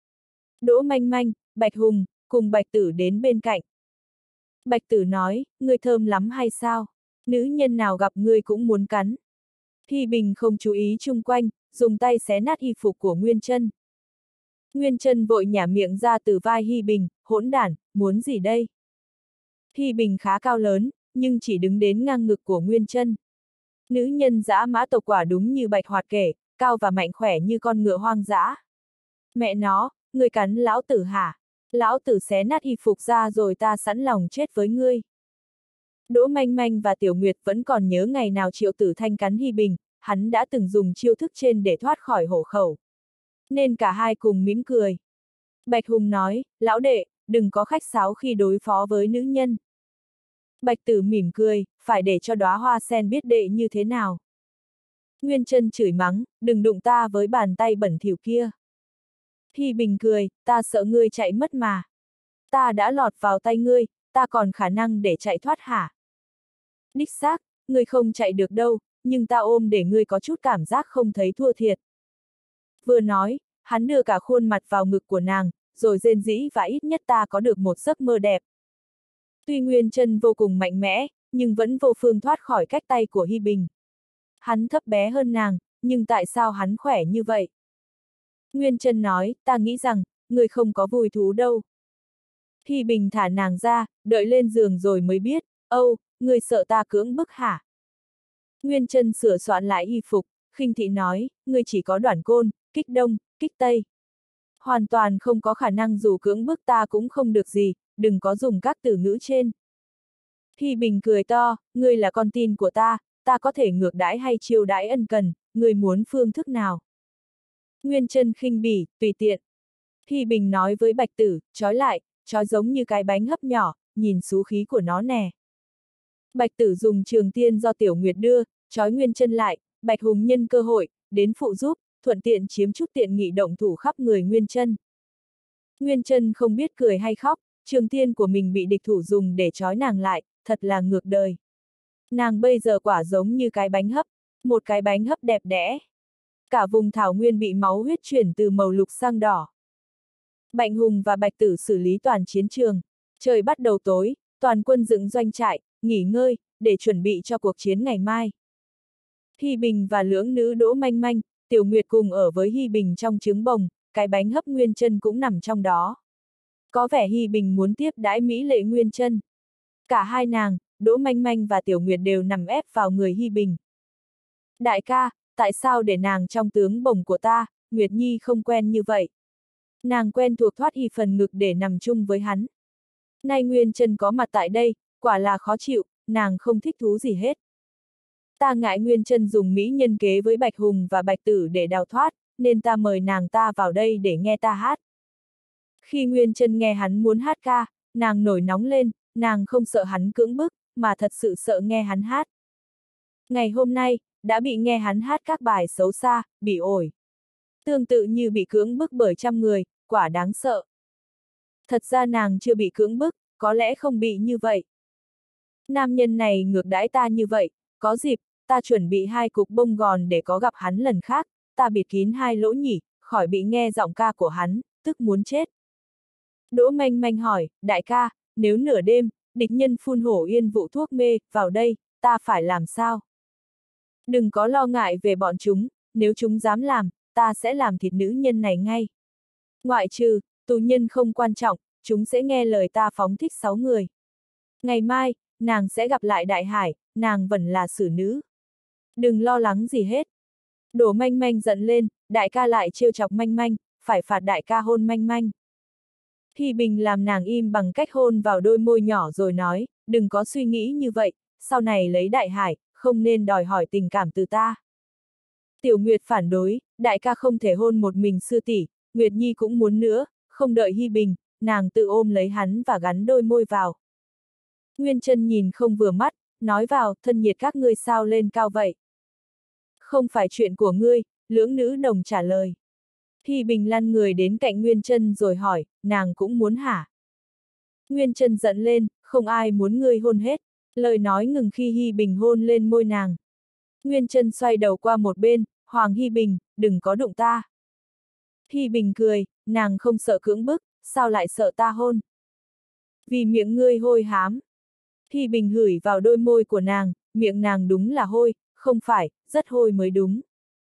Đỗ Manh Manh, Bạch Hùng, cùng Bạch Tử đến bên cạnh. Bạch Tử nói, ngươi thơm lắm hay sao? Nữ nhân nào gặp ngươi cũng muốn cắn. Hy Bình không chú ý chung quanh, dùng tay xé nát y phục của Nguyên Chân. Nguyên Chân vội nhả miệng ra từ vai Hy Bình, hỗn đản, muốn gì đây? Hy Bình khá cao lớn, nhưng chỉ đứng đến ngang ngực của Nguyên Chân. Nữ nhân dã mã tộc quả đúng như Bạch Hoạt kể, cao và mạnh khỏe như con ngựa hoang dã. Mẹ nó, ngươi cắn lão tử hả? Lão tử xé nát y phục ra rồi ta sẵn lòng chết với ngươi. Đỗ Manh Manh và Tiểu Nguyệt vẫn còn nhớ ngày nào Triệu Tử Thanh cắn Hy Bình, hắn đã từng dùng chiêu thức trên để thoát khỏi hổ khẩu. Nên cả hai cùng mỉm cười. Bạch Hùng nói, lão đệ, đừng có khách sáo khi đối phó với nữ nhân. Bạch Tử mỉm cười, phải để cho đóa hoa sen biết đệ như thế nào. Nguyên Chân chửi mắng, đừng đụng ta với bàn tay bẩn thỉu kia. Hy Bình cười, ta sợ ngươi chạy mất mà. Ta đã lọt vào tay ngươi, ta còn khả năng để chạy thoát hả? Đích xác, ngươi không chạy được đâu, nhưng ta ôm để ngươi có chút cảm giác không thấy thua thiệt. Vừa nói, hắn đưa cả khuôn mặt vào ngực của nàng, rồi rên rỉ và ít nhất ta có được một giấc mơ đẹp. Tuy Nguyên Chân vô cùng mạnh mẽ, nhưng vẫn vô phương thoát khỏi cách tay của Hy Bình. Hắn thấp bé hơn nàng, nhưng tại sao hắn khỏe như vậy? Nguyên Chân nói, ta nghĩ rằng, người không có vui thú đâu. Hy Bình thả nàng ra, đợi lên giường rồi mới biết, âu, người sợ ta cưỡng bức hả? Nguyên Chân sửa soạn lại y phục, khinh thị nói, người chỉ có đoản côn, kích đông, kích tây. Hoàn toàn không có khả năng dù cưỡng bức ta cũng không được gì, đừng có dùng các từ ngữ trên. Hy Bình cười to, ngươi là con tin của ta, ta có thể ngược đãi hay chiêu đãi ân cần, ngươi muốn phương thức nào? Nguyên Chân khinh bỉ, tùy tiện. Hy Bình nói với Bạch Tử, trói lại, trói giống như cái bánh hấp nhỏ, nhìn xú khí của nó nè. Bạch Tử dùng trường tiên do Tiểu Nguyệt đưa, trói Nguyên Chân lại, Bạch Hùng nhân cơ hội, đến phụ giúp, thuận tiện chiếm chút tiện nghị động thủ khắp người Nguyên Chân. Nguyên Chân không biết cười hay khóc, trường tiên của mình bị địch thủ dùng để trói nàng lại, thật là ngược đời. Nàng bây giờ quả giống như cái bánh hấp, một cái bánh hấp đẹp đẽ. Cả vùng thảo nguyên bị máu huyết chuyển từ màu lục sang đỏ. Bạch Hùng và Bạch Tử xử lý toàn chiến trường. Trời bắt đầu tối, toàn quân dựng doanh trại, nghỉ ngơi, để chuẩn bị cho cuộc chiến ngày mai. Hi Bình và lưỡng nữ Đỗ Manh Manh, Tiểu Nguyệt cùng ở với Hi Bình trong trứng bồng, cái bánh hấp Nguyên Chân cũng nằm trong đó. Có vẻ Hi Bình muốn tiếp đãi mỹ lệ Nguyên Chân. Cả hai nàng, Đỗ Manh Manh và Tiểu Nguyệt đều nằm ép vào người Hi Bình. Đại ca, tại sao để nàng trong tướng bồng của ta, Nguyệt Nhi không quen như vậy? Nàng quen thuộc thoát y phần ngực để nằm chung với hắn. Nay Nguyên Chân có mặt tại đây, quả là khó chịu, nàng không thích thú gì hết. Ta ngại Nguyên Chân dùng mỹ nhân kế với Bạch Hùng và Bạch Tử để đào thoát, nên ta mời nàng ta vào đây để nghe ta hát. Khi Nguyên Chân nghe hắn muốn hát ca, nàng nổi nóng lên, nàng không sợ hắn cưỡng bức, mà thật sự sợ nghe hắn hát. Ngày hôm nay, đã bị nghe hắn hát các bài xấu xa, bị ổi. Tương tự như bị cưỡng bức bởi trăm người, quả đáng sợ. Thật ra nàng chưa bị cưỡng bức, có lẽ không bị như vậy. Nam nhân này ngược đãi ta như vậy, có dịp, ta chuẩn bị hai cục bông gòn để có gặp hắn lần khác, ta bịt kín hai lỗ nhỉ, khỏi bị nghe giọng ca của hắn, tức muốn chết. Đỗ Manh Manh hỏi, đại ca, nếu nửa đêm, địch nhân phun hổ yên vụ thuốc mê, vào đây, ta phải làm sao? Đừng có lo ngại về bọn chúng, nếu chúng dám làm, ta sẽ làm thịt nữ nhân này ngay. Ngoại trừ, tù nhân không quan trọng, chúng sẽ nghe lời ta phóng thích sáu người. Ngày mai, nàng sẽ gặp lại Đại Hải, nàng vẫn là xử nữ. Đừng lo lắng gì hết. Đỗ Manh Manh giận lên, đại ca lại trêu chọc Manh Manh, phải phạt đại ca hôn Manh Manh. Hi Bình làm nàng im bằng cách hôn vào đôi môi nhỏ rồi nói, đừng có suy nghĩ như vậy, sau này lấy Đại Hải, không nên đòi hỏi tình cảm từ ta. Tiểu Nguyệt phản đối, đại ca không thể hôn một mình sư tỷ, Nguyệt Nhi cũng muốn nữa, không đợi Hi Bình, nàng tự ôm lấy hắn và gắn đôi môi vào. Nguyên Chân nhìn không vừa mắt, nói vào, thân nhiệt các ngươi sao lên cao vậy? Không phải chuyện của ngươi, lưỡng nữ đồng trả lời. Hi Bình lăn người đến cạnh Nguyên Chân rồi hỏi, nàng cũng muốn hả? Nguyên Chân giận lên, không ai muốn ngươi hôn hết, lời nói ngừng khi Hi Bình hôn lên môi nàng. Nguyên Chân xoay đầu qua một bên, Hoàng Hi Bình, đừng có đụng ta. Hi Bình cười, nàng không sợ cưỡng bức, sao lại sợ ta hôn? Vì miệng ngươi hôi hám. Hi Bình hửi vào đôi môi của nàng, miệng nàng đúng là hôi, không phải, rất hôi mới đúng.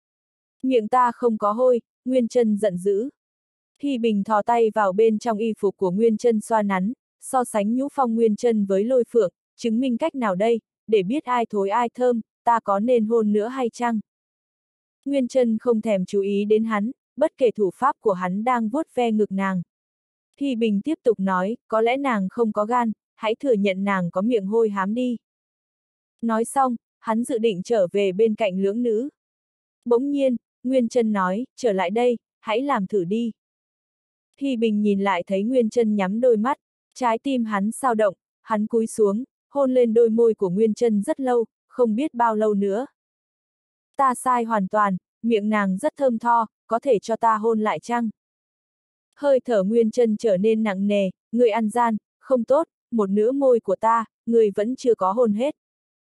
Miệng ta không có hôi, Nguyên Chân giận dữ. Hi Bình thò tay vào bên trong y phục của Nguyên Chân xoa nắn, so sánh nhũ phong Nguyên Chân với Lôi Phượng, chứng minh cách nào đây, để biết ai thối ai thơm, ta có nên hôn nữa hay chăng? Nguyên Chân không thèm chú ý đến hắn, bất kể thủ pháp của hắn đang vuốt ve ngực nàng. Hi Bình tiếp tục nói, có lẽ nàng không có gan, hãy thừa nhận nàng có miệng hôi hám đi. Nói xong, hắn dự định trở về bên cạnh lưỡng nữ. Bỗng nhiên, Nguyên Chân nói, trở lại đây, hãy làm thử đi. Hi Bình nhìn lại thấy Nguyên Chân nhắm đôi mắt, trái tim hắn sao động, hắn cúi xuống, hôn lên đôi môi của Nguyên Chân rất lâu, không biết bao lâu nữa. Ta sai hoàn toàn, miệng nàng rất thơm tho, có thể cho ta hôn lại chăng? Hơi thở Nguyên Chân trở nên nặng nề, người ăn gian, không tốt, một nửa môi của ta, người vẫn chưa có hôn hết.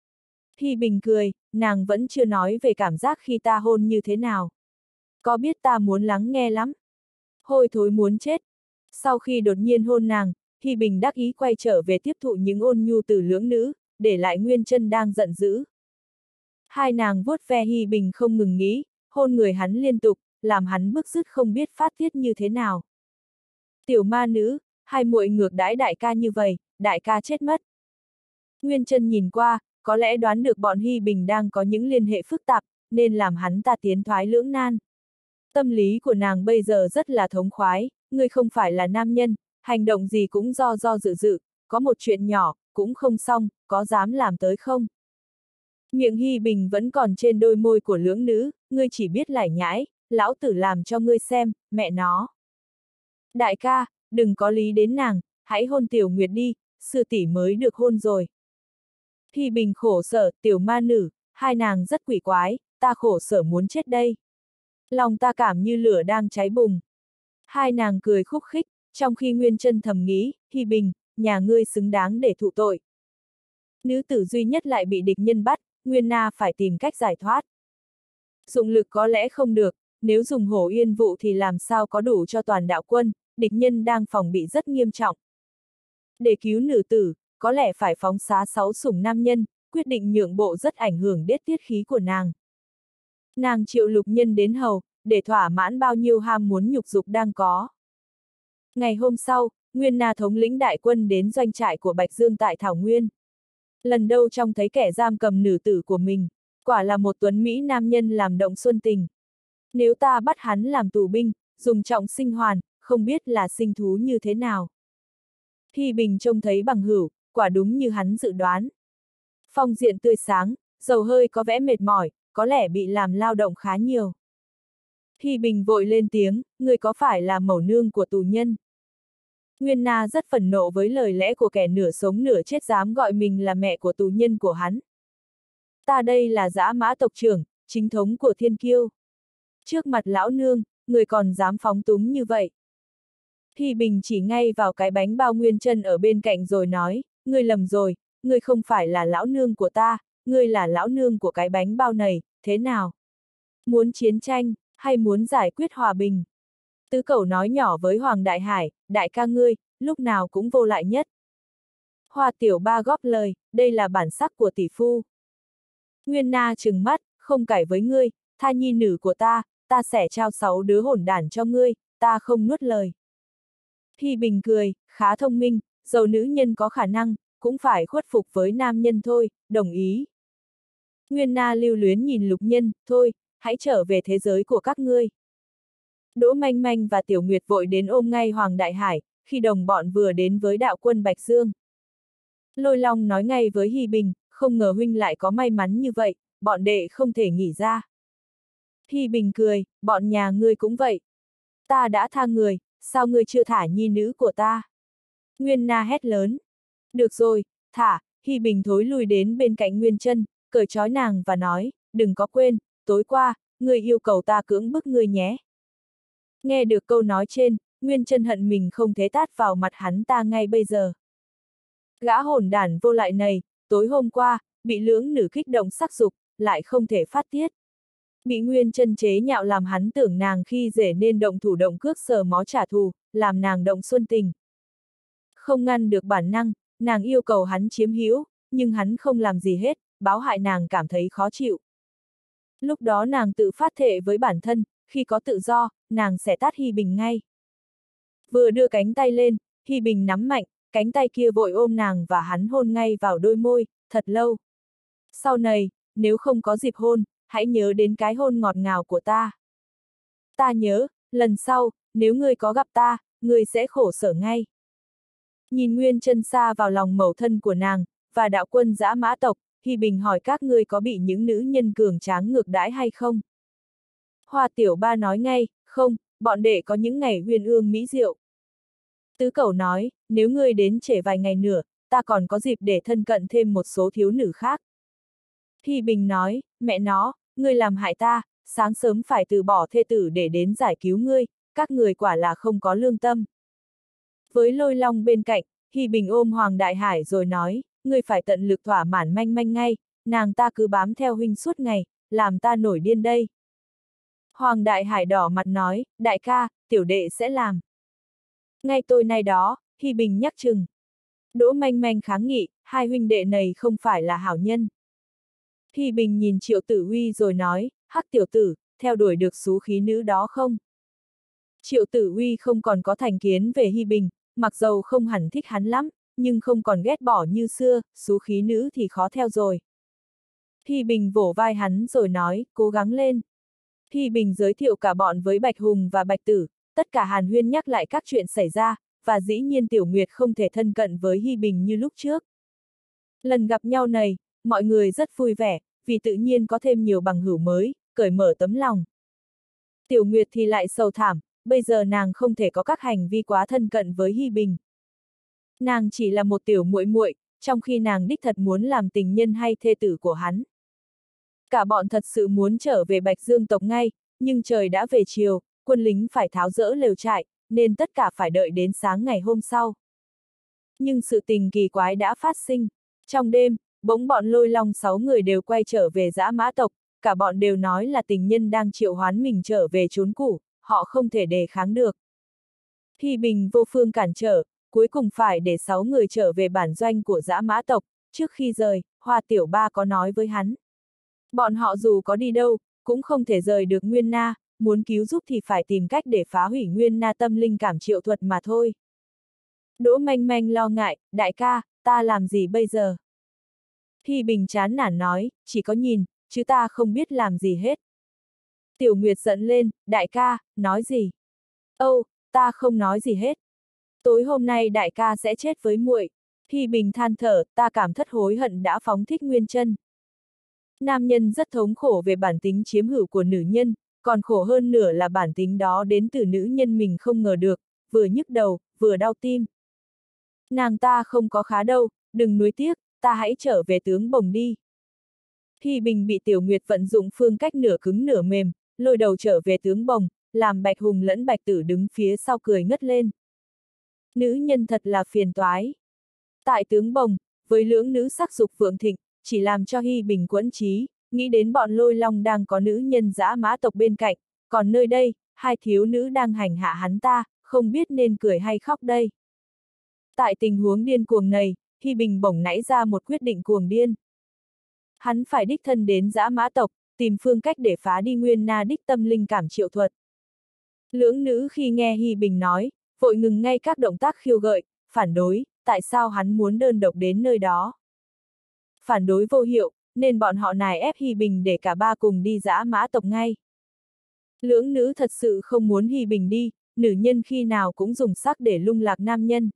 Hi Bình cười, nàng vẫn chưa nói về cảm giác khi ta hôn như thế nào. Có biết ta muốn lắng nghe lắm. Hôi thối muốn chết. Sau khi đột nhiên hôn nàng, Hi Bình đắc ý quay trở về tiếp thụ những ôn nhu từ lưỡng nữ, để lại Nguyên Chân đang giận dữ. Hai nàng vuốt ve Hi Bình không ngừng nghĩ, hôn người hắn liên tục, làm hắn bức rứt không biết phát tiết như thế nào. Tiểu ma nữ, hai muội ngược đãi đại ca như vậy, đại ca chết mất. Nguyên Chân nhìn qua, có lẽ đoán được bọn Hi Bình đang có những liên hệ phức tạp, nên làm hắn ta tiến thoái lưỡng nan. Tâm lý của nàng bây giờ rất là thống khoái, ngươi không phải là nam nhân, hành động gì cũng do do dự dự, có một chuyện nhỏ, cũng không xong, có dám làm tới không? Miệng Hi Bình vẫn còn trên đôi môi của lưỡng nữ, ngươi chỉ biết lải nhải, lão tử làm cho ngươi xem, mẹ nó. Đại ca, đừng có lý đến nàng, hãy hôn Tiểu Nguyệt đi, sư tỷ mới được hôn rồi. Hi Bình khổ sở, tiểu ma nữ, hai nàng rất quỷ quái, ta khổ sở muốn chết đây. Lòng ta cảm như lửa đang cháy bùng. Hai nàng cười khúc khích, trong khi Nguyên Chân thầm nghĩ, Hi Bình, nhà ngươi xứng đáng để thụ tội. Nữ tử duy nhất lại bị địch nhân bắt, Nguyên Na phải tìm cách giải thoát. Dụng lực có lẽ không được, nếu dùng hổ yên vụ thì làm sao có đủ cho toàn đạo quân, địch nhân đang phòng bị rất nghiêm trọng. Để cứu nữ tử, có lẽ phải phóng xá sáu sủng nam nhân, quyết định nhượng bộ rất ảnh hưởng đến tiết khí của nàng. Nàng triệu lục nhân đến hầu, để thỏa mãn bao nhiêu ham muốn nhục dục đang có. Ngày hôm sau, Nguyên Na thống lĩnh đại quân đến doanh trại của Bạch Dương tại Thảo Nguyên. Lần đầu trông thấy kẻ giam cầm nữ tử của mình, quả là một tuấn Mỹ nam nhân làm động xuân tình. Nếu ta bắt hắn làm tù binh, dùng trọng sinh hoàn, không biết là sinh thú như thế nào. Hi Bình trông thấy bằng hữu, quả đúng như hắn dự đoán. Phong diện tươi sáng, dầu hơi có vẻ mệt mỏi, có lẽ bị làm lao động khá nhiều. Hi Bình vội lên tiếng, người có phải là mẫu nương của tù nhân? Nguyên Na rất phẫn nộ với lời lẽ của kẻ nửa sống nửa chết dám gọi mình là mẹ của tù nhân của hắn. Ta đây là Dã Mã tộc trưởng, chính thống của Thiên Kiêu. Trước mặt lão nương, người còn dám phóng túng như vậy. Hi Bình chỉ ngay vào cái bánh bao Nguyên Chân ở bên cạnh rồi nói, ngươi lầm rồi, ngươi không phải là lão nương của ta, ngươi là lão nương của cái bánh bao này, thế nào? Muốn chiến tranh, hay muốn giải quyết hòa bình? Tứ Cẩu nói nhỏ với Hoàng Đại Hải, đại ca ngươi, lúc nào cũng vô lại nhất. Hoa Tiểu Ba góp lời, đây là bản sắc của tỷ phu. Nguyên Na trừng mắt, không cãi với ngươi, tha nhi nữ của ta, ta sẽ trao sáu đứa hỗn đản cho ngươi, ta không nuốt lời. Hi Bình cười, khá thông minh, dầu nữ nhân có khả năng, cũng phải khuất phục với nam nhân thôi, đồng ý. Nguyên Na lưu luyến nhìn Lục Nhân, thôi, hãy trở về thế giới của các ngươi. Đỗ Manh Manh và Tiểu Nguyệt vội đến ôm ngay Hoàng Đại Hải, khi đồng bọn vừa đến với đạo quân Bạch Dương. Lôi Long nói ngay với Hi Bình, không ngờ huynh lại có may mắn như vậy, bọn đệ không thể nghỉ ra. Hi Bình cười, bọn nhà ngươi cũng vậy. Ta đã tha người, sao ngươi chưa thả nhi nữ của ta? Nguyên Na hét lớn. Được rồi, thả, Hi Bình thối lui đến bên cạnh Nguyên Chân, cởi trói nàng và nói, đừng có quên, tối qua, ngươi yêu cầu ta cưỡng bức ngươi nhé. Nghe được câu nói trên, Nguyên Chân hận mình không thế tát vào mặt hắn ta ngay bây giờ. Gã hỗn đản vô lại này, tối hôm qua, bị lưỡng nữ kích động sắc dục, lại không thể phát tiết. Bị Nguyên Chân chế nhạo làm hắn tưởng nàng khi dễ nên động thủ động cước sờ mó trả thù, làm nàng động xuân tình. Không ngăn được bản năng, nàng yêu cầu hắn chiếm hữu, nhưng hắn không làm gì hết, báo hại nàng cảm thấy khó chịu. Lúc đó nàng tự phát thệ với bản thân, khi có tự do, nàng sẽ tát Hi Bình ngay. Vừa đưa cánh tay lên, Hi Bình nắm mạnh, cánh tay kia vội ôm nàng và hắn hôn ngay vào đôi môi, thật lâu. Sau này, nếu không có dịp hôn, hãy nhớ đến cái hôn ngọt ngào của ta. Ta nhớ, lần sau, nếu ngươi có gặp ta, ngươi sẽ khổ sở ngay. Nhìn Nguyên Chân xa vào lòng mẫu thân của nàng, và đạo quân Dã Mã tộc, Hi Bình hỏi các ngươi có bị những nữ nhân cường tráng ngược đãi hay không? Hoa Tiểu Ba nói ngay, không, bọn đệ có những ngày huyền ương mỹ diệu. Tứ Cẩu nói, nếu ngươi đến trễ vài ngày nữa, ta còn có dịp để thân cận thêm một số thiếu nữ khác. Hi Bình nói, mẹ nó, ngươi làm hại ta, sáng sớm phải từ bỏ thê tử để đến giải cứu ngươi, các người quả là không có lương tâm. Với Lôi Long bên cạnh, Hi Bình ôm Hoàng Đại Hải rồi nói, ngươi phải tận lực thỏa mãn Manh Manh ngay, nàng ta cứ bám theo huynh suốt ngày, làm ta nổi điên đây. Hoàng Đại Hải đỏ mặt nói, đại ca, tiểu đệ sẽ làm. Ngay tôi nay đó, Hi Bình nhắc chừng. Đỗ Manh Manh kháng nghị, hai huynh đệ này không phải là hảo nhân. Hi Bình nhìn Triệu Tử Huy rồi nói, hắc tiểu tử, theo đuổi được xú khí nữ đó không? Triệu Tử Huy không còn có thành kiến về Hi Bình, mặc dầu không hẳn thích hắn lắm, nhưng không còn ghét bỏ như xưa, xú khí nữ thì khó theo rồi. Hi Bình vỗ vai hắn rồi nói, cố gắng lên. Hi Bình giới thiệu cả bọn với Bạch Hùng và Bạch Tử, tất cả hàn huyên nhắc lại các chuyện xảy ra, và dĩ nhiên Tiểu Nguyệt không thể thân cận với Hi Bình như lúc trước. Lần gặp nhau này, mọi người rất vui vẻ, vì tự nhiên có thêm nhiều bằng hữu mới, cởi mở tấm lòng. Tiểu Nguyệt thì lại sầu thảm, bây giờ nàng không thể có các hành vi quá thân cận với Hi Bình. Nàng chỉ là một tiểu muội muội, trong khi nàng đích thật muốn làm tình nhân hay thê tử của hắn. Cả bọn thật sự muốn trở về Bạch Dương tộc ngay, nhưng trời đã về chiều, quân lính phải tháo dỡ lều trại, nên tất cả phải đợi đến sáng ngày hôm sau. Nhưng sự tình kỳ quái đã phát sinh. Trong đêm, bỗng bọn Lôi Long sáu người đều quay trở về Dã Mã tộc, cả bọn đều nói là tình nhân đang triệu hoán mình trở về trốn cũ, họ không thể đề kháng được. Hi Bình vô phương cản trở, cuối cùng phải để sáu người trở về bản doanh của Dã Mã tộc. Trước khi rời, Hoa Tiểu Ba có nói với hắn. Bọn họ dù có đi đâu, cũng không thể rời được Nguyên Na, muốn cứu giúp thì phải tìm cách để phá hủy Nguyên Na tâm linh cảm triệu thuật mà thôi. Đỗ Manh Manh lo ngại, đại ca, ta làm gì bây giờ? Hi Bình chán nản nói, chỉ có nhìn, chứ ta không biết làm gì hết. Tiểu Nguyệt giận lên, đại ca, nói gì? Âu, ta không nói gì hết. Tối hôm nay đại ca sẽ chết với muội. Hi Bình than thở, ta cảm thất hối hận đã phóng thích Nguyên Chân. Nam nhân rất thống khổ về bản tính chiếm hữu của nữ nhân, còn khổ hơn nửa là bản tính đó đến từ nữ nhân mình không ngờ được, vừa nhức đầu, vừa đau tim. Nàng ta không có khá đâu, đừng nuối tiếc, ta hãy trở về tướng bồng đi. Hi Bình bị Tiểu Nguyệt vận dụng phương cách nửa cứng nửa mềm, lôi đầu trở về tướng bồng, làm Bạch Hùng lẫn Bạch Tử đứng phía sau cười ngất lên. Nữ nhân thật là phiền toái. Tại tướng bồng, với lưỡng nữ sắc dục vượng thịnh, chỉ làm cho Hi Bình quẫn trí, nghĩ đến bọn Lôi Long đang có nữ nhân Dã Mã tộc bên cạnh, còn nơi đây, hai thiếu nữ đang hành hạ hắn ta, không biết nên cười hay khóc đây. Tại tình huống điên cuồng này, Hi Bình bỗng nảy ra một quyết định cuồng điên. Hắn phải đích thân đến Dã Mã tộc, tìm phương cách để phá đi Nguyên Na đích tâm linh cảm triệu thuật. Lưỡng nữ khi nghe Hi Bình nói, vội ngừng ngay các động tác khiêu gợi, phản đối, tại sao hắn muốn đơn độc đến nơi đó. Phản đối vô hiệu, nên bọn họ nài ép Hi Bình để cả ba cùng đi Dã Mã tộc ngay. Lưỡng nữ thật sự không muốn Hi Bình đi, nữ nhân khi nào cũng dùng sắc để lung lạc nam nhân.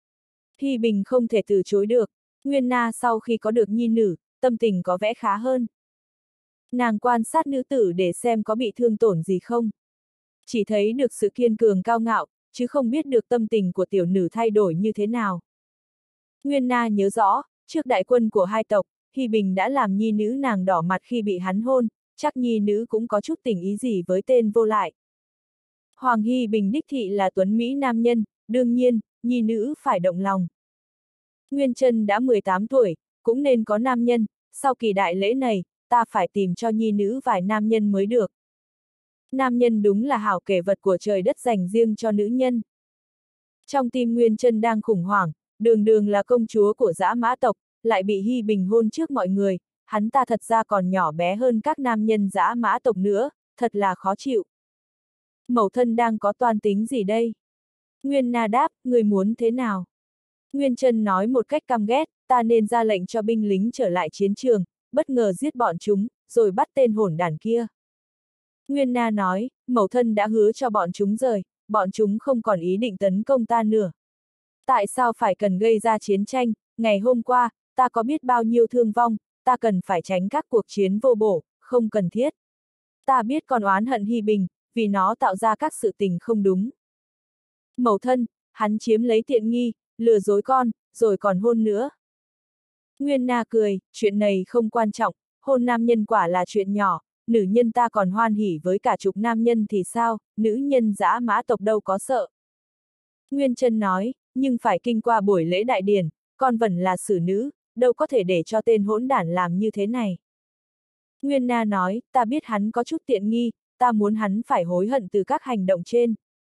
Hi Bình không thể từ chối được, Nguyên Na sau khi có được nhi nữ, tâm tình có vẻ khá hơn. Nàng quan sát nữ tử để xem có bị thương tổn gì không. Chỉ thấy được sự kiên cường cao ngạo, chứ không biết được tâm tình của tiểu nữ thay đổi như thế nào. Nguyên Na nhớ rõ, trước đại quân của hai tộc, Hi Bình đã làm nhi nữ nàng đỏ mặt khi bị hắn hôn, chắc nhi nữ cũng có chút tình ý gì với tên vô lại. Hoàng Hi Bình đích thị là tuấn Mỹ nam nhân, đương nhiên, nhi nữ phải động lòng. Nguyên Chân đã mười tám tuổi, cũng nên có nam nhân, sau kỳ đại lễ này, ta phải tìm cho nhi nữ vài nam nhân mới được. Nam nhân đúng là hảo kể vật của trời đất dành riêng cho nữ nhân. Trong tim Nguyên Chân đang khủng hoảng, đường đường là công chúa của Dã Mã tộc, lại bị Hi Bình hôn trước mọi người, hắn ta thật ra còn nhỏ bé hơn các nam nhân Dã Mã tộc nữa, thật là khó chịu. Mẫu thân đang có toan tính gì đây? Nguyên Na đáp, người muốn thế nào? Nguyên Chân nói một cách căm ghét, ta nên ra lệnh cho binh lính trở lại chiến trường, bất ngờ giết bọn chúng, rồi bắt tên hỗn đản kia. Nguyên Na nói, mẫu thân đã hứa cho bọn chúng rời, bọn chúng không còn ý định tấn công ta nữa. Tại sao phải cần gây ra chiến tranh, ngày hôm qua, ta có biết bao nhiêu thương vong, ta cần phải tránh các cuộc chiến vô bổ, không cần thiết. Ta biết còn oán hận Hi Bình, vì nó tạo ra các sự tình không đúng. Mẫu thân, hắn chiếm lấy tiện nghi, lừa dối con, rồi còn hôn nữa. Nguyên Na cười, chuyện này không quan trọng, hôn nam nhân quả là chuyện nhỏ, nữ nhân ta còn hoan hỉ với cả chục nam nhân thì sao, nữ nhân Dã Mã tộc đâu có sợ. Nguyên Chân nói, nhưng phải kinh qua buổi lễ đại điển, con vẫn là xử nữ, đâu có thể để cho tên hỗn đản làm như thế này. Nguyên Na nói, ta biết hắn có chút tiện nghi, ta muốn hắn phải hối hận từ các hành động trên.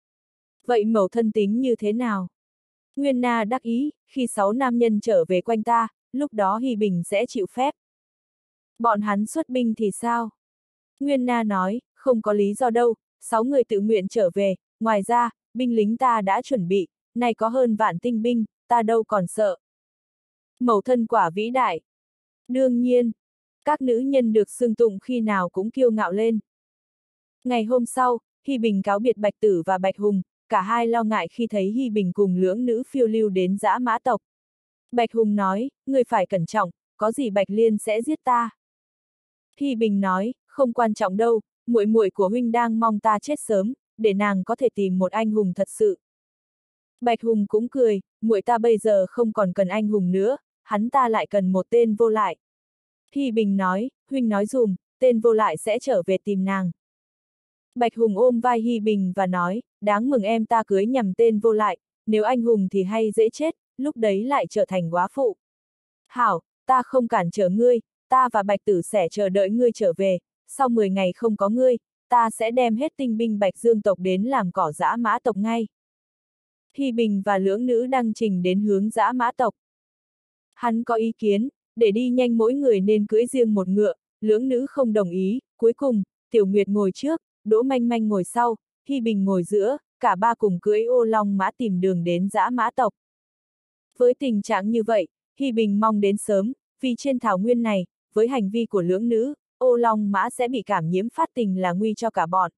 Vậy mẫu thân tính như thế nào? Nguyên Na đắc ý, khi sáu nam nhân trở về quanh ta, lúc đó Hi Bình sẽ chịu phép. Bọn hắn xuất binh thì sao? Nguyên Na nói, không có lý do đâu, sáu người tự nguyện trở về, ngoài ra, binh lính ta đã chuẩn bị, này có hơn vạn tinh binh, ta đâu còn sợ. Mẫu thân quả vĩ đại. Đương nhiên, các nữ nhân được xưng tụng khi nào cũng kiêu ngạo lên. Ngày hôm sau, Hi Bình cáo biệt Bạch Tử và Bạch Hùng, cả hai lo ngại khi thấy Hi Bình cùng lưỡng nữ phiêu lưu đến Dã Mã tộc. Bạch Hùng nói, người phải cẩn trọng, có gì Bạch Liên sẽ giết ta. Hi Bình nói, không quan trọng đâu, muội muội của huynh đang mong ta chết sớm, để nàng có thể tìm một anh hùng thật sự. Bạch Hùng cũng cười, muội ta bây giờ không còn cần anh hùng nữa, hắn ta lại cần một tên vô lại. Hi Bình nói, huynh nói dùm, tên vô lại sẽ trở về tìm nàng. Bạch Hùng ôm vai Hi Bình và nói, đáng mừng em ta cưới nhầm tên vô lại, nếu anh hùng thì hay dễ chết, lúc đấy lại trở thành góa phụ. Hảo, ta không cản trở ngươi, ta và Bạch Tử sẽ chờ đợi ngươi trở về, sau mười ngày không có ngươi, ta sẽ đem hết tinh binh Bạch Dương tộc đến làm cỏ dã mã tộc ngay. Hi Bình và lưỡng nữ đăng trình đến hướng dã mã tộc. Hắn có ý kiến, để đi nhanh mỗi người nên cưỡi riêng một ngựa, lưỡng nữ không đồng ý, cuối cùng, Tiểu Nguyệt ngồi trước, Đỗ Manh Manh ngồi sau, Hi Bình ngồi giữa, cả ba cùng cưỡi ô long mã tìm đường đến dã mã tộc. Với tình trạng như vậy, Hi Bình mong đến sớm, vì trên thảo nguyên này, với hành vi của lưỡng nữ, ô long mã sẽ bị cảm nhiễm phát tình là nguy cho cả bọn.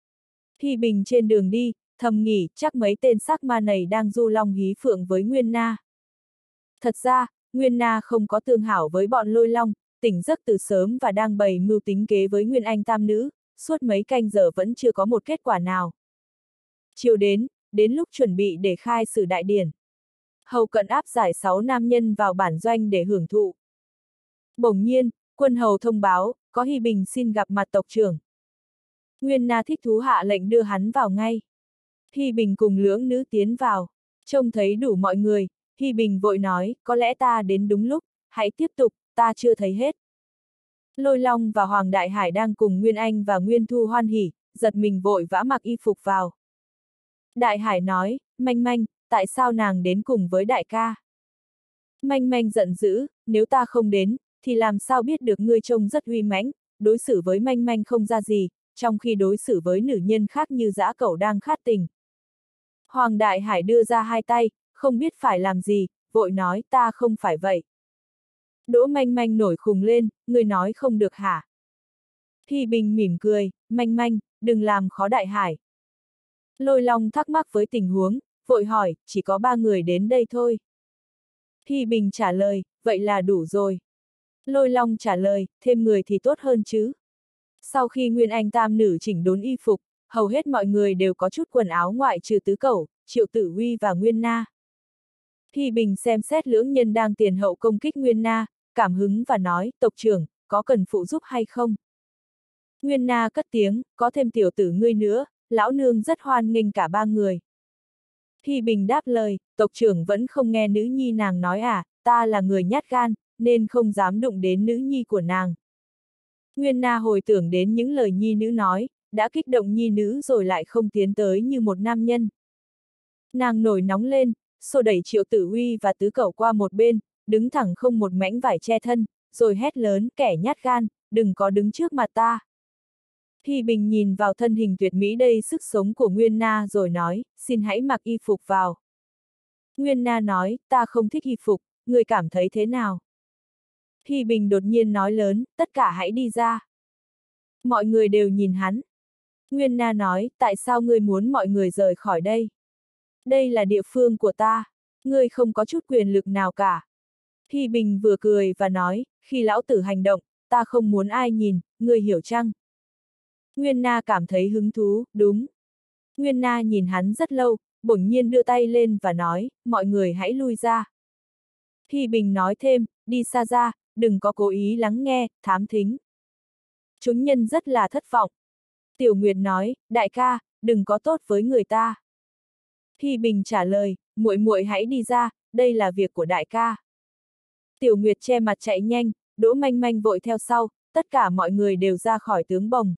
Hi Bình trên đường đi, thầm nghĩ chắc mấy tên sắc ma này đang du long hí phượng với Nguyên Na. Thật ra, Nguyên Na không có tương hảo với bọn Lôi Long, tỉnh giấc từ sớm và đang bày mưu tính kế với Nguyên Anh tam nữ, suốt mấy canh giờ vẫn chưa có một kết quả nào. Chiều đến, đến lúc chuẩn bị để khai xử đại điển. Hầu Cận áp giải sáu nam nhân vào bản doanh để hưởng thụ. Bỗng nhiên, quân hầu thông báo, có Hi Bình xin gặp mặt tộc trưởng. Nguyên Na thích thú hạ lệnh đưa hắn vào ngay. Hi Bình cùng lưỡng nữ tiến vào, trông thấy đủ mọi người, Hi Bình vội nói, có lẽ ta đến đúng lúc, hãy tiếp tục, ta chưa thấy hết. Lôi Long và Hoàng Đại Hải đang cùng Nguyên Anh và Nguyên Thu hoan hỉ, giật mình vội vã mặc y phục vào. Đại Hải nói, Manh Manh, tại sao nàng đến cùng với đại ca? Manh Manh giận dữ, nếu ta không đến, thì làm sao biết được ngươi trông rất uy mãnh, đối xử với Manh Manh không ra gì, trong khi đối xử với nữ nhân khác như dã cẩu đang khát tình. Hoàng Đại Hải đưa ra hai tay, không biết phải làm gì, vội nói ta không phải vậy. Đỗ Manh Manh nổi khùng lên, ngươi nói không được hả? Hi Bình mỉm cười, Manh Manh, đừng làm khó Đại Hải. Lôi Long thắc mắc với tình huống, vội hỏi, chỉ có ba người đến đây thôi. Hi Bình trả lời, vậy là đủ rồi. Lôi Long trả lời, thêm người thì tốt hơn chứ. Sau khi Nguyên Anh tam nữ chỉnh đốn y phục, hầu hết mọi người đều có chút quần áo ngoại trừ Tứ Cẩu, Triệu Tử Huy và Nguyên Na. Hi Bình xem xét lưỡng nhân đang tiền hậu công kích Nguyên Na, cảm hứng và nói, tộc trưởng, có cần phụ giúp hay không? Nguyên Na cất tiếng, có thêm tiểu tử ngươi nữa, lão nương rất hoan nghênh cả ba người. Hi Bình đáp lời, tộc trưởng vẫn không nghe nữ nhi nàng nói à, ta là người nhát gan, nên không dám đụng đến nữ nhi của nàng. Nguyên Na hồi tưởng đến những lời nhi nữ nói, đã kích động nhi nữ rồi lại không tiến tới như một nam nhân. Nàng nổi nóng lên, xô đẩy Triệu Tử Huy và Tứ Cẩu qua một bên, đứng thẳng không một mảnh vải che thân, rồi hét lớn, kẻ nhát gan, đừng có đứng trước mặt ta. Hi Bình nhìn vào thân hình tuyệt mỹ đầy sức sống của Nguyên Na rồi nói, xin hãy mặc y phục vào. Nguyên Na nói, ta không thích y phục, người cảm thấy thế nào? Hi Bình đột nhiên nói lớn, tất cả hãy đi ra. Mọi người đều nhìn hắn. Nguyên Na nói, tại sao ngươi muốn mọi người rời khỏi đây? Đây là địa phương của ta, ngươi không có chút quyền lực nào cả. Hi Bình vừa cười và nói, khi lão tử hành động, ta không muốn ai nhìn, ngươi hiểu chăng? Nguyên Na cảm thấy hứng thú, đúng. Nguyên Na nhìn hắn rất lâu, bỗng nhiên đưa tay lên và nói, mọi người hãy lui ra. Hi Bình nói thêm, đi xa ra, đừng có cố ý lắng nghe, thám thính. Chúng nhân rất là thất vọng. Tiểu Nguyệt nói, đại ca, đừng có tốt với người ta. Hi Bình trả lời, muội muội hãy đi ra, đây là việc của đại ca. Tiểu Nguyệt che mặt chạy nhanh, Đỗ Manh Manh vội theo sau, tất cả mọi người đều ra khỏi tướng bồng.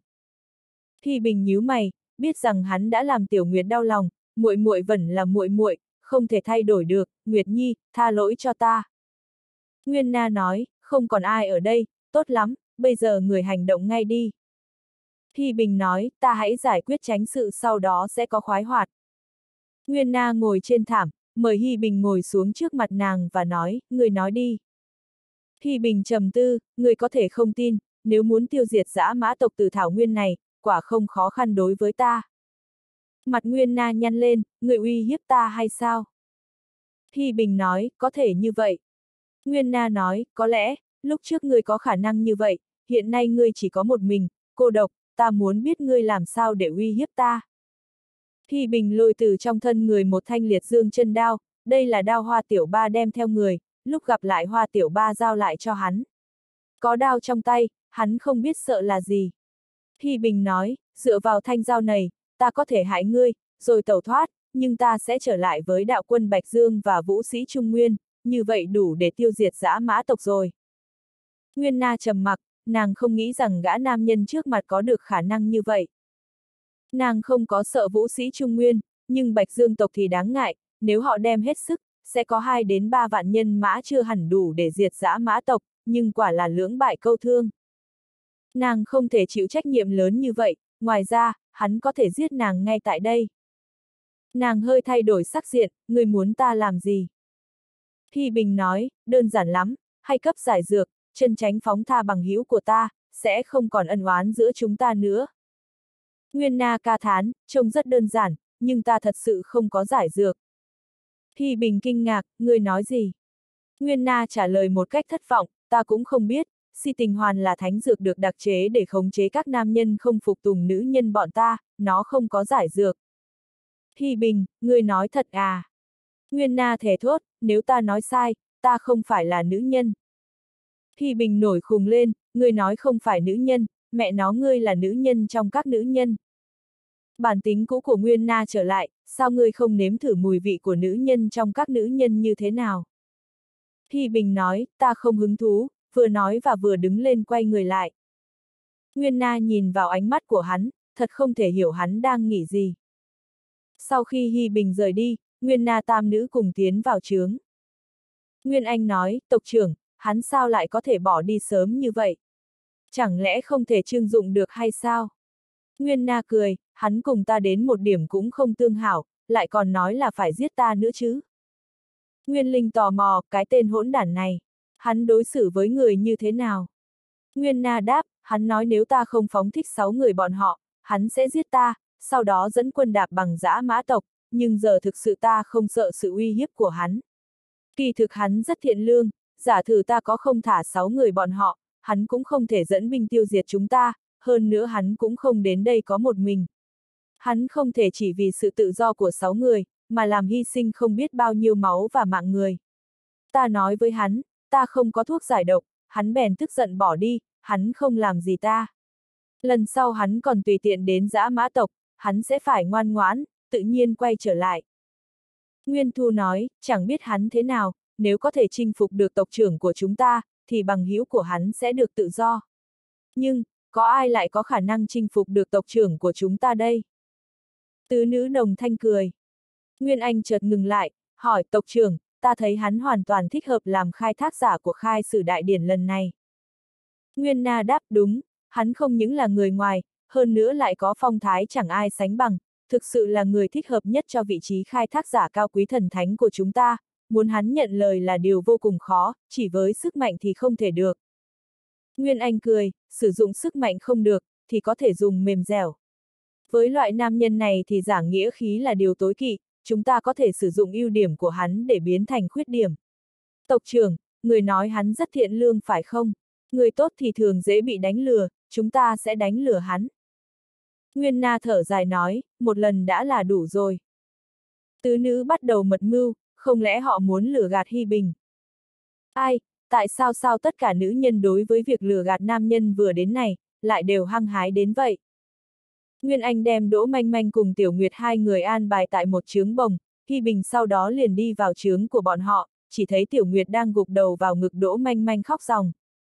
Hi Bình nhíu mày, biết rằng hắn đã làm Tiểu Nguyệt đau lòng, muội muội vẫn là muội muội, không thể thay đổi được, Nguyệt Nhi, tha lỗi cho ta. Nguyên Na nói, không còn ai ở đây, tốt lắm, bây giờ người hành động ngay đi. Hi Bình nói, ta hãy giải quyết tránh sự sau đó sẽ có khoái hoạt. Nguyên Na ngồi trên thảm, mời Hi Bình ngồi xuống trước mặt nàng và nói, người nói đi. Hi Bình trầm tư, người có thể không tin, nếu muốn tiêu diệt dã mã tộc từ thảo nguyên này, quả không khó khăn đối với ta. Mặt Nguyên Na nhăn lên, người uy hiếp ta hay sao? Hi Bình nói, có thể như vậy. Nguyên Na nói, có lẽ, lúc trước ngươi có khả năng như vậy, hiện nay ngươi chỉ có một mình, cô độc, ta muốn biết ngươi làm sao để uy hiếp ta. Hi Bình lôi từ trong thân người một thanh liệt dương chân đao, đây là đao Hoa Tiểu Ba đem theo người, lúc gặp lại Hoa Tiểu Ba giao lại cho hắn. Có đao trong tay, hắn không biết sợ là gì. Hi Bình nói, dựa vào thanh dao này, ta có thể hại ngươi, rồi tẩu thoát, nhưng ta sẽ trở lại với đạo quân Bạch Dương và vũ sĩ Trung Nguyên, như vậy đủ để tiêu diệt dã mã tộc rồi. Nguyên Na trầm mặc, nàng không nghĩ rằng gã nam nhân trước mặt có được khả năng như vậy. Nàng không có sợ vũ sĩ Trung Nguyên, nhưng Bạch Dương tộc thì đáng ngại, nếu họ đem hết sức, sẽ có hai đến ba vạn nhân mã chưa hẳn đủ để diệt dã mã tộc, nhưng quả là lưỡng bại câu thương. Nàng không thể chịu trách nhiệm lớn như vậy, ngoài ra, hắn có thể giết nàng ngay tại đây. Nàng hơi thay đổi sắc diện, ngươi muốn ta làm gì? Hi Bình nói, đơn giản lắm, hay cấp giải dược, chân tránh phóng tha bằng hữu của ta, sẽ không còn ân oán giữa chúng ta nữa. Nguyên Na ca thán, trông rất đơn giản, nhưng ta thật sự không có giải dược. Hi Bình kinh ngạc, ngươi nói gì? Nguyên Na trả lời một cách thất vọng, ta cũng không biết, si tình hoàn là thánh dược được đặc chế để khống chế các nam nhân không phục tùng nữ nhân bọn ta, nó không có giải dược. Hi Bình, ngươi nói thật à? Nguyên Na thề thốt, nếu ta nói sai, ta không phải là nữ nhân. Hi Bình nổi khùng lên, ngươi nói không phải nữ nhân, mẹ nó ngươi là nữ nhân trong các nữ nhân. Bản tính cũ của Nguyên Na trở lại, sao ngươi không nếm thử mùi vị của nữ nhân trong các nữ nhân như thế nào? Hi Bình nói, ta không hứng thú, vừa nói và vừa đứng lên quay người lại. Nguyên Na nhìn vào ánh mắt của hắn, thật không thể hiểu hắn đang nghĩ gì. Sau khi Hi Bình rời đi, Nguyên Na tam nữ cùng tiến vào trướng. Nguyên Anh nói, tộc trưởng, hắn sao lại có thể bỏ đi sớm như vậy? Chẳng lẽ không thể trưng dụng được hay sao? Nguyên Na cười, hắn cùng ta đến một điểm cũng không tương hảo, lại còn nói là phải giết ta nữa chứ. Nguyên Linh tò mò, cái tên hỗn đản này, hắn đối xử với người như thế nào? Nguyên Na đáp, hắn nói nếu ta không phóng thích sáu người bọn họ, hắn sẽ giết ta, sau đó dẫn quân đạp bằng dã mã tộc, nhưng giờ thực sự ta không sợ sự uy hiếp của hắn. Kỳ thực hắn rất thiện lương, giả thử ta có không thả sáu người bọn họ, hắn cũng không thể dẫn binh tiêu diệt chúng ta, hơn nữa hắn cũng không đến đây có một mình. Hắn không thể chỉ vì sự tự do của sáu người, mà làm hy sinh không biết bao nhiêu máu và mạng người. Ta nói với hắn, ta không có thuốc giải độc, hắn bèn tức giận bỏ đi, hắn không làm gì ta. Lần sau hắn còn tùy tiện đến dã mã tộc, hắn sẽ phải ngoan ngoãn, tự nhiên quay trở lại. Nguyên Thu nói, chẳng biết hắn thế nào, nếu có thể chinh phục được tộc trưởng của chúng ta, thì bằng hữu của hắn sẽ được tự do. Nhưng, có ai lại có khả năng chinh phục được tộc trưởng của chúng ta đây? Tứ nữ đồng thanh cười. Nguyên Anh chợt ngừng lại, hỏi tộc trưởng, ta thấy hắn hoàn toàn thích hợp làm khai thác giả của khai sử đại điển lần này. Nguyên Na đáp đúng, hắn không những là người ngoài, hơn nữa lại có phong thái chẳng ai sánh bằng, thực sự là người thích hợp nhất cho vị trí khai thác giả cao quý thần thánh của chúng ta, muốn hắn nhận lời là điều vô cùng khó, chỉ với sức mạnh thì không thể được. Nguyên Anh cười, sử dụng sức mạnh không được, thì có thể dùng mềm dẻo. Với loại nam nhân này thì giảng nghĩa khí là điều tối kỵ, chúng ta có thể sử dụng ưu điểm của hắn để biến thành khuyết điểm. Tộc trưởng, người nói hắn rất thiện lương phải không? Người tốt thì thường dễ bị đánh lừa, chúng ta sẽ đánh lừa hắn. Nguyên Na thở dài nói, một lần đã là đủ rồi. Tứ nữ bắt đầu mật mưu, không lẽ họ muốn lừa gạt Hi Bình? Ai, tại sao sao tất cả nữ nhân đối với việc lừa gạt nam nhân vừa đến này, lại đều hăng hái đến vậy? Nguyên Anh đem Đỗ Manh Manh cùng Tiểu Nguyệt hai người an bài tại một trướng bồng, Hi Bình sau đó liền đi vào trướng của bọn họ, chỉ thấy Tiểu Nguyệt đang gục đầu vào ngực Đỗ Manh Manh khóc ròng.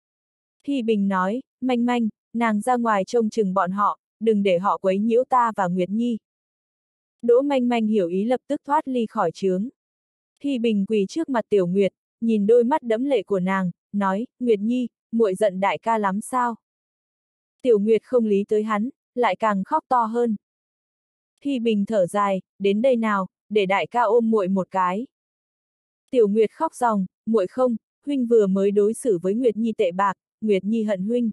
Hi Bình nói, Manh Manh, nàng ra ngoài trông chừng bọn họ, đừng để họ quấy nhiễu ta và Nguyệt Nhi. Đỗ Manh Manh hiểu ý lập tức thoát ly khỏi trướng. Hi Bình quỳ trước mặt Tiểu Nguyệt, nhìn đôi mắt đẫm lệ của nàng, nói, Nguyệt Nhi, muội giận đại ca lắm sao? Tiểu Nguyệt không lý tới hắn, lại càng khóc to hơn. Hi Bình thở dài, đến đây nào, để đại ca ôm muội một cái. Tiểu Nguyệt khóc ròng, muội không, huynh vừa mới đối xử với Nguyệt Nhi tệ bạc, Nguyệt Nhi hận huynh.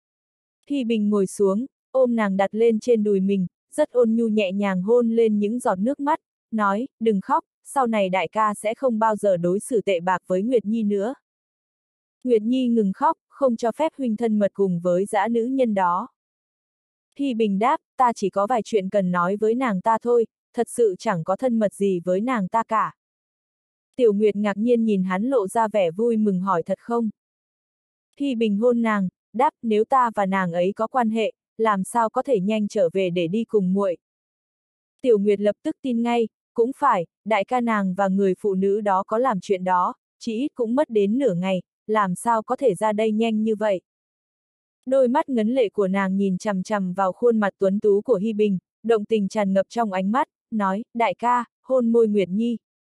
Hi Bình ngồi xuống, ôm nàng đặt lên trên đùi mình, rất ôn nhu nhẹ nhàng hôn lên những giọt nước mắt, nói, đừng khóc, sau này đại ca sẽ không bao giờ đối xử tệ bạc với Nguyệt Nhi nữa. Nguyệt Nhi ngừng khóc, không cho phép huynh thân mật cùng với dã nữ nhân đó. Hi Bình đáp, ta chỉ có vài chuyện cần nói với nàng ta thôi, thật sự chẳng có thân mật gì với nàng ta cả. Tiểu Nguyệt ngạc nhiên nhìn hắn lộ ra vẻ vui mừng hỏi thật không? Hi Bình hôn nàng, đáp nếu ta và nàng ấy có quan hệ, làm sao có thể nhanh trở về để đi cùng muội. Tiểu Nguyệt lập tức tin ngay, cũng phải, đại ca nàng và người phụ nữ đó có làm chuyện đó, chỉ ít cũng mất đến nửa ngày, làm sao có thể ra đây nhanh như vậy. Đôi mắt ngấn lệ của nàng nhìn chằm chằm vào khuôn mặt tuấn tú của Hi Bình, động tình tràn ngập trong ánh mắt, nói, đại ca, hôn môi Nguyệt Nhi.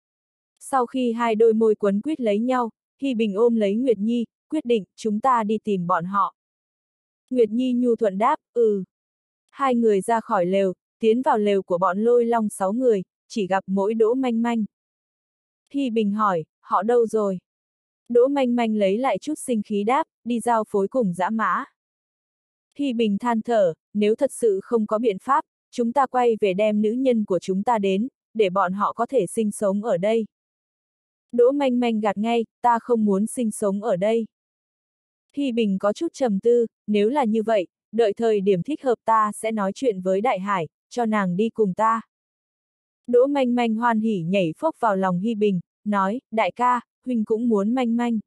Sau khi hai đôi môi quấn quýt lấy nhau, Hi Bình ôm lấy Nguyệt Nhi, quyết định, chúng ta đi tìm bọn họ. Nguyệt Nhi nhu thuận đáp, ừ. Hai người ra khỏi lều, tiến vào lều của bọn Lôi Long sáu người, chỉ gặp mỗi Đỗ Manh Manh. Hi Bình hỏi, họ đâu rồi? Đỗ Manh Manh lấy lại chút sinh khí đáp, đi giao phối cùng dã mã. Hi Bình than thở, nếu thật sự không có biện pháp, chúng ta quay về đem nữ nhân của chúng ta đến, để bọn họ có thể sinh sống ở đây. Đỗ Manh Manh gạt ngay, ta không muốn sinh sống ở đây. Hi Bình có chút trầm tư, nếu là như vậy, đợi thời điểm thích hợp ta sẽ nói chuyện với Đại Hải, cho nàng đi cùng ta. Đỗ Manh Manh hoan hỉ nhảy phốc vào lòng Hi Bình, nói, đại ca, huynh cũng muốn Manh Manh.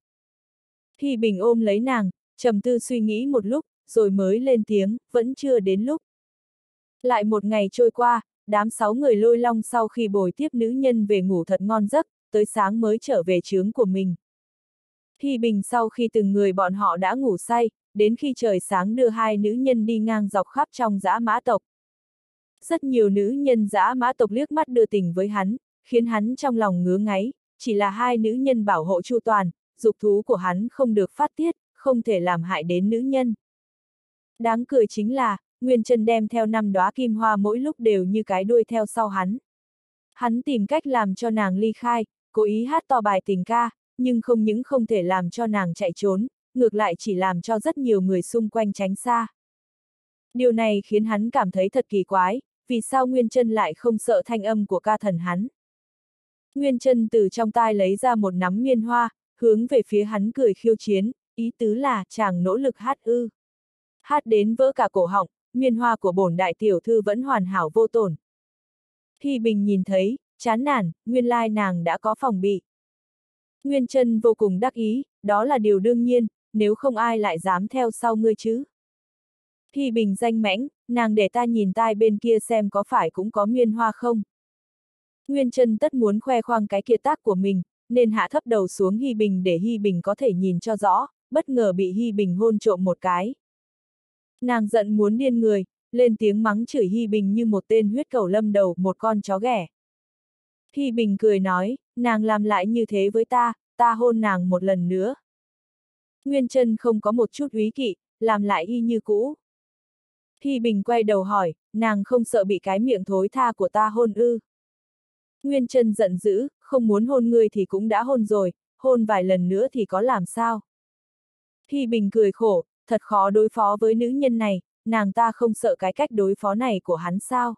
Hi Bình ôm lấy nàng, trầm tư suy nghĩ một lúc, rồi mới lên tiếng, vẫn chưa đến lúc. Lại một ngày trôi qua, đám sáu người Lôi Long sau khi bồi tiếp nữ nhân về ngủ thật ngon giấc, tới sáng mới trở về trướng của mình. Hi Bình sau khi từng người bọn họ đã ngủ say, đến khi trời sáng đưa hai nữ nhân đi ngang dọc khắp trong dã mã tộc. Rất nhiều nữ nhân dã mã tộc liếc mắt đưa tình với hắn, khiến hắn trong lòng ngứa ngáy, chỉ là hai nữ nhân bảo hộ chu toàn, dục thú của hắn không được phát tiết, không thể làm hại đến nữ nhân. Đáng cười chính là, Nguyên Chân đem theo năm đóa kim hoa mỗi lúc đều như cái đuôi theo sau hắn. Hắn tìm cách làm cho nàng ly khai, cố ý hát to bài tình ca, nhưng không những không thể làm cho nàng chạy trốn, ngược lại chỉ làm cho rất nhiều người xung quanh tránh xa. Điều này khiến hắn cảm thấy thật kỳ quái, vì sao Nguyên Chân lại không sợ thanh âm của ca thần hắn. Nguyên Chân từ trong tai lấy ra một nắm miên hoa, hướng về phía hắn cười khiêu chiến, ý tứ là chàng nỗ lực hát ư. Hát đến vỡ cả cổ họng, miên hoa của bổn đại tiểu thư vẫn hoàn hảo vô tổn. Hi Bình nhìn thấy, chán nản, nguyên lai nàng đã có phòng bị. Nguyên Chân vô cùng đắc ý, đó là điều đương nhiên, nếu không ai lại dám theo sau ngươi chứ. Hi Bình danh mãnh, nàng để ta nhìn tai bên kia xem có phải cũng có miên hoa không. Nguyên Chân tất muốn khoe khoang cái kiệt tác của mình, nên hạ thấp đầu xuống Hi Bình để Hi Bình có thể nhìn cho rõ, bất ngờ bị Hi Bình hôn trộm một cái. Nàng giận muốn điên người, lên tiếng mắng chửi Hi Bình như một tên huyết cẩu lâm đầu một con chó ghẻ. Hi Bình cười nói, nàng làm lại như thế với ta, ta hôn nàng một lần nữa. Nguyên Chân không có một chút úy kỵ, làm lại y như cũ. Hi Bình quay đầu hỏi, nàng không sợ bị cái miệng thối tha của ta hôn ư? Nguyên Chân giận dữ, không muốn hôn ngươi thì cũng đã hôn rồi, hôn vài lần nữa thì có làm sao? Hi Bình cười khổ, thật khó đối phó với nữ nhân này, nàng ta không sợ cái cách đối phó này của hắn sao?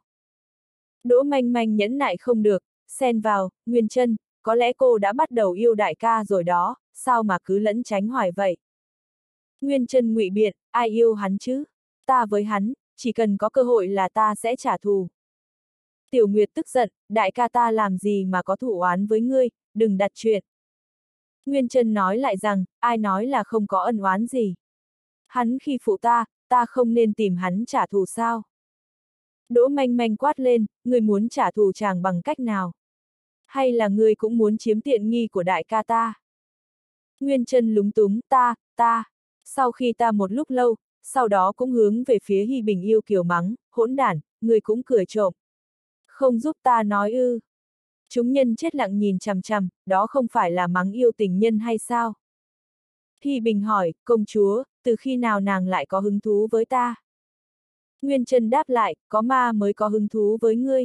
Đỗ Manh Manh nhẫn nại không được, xen vào, Nguyên Chân, có lẽ cô đã bắt đầu yêu đại ca rồi đó, sao mà cứ lẫn tránh hoài vậy? Nguyên Chân ngụy biện, ai yêu hắn chứ? Ta với hắn, chỉ cần có cơ hội là ta sẽ trả thù. Tiểu Nguyệt tức giận, đại ca ta làm gì mà có thù oán với ngươi, đừng đặt chuyện. Nguyên Chân nói lại rằng, ai nói là không có ân oán gì. Hắn khi phụ ta, ta không nên tìm hắn trả thù sao? Đỗ Manh Manh quát lên, ngươi muốn trả thù chàng bằng cách nào? Hay là ngươi cũng muốn chiếm tiện nghi của đại ca ta? Nguyên Chân lúng túng, ta, ta. Sau khi ta một lúc lâu, sau đó cũng hướng về phía Hi Bình yêu kiều mắng, hỗn đản, ngươi cũng cười trộm. Không giúp ta nói ư? Chúng nhân chết lặng nhìn chằm chằm, đó không phải là mắng yêu tình nhân hay sao? Hi Bình hỏi, công chúa, từ khi nào nàng lại có hứng thú với ta? Nguyên Chân đáp lại, có ma mới có hứng thú với ngươi.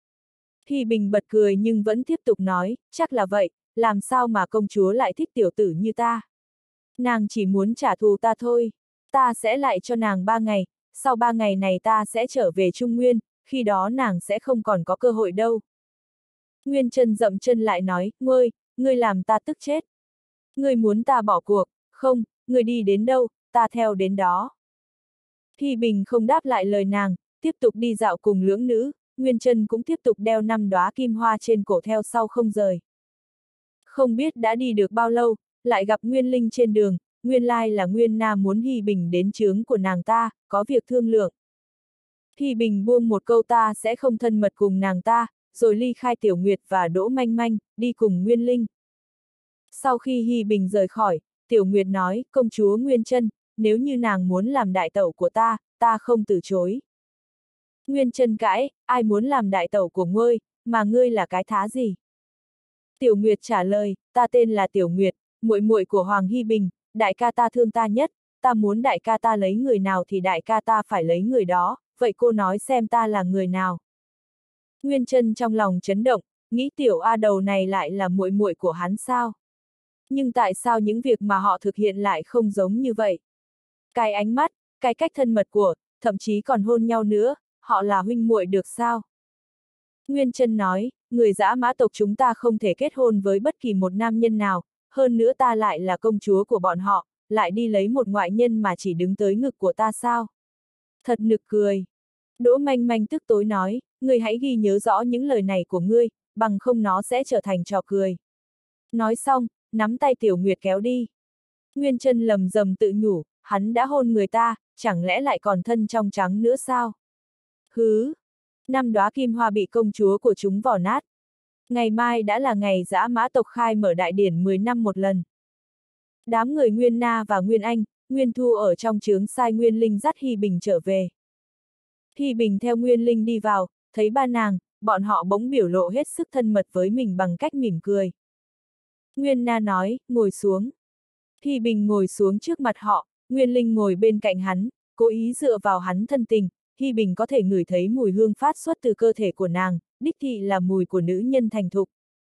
Hi Bình bật cười nhưng vẫn tiếp tục nói, chắc là vậy, làm sao mà công chúa lại thích tiểu tử như ta? Nàng chỉ muốn trả thù ta thôi, ta sẽ lại cho nàng ba ngày, sau ba ngày này ta sẽ trở về Trung Nguyên, khi đó nàng sẽ không còn có cơ hội đâu. Nguyên Chân dậm chân lại nói, ngươi, ngươi làm ta tức chết. Ngươi muốn ta bỏ cuộc, không, ngươi đi đến đâu, ta theo đến đó. Hi Bình không đáp lại lời nàng, tiếp tục đi dạo cùng lưỡng nữ, Nguyên Chân cũng tiếp tục đeo năm đóa kim hoa trên cổ theo sau không rời. Không biết đã đi được bao lâu, lại gặp Nguyên Linh trên đường, nguyên lai là Nguyên Na muốn Hy Bình đến chướng của nàng ta, có việc thương lượng. Hy Bình buông một câu ta sẽ không thân mật cùng nàng ta, rồi ly khai Tiểu Nguyệt và Đỗ Manh Manh, đi cùng Nguyên Linh. Sau khi Hy Bình rời khỏi, Tiểu Nguyệt nói, công chúa Nguyên Chân, nếu như nàng muốn làm đại tẩu của ta, ta không từ chối. Nguyên Chân cãi, ai muốn làm đại tẩu của ngươi, mà ngươi là cái thá gì? Tiểu Nguyệt trả lời, ta tên là Tiểu Nguyệt, muội muội của Hoàng Hy Bình, đại ca ta thương ta nhất, ta muốn đại ca ta lấy người nào thì đại ca ta phải lấy người đó, vậy cô nói xem ta là người nào? Nguyên Chân trong lòng chấn động, nghĩ tiểu a đầu này lại là muội muội của hắn sao? Nhưng tại sao những việc mà họ thực hiện lại không giống như vậy? Cái ánh mắt, cái cách thân mật của, thậm chí còn hôn nhau nữa, họ là huynh muội được sao? Nguyên Chân nói, người dã mã tộc chúng ta không thể kết hôn với bất kỳ một nam nhân nào, hơn nữa ta lại là công chúa của bọn họ, lại đi lấy một ngoại nhân mà chỉ đứng tới ngực của ta sao? Thật nực cười. Đỗ Manh Manh tức tối nói, ngươi hãy ghi nhớ rõ những lời này của ngươi, bằng không nó sẽ trở thành trò cười. Nói xong, nắm tay Tiểu Nguyệt kéo đi. Nguyên Chân lầm rầm tự nhủ, hắn đã hôn người ta, chẳng lẽ lại còn thân trong trắng nữa sao? Hứ! Năm đóa kim hoa bị công chúa của chúng vò nát. Ngày mai đã là ngày dã mã tộc khai mở đại điển mười năm một lần. Đám người Nguyên Na và Nguyên Anh, Nguyên Thu ở trong chướng sai Nguyên Linh dắt Hy Bình trở về. Hy Bình theo Nguyên Linh đi vào, thấy ba nàng, bọn họ bỗng biểu lộ hết sức thân mật với mình bằng cách mỉm cười. Nguyên Na nói, ngồi xuống. Hy Bình ngồi xuống trước mặt họ, Nguyên Linh ngồi bên cạnh hắn, cố ý dựa vào hắn thân tình, Hy Bình có thể ngửi thấy mùi hương phát xuất từ cơ thể của nàng, đích thị là mùi của nữ nhân thành thục.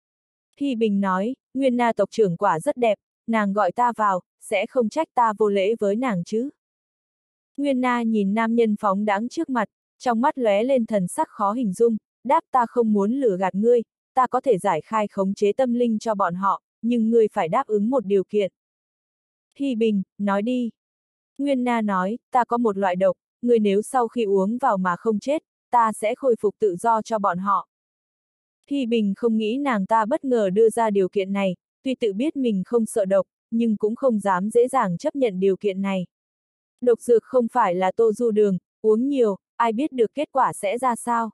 Hy Bình nói, Nguyên Na tộc trưởng quả rất đẹp, nàng gọi ta vào, sẽ không trách ta vô lễ với nàng chứ. Nguyên Na nhìn nam nhân phóng đãng trước mặt, trong mắt lóe lên thần sắc khó hình dung, đáp ta không muốn lừa gạt ngươi, ta có thể giải khai khống chế tâm linh cho bọn họ, nhưng ngươi phải đáp ứng một điều kiện. Hy Bình, nói đi. Nguyên Na nói, ta có một loại độc, ngươi nếu sau khi uống vào mà không chết, ta sẽ khôi phục tự do cho bọn họ. Hy Bình không nghĩ nàng ta bất ngờ đưa ra điều kiện này, tuy tự biết mình không sợ độc, nhưng cũng không dám dễ dàng chấp nhận điều kiện này. Độc dược không phải là tô du đường, uống nhiều, ai biết được kết quả sẽ ra sao?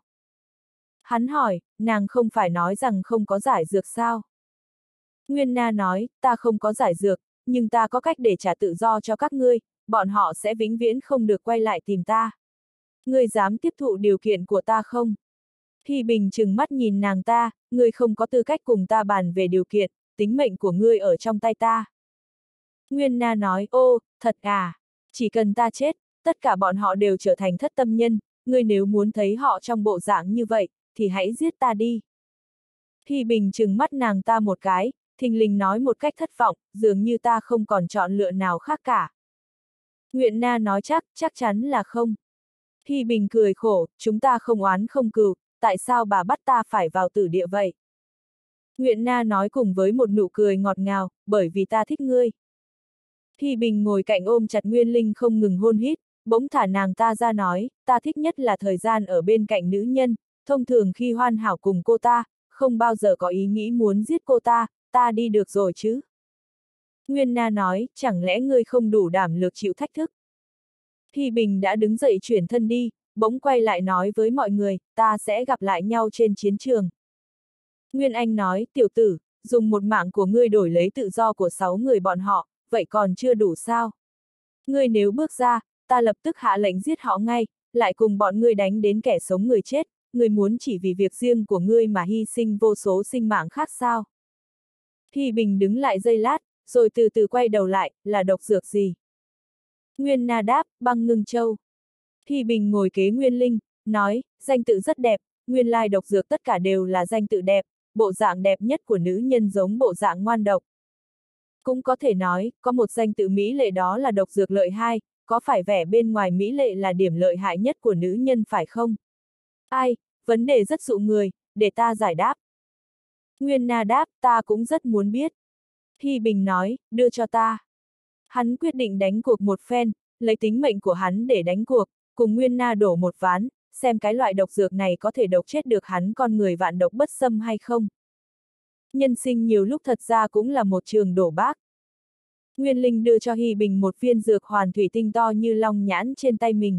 Hắn hỏi, nàng không phải nói rằng không có giải dược sao? Nguyên Na nói, ta không có giải dược, nhưng ta có cách để trả tự do cho các ngươi, bọn họ sẽ vĩnh viễn không được quay lại tìm ta. Ngươi dám tiếp thụ điều kiện của ta không? Hy Bình trừng mắt nhìn nàng ta, ngươi không có tư cách cùng ta bàn về điều kiện, tính mệnh của ngươi ở trong tay ta. Nguyên Na nói, ô, thật à, chỉ cần ta chết, tất cả bọn họ đều trở thành thất tâm nhân, ngươi nếu muốn thấy họ trong bộ dạng như vậy, thì hãy giết ta đi. Hy Bình trừng mắt nàng ta một cái, thình lình nói một cách thất vọng, dường như ta không còn chọn lựa nào khác cả. Nguyên Na nói chắc, chắc chắn là không. Hy Bình cười khổ, chúng ta không oán không cừu, tại sao bà bắt ta phải vào tử địa vậy? Nguyên Na nói cùng với một nụ cười ngọt ngào, bởi vì ta thích ngươi. Hy Bình ngồi cạnh ôm chặt Nguyên Linh không ngừng hôn hít, bỗng thả nàng ta ra nói, ta thích nhất là thời gian ở bên cạnh nữ nhân, thông thường khi hoàn hảo cùng cô ta, không bao giờ có ý nghĩ muốn giết cô ta, ta đi được rồi chứ. Nguyên Na nói, chẳng lẽ ngươi không đủ đảm lực chịu thách thức? Hy Bình đã đứng dậy chuyển thân đi, bỗng quay lại nói với mọi người, ta sẽ gặp lại nhau trên chiến trường. Nguyên Anh nói, tiểu tử, dùng một mạng của ngươi đổi lấy tự do của sáu người bọn họ, vậy còn chưa đủ sao? Ngươi nếu bước ra, ta lập tức hạ lệnh giết họ ngay, lại cùng bọn ngươi đánh đến kẻ sống người chết, ngươi muốn chỉ vì việc riêng của ngươi mà hy sinh vô số sinh mạng khác sao? Hy Bình đứng lại giây lát, rồi từ từ quay đầu lại, là độc dược gì? Nguyên Na đáp, băng ngưng châu. Hy Bình ngồi kế Nguyên Linh, nói, danh tự rất đẹp, nguyên lai độc dược tất cả đều là danh tự đẹp, bộ dạng đẹp nhất của nữ nhân giống bộ dạng ngoan độc. Cũng có thể nói, có một danh tự mỹ lệ đó là độc dược lợi hai, có phải vẻ bên ngoài mỹ lệ là điểm lợi hại nhất của nữ nhân phải không? Ai, vấn đề rất dụ người, để ta giải đáp. Nguyên Na đáp, ta cũng rất muốn biết. Hy Bình nói, đưa cho ta. Hắn quyết định đánh cuộc một phen, lấy tính mệnh của hắn để đánh cuộc, cùng Nguyên Na đổ một ván, xem cái loại độc dược này có thể độc chết được hắn con người vạn độc bất xâm hay không. Nhân sinh nhiều lúc thật ra cũng là một trường đổ bác. Nguyên Linh đưa cho Hy Bình một viên dược hoàn thủy tinh to như long nhãn trên tay mình.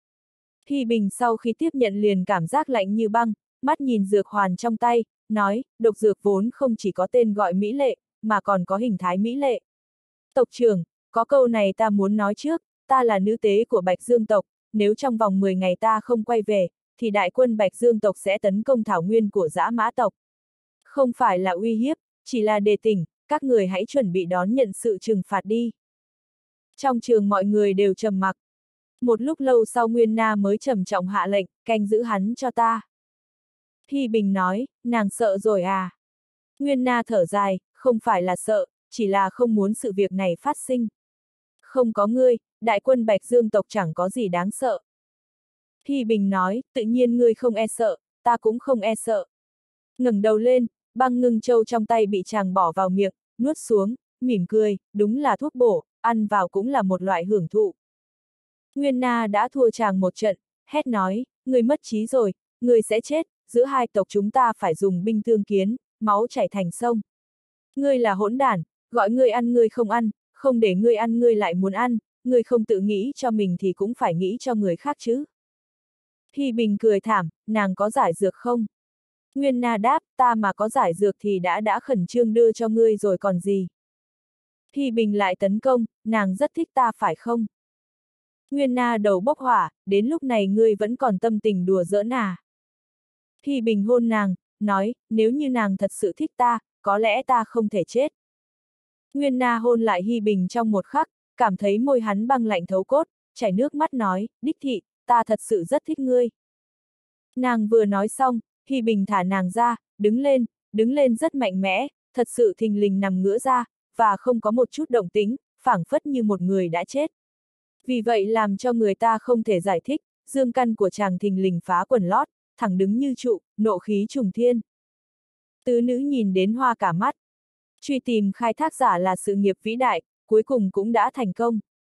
Hy Bình sau khi tiếp nhận liền cảm giác lạnh như băng, mắt nhìn dược hoàn trong tay, nói, độc dược vốn không chỉ có tên gọi mỹ lệ, mà còn có hình thái mỹ lệ. Tộc trưởng, có câu này ta muốn nói trước, ta là nữ tế của Bạch Dương tộc, nếu trong vòng mười ngày ta không quay về, thì đại quân Bạch Dương tộc sẽ tấn công thảo nguyên của Dã Mã tộc. Không phải là uy hiếp, chỉ là đề tỉnh, các người hãy chuẩn bị đón nhận sự trừng phạt đi. Trong trường mọi người đều trầm mặc. Một lúc lâu sau Nguyên Na mới trầm trọng hạ lệnh, canh giữ hắn cho ta. Hy Bình nói, nàng sợ rồi à? Nguyên Na thở dài, không phải là sợ, chỉ là không muốn sự việc này phát sinh. Không có ngươi, đại quân Bạch Dương tộc chẳng có gì đáng sợ. Hy Bình nói, tự nhiên ngươi không e sợ, ta cũng không e sợ. Ngẩng đầu lên, băng ngưng châu trong tay bị chàng bỏ vào miệng, nuốt xuống, mỉm cười, đúng là thuốc bổ, ăn vào cũng là một loại hưởng thụ. Nguyên Na đã thua chàng một trận, hét nói, ngươi mất trí rồi, ngươi sẽ chết, giữa hai tộc chúng ta phải dùng binh thương kiến, máu chảy thành sông. Ngươi là hỗn đản, gọi ngươi ăn ngươi không ăn, không để ngươi ăn ngươi lại muốn ăn, ngươi không tự nghĩ cho mình thì cũng phải nghĩ cho người khác chứ. Hy Bình cười thảm, nàng có giải dược không? Nguyên Na đáp, ta mà có giải dược thì đã đã khẩn trương đưa cho ngươi rồi còn gì. Hy Bình lại tấn công, nàng rất thích ta phải không? Nguyên Na đầu bốc hỏa, đến lúc này ngươi vẫn còn tâm tình đùa giỡn à? Hy Bình hôn nàng, nói, nếu như nàng thật sự thích ta, có lẽ ta không thể chết. Nguyên Na hôn lại Hy Bình trong một khắc, cảm thấy môi hắn băng lạnh thấu cốt, chảy nước mắt nói, đích thị, ta thật sự rất thích ngươi. Nàng vừa nói xong, Hy Bình thả nàng ra, đứng lên, đứng lên rất mạnh mẽ, thật sự thình lình nằm ngửa ra, và không có một chút động tĩnh, phảng phất như một người đã chết. Vì vậy làm cho người ta không thể giải thích, dương căn của chàng thình lình phá quần lót, thẳng đứng như trụ, nộ khí trùng thiên. Tứ nữ nhìn đến hoa cả mắt. Truy tìm khai thác giả là sự nghiệp vĩ đại, cuối cùng cũng đã thành công.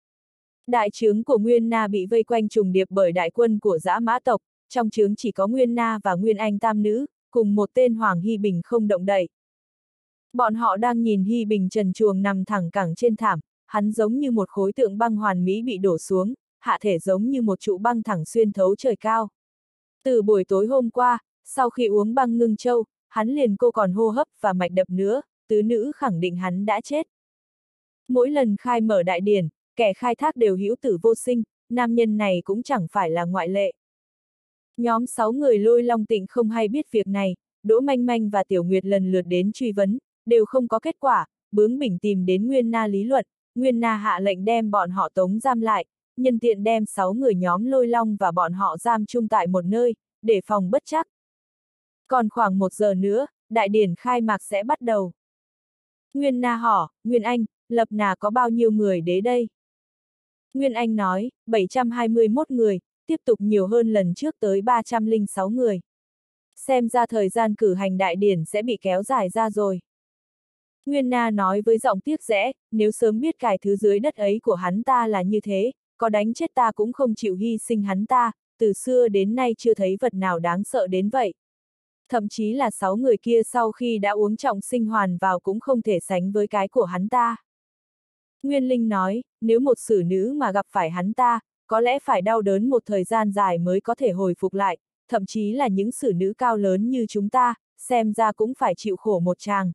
Đại trướng của Nguyên Na bị vây quanh trùng điệp bởi đại quân của Dã Mã tộc, trong trướng chỉ có Nguyên Na và Nguyên Anh tam nữ, cùng một tên Hoàng Hy Bình không động đậy. Bọn họ đang nhìn Hy Bình trần truồng nằm thẳng cẳng trên thảm, hắn giống như một khối tượng băng hoàn mỹ bị đổ xuống, hạ thể giống như một trụ băng thẳng xuyên thấu trời cao. Từ buổi tối hôm qua, sau khi uống băng ngưng châu, hắn liền cô còn hô hấp và mạch đập nữa, tứ nữ khẳng định hắn đã chết. Mỗi lần khai mở đại điển, kẻ khai thác đều hữu tử vô sinh, nam nhân này cũng chẳng phải là ngoại lệ. Nhóm sáu người Lôi Long Tịnh không hay biết việc này, Đỗ Manh Manh và Tiểu Nguyệt lần lượt đến truy vấn, đều không có kết quả, bướng bỉnh tìm đến Nguyên Na lý luận, Nguyên Na hạ lệnh đem bọn họ tống giam lại, nhân tiện đem sáu người nhóm Lôi Long và bọn họ giam chung tại một nơi, để phòng bất trắc. Còn khoảng một giờ nữa, đại điển khai mạc sẽ bắt đầu. Nguyên Na hỏi, Nguyên Anh, Lập Nà có bao nhiêu người đến đây? Nguyên Anh nói, bảy trăm hai mươi mốt người, tiếp tục nhiều hơn lần trước tới ba trăm lẻ sáu người. Xem ra thời gian cử hành đại điển sẽ bị kéo dài ra rồi. Nguyên Na nói với giọng tiếc rẽ, nếu sớm biết cài thứ dưới đất ấy của hắn ta là như thế, có đánh chết ta cũng không chịu hy sinh hắn ta, từ xưa đến nay chưa thấy vật nào đáng sợ đến vậy. Thậm chí là sáu người kia sau khi đã uống trọng sinh hoàn vào cũng không thể sánh với cái của hắn ta. Nguyên Linh nói, nếu một xử nữ mà gặp phải hắn ta, có lẽ phải đau đớn một thời gian dài mới có thể hồi phục lại, thậm chí là những xử nữ cao lớn như chúng ta, xem ra cũng phải chịu khổ một tràng.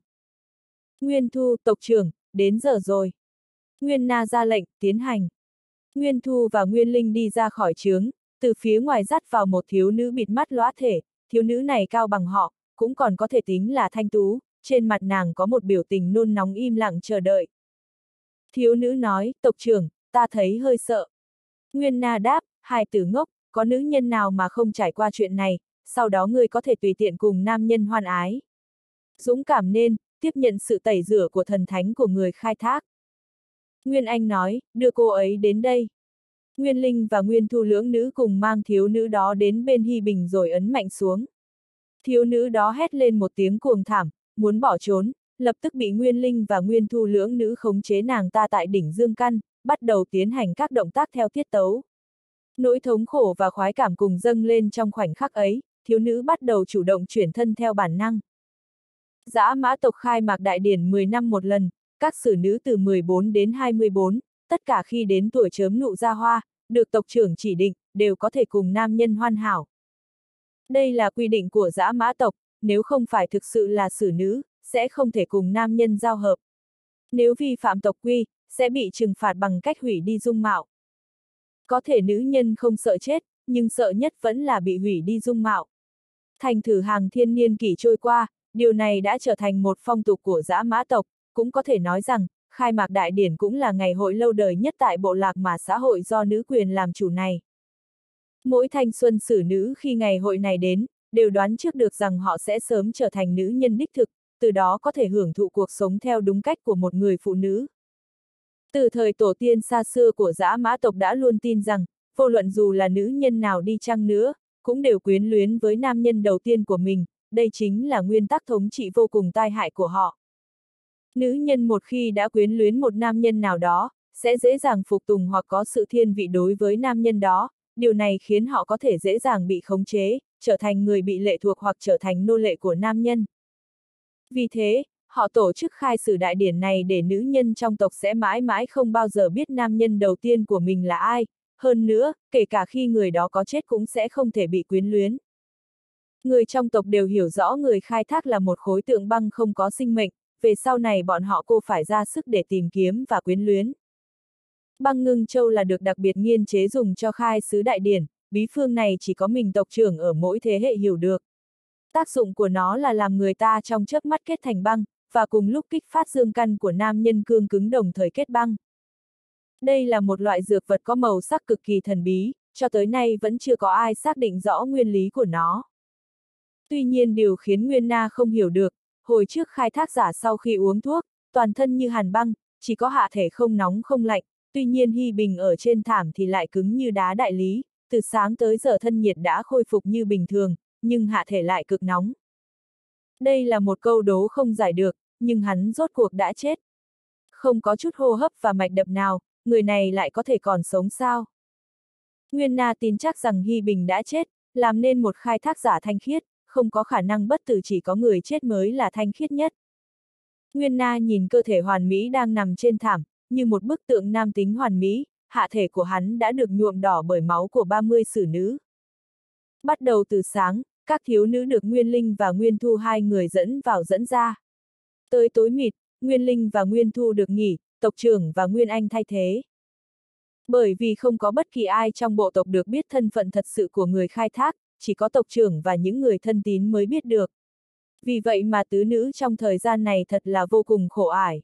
Nguyên Thu, tộc trưởng, đến giờ rồi. Nguyên Na ra lệnh, tiến hành. Nguyên Thu và Nguyên Linh đi ra khỏi trướng, từ phía ngoài dắt vào một thiếu nữ bịt mắt lóa thể, thiếu nữ này cao bằng họ, cũng còn có thể tính là thanh tú, trên mặt nàng có một biểu tình nôn nóng im lặng chờ đợi. Thiếu nữ nói, tộc trưởng, ta thấy hơi sợ. Nguyên Na đáp, hai tử ngốc, có nữ nhân nào mà không trải qua chuyện này, sau đó ngươi có thể tùy tiện cùng nam nhân hoan ái. Dũng cảm nên, tiếp nhận sự tẩy rửa của thần thánh của người khai thác. Nguyên Anh nói, đưa cô ấy đến đây. Nguyên Linh và Nguyên Thu lưỡng nữ cùng mang thiếu nữ đó đến bên Hy Bình rồi ấn mạnh xuống. Thiếu nữ đó hét lên một tiếng cuồng thảm, muốn bỏ trốn, lập tức bị Nguyên Linh và Nguyên Thu lưỡng nữ khống chế nàng ta tại đỉnh dương căn, bắt đầu tiến hành các động tác theo tiết tấu. Nỗi thống khổ và khoái cảm cùng dâng lên trong khoảnh khắc ấy, thiếu nữ bắt đầu chủ động chuyển thân theo bản năng. Dã Mã tộc khai mạc đại điển mười năm một lần, các sử nữ từ mười bốn đến hai mươi bốn, tất cả khi đến tuổi chớm nụ ra hoa, được tộc trưởng chỉ định, đều có thể cùng nam nhân hoàn hảo. Đây là quy định của Dã Mã tộc, nếu không phải thực sự là sử nữ, sẽ không thể cùng nam nhân giao hợp. Nếu vi phạm tộc quy, sẽ bị trừng phạt bằng cách hủy đi dung mạo. Có thể nữ nhân không sợ chết, nhưng sợ nhất vẫn là bị hủy đi dung mạo. Thành thử hàng thiên niên kỷ trôi qua, điều này đã trở thành một phong tục của Dã Mã tộc, cũng có thể nói rằng, khai mạc đại điển cũng là ngày hội lâu đời nhất tại bộ lạc mà xã hội do nữ quyền làm chủ này. Mỗi thanh xuân sử nữ khi ngày hội này đến, đều đoán trước được rằng họ sẽ sớm trở thành nữ nhân đích thực, từ đó có thể hưởng thụ cuộc sống theo đúng cách của một người phụ nữ. Từ thời tổ tiên xa xưa của Dã Mã tộc đã luôn tin rằng, vô luận dù là nữ nhân nào đi chăng nữa, cũng đều quyến luyến với nam nhân đầu tiên của mình, đây chính là nguyên tắc thống trị vô cùng tai hại của họ. Nữ nhân một khi đã quyến luyến một nam nhân nào đó, sẽ dễ dàng phục tùng hoặc có sự thiên vị đối với nam nhân đó, điều này khiến họ có thể dễ dàng bị khống chế, trở thành người bị lệ thuộc hoặc trở thành nô lệ của nam nhân. Vì thế, họ tổ chức khai sử đại điển này để nữ nhân trong tộc sẽ mãi mãi không bao giờ biết nam nhân đầu tiên của mình là ai, hơn nữa, kể cả khi người đó có chết cũng sẽ không thể bị quyến luyến. Người trong tộc đều hiểu rõ người khai thác là một khối tượng băng không có sinh mệnh, về sau này bọn họ cô phải ra sức để tìm kiếm và quyến luyến. Băng ngưng châu là được đặc biệt nghiên chế dùng cho khai sứ đại điển, bí phương này chỉ có mình tộc trưởng ở mỗi thế hệ hiểu được. Tác dụng của nó là làm người ta trong chớp mắt kết thành băng, và cùng lúc kích phát dương căn của nam nhân cương cứng đồng thời kết băng. Đây là một loại dược vật có màu sắc cực kỳ thần bí, cho tới nay vẫn chưa có ai xác định rõ nguyên lý của nó. Tuy nhiên điều khiến Nguyên Na không hiểu được, hồi trước khai thác giả sau khi uống thuốc, toàn thân như hàn băng, chỉ có hạ thể không nóng không lạnh, tuy nhiên Hy Bình ở trên thảm thì lại cứng như đá đại lý, từ sáng tới giờ thân nhiệt đã khôi phục như bình thường, nhưng hạ thể lại cực nóng. Đây là một câu đố không giải được, nhưng hắn rốt cuộc đã chết. Không có chút hô hấp và mạch đập nào, người này lại có thể còn sống sao? Nguyên Na tin chắc rằng Hy Bình đã chết, làm nên một khai thác giả thanh khiết, không có khả năng bất tử, chỉ có người chết mới là thanh khiết nhất. Nguyên Na nhìn cơ thể hoàn mỹ đang nằm trên thảm, như một bức tượng nam tính hoàn mỹ, hạ thể của hắn đã được nhuộm đỏ bởi máu của ba mươi sử nữ. Bắt đầu từ sáng, các thiếu nữ được Nguyên Linh và Nguyên Thu hai người dẫn vào dẫn ra. Tới tối mịt, Nguyên Linh và Nguyên Thu được nghỉ, tộc trưởng và Nguyên Anh thay thế. Bởi vì không có bất kỳ ai trong bộ tộc được biết thân phận thật sự của người khai thác, chỉ có tộc trưởng và những người thân tín mới biết được. Vì vậy mà tứ nữ trong thời gian này thật là vô cùng khổ ải.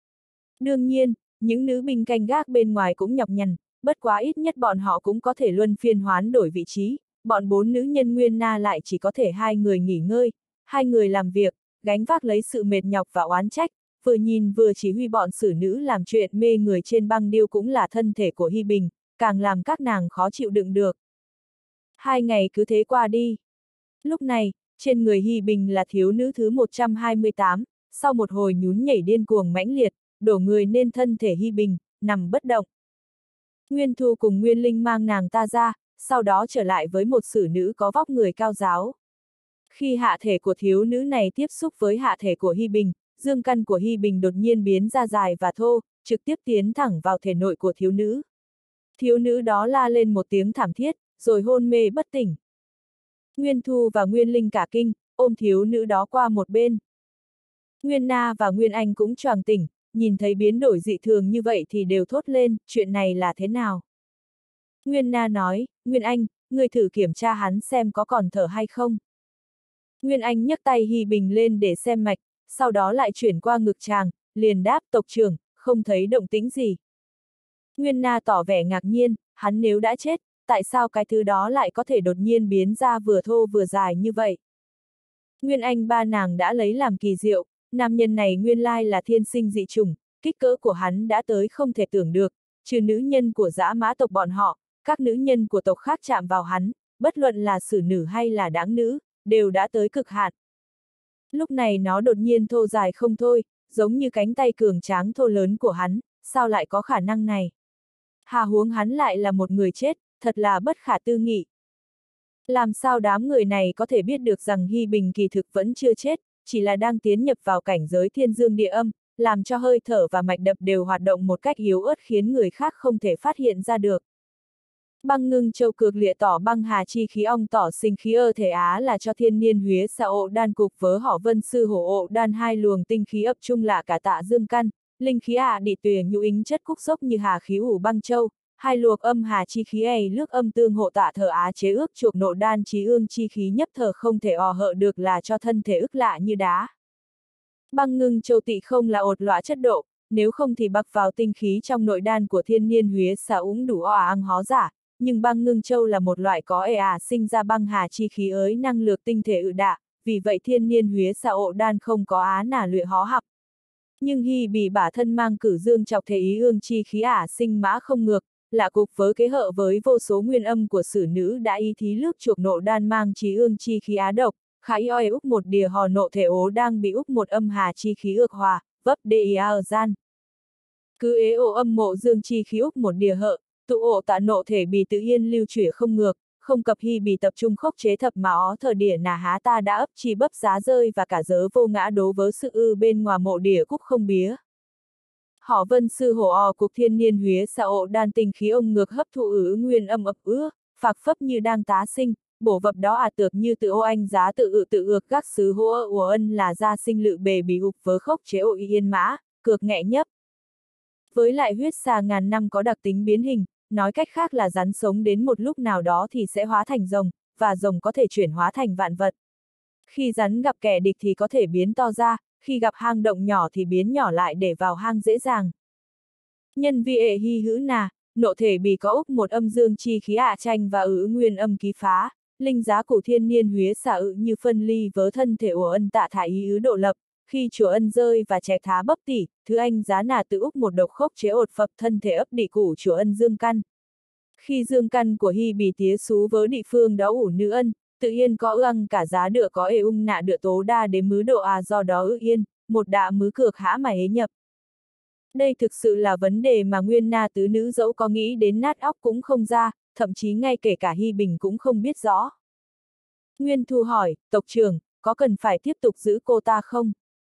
Đương nhiên, những nữ binh canh gác bên ngoài cũng nhọc nhằn, bất quá ít nhất bọn họ cũng có thể luân phiên hoán đổi vị trí, bọn bốn nữ nhân Nguyên Na lại chỉ có thể hai người nghỉ ngơi, hai người làm việc, gánh vác lấy sự mệt nhọc và oán trách, vừa nhìn vừa chỉ huy bọn sử nữ làm chuyện mê người trên băng điêu cũng là thân thể của Hy Bình, càng làm các nàng khó chịu đựng được. Hai ngày cứ thế qua đi. Lúc này, trên người Hy Bình là thiếu nữ thứ một trăm hai mươi tám, sau một hồi nhún nhảy điên cuồng mãnh liệt, đổ người lên thân thể Hy Bình, nằm bất động. Nguyên Thu cùng Nguyên Linh mang nàng ta ra, sau đó trở lại với một sử nữ có vóc người cao ráo. Khi hạ thể của thiếu nữ này tiếp xúc với hạ thể của Hy Bình, dương căn của Hy Bình đột nhiên biến ra dài và thô, trực tiếp tiến thẳng vào thể nội của thiếu nữ. Thiếu nữ đó la lên một tiếng thảm thiết, rồi hôn mê bất tỉnh. Nguyên Thu và Nguyên Linh cả kinh, ôm thiếu nữ đó qua một bên. Nguyên Na và Nguyên Anh cũng choàng tỉnh, nhìn thấy biến đổi dị thường như vậy thì đều thốt lên, chuyện này là thế nào? Nguyên Na nói, Nguyên Anh, ngươi thử kiểm tra hắn xem có còn thở hay không. Nguyên Anh nhấc tay Hy Bình lên để xem mạch, sau đó lại chuyển qua ngực chàng, liền đáp tộc trưởng, không thấy động tĩnh gì. Nguyên Na tỏ vẻ ngạc nhiên, hắn nếu đã chết, tại sao cái thứ đó lại có thể đột nhiên biến ra vừa thô vừa dài như vậy? Nguyên Anh ba nàng đã lấy làm kỳ diệu, nam nhân này nguyên lai là thiên sinh dị chủng, kích cỡ của hắn đã tới không thể tưởng được, trừ nữ nhân của Dã Mã tộc bọn họ, các nữ nhân của tộc khác chạm vào hắn, bất luận là sử nữ hay là đáng nữ, đều đã tới cực hạn. Lúc này nó đột nhiên thô dài không thôi, giống như cánh tay cường tráng thô lớn của hắn, sao lại có khả năng này? Hà huống hắn lại là một người chết, thật là bất khả tư nghị. Làm sao đám người này có thể biết được rằng Hy Bình kỳ thực vẫn chưa chết, chỉ là đang tiến nhập vào cảnh giới thiên dương địa âm, làm cho hơi thở và mạch đập đều hoạt động một cách yếu ớt khiến người khác không thể phát hiện ra được. Băng ngưng châu cược lịa tỏ băng hà chi khí ong tỏ sinh khí ơ thể á là cho thiên niên huế xạ ộ đan cục vớ họ vân sư hổ ộ đan hai luồng tinh khí ập trung lạ cả tạ dương căn, linh khí ạ à đi tùy nhu ính chất cúc dốc như hà khí ủ băng châu, hai luộc âm hà chi khí ầy lước âm tương hộ tạ thờ á chế ước chuộc nộ đan trí ương chi khí nhấp thờ không thể ò hợ được là cho thân thể ức lạ như đá. Băng ngưng châu tị không là ột lõa chất độ, nếu không thì bặc vào tinh khí trong nội đan của thiên niên huế xạ úng đủ o ăn hó giả, nhưng băng ngưng châu là một loại có ệ ả sinh ra băng hà chi khí ới năng lược tinh thể ự đạ, vì vậy thiên niên huế xạ ộ đan không có á nả luyện hó học. Nhưng hy bì bả thân mang cử dương chọc thể ý ương chi khí ả sinh mã không ngược, là cục với kế hợ với vô số nguyên âm của sử nữ đã ý thí lước chuộc nộ đan mang trí ương chi khí á độc, khải oi úc một đìa hò nộ thể ố đang bị úc một âm hà chi khí ược hòa, vấp đê ý ở gian. Cứ ế ổ âm mộ dương chi khí úc một đìa hợ, tụ ổ tạ nộ thể bì tự yên lưu chuyển không ngược, không cập hy bì tập trung khốc chế thập mà ó thờ đỉa nà há ta đã ấp chi bấp giá rơi và cả dớ vô ngã đố vớ sự ư bên ngoài mộ đỉa cúc không bía. Họ vân sư hổ o cục thiên niên huế xạ ộ đan tình khí ông ngược hấp thụ ứ nguyên âm ập ứa, phạc phấp như đang tá sinh, bổ vập đó à tược như tự ô anh giá tự ự tự ược các xứ hô ơ ủa ân là gia sinh lự bề bì ục vớ khốc chế ộ yên mã, cược nghẹ nhấp. Với lại huyết xà ngàn năm có đặc tính biến hình, nói cách khác là rắn sống đến một lúc nào đó thì sẽ hóa thành rồng, và rồng có thể chuyển hóa thành vạn vật. Khi rắn gặp kẻ địch thì có thể biến to ra, khi gặp hang động nhỏ thì biến nhỏ lại để vào hang dễ dàng. Nhân vi ệ hy hữu nà, nộ thể bì có úc một âm dương chi khí ạ tranh và ứ nguyên âm ký phá, linh giá của thiên niên huế xả ự như phân ly vớ thân thể ủa ân tạ thả ý ứ độ lập, khi chùa ân rơi và chẹt thá bấp tỉ, thứ anh giá nà tự úc một độc khốc chế ột phập thân thể ấp đị củ chùa ân dương căn. Khi dương căn của hy bì tía xú vớ địa phương đó ủ nữ ân, tự yên có ưng cả giá đựa có ê ung nạ đựa tố đa đến mứ độ à do đó ư yên, một đạ mứ cược hã mà hế nhập. Đây thực sự là vấn đề mà nguyên na tứ nữ dẫu có nghĩ đến nát óc cũng không ra, thậm chí ngay kể cả Hy Bình cũng không biết rõ. Nguyên Thu hỏi, tộc trưởng, có cần phải tiếp tục giữ cô ta không?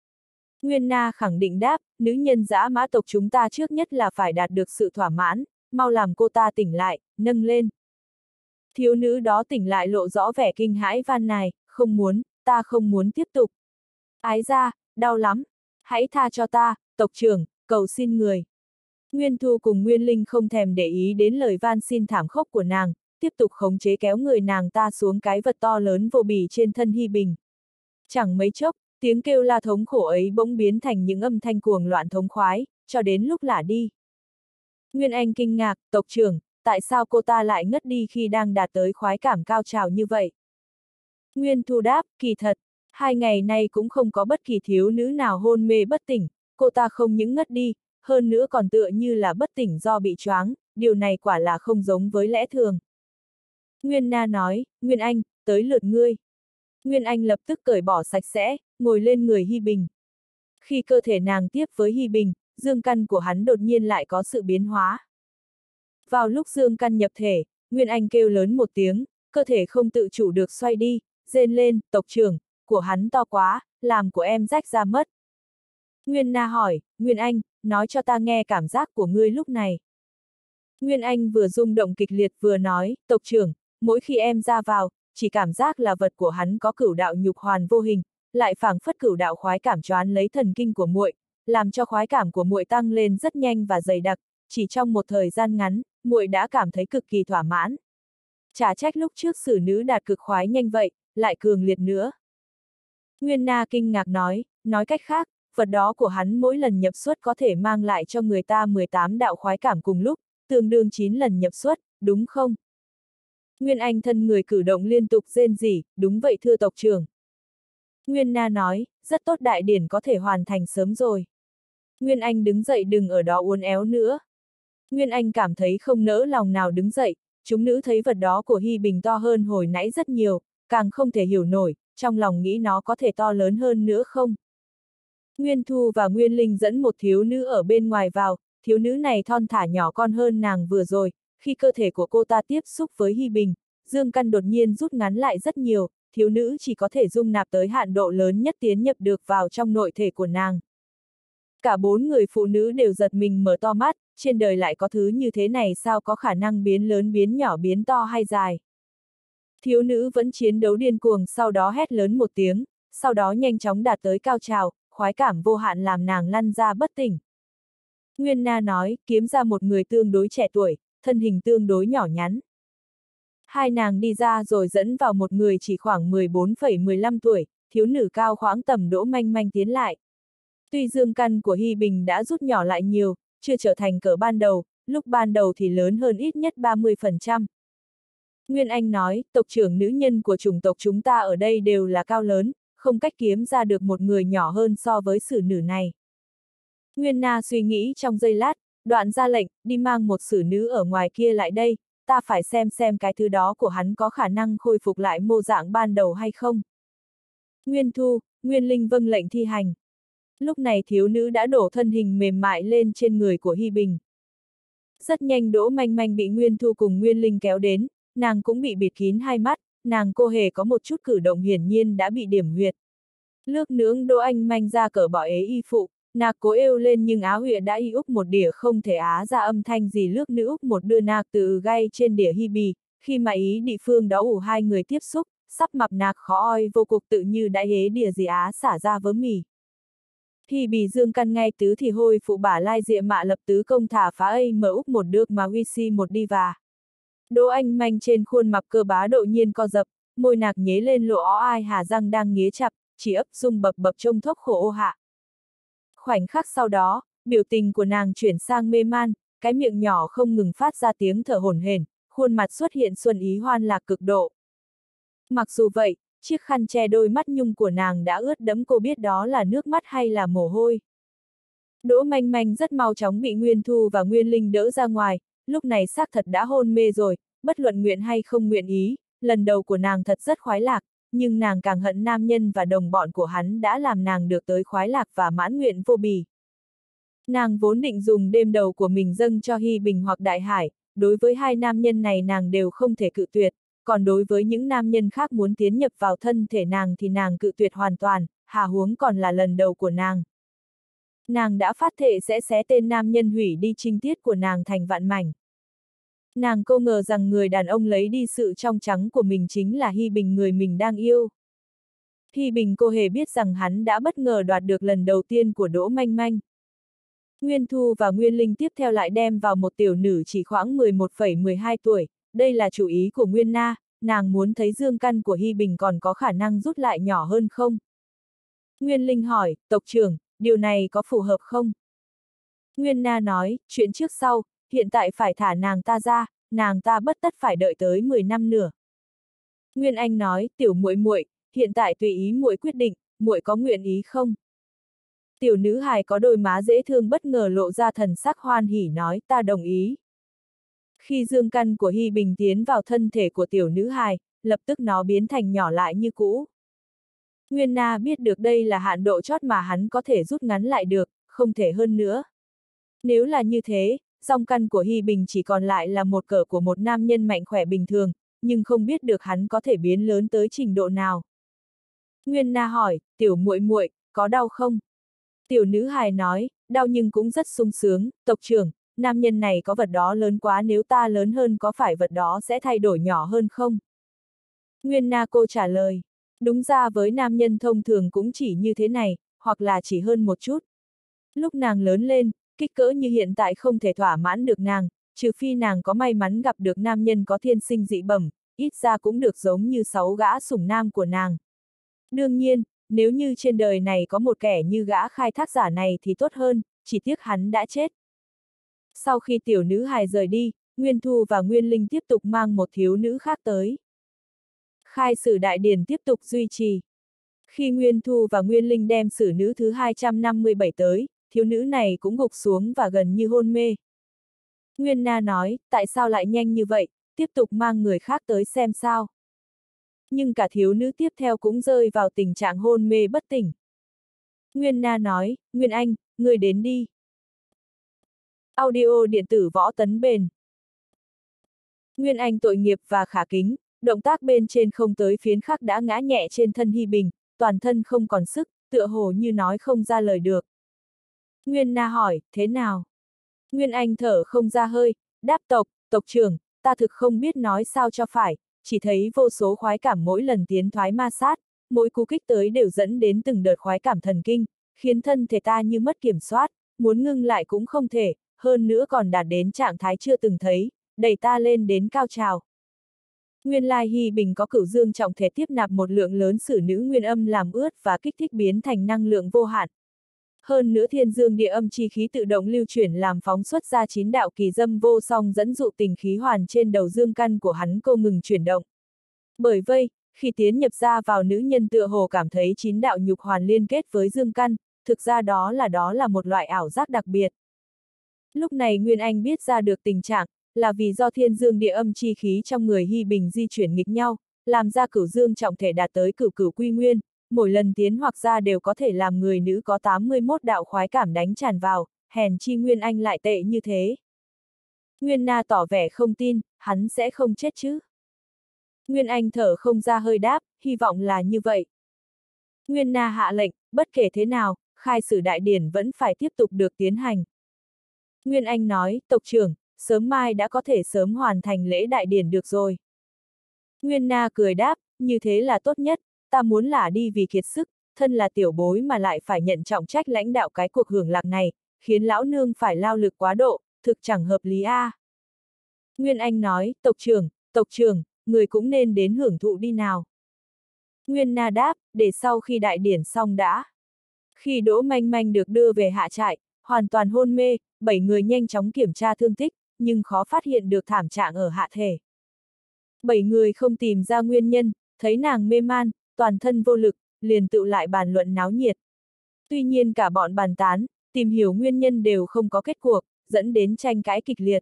Nguyên Na khẳng định đáp, nữ nhân dã mã tộc chúng ta trước nhất là phải đạt được sự thỏa mãn, mau làm cô ta tỉnh lại, nâng lên. Thiếu nữ đó tỉnh lại lộ rõ vẻ kinh hãi van nài, không muốn, ta không muốn tiếp tục. Ái ra, đau lắm, hãy tha cho ta, tộc trưởng, cầu xin người. Nguyên Thu cùng Nguyên Linh không thèm để ý đến lời van xin thảm khốc của nàng, tiếp tục khống chế kéo người nàng ta xuống cái vật to lớn vô bì trên thân Hy Bình. Chẳng mấy chốc, tiếng kêu la thống khổ ấy bỗng biến thành những âm thanh cuồng loạn thống khoái, cho đến lúc lả đi. Nguyên Anh kinh ngạc, tộc trưởng, tại sao cô ta lại ngất đi khi đang đạt tới khoái cảm cao trào như vậy? Nguyên Thu đáp, kỳ thật, hai ngày nay cũng không có bất kỳ thiếu nữ nào hôn mê bất tỉnh, cô ta không những ngất đi, hơn nữa còn tựa như là bất tỉnh do bị choáng, điều này quả là không giống với lẽ thường. Nguyên Na nói, Nguyên Anh, tới lượt ngươi. Nguyên Anh lập tức cởi bỏ sạch sẽ, ngồi lên người Hy Bình. Khi cơ thể nàng tiếp với Hy Bình, dương căn của hắn đột nhiên lại có sự biến hóa. Vào lúc dương căn nhập thể, Nguyên Anh kêu lớn một tiếng, cơ thể không tự chủ được xoay đi, rên lên, tộc trưởng, của hắn to quá, làm của em rách ra mất. Nguyên Na hỏi, Nguyên Anh, nói cho ta nghe cảm giác của ngươi lúc này. Nguyên Anh vừa rung động kịch liệt vừa nói, tộc trưởng, mỗi khi em ra vào, chỉ cảm giác là vật của hắn có cửu đạo nhục hoàn vô hình, lại phảng phất cửu đạo khoái cảm choán lấy thần kinh của muội, làm cho khoái cảm của muội tăng lên rất nhanh và dày đặc, chỉ trong một thời gian ngắn, muội đã cảm thấy cực kỳ thỏa mãn. Chả trách lúc trước xử nữ đạt cực khoái nhanh vậy, lại cường liệt nữa. Nguyên Na kinh ngạc nói, nói cách khác, vật đó của hắn mỗi lần nhập xuất có thể mang lại cho người ta mười tám đạo khoái cảm cùng lúc, tương đương chín lần nhập xuất, đúng không? Nguyên Anh thân người cử động liên tục rên rỉ, đúng vậy thưa tộc trưởng. Nguyên Na nói, rất tốt, đại điển có thể hoàn thành sớm rồi. Nguyên Anh đứng dậy, đừng ở đó uốn éo nữa. Nguyên Anh cảm thấy không nỡ lòng nào đứng dậy, chúng nữ thấy vật đó của Hy Bình to hơn hồi nãy rất nhiều, càng không thể hiểu nổi, trong lòng nghĩ nó có thể to lớn hơn nữa không. Nguyên Thu và Nguyên Linh dẫn một thiếu nữ ở bên ngoài vào, thiếu nữ này thon thả nhỏ con hơn nàng vừa rồi, khi cơ thể của cô ta tiếp xúc với Hy Bình, dương căn đột nhiên rút ngắn lại rất nhiều, thiếu nữ chỉ có thể dung nạp tới hạn độ lớn nhất tiến nhập được vào trong nội thể của nàng. Cả bốn người phụ nữ đều giật mình mở to mắt, trên đời lại có thứ như thế này, sao có khả năng biến lớn biến nhỏ biến to hay dài. Thiếu nữ vẫn chiến đấu điên cuồng, sau đó hét lớn một tiếng, sau đó nhanh chóng đạt tới cao trào, khoái cảm vô hạn làm nàng lăn ra bất tỉnh. Nguyên Na nói, kiếm ra một người tương đối trẻ tuổi, thân hình tương đối nhỏ nhắn. Hai nàng đi ra rồi dẫn vào một người chỉ khoảng mười bốn phẩy mười lăm tuổi, thiếu nữ cao khoáng tầm Đỗ Manh Manh tiến lại. Tuy dương căn của Hy Bình đã rút nhỏ lại nhiều, chưa trở thành cỡ ban đầu, lúc ban đầu thì lớn hơn ít nhất ba mươi phần trăm. Nguyên Anh nói, tộc trưởng nữ nhân của chủng tộc chúng ta ở đây đều là cao lớn, không cách kiếm ra được một người nhỏ hơn so với sử nữ này. Nguyên Na suy nghĩ trong giây lát, đoạn ra lệnh, đi mang một sử nữ ở ngoài kia lại đây, ta phải xem xem cái thứ đó của hắn có khả năng khôi phục lại mô dạng ban đầu hay không. Nguyên Thu, Nguyên Linh vâng lệnh thi hành. Lúc này thiếu nữ đã đổ thân hình mềm mại lên trên người của Hy Bình. Rất nhanh Đỗ Manh Manh bị Nguyên Thu cùng Nguyên Linh kéo đến, nàng cũng bị bịt kín hai mắt, nàng cô hề có một chút cử động hiển nhiên đã bị điểm huyệt. Lước nướng Đỗ Anh Manh ra cởi bỏ ế y phụ, nạc cố êu lên nhưng áo huyệt đã y úc một đỉa không thể á ra âm thanh gì, lước nữ úc một đưa nạc từ gai trên đỉa Hy Bì, khi mà ý địa phương đó ủ hai người tiếp xúc, sắp mập nạc khó oi vô cục tự như đã ế đỉa gì á xả ra vớ mì. Hy Bì dương căn ngay tứ thì hôi phụ bả lai diệ mạ lập tứ công thả phá ây mở úc một được mà huy si một đi và. Đỗ Anh Manh trên khuôn mặt cơ bá độ nhiên co dập, môi nạc nhế lên lộ ó ai hà răng đang nghía chặt, chỉ ấp dung bập bập trông thốc khổ ô hạ. Khoảnh khắc sau đó, biểu tình của nàng chuyển sang mê man, cái miệng nhỏ không ngừng phát ra tiếng thở hổn hển, khuôn mặt xuất hiện xuân ý hoan lạc cực độ. Mặc dù vậy, chiếc khăn che đôi mắt nhung của nàng đã ướt đẫm, cô biết đó là nước mắt hay là mồ hôi. Đỗ Manh Manh rất mau chóng bị Nguyên Thu và Nguyên Linh đỡ ra ngoài, lúc này xác thật đã hôn mê rồi, bất luận nguyện hay không nguyện ý, lần đầu của nàng thật rất khoái lạc, nhưng nàng càng hận nam nhân và đồng bọn của hắn đã làm nàng được tới khoái lạc và mãn nguyện vô bì. Nàng vốn định dùng đêm đầu của mình dâng cho Hy Bình hoặc Đại Hải, đối với hai nam nhân này nàng đều không thể cự tuyệt, còn đối với những nam nhân khác muốn tiến nhập vào thân thể nàng thì nàng cự tuyệt hoàn toàn, hà huống còn là lần đầu của nàng. Nàng đã phát thệ sẽ xé tên nam nhân hủy đi trinh tiết của nàng thành vạn mảnh. Nàng cô ngờ rằng người đàn ông lấy đi sự trong trắng của mình chính là Hy Bình, người mình đang yêu. Hy Bình cô hề biết rằng hắn đã bất ngờ đoạt được lần đầu tiên của Đỗ Manh Manh. Nguyên Thu và Nguyên Linh tiếp theo lại đem vào một tiểu nữ chỉ khoảng mười một phẩy mười hai tuổi, đây là chủ ý của Nguyên Na, nàng muốn thấy dương căn của Hy Bình còn có khả năng rút lại nhỏ hơn không. Nguyên Linh hỏi, tộc trưởng, điều này có phù hợp không? Nguyên Na nói, chuyện trước sau, hiện tại phải thả nàng ta ra, nàng ta bất tất phải đợi tới mười năm nữa. Nguyên Anh nói, tiểu muội muội, hiện tại tùy ý muội quyết định, muội có nguyện ý không? Tiểu nữ hài có đôi má dễ thương bất ngờ lộ ra thần sắc hoan hỉ nói, ta đồng ý. Khi dương căn của Hy Bình tiến vào thân thể của tiểu nữ hài, lập tức nó biến thành nhỏ lại như cũ. Nguyên Na biết được đây là hạn độ chót mà hắn có thể rút ngắn lại được, không thể hơn nữa. Nếu là như thế, song căn của Hy Bình chỉ còn lại là một cỡ của một nam nhân mạnh khỏe bình thường, nhưng không biết được hắn có thể biến lớn tới trình độ nào. Nguyên Na hỏi, tiểu muội muội, có đau không? Tiểu nữ hài nói, đau nhưng cũng rất sung sướng, tộc trưởng, nam nhân này có vật đó lớn quá, nếu ta lớn hơn có phải vật đó sẽ thay đổi nhỏ hơn không? Nguyên Na cô trả lời, đúng ra với nam nhân thông thường cũng chỉ như thế này, hoặc là chỉ hơn một chút. Lúc nàng lớn lên, kích cỡ như hiện tại không thể thỏa mãn được nàng, trừ phi nàng có may mắn gặp được nam nhân có thiên sinh dị bẩm, ít ra cũng được giống như sáu gã sủng nam của nàng. Đương nhiên, nếu như trên đời này có một kẻ như gã khai thác giả này thì tốt hơn, chỉ tiếc hắn đã chết. Sau khi tiểu nữ hài rời đi, Nguyên Thu và Nguyên Linh tiếp tục mang một thiếu nữ khác tới. Khai sử đại điển tiếp tục duy trì. Khi Nguyên Thu và Nguyên Linh đem sử nữ thứ hai trăm năm mươi bảy tới, thiếu nữ này cũng gục xuống và gần như hôn mê. Nguyên Na nói, tại sao lại nhanh như vậy, tiếp tục mang người khác tới xem sao. Nhưng cả thiếu nữ tiếp theo cũng rơi vào tình trạng hôn mê bất tỉnh. Nguyên Na nói, Nguyên Anh, người đến đi. Audio điện tử võ tấn bền. Nguyên Anh tội nghiệp và khả kính, động tác bên trên không tới phiến khắc đã ngã nhẹ trên thân Hy Bình, toàn thân không còn sức, tựa hồ như nói không ra lời được. Nguyên Na hỏi, thế nào? Nguyên Anh thở không ra hơi, đáp tộc, tộc trưởng, ta thực không biết nói sao cho phải, chỉ thấy vô số khoái cảm mỗi lần tiến thoái ma sát, mỗi cú kích tới đều dẫn đến từng đợt khoái cảm thần kinh, khiến thân thể ta như mất kiểm soát, muốn ngưng lại cũng không thể, hơn nữa còn đạt đến trạng thái chưa từng thấy, đẩy ta lên đến cao trào. Nguyên lai Hy Bình có cửu dương trọng thể tiếp nạp một lượng lớn sử nữ nguyên âm làm ướt và kích thích biến thành năng lượng vô hạn. Hơn nữa thiên dương địa âm chi khí tự động lưu chuyển làm phóng xuất ra chín đạo kỳ dâm vô song dẫn dụ tình khí hoàn trên đầu dương căn của hắn cô ngừng chuyển động. Bởi vậy, khi tiến nhập ra vào nữ nhân tựa hồ cảm thấy chín đạo nhục hoàn liên kết với dương căn, thực ra đó là đó là một loại ảo giác đặc biệt. Lúc này Nguyên Anh biết ra được tình trạng, là vì do thiên dương địa âm chi khí trong người Hy Bình di chuyển nghịch nhau, làm ra cửu dương trọng thể đạt tới cửu cửu quy nguyên, mỗi lần tiến hoặc ra đều có thể làm người nữ có tám mươi mốt đạo khoái cảm đánh tràn vào, hèn chi Nguyên Anh lại tệ như thế. Nguyên Na tỏ vẻ không tin, hắn sẽ không chết chứ. Nguyên Anh thở không ra hơi đáp, hy vọng là như vậy. Nguyên Na hạ lệnh, bất kể thế nào, khai sử đại điển vẫn phải tiếp tục được tiến hành. Nguyên Anh nói, tộc trưởng, sớm mai đã có thể sớm hoàn thành lễ đại điển được rồi. Nguyên Na cười đáp, như thế là tốt nhất, ta muốn lả đi vì kiệt sức, thân là tiểu bối mà lại phải nhận trọng trách lãnh đạo cái cuộc hưởng lạc này, khiến lão nương phải lao lực quá độ, thực chẳng hợp lý a. À. Nguyên Anh nói, tộc trưởng, tộc trưởng, người cũng nên đến hưởng thụ đi nào. Nguyên Na đáp, để sau khi đại điển xong đã. Khi Đỗ Manh Manh được đưa về hạ trại, hoàn toàn hôn mê, bảy người nhanh chóng kiểm tra thương tích, nhưng khó phát hiện được thảm trạng ở hạ thể. Bảy người không tìm ra nguyên nhân, thấy nàng mê man, toàn thân vô lực, liền tự lại bàn luận náo nhiệt. Tuy nhiên cả bọn bàn tán, tìm hiểu nguyên nhân đều không có kết cuộc, dẫn đến tranh cãi kịch liệt.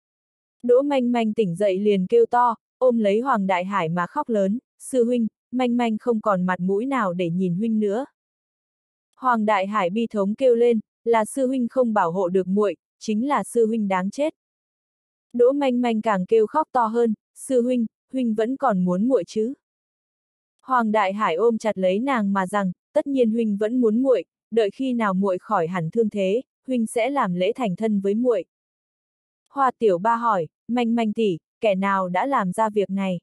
Đỗ Manh Manh tỉnh dậy liền kêu to, ôm lấy Hoàng Đại Hải mà khóc lớn, sư huynh, Manh Manh không còn mặt mũi nào để nhìn huynh nữa. Hoàng Đại Hải bi thống kêu lên, là sư huynh không bảo hộ được muội, chính là sư huynh đáng chết. Đỗ Manh Manh càng kêu khóc to hơn, sư huynh, huynh vẫn còn muốn muội chứ? Hoàng Đại Hải ôm chặt lấy nàng mà rằng, tất nhiên huynh vẫn muốn muội, đợi khi nào muội khỏi hẳn thương thế, huynh sẽ làm lễ thành thân với muội. Hoa Tiểu Ba hỏi, Manh Manh tỷ, kẻ nào đã làm ra việc này?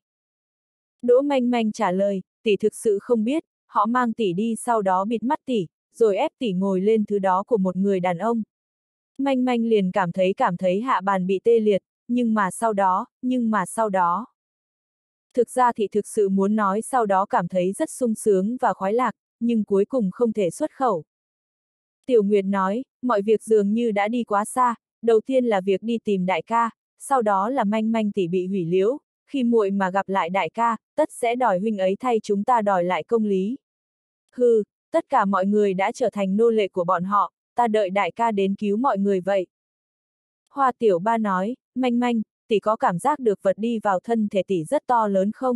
Đỗ Manh Manh trả lời, tỷ thực sự không biết, họ mang tỷ đi sau đó bịt mắt tỷ, rồi ép tỷ ngồi lên thứ đó của một người đàn ông. Manh Manh liền cảm thấy cảm thấy hạ bàn bị tê liệt, nhưng mà sau đó, nhưng mà sau đó. Thực ra thì thực sự muốn nói sau đó cảm thấy rất sung sướng và khoái lạc, nhưng cuối cùng không thể xuất khẩu. Tiểu Nguyệt nói, mọi việc dường như đã đi quá xa, đầu tiên là việc đi tìm đại ca, sau đó là Manh Manh tỷ bị hủy liễu, khi muội mà gặp lại đại ca, tất sẽ đòi huynh ấy thay chúng ta đòi lại công lý. Hừ, tất cả mọi người đã trở thành nô lệ của bọn họ, ta đợi đại ca đến cứu mọi người vậy. Hoa Tiểu Ba nói, Manh Manh, tỷ có cảm giác được vật đi vào thân thể tỷ rất to lớn không?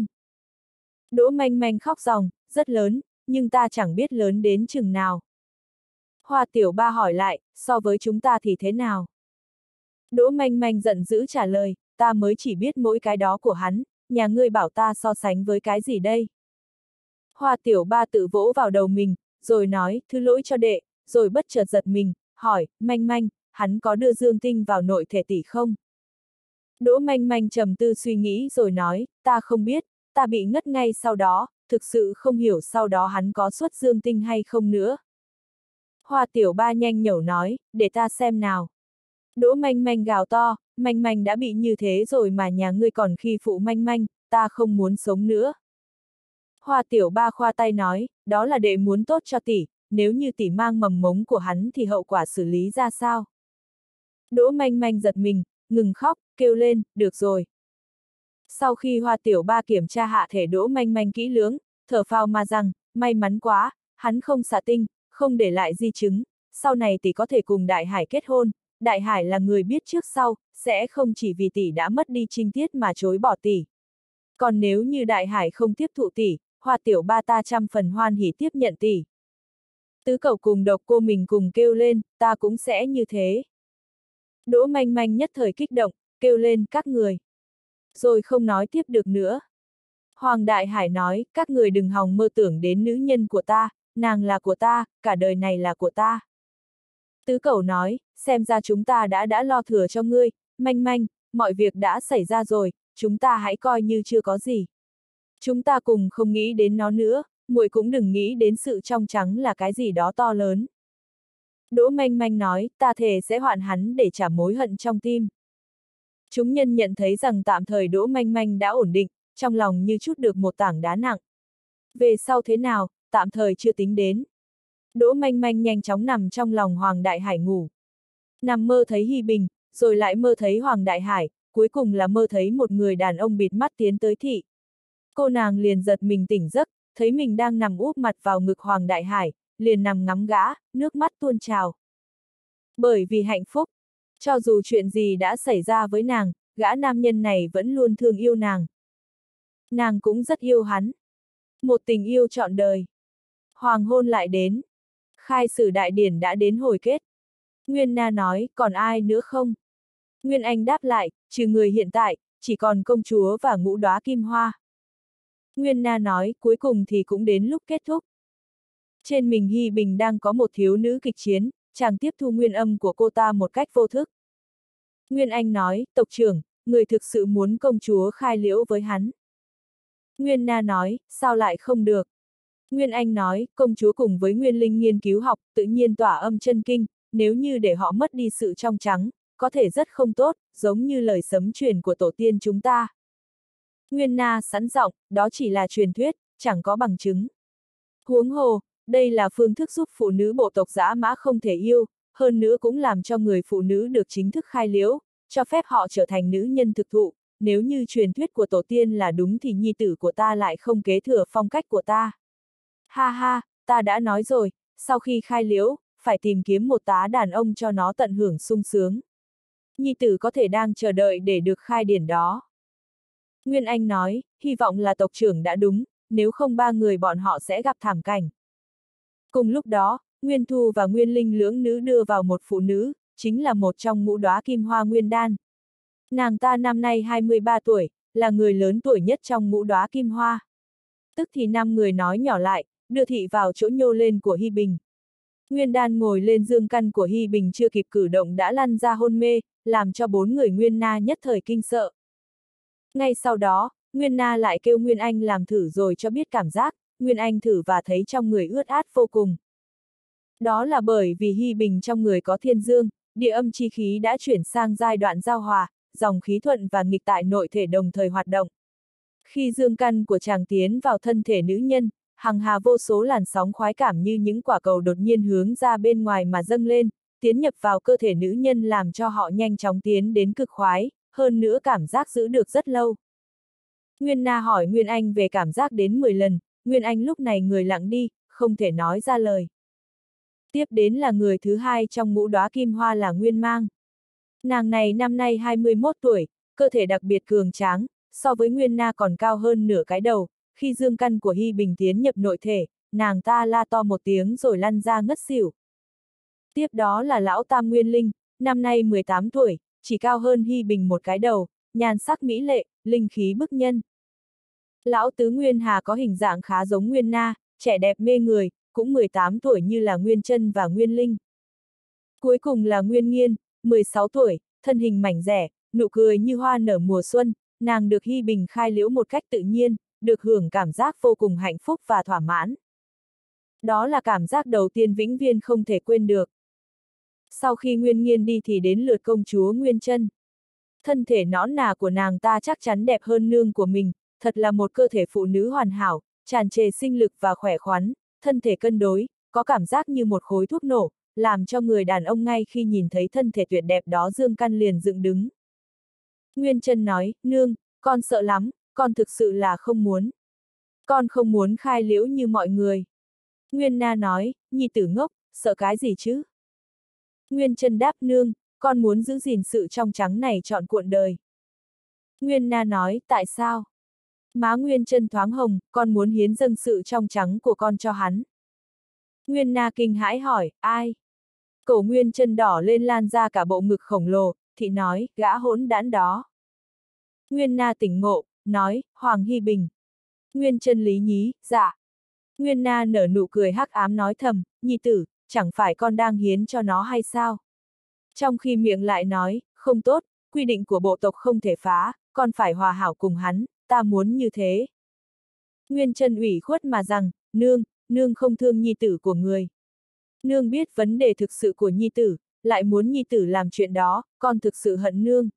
Đỗ Manh Manh khóc ròng, rất lớn, nhưng ta chẳng biết lớn đến chừng nào. Hoa Tiểu Ba hỏi lại, so với chúng ta thì thế nào? Đỗ Manh Manh giận dữ trả lời, ta mới chỉ biết mỗi cái đó của hắn, nhà ngươi bảo ta so sánh với cái gì đây? Hoa Tiểu Ba tự vỗ vào đầu mình, rồi nói, thứ lỗi cho đệ, rồi bất chợt giật mình, hỏi, Manh Manh, hắn có đưa dương tinh vào nội thể tỷ không? Đỗ Manh Manh trầm tư suy nghĩ rồi nói, ta không biết, ta bị ngất ngay sau đó, thực sự không hiểu sau đó hắn có xuất dương tinh hay không nữa. Hoa Tiểu Ba nhanh nhẩu nói, để ta xem nào. Đỗ Manh Manh gào to, Manh Manh đã bị như thế rồi mà nhà ngươi còn khi phụ Manh Manh, ta không muốn sống nữa. Hoa Tiểu Ba khoa tay nói, đó là đệ muốn tốt cho tỷ, nếu như tỷ mang mầm mống của hắn thì hậu quả xử lý ra sao? Đỗ Manh Manh giật mình, ngừng khóc, kêu lên, được rồi. Sau khi Hoa Tiểu Ba kiểm tra hạ thể Đỗ Manh Manh kỹ lưỡng, thở phào mà rằng, may mắn quá, hắn không xạ tinh, không để lại di chứng, sau này tỷ có thể cùng Đại Hải kết hôn, Đại Hải là người biết trước sau, sẽ không chỉ vì tỷ đã mất đi trinh tiết mà chối bỏ tỷ. Còn nếu như Đại Hải không tiếp thụ tỷ, Hoa Tiểu Ba ta trăm phần hoan hỉ tiếp nhận tỷ. Tứ Cẩu cùng Độc Cô mình cùng kêu lên, ta cũng sẽ như thế. Đỗ Manh Manh nhất thời kích động, kêu lên, các người. Rồi không nói tiếp được nữa. Hoàng Đại Hải nói, các người đừng hòng mơ tưởng đến nữ nhân của ta, nàng là của ta, cả đời này là của ta. Tứ Cẩu nói, xem ra chúng ta đã đã lo thừa cho ngươi, Manh Manh, mọi việc đã xảy ra rồi, chúng ta hãy coi như chưa có gì. Chúng ta cùng không nghĩ đến nó nữa, muội cũng đừng nghĩ đến sự trong trắng là cái gì đó to lớn. Đỗ Manh Manh nói, ta thề sẽ hoạn hắn để trả mối hận trong tim. Chúng nhân nhận thấy rằng tạm thời Đỗ Manh Manh đã ổn định, trong lòng như trút được một tảng đá nặng. Về sau thế nào, tạm thời chưa tính đến. Đỗ Manh Manh nhanh chóng nằm trong lòng Hoàng Đại Hải ngủ. Nằm mơ thấy Hy Bình, rồi lại mơ thấy Hoàng Đại Hải, cuối cùng là mơ thấy một người đàn ông bịt mắt tiến tới thị. Cô nàng liền giật mình tỉnh giấc, thấy mình đang nằm úp mặt vào ngực Hoàng Đại Hải, liền nằm ngắm gã, nước mắt tuôn trào. Bởi vì hạnh phúc, cho dù chuyện gì đã xảy ra với nàng, gã nam nhân này vẫn luôn thương yêu nàng. Nàng cũng rất yêu hắn. Một tình yêu trọn đời. Hoàng hôn lại đến. Khai sử đại điển đã đến hồi kết. Nguyên Na nói, còn ai nữa không? Nguyên Anh đáp lại, trừ người hiện tại, chỉ còn công chúa và ngũ đóa kim hoa. Nguyên Na nói, cuối cùng thì cũng đến lúc kết thúc. Trên mình Hy Bình đang có một thiếu nữ kịch chiến, chàng tiếp thu nguyên âm của cô ta một cách vô thức. Nguyên Anh nói, tộc trưởng, người thực sự muốn công chúa khai liễu với hắn. Nguyên Na nói, sao lại không được? Nguyên Anh nói, công chúa cùng với Nguyên Linh nghiên cứu học, tự nhiên tỏa âm chân kinh, nếu như để họ mất đi sự trong trắng, có thể rất không tốt, giống như lời sấm truyền của tổ tiên chúng ta. Nguyên Na sẵn giọng, đó chỉ là truyền thuyết, chẳng có bằng chứng. Huống hồ, đây là phương thức giúp phụ nữ bộ tộc dã mã không thể yêu, hơn nữa cũng làm cho người phụ nữ được chính thức khai liễu, cho phép họ trở thành nữ nhân thực thụ. Nếu như truyền thuyết của tổ tiên là đúng thì nhi tử của ta lại không kế thừa phong cách của ta. Ha ha, ta đã nói rồi, sau khi khai liễu, phải tìm kiếm một tá đàn ông cho nó tận hưởng sung sướng. Nhi tử có thể đang chờ đợi để được khai điển đó. Nguyên Anh nói, hy vọng là tộc trưởng đã đúng, nếu không ba người bọn họ sẽ gặp thảm cảnh. Cùng lúc đó, Nguyên Thu và Nguyên Linh lưỡng nữ đưa vào một phụ nữ, chính là một trong ngũ đóa kim hoa nguyên đan. Nàng ta năm nay hai mươi ba tuổi, là người lớn tuổi nhất trong ngũ đóa kim hoa. Tức thì năm người nói nhỏ lại, đưa thị vào chỗ nhô lên của Hy Bình. Nguyên đan ngồi lên dương căn của Hy Bình chưa kịp cử động đã lăn ra hôn mê, làm cho bốn người Nguyên Na nhất thời kinh sợ. Ngay sau đó, Nguyên Na lại kêu Nguyên Anh làm thử rồi cho biết cảm giác, Nguyên Anh thử và thấy trong người ướt át vô cùng. Đó là bởi vì Hy Bình trong người có thiên dương, địa âm chi khí đã chuyển sang giai đoạn giao hòa, dòng khí thuận và nghịch tại nội thể đồng thời hoạt động. Khi dương căn của chàng tiến vào thân thể nữ nhân, hằng hà vô số làn sóng khoái cảm như những quả cầu đột nhiên hướng ra bên ngoài mà dâng lên, tiến nhập vào cơ thể nữ nhân làm cho họ nhanh chóng tiến đến cực khoái, hơn nữa cảm giác giữ được rất lâu. Nguyên Na hỏi Nguyên Anh về cảm giác đến mười lần, Nguyên Anh lúc này người lặng đi, không thể nói ra lời. Tiếp đến là người thứ hai trong ngũ đóa kim hoa là Nguyên Mang. Nàng này năm nay hai mươi mốt tuổi, cơ thể đặc biệt cường tráng, so với Nguyên Na còn cao hơn nửa cái đầu, khi dương căn của Hy Bình tiến nhập nội thể, nàng ta la to một tiếng rồi lăn ra ngất xỉu. Tiếp đó là lão Tam Nguyên Linh, năm nay mười tám tuổi, chỉ cao hơn Hy Bình một cái đầu, nhan sắc mỹ lệ, linh khí bức nhân. Lão Tứ Nguyên Hà có hình dạng khá giống Nguyên Na, trẻ đẹp mê người, cũng mười tám tuổi như là Nguyên Chân và Nguyên Linh. Cuối cùng là Nguyên Nghiên, mười sáu tuổi, thân hình mảnh dẻ, nụ cười như hoa nở mùa xuân, nàng được Hy Bình khai liễu một cách tự nhiên, được hưởng cảm giác vô cùng hạnh phúc và thỏa mãn. Đó là cảm giác đầu tiên vĩnh viễn không thể quên được. Sau khi Nguyên Nghiên đi thì đến lượt công chúa Nguyên Chân. Thân thể nõn nà của nàng ta chắc chắn đẹp hơn nương của mình, thật là một cơ thể phụ nữ hoàn hảo, tràn trề sinh lực và khỏe khoắn, thân thể cân đối, có cảm giác như một khối thuốc nổ, làm cho người đàn ông ngay khi nhìn thấy thân thể tuyệt đẹp đó dương căn liền dựng đứng. Nguyên Chân nói, nương, con sợ lắm, con thực sự là không muốn. Con không muốn khai liễu như mọi người. Nguyên Na nói, nhi tử ngốc, sợ cái gì chứ? Nguyên Chân đáp nương, con muốn giữ gìn sự trong trắng này trọn cuộn đời. Nguyên Na nói, tại sao? Má Nguyên Chân thoáng hồng, con muốn hiến dâng sự trong trắng của con cho hắn. Nguyên Na kinh hãi hỏi, ai? Cổ Nguyên Chân đỏ lên lan ra cả bộ ngực khổng lồ, thị nói, gã hỗn đản đó. Nguyên Na tỉnh ngộ, nói, Hoàng Hy Bình. Nguyên Chân lý nhí, dạ. Nguyên Na nở nụ cười hắc ám nói thầm, nhi tử, chẳng phải con đang hiến cho nó hay sao? Trong khi miệng lại nói, không tốt, quy định của bộ tộc không thể phá, con phải hòa hảo cùng hắn, ta muốn như thế. Nguyên Chân ủy khuất mà rằng, nương, nương không thương nhi tử của người. Nương biết vấn đề thực sự của nhi tử, lại muốn nhi tử làm chuyện đó, con thực sự hận nương.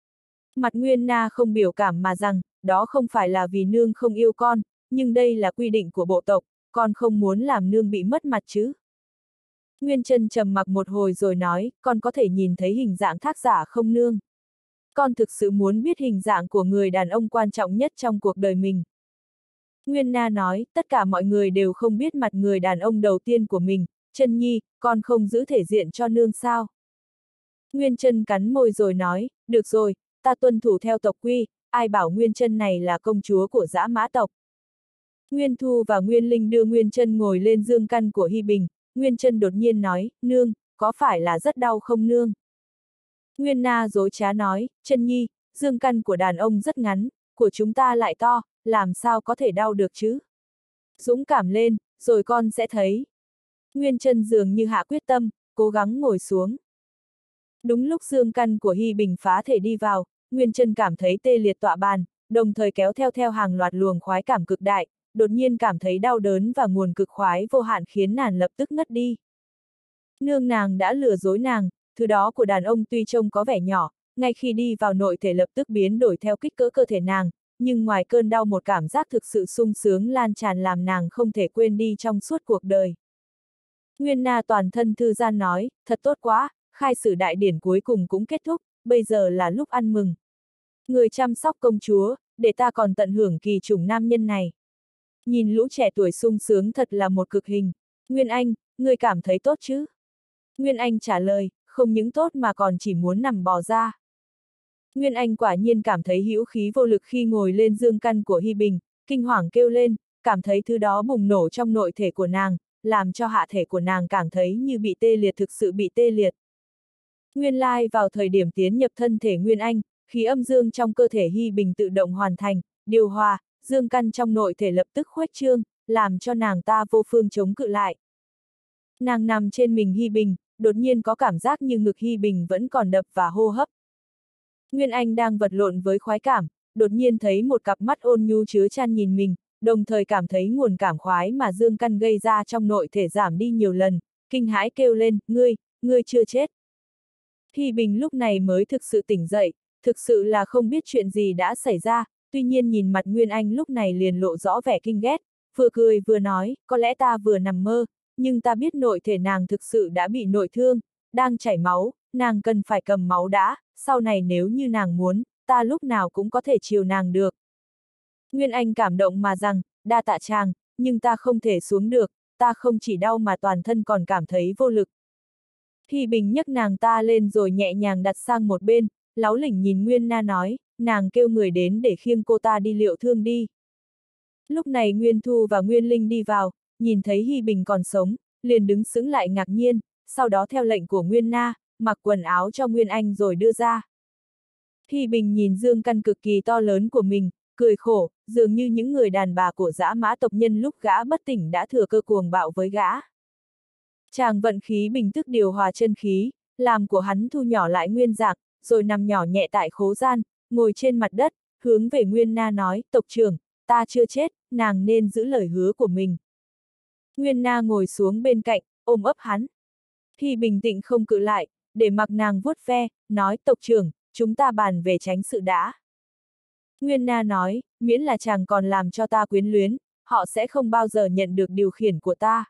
Mặt Nguyên Na không biểu cảm mà rằng, đó không phải là vì nương không yêu con, nhưng đây là quy định của bộ tộc, con không muốn làm nương bị mất mặt chứ. Nguyên Chân trầm mặc một hồi rồi nói, con có thể nhìn thấy hình dạng thác giả không nương? Con thực sự muốn biết hình dạng của người đàn ông quan trọng nhất trong cuộc đời mình. Nguyên Na nói, tất cả mọi người đều không biết mặt người đàn ông đầu tiên của mình, Chân Nhi, con không giữ thể diện cho nương sao? Nguyên Chân cắn môi rồi nói, được rồi, ta tuân thủ theo tộc quy, ai bảo Nguyên Chân này là công chúa của Dã Mã tộc. Nguyên Thu và Nguyên Linh đưa Nguyên Chân ngồi lên dương căn của Hy Bình, Nguyên Chân đột nhiên nói, nương, có phải là rất đau không nương? Nguyên Na dối trá nói, Chân Nhi, dương căn của đàn ông rất ngắn, của chúng ta lại to, làm sao có thể đau được chứ? Dũng cảm lên, rồi con sẽ thấy. Nguyên Chân dường như hạ quyết tâm, cố gắng ngồi xuống. Đúng lúc dương căn của Hy Bình phá thể đi vào, Nguyên Chân cảm thấy tê liệt tọa bàn, đồng thời kéo theo theo hàng loạt luồng khoái cảm cực đại, đột nhiên cảm thấy đau đớn và nguồn cực khoái vô hạn khiến nàng lập tức ngất đi. Nương nàng đã lừa dối nàng, thứ đó của đàn ông tuy trông có vẻ nhỏ, ngay khi đi vào nội thể lập tức biến đổi theo kích cỡ cơ thể nàng, nhưng ngoài cơn đau một cảm giác thực sự sung sướng lan tràn làm nàng không thể quên đi trong suốt cuộc đời. Nguyên Na toàn thân thư gian nói, thật tốt quá, khai sử đại điển cuối cùng cũng kết thúc, bây giờ là lúc ăn mừng. Người chăm sóc công chúa, để ta còn tận hưởng kỳ chủng nam nhân này. Nhìn lũ trẻ tuổi sung sướng thật là một cực hình. Nguyên Anh, ngươi cảm thấy tốt chứ? Nguyên Anh trả lời, không những tốt mà còn chỉ muốn nằm bò ra. Nguyên Anh quả nhiên cảm thấy hữu khí vô lực khi ngồi lên dương căn của Hy Bình, kinh hoàng kêu lên, cảm thấy thứ đó bùng nổ trong nội thể của nàng, làm cho hạ thể của nàng cảm thấy như bị tê liệt, thực sự bị tê liệt. Nguyên lai vào thời điểm tiến nhập thân thể Nguyên Anh, khí âm dương trong cơ thể Hy Bình tự động hoàn thành, điều hòa, dương căn trong nội thể lập tức khuếch trương, làm cho nàng ta vô phương chống cự lại. Nàng nằm trên mình Hy Bình, đột nhiên có cảm giác như ngực Hy Bình vẫn còn đập và hô hấp. Nguyên Anh đang vật lộn với khoái cảm, đột nhiên thấy một cặp mắt ôn nhu chứa chan nhìn mình, đồng thời cảm thấy nguồn cảm khoái mà dương căn gây ra trong nội thể giảm đi nhiều lần, kinh hãi kêu lên, ngươi, ngươi chưa chết. Hy Bình lúc này mới thực sự tỉnh dậy, thực sự là không biết chuyện gì đã xảy ra, tuy nhiên nhìn mặt Nguyên Anh lúc này liền lộ rõ vẻ kinh ghét, vừa cười vừa nói, có lẽ ta vừa nằm mơ, nhưng ta biết nội thể nàng thực sự đã bị nội thương, đang chảy máu, nàng cần phải cầm máu đã, sau này nếu như nàng muốn, ta lúc nào cũng có thể chiều nàng được. Nguyên Anh cảm động mà rằng, đa tạ chàng, nhưng ta không thể xuống được, ta không chỉ đau mà toàn thân còn cảm thấy vô lực. Hy Bình nhấc nàng ta lên rồi nhẹ nhàng đặt sang một bên, láu lỉnh nhìn Nguyên Na nói, nàng kêu người đến để khiêng cô ta đi liệu thương đi. Lúc này Nguyên Thu và Nguyên Linh đi vào, nhìn thấy Hy Bình còn sống, liền đứng sững lại ngạc nhiên, sau đó theo lệnh của Nguyên Na, mặc quần áo cho Nguyên Anh rồi đưa ra. Hy Bình nhìn dương căn cực kỳ to lớn của mình, cười khổ, dường như những người đàn bà của Dã Mã tộc nhân lúc gã bất tỉnh đã thừa cơ cuồng bạo với gã. Chàng vận khí bình tức điều hòa chân khí, làm của hắn thu nhỏ lại nguyên dạng, rồi nằm nhỏ nhẹ tại khố gian, ngồi trên mặt đất, hướng về Nguyên Na nói, tộc trưởng, ta chưa chết, nàng nên giữ lời hứa của mình. Nguyên Na ngồi xuống bên cạnh, ôm ấp hắn. Hy bình tĩnh không cự lại, để mặc nàng vuốt ve, nói, tộc trưởng, chúng ta bàn về tránh sự đã. Nguyên Na nói, miễn là chàng còn làm cho ta quyến luyến, họ sẽ không bao giờ nhận được điều khiển của ta.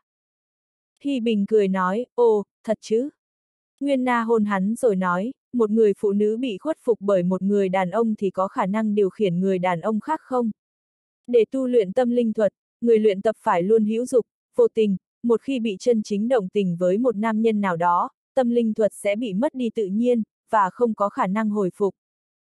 Hy Bình cười nói, ồ, thật chứ? Nguyên Na hôn hắn rồi nói, một người phụ nữ bị khuất phục bởi một người đàn ông thì có khả năng điều khiển người đàn ông khác không? Để tu luyện tâm linh thuật, người luyện tập phải luôn hữu dục, vô tình, một khi bị chân chính động tình với một nam nhân nào đó, tâm linh thuật sẽ bị mất đi tự nhiên, và không có khả năng hồi phục.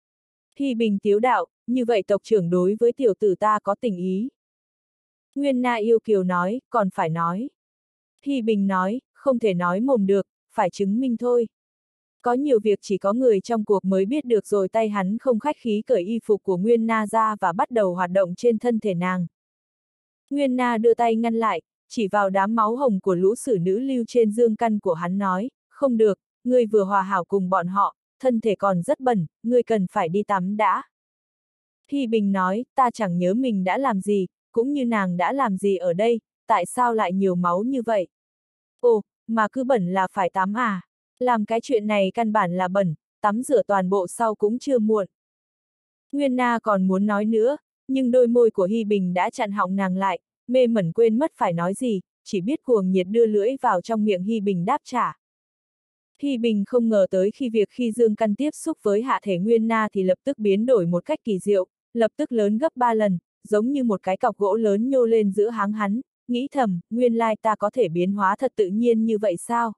Hy Bình tiếu đạo, như vậy tộc trưởng đối với tiểu tử ta có tình ý. Nguyên Na yêu kiều nói, còn phải nói. Hy Bình nói, không thể nói mồm được, phải chứng minh thôi. Có nhiều việc chỉ có người trong cuộc mới biết được, rồi tay hắn không khách khí cởi y phục của Nguyên Na ra và bắt đầu hoạt động trên thân thể nàng. Nguyên Na đưa tay ngăn lại, chỉ vào đám máu hồng của lũ sử nữ lưu trên dương căn của hắn nói, không được, ngươi vừa hòa hảo cùng bọn họ, thân thể còn rất bẩn, ngươi cần phải đi tắm đã. Hi Bình nói, ta chẳng nhớ mình đã làm gì, cũng như nàng đã làm gì ở đây, tại sao lại nhiều máu như vậy? Ồ, mà cứ bẩn là phải tắm à? Làm cái chuyện này căn bản là bẩn, tắm rửa toàn bộ sau cũng chưa muộn. Nguyên Na còn muốn nói nữa, nhưng đôi môi của Hi Bình đã chặn họng nàng lại, mê mẩn quên mất phải nói gì, chỉ biết cuồng nhiệt đưa lưỡi vào trong miệng Hi Bình đáp trả. Hi Bình không ngờ tới khi việc khi dương căn tiếp xúc với hạ thể Nguyên Na thì lập tức biến đổi một cách kỳ diệu, lập tức lớn gấp ba lần, giống như một cái cọc gỗ lớn nhô lên giữa háng hắn, nghĩ thầm, nguyên lai ta có thể biến hóa thật tự nhiên như vậy sao?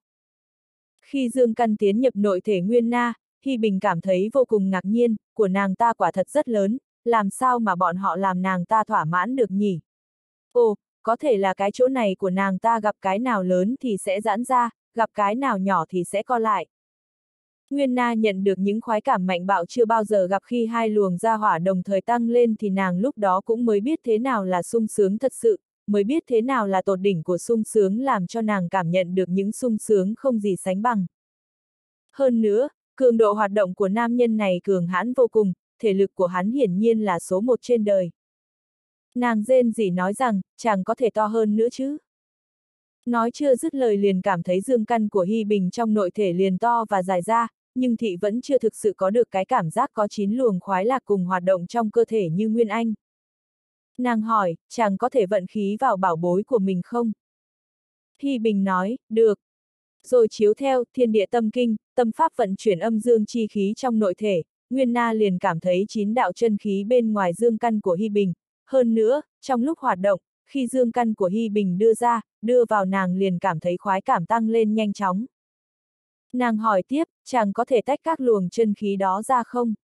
Khi dương căn tiến nhập nội thể Nguyên Na, Hi Bình cảm thấy vô cùng ngạc nhiên, của nàng ta quả thật rất lớn, làm sao mà bọn họ làm nàng ta thỏa mãn được nhỉ? Ồ, có thể là cái chỗ này của nàng ta gặp cái nào lớn thì sẽ giãn ra, gặp cái nào nhỏ thì sẽ co lại. Nguyên Na nhận được những khoái cảm mạnh bạo chưa bao giờ gặp khi hai luồng gia hỏa đồng thời tăng lên thì nàng lúc đó cũng mới biết thế nào là sung sướng thật sự, mới biết thế nào là tột đỉnh của sung sướng làm cho nàng cảm nhận được những sung sướng không gì sánh bằng. Hơn nữa, cường độ hoạt động của nam nhân này cường hãn vô cùng, thể lực của hắn hiển nhiên là số một trên đời. Nàng rên rỉ nói rằng, chàng có thể to hơn nữa chứ. Nói chưa dứt lời liền cảm thấy dương căn của Hi Bình trong nội thể liền to và dài ra, nhưng thị vẫn chưa thực sự có được cái cảm giác có chín luồng khoái lạc cùng hoạt động trong cơ thể như Nguyên Anh. Nàng hỏi, chàng có thể vận khí vào bảo bối của mình không? Hi Bình nói, được. Rồi chiếu theo thiên địa tâm kinh, tâm pháp vận chuyển âm dương chi khí trong nội thể, Nguyên Na liền cảm thấy chín đạo chân khí bên ngoài dương căn của Hi Bình. Hơn nữa, trong lúc hoạt động, khi dương căn của Hi Bình đưa ra, đưa vào nàng liền cảm thấy khoái cảm tăng lên nhanh chóng. Nàng hỏi tiếp, chàng có thể tách các luồng chân khí đó ra không?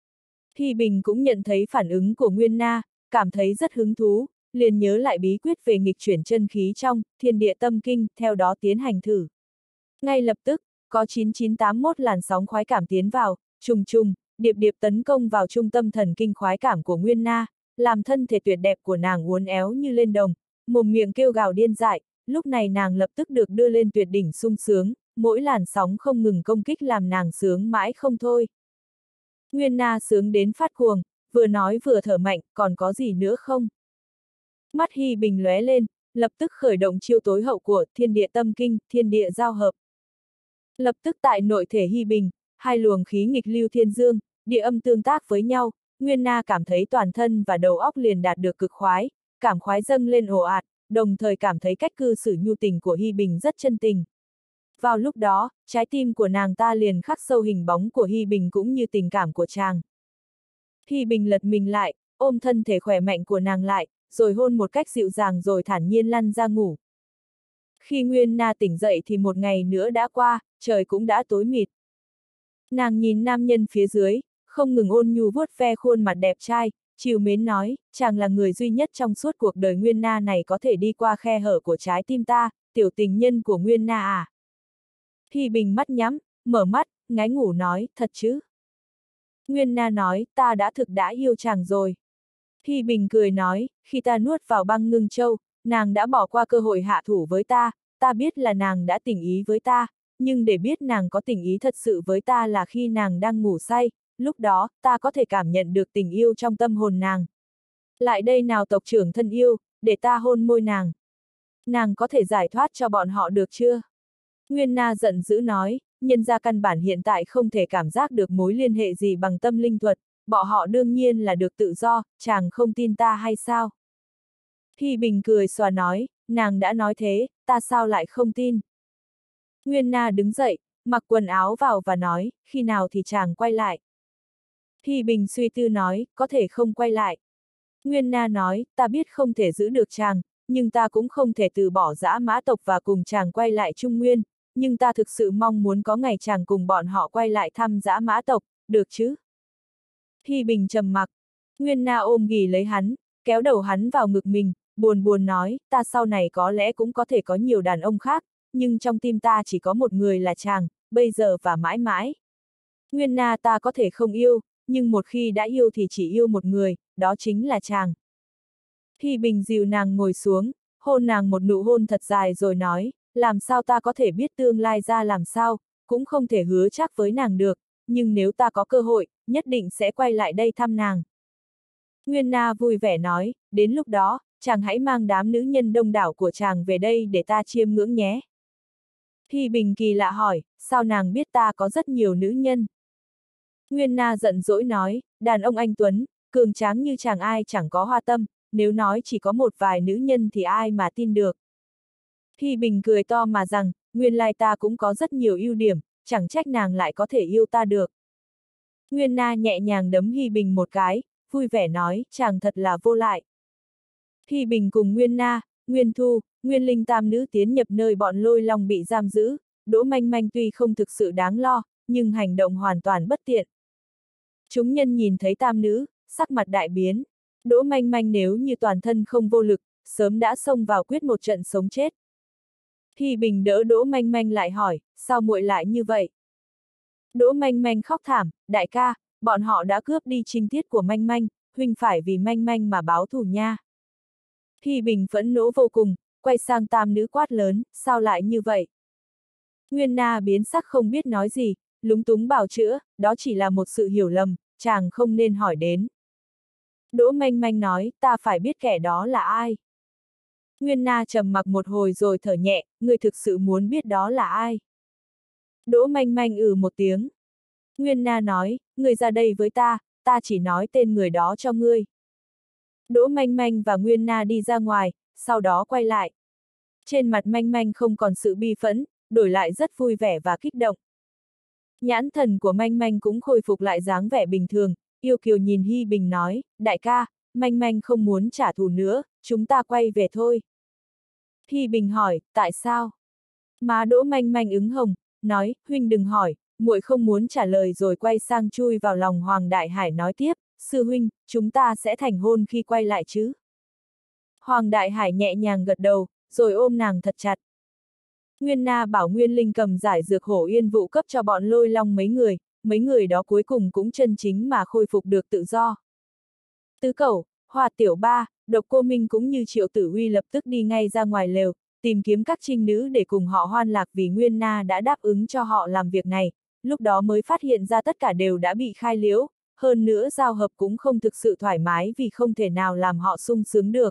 Hi Bình cũng nhận thấy phản ứng của Nguyên Na, cảm thấy rất hứng thú, liền nhớ lại bí quyết về nghịch chuyển chân khí trong thiên địa tâm kinh, theo đó tiến hành thử. Ngay lập tức, có chín chín tám mốt làn sóng khoái cảm tiến vào, trùng trùng, điệp điệp tấn công vào trung tâm thần kinh khoái cảm của Nguyên Na, làm thân thể tuyệt đẹp của nàng uốn éo như lên đồng, mồm miệng kêu gào điên dại, lúc này nàng lập tức được đưa lên tuyệt đỉnh sung sướng, mỗi làn sóng không ngừng công kích làm nàng sướng mãi không thôi. Nguyên Na sướng đến phát cuồng, vừa nói vừa thở mạnh, còn có gì nữa không? Mắt Hi Bình lóe lên, lập tức khởi động chiêu tối hậu của thiên địa tâm kinh, thiên địa giao hợp. Lập tức tại nội thể Hi Bình, hai luồng khí nghịch lưu thiên dương, địa âm tương tác với nhau, Nguyên Na cảm thấy toàn thân và đầu óc liền đạt được cực khoái, cảm khoái dâng lên ồ ạt, đồng thời cảm thấy cách cư xử nhu tình của Hi Bình rất chân tình. Vào lúc đó, trái tim của nàng ta liền khắc sâu hình bóng của Hi Bình cũng như tình cảm của chàng. Hi Bình lật mình lại, ôm thân thể khỏe mạnh của nàng lại, rồi hôn một cách dịu dàng rồi thản nhiên lăn ra ngủ. Khi Nguyên Na tỉnh dậy thì một ngày nữa đã qua, trời cũng đã tối mịt. Nàng nhìn nam nhân phía dưới, không ngừng ôn nhu vuốt ve khuôn mặt đẹp trai, trìu mến nói, chàng là người duy nhất trong suốt cuộc đời Nguyên Na này có thể đi qua khe hở của trái tim ta, tiểu tình nhân của Nguyên Na à. Hi Bình mắt nhắm, mở mắt, ngái ngủ nói, thật chứ? Nguyên Na nói, ta đã thực đã yêu chàng rồi. Hi Bình cười nói, khi ta nuốt vào băng ngưng châu, nàng đã bỏ qua cơ hội hạ thủ với ta, ta biết là nàng đã tình ý với ta, nhưng để biết nàng có tình ý thật sự với ta là khi nàng đang ngủ say, lúc đó, ta có thể cảm nhận được tình yêu trong tâm hồn nàng. Lại đây nào tộc trưởng thân yêu, để ta hôn môi nàng. Nàng có thể giải thoát cho bọn họ được chưa? Nguyên Na giận dữ nói, nhân ra căn bản hiện tại không thể cảm giác được mối liên hệ gì bằng tâm linh thuật, bọn họ đương nhiên là được tự do, chàng không tin ta hay sao? Hi Bình cười xòa nói, nàng đã nói thế, ta sao lại không tin? Nguyên Na đứng dậy, mặc quần áo vào và nói, khi nào thì chàng quay lại? Hi Bình suy tư nói, có thể không quay lại. Nguyên Na nói, ta biết không thể giữ được chàng, nhưng ta cũng không thể từ bỏ dã mã tộc và cùng chàng quay lại Trung Nguyên, nhưng ta thực sự mong muốn có ngày chàng cùng bọn họ quay lại thăm dã mã tộc, được chứ? Hi Bình trầm mặc, Nguyên Na ôm ghì lấy hắn, kéo đầu hắn vào ngực mình, buồn buồn nói, ta sau này có lẽ cũng có thể có nhiều đàn ông khác, nhưng trong tim ta chỉ có một người là chàng, bây giờ và mãi mãi. Nguyên Na ta có thể không yêu, nhưng một khi đã yêu thì chỉ yêu một người, đó chính là chàng. Hi Bình dìu nàng ngồi xuống, hôn nàng một nụ hôn thật dài rồi nói, làm sao ta có thể biết tương lai ra làm sao, cũng không thể hứa chắc với nàng được, nhưng nếu ta có cơ hội, nhất định sẽ quay lại đây thăm nàng. Nguyên Na vui vẻ nói, đến lúc đó, chàng hãy mang đám nữ nhân đông đảo của chàng về đây để ta chiêm ngưỡng nhé. Hi Bình kỳ lạ hỏi, sao nàng biết ta có rất nhiều nữ nhân? Nguyên Na giận dỗi nói, đàn ông anh Tuấn, cường tráng như chàng ai chẳng có hoa tâm, nếu nói chỉ có một vài nữ nhân thì ai mà tin được. Hi Bình cười to mà rằng, nguyên lai ta cũng có rất nhiều ưu điểm, chẳng trách nàng lại có thể yêu ta được. Nguyên Na nhẹ nhàng đấm Hi Bình một cái, vui vẻ nói, chàng thật là vô lại. Hi Bình cùng Nguyên Na, Nguyên Thu, Nguyên Linh tam nữ tiến nhập nơi bọn Lôi Long bị giam giữ, Đỗ Manh Manh tuy không thực sự đáng lo, nhưng hành động hoàn toàn bất tiện. Chúng nhân nhìn thấy tam nữ, sắc mặt đại biến. Đỗ Manh Manh nếu như toàn thân không vô lực, sớm đã xông vào quyết một trận sống chết. Hi Bình đỡ Đỗ Manh Manh lại hỏi, sao muội lại như vậy? Đỗ Manh Manh khóc thảm, đại ca, bọn họ đã cướp đi trinh tiết của Manh Manh, huynh phải vì Manh Manh mà báo thù nha. Hi Bình phẫn nộ vô cùng, quay sang tam nữ quát lớn, sao lại như vậy? Nguyên Na biến sắc không biết nói gì, lúng túng bào chữa, đó chỉ là một sự hiểu lầm, chàng không nên hỏi đến. Đỗ Manh Manh nói, ta phải biết kẻ đó là ai. Nguyên Na trầm mặc một hồi rồi thở nhẹ, người thực sự muốn biết đó là ai. Đỗ Manh Manh ừ một tiếng. Nguyên Na nói, người ra đây với ta, ta chỉ nói tên người đó cho ngươi. Đỗ Manh Manh và Nguyên Na đi ra ngoài, sau đó quay lại. Trên mặt Manh Manh không còn sự bi phẫn, đổi lại rất vui vẻ và kích động. Nhãn thần của Manh Manh cũng khôi phục lại dáng vẻ bình thường, yêu kiều nhìn Hi Bình nói, đại ca, Manh Manh không muốn trả thù nữa, chúng ta quay về thôi. Hi Bình hỏi, tại sao? Má Đỗ Manh Manh ứng hồng, nói, huynh đừng hỏi, muội không muốn trả lời rồi quay sang chui vào lòng Hoàng Đại Hải nói tiếp, sư huynh, chúng ta sẽ thành hôn khi quay lại chứ? Hoàng Đại Hải nhẹ nhàng gật đầu, rồi ôm nàng thật chặt. Nguyên Na bảo Nguyên Linh cầm giải dược hổ yên vụ cấp cho bọn Lôi Long mấy người, mấy người đó cuối cùng cũng chân chính mà khôi phục được tự do. Tứ Cẩu, Hoa Tiểu Ba, Độc Cô Minh cũng như Triệu Tử Huy lập tức đi ngay ra ngoài lều, tìm kiếm các trinh nữ để cùng họ hoan lạc vì Nguyên Na đã đáp ứng cho họ làm việc này, lúc đó mới phát hiện ra tất cả đều đã bị khai liễu, hơn nữa giao hợp cũng không thực sự thoải mái vì không thể nào làm họ sung sướng được.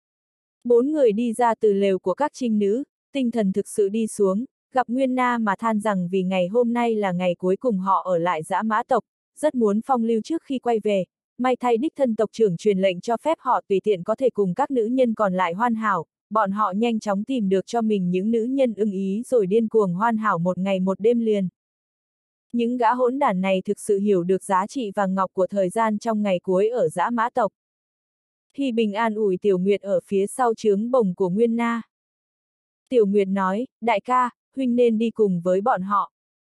Bốn người đi ra từ lều của các trinh nữ, tinh thần thực sự đi xuống, gặp Nguyên Na mà than rằng vì ngày hôm nay là ngày cuối cùng họ ở lại Dã Mã tộc, rất muốn phong lưu trước khi quay về, may thay đích thân tộc trưởng truyền lệnh cho phép họ tùy tiện có thể cùng các nữ nhân còn lại hoàn hảo, bọn họ nhanh chóng tìm được cho mình những nữ nhân ưng ý rồi điên cuồng hoàn hảo một ngày một đêm liền. Những gã hỗn đản này thực sự hiểu được giá trị vàng ngọc của thời gian trong ngày cuối ở Dã Mã tộc. Hi Bình an ủi Tiểu Nguyệt ở phía sau trướng bồng của Nguyên Na. Tiểu Nguyệt nói, đại ca, huynh nên đi cùng với bọn họ.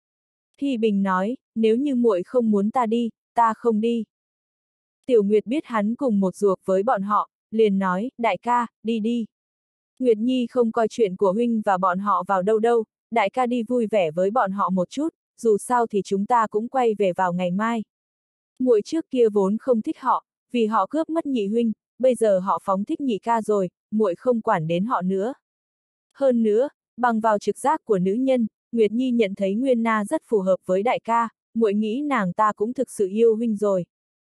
Hi Bình nói, nếu như muội không muốn ta đi, ta không đi. Tiểu Nguyệt biết hắn cùng một ruột với bọn họ, liền nói, đại ca, đi đi. Nguyệt Nhi không coi chuyện của huynh và bọn họ vào đâu đâu, đại ca đi vui vẻ với bọn họ một chút, dù sao thì chúng ta cũng quay về vào ngày mai. Muội trước kia vốn không thích họ, vì họ cướp mất nhị huynh, bây giờ họ phóng thích nhị ca rồi, muội không quản đến họ nữa. Hơn nữa, bằng vào trực giác của nữ nhân, Nguyệt Nhi nhận thấy Nguyên Na rất phù hợp với đại ca, muội nghĩ nàng ta cũng thực sự yêu huynh rồi.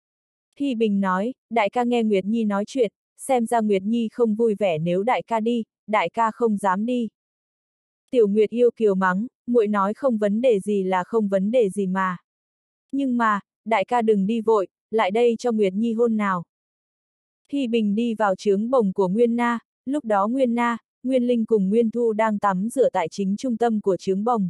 Hi Bình nói, đại ca nghe Nguyệt Nhi nói chuyện, xem ra Nguyệt Nhi không vui vẻ nếu đại ca đi, đại ca không dám đi. Tiểu Nguyệt yêu kiều mắng, muội nói không vấn đề gì là không vấn đề gì mà. Nhưng mà, đại ca đừng đi vội, lại đây cho Nguyệt Nhi hôn nào. Hi Bình đi vào trướng bồng của Nguyên Na, lúc đó Nguyên Na, Nguyên Linh cùng Nguyên Thu đang tắm rửa tại chính trung tâm của trướng bồng.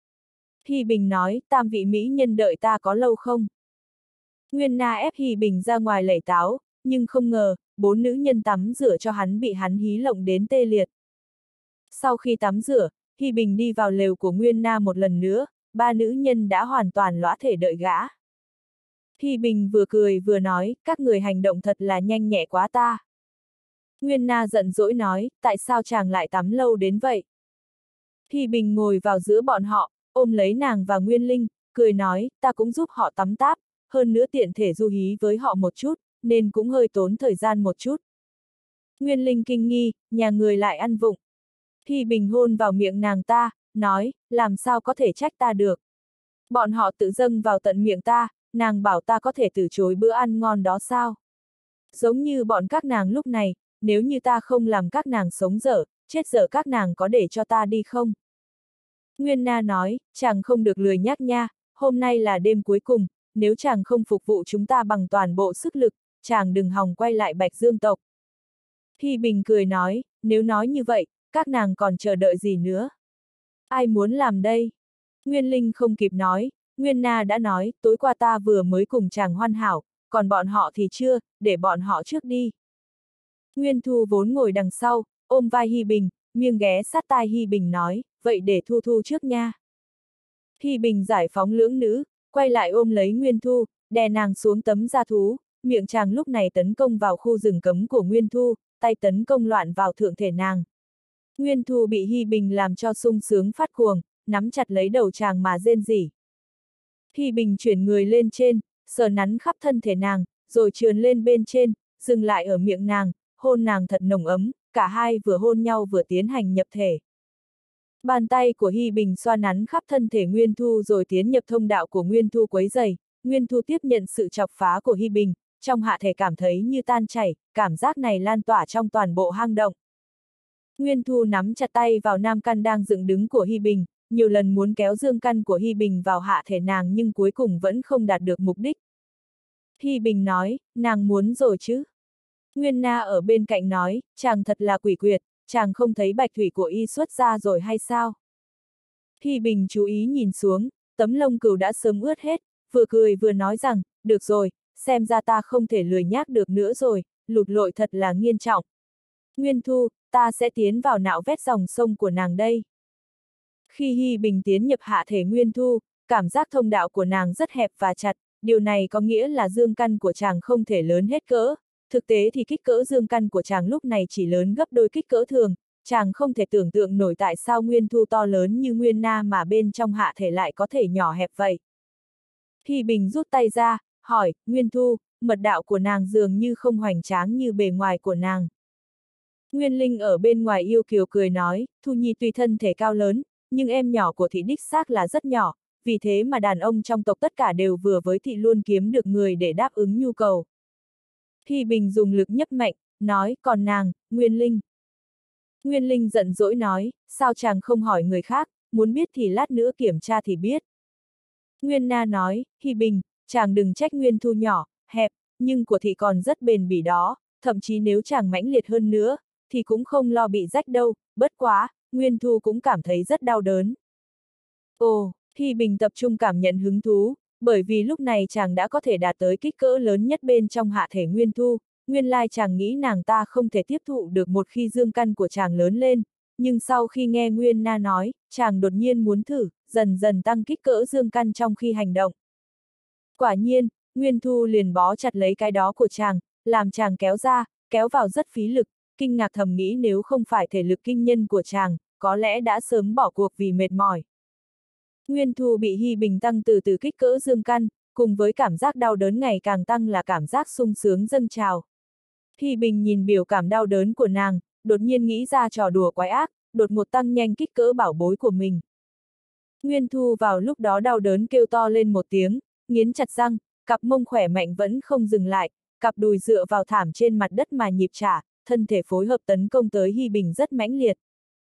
Hi Bình nói, tam vị mỹ nhân đợi ta có lâu không? Nguyên Na ép Hi Bình ra ngoài lẩy táo, nhưng không ngờ, bốn nữ nhân tắm rửa cho hắn bị hắn hí lộng đến tê liệt. Sau khi tắm rửa, Hi Bình đi vào lều của Nguyên Na một lần nữa, ba nữ nhân đã hoàn toàn lõa thể đợi gã. Hi Bình vừa cười vừa nói, các người hành động thật là nhanh nhẹ quá ta. Nguyên Na giận dỗi nói, tại sao chàng lại tắm lâu đến vậy? Hi Bình ngồi vào giữa bọn họ, ôm lấy nàng và Nguyên Linh, cười nói, ta cũng giúp họ tắm táp, hơn nữa tiện thể du hí với họ một chút, nên cũng hơi tốn thời gian một chút. Nguyên Linh kinh nghi, nhà người lại ăn vụng. Hy Bình hôn vào miệng nàng ta, nói, làm sao có thể trách ta được. Bọn họ tự dâng vào tận miệng ta, nàng bảo ta có thể từ chối bữa ăn ngon đó sao? Giống như bọn các nàng lúc này, nếu như ta không làm các nàng sống dở, chết dở các nàng có để cho ta đi không? Nguyên Na nói, chàng không được lười nhác nha, hôm nay là đêm cuối cùng, nếu chàng không phục vụ chúng ta bằng toàn bộ sức lực, chàng đừng hòng quay lại Bạch Dương tộc. Hy Bình cười nói, nếu nói như vậy, các nàng còn chờ đợi gì nữa? Ai muốn làm đây? Nguyên Linh không kịp nói, Nguyên Na đã nói, tối qua ta vừa mới cùng chàng hoàn hảo, còn bọn họ thì chưa, để bọn họ trước đi. Nguyên Thu vốn ngồi đằng sau, ôm vai Hy Bình, nghiêng ghé sát tai Hy Bình nói, vậy để Thu Thu trước nha. Hy Bình giải phóng lưỡng nữ, quay lại ôm lấy Nguyên Thu, đè nàng xuống tấm da thú, miệng chàng lúc này tấn công vào khu rừng cấm của Nguyên Thu, tay tấn công loạn vào thượng thể nàng. Nguyên Thu bị Hy Bình làm cho sung sướng phát cuồng, nắm chặt lấy đầu chàng mà rên rỉ. Hy Bình chuyển người lên trên, sờ nắn khắp thân thể nàng, rồi trườn lên bên trên, dừng lại ở miệng nàng, hôn nàng thật nồng ấm, cả hai vừa hôn nhau vừa tiến hành nhập thể. Bàn tay của Hy Bình xoa nắn khắp thân thể Nguyên Thu rồi tiến nhập thông đạo của Nguyên Thu quấy giày, Nguyên Thu tiếp nhận sự chọc phá của Hy Bình, trong hạ thể cảm thấy như tan chảy, cảm giác này lan tỏa trong toàn bộ hang động. Nguyên Thu nắm chặt tay vào nam căn đang dựng đứng của Hy Bình, nhiều lần muốn kéo dương căn của Hy Bình vào hạ thể nàng nhưng cuối cùng vẫn không đạt được mục đích. Hy Bình nói, nàng muốn rồi chứ. Nguyên Na ở bên cạnh nói, chàng thật là quỷ quyệt, chàng không thấy bạch thủy của y xuất ra rồi hay sao? Hy Bình chú ý nhìn xuống, tấm lông cừu đã sớm ướt hết, vừa cười vừa nói rằng, được rồi, xem ra ta không thể lười nhác được nữa rồi, lụt lội thật là nghiêm trọng. Nguyên Thu, ta sẽ tiến vào nạo vét dòng sông của nàng đây. Khi Hy Bình tiến nhập hạ thể Nguyên Thu, cảm giác thông đạo của nàng rất hẹp và chặt, điều này có nghĩa là dương căn của chàng không thể lớn hết cỡ. Thực tế thì kích cỡ dương căn của chàng lúc này chỉ lớn gấp đôi kích cỡ thường, chàng không thể tưởng tượng nổi tại sao Nguyên Thu to lớn như Nguyên Na mà bên trong hạ thể lại có thể nhỏ hẹp vậy. Hy Bình rút tay ra, hỏi, Nguyên Thu, mật đạo của nàng dường như không hoành tráng như bề ngoài của nàng. Nguyên Linh ở bên ngoài yêu kiều cười nói, Thu Nhi tuy thân thể cao lớn, nhưng em nhỏ của thị đích xác là rất nhỏ, vì thế mà đàn ông trong tộc tất cả đều vừa với thị luôn kiếm được người để đáp ứng nhu cầu. Hy Bình dùng lực nhấp mạnh, nói, còn nàng, Nguyên Linh. Nguyên Linh giận dỗi nói, sao chàng không hỏi người khác, muốn biết thì lát nữa kiểm tra thì biết. Nguyên Na nói, Hy Bình, chàng đừng trách Nguyên Thu nhỏ, hẹp, nhưng của thị còn rất bền bỉ đó, thậm chí nếu chàng mãnh liệt hơn nữa, thì cũng không lo bị rách đâu, bất quá, Nguyên Thu cũng cảm thấy rất đau đớn. Ồ, Hy Bình tập trung cảm nhận hứng thú, bởi vì lúc này chàng đã có thể đạt tới kích cỡ lớn nhất bên trong hạ thể Nguyên Thu, nguyên lai chàng nghĩ nàng ta không thể tiếp thụ được một khi dương căn của chàng lớn lên, nhưng sau khi nghe Nguyên Na nói, chàng đột nhiên muốn thử, dần dần tăng kích cỡ dương căn trong khi hành động. Quả nhiên, Nguyên Thu liền bó chặt lấy cái đó của chàng, làm chàng kéo ra, kéo vào rất phí lực, kinh ngạc thầm nghĩ nếu không phải thể lực kinh nhân của chàng, có lẽ đã sớm bỏ cuộc vì mệt mỏi. Nguyên Thu bị Hy Bình tăng từ từ kích cỡ dương căn, cùng với cảm giác đau đớn ngày càng tăng là cảm giác sung sướng dâng trào. Hy Bình nhìn biểu cảm đau đớn của nàng, đột nhiên nghĩ ra trò đùa quái ác, đột ngột tăng nhanh kích cỡ bảo bối của mình. Nguyên Thu vào lúc đó đau đớn kêu to lên một tiếng, nghiến chặt răng, cặp mông khỏe mạnh vẫn không dừng lại, cặp đùi dựa vào thảm trên mặt đất mà nhịp trả, thân thể phối hợp tấn công tới Hy Bình rất mãnh liệt.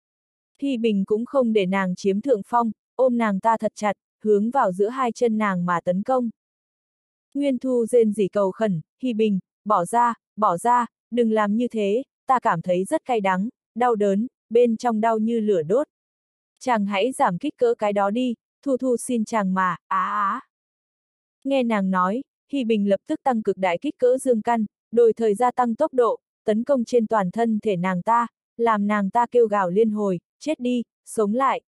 Hy Bình cũng không để nàng chiếm thượng phong, ôm nàng ta thật chặt, hướng vào giữa hai chân nàng mà tấn công. Nguyên Thu rên rỉ cầu khẩn, Hy Bình, bỏ ra, bỏ ra, đừng làm như thế, ta cảm thấy rất cay đắng, đau đớn, bên trong đau như lửa đốt. Chàng hãy giảm kích cỡ cái đó đi, Thu Thu xin chàng mà, á á. Nghe nàng nói, Hy Bình lập tức tăng cực đại kích cỡ dương căn, đổi thời gia tăng tốc độ, tấn công trên toàn thân thể nàng ta, làm nàng ta kêu gào liên hồi, chết đi, sống lại.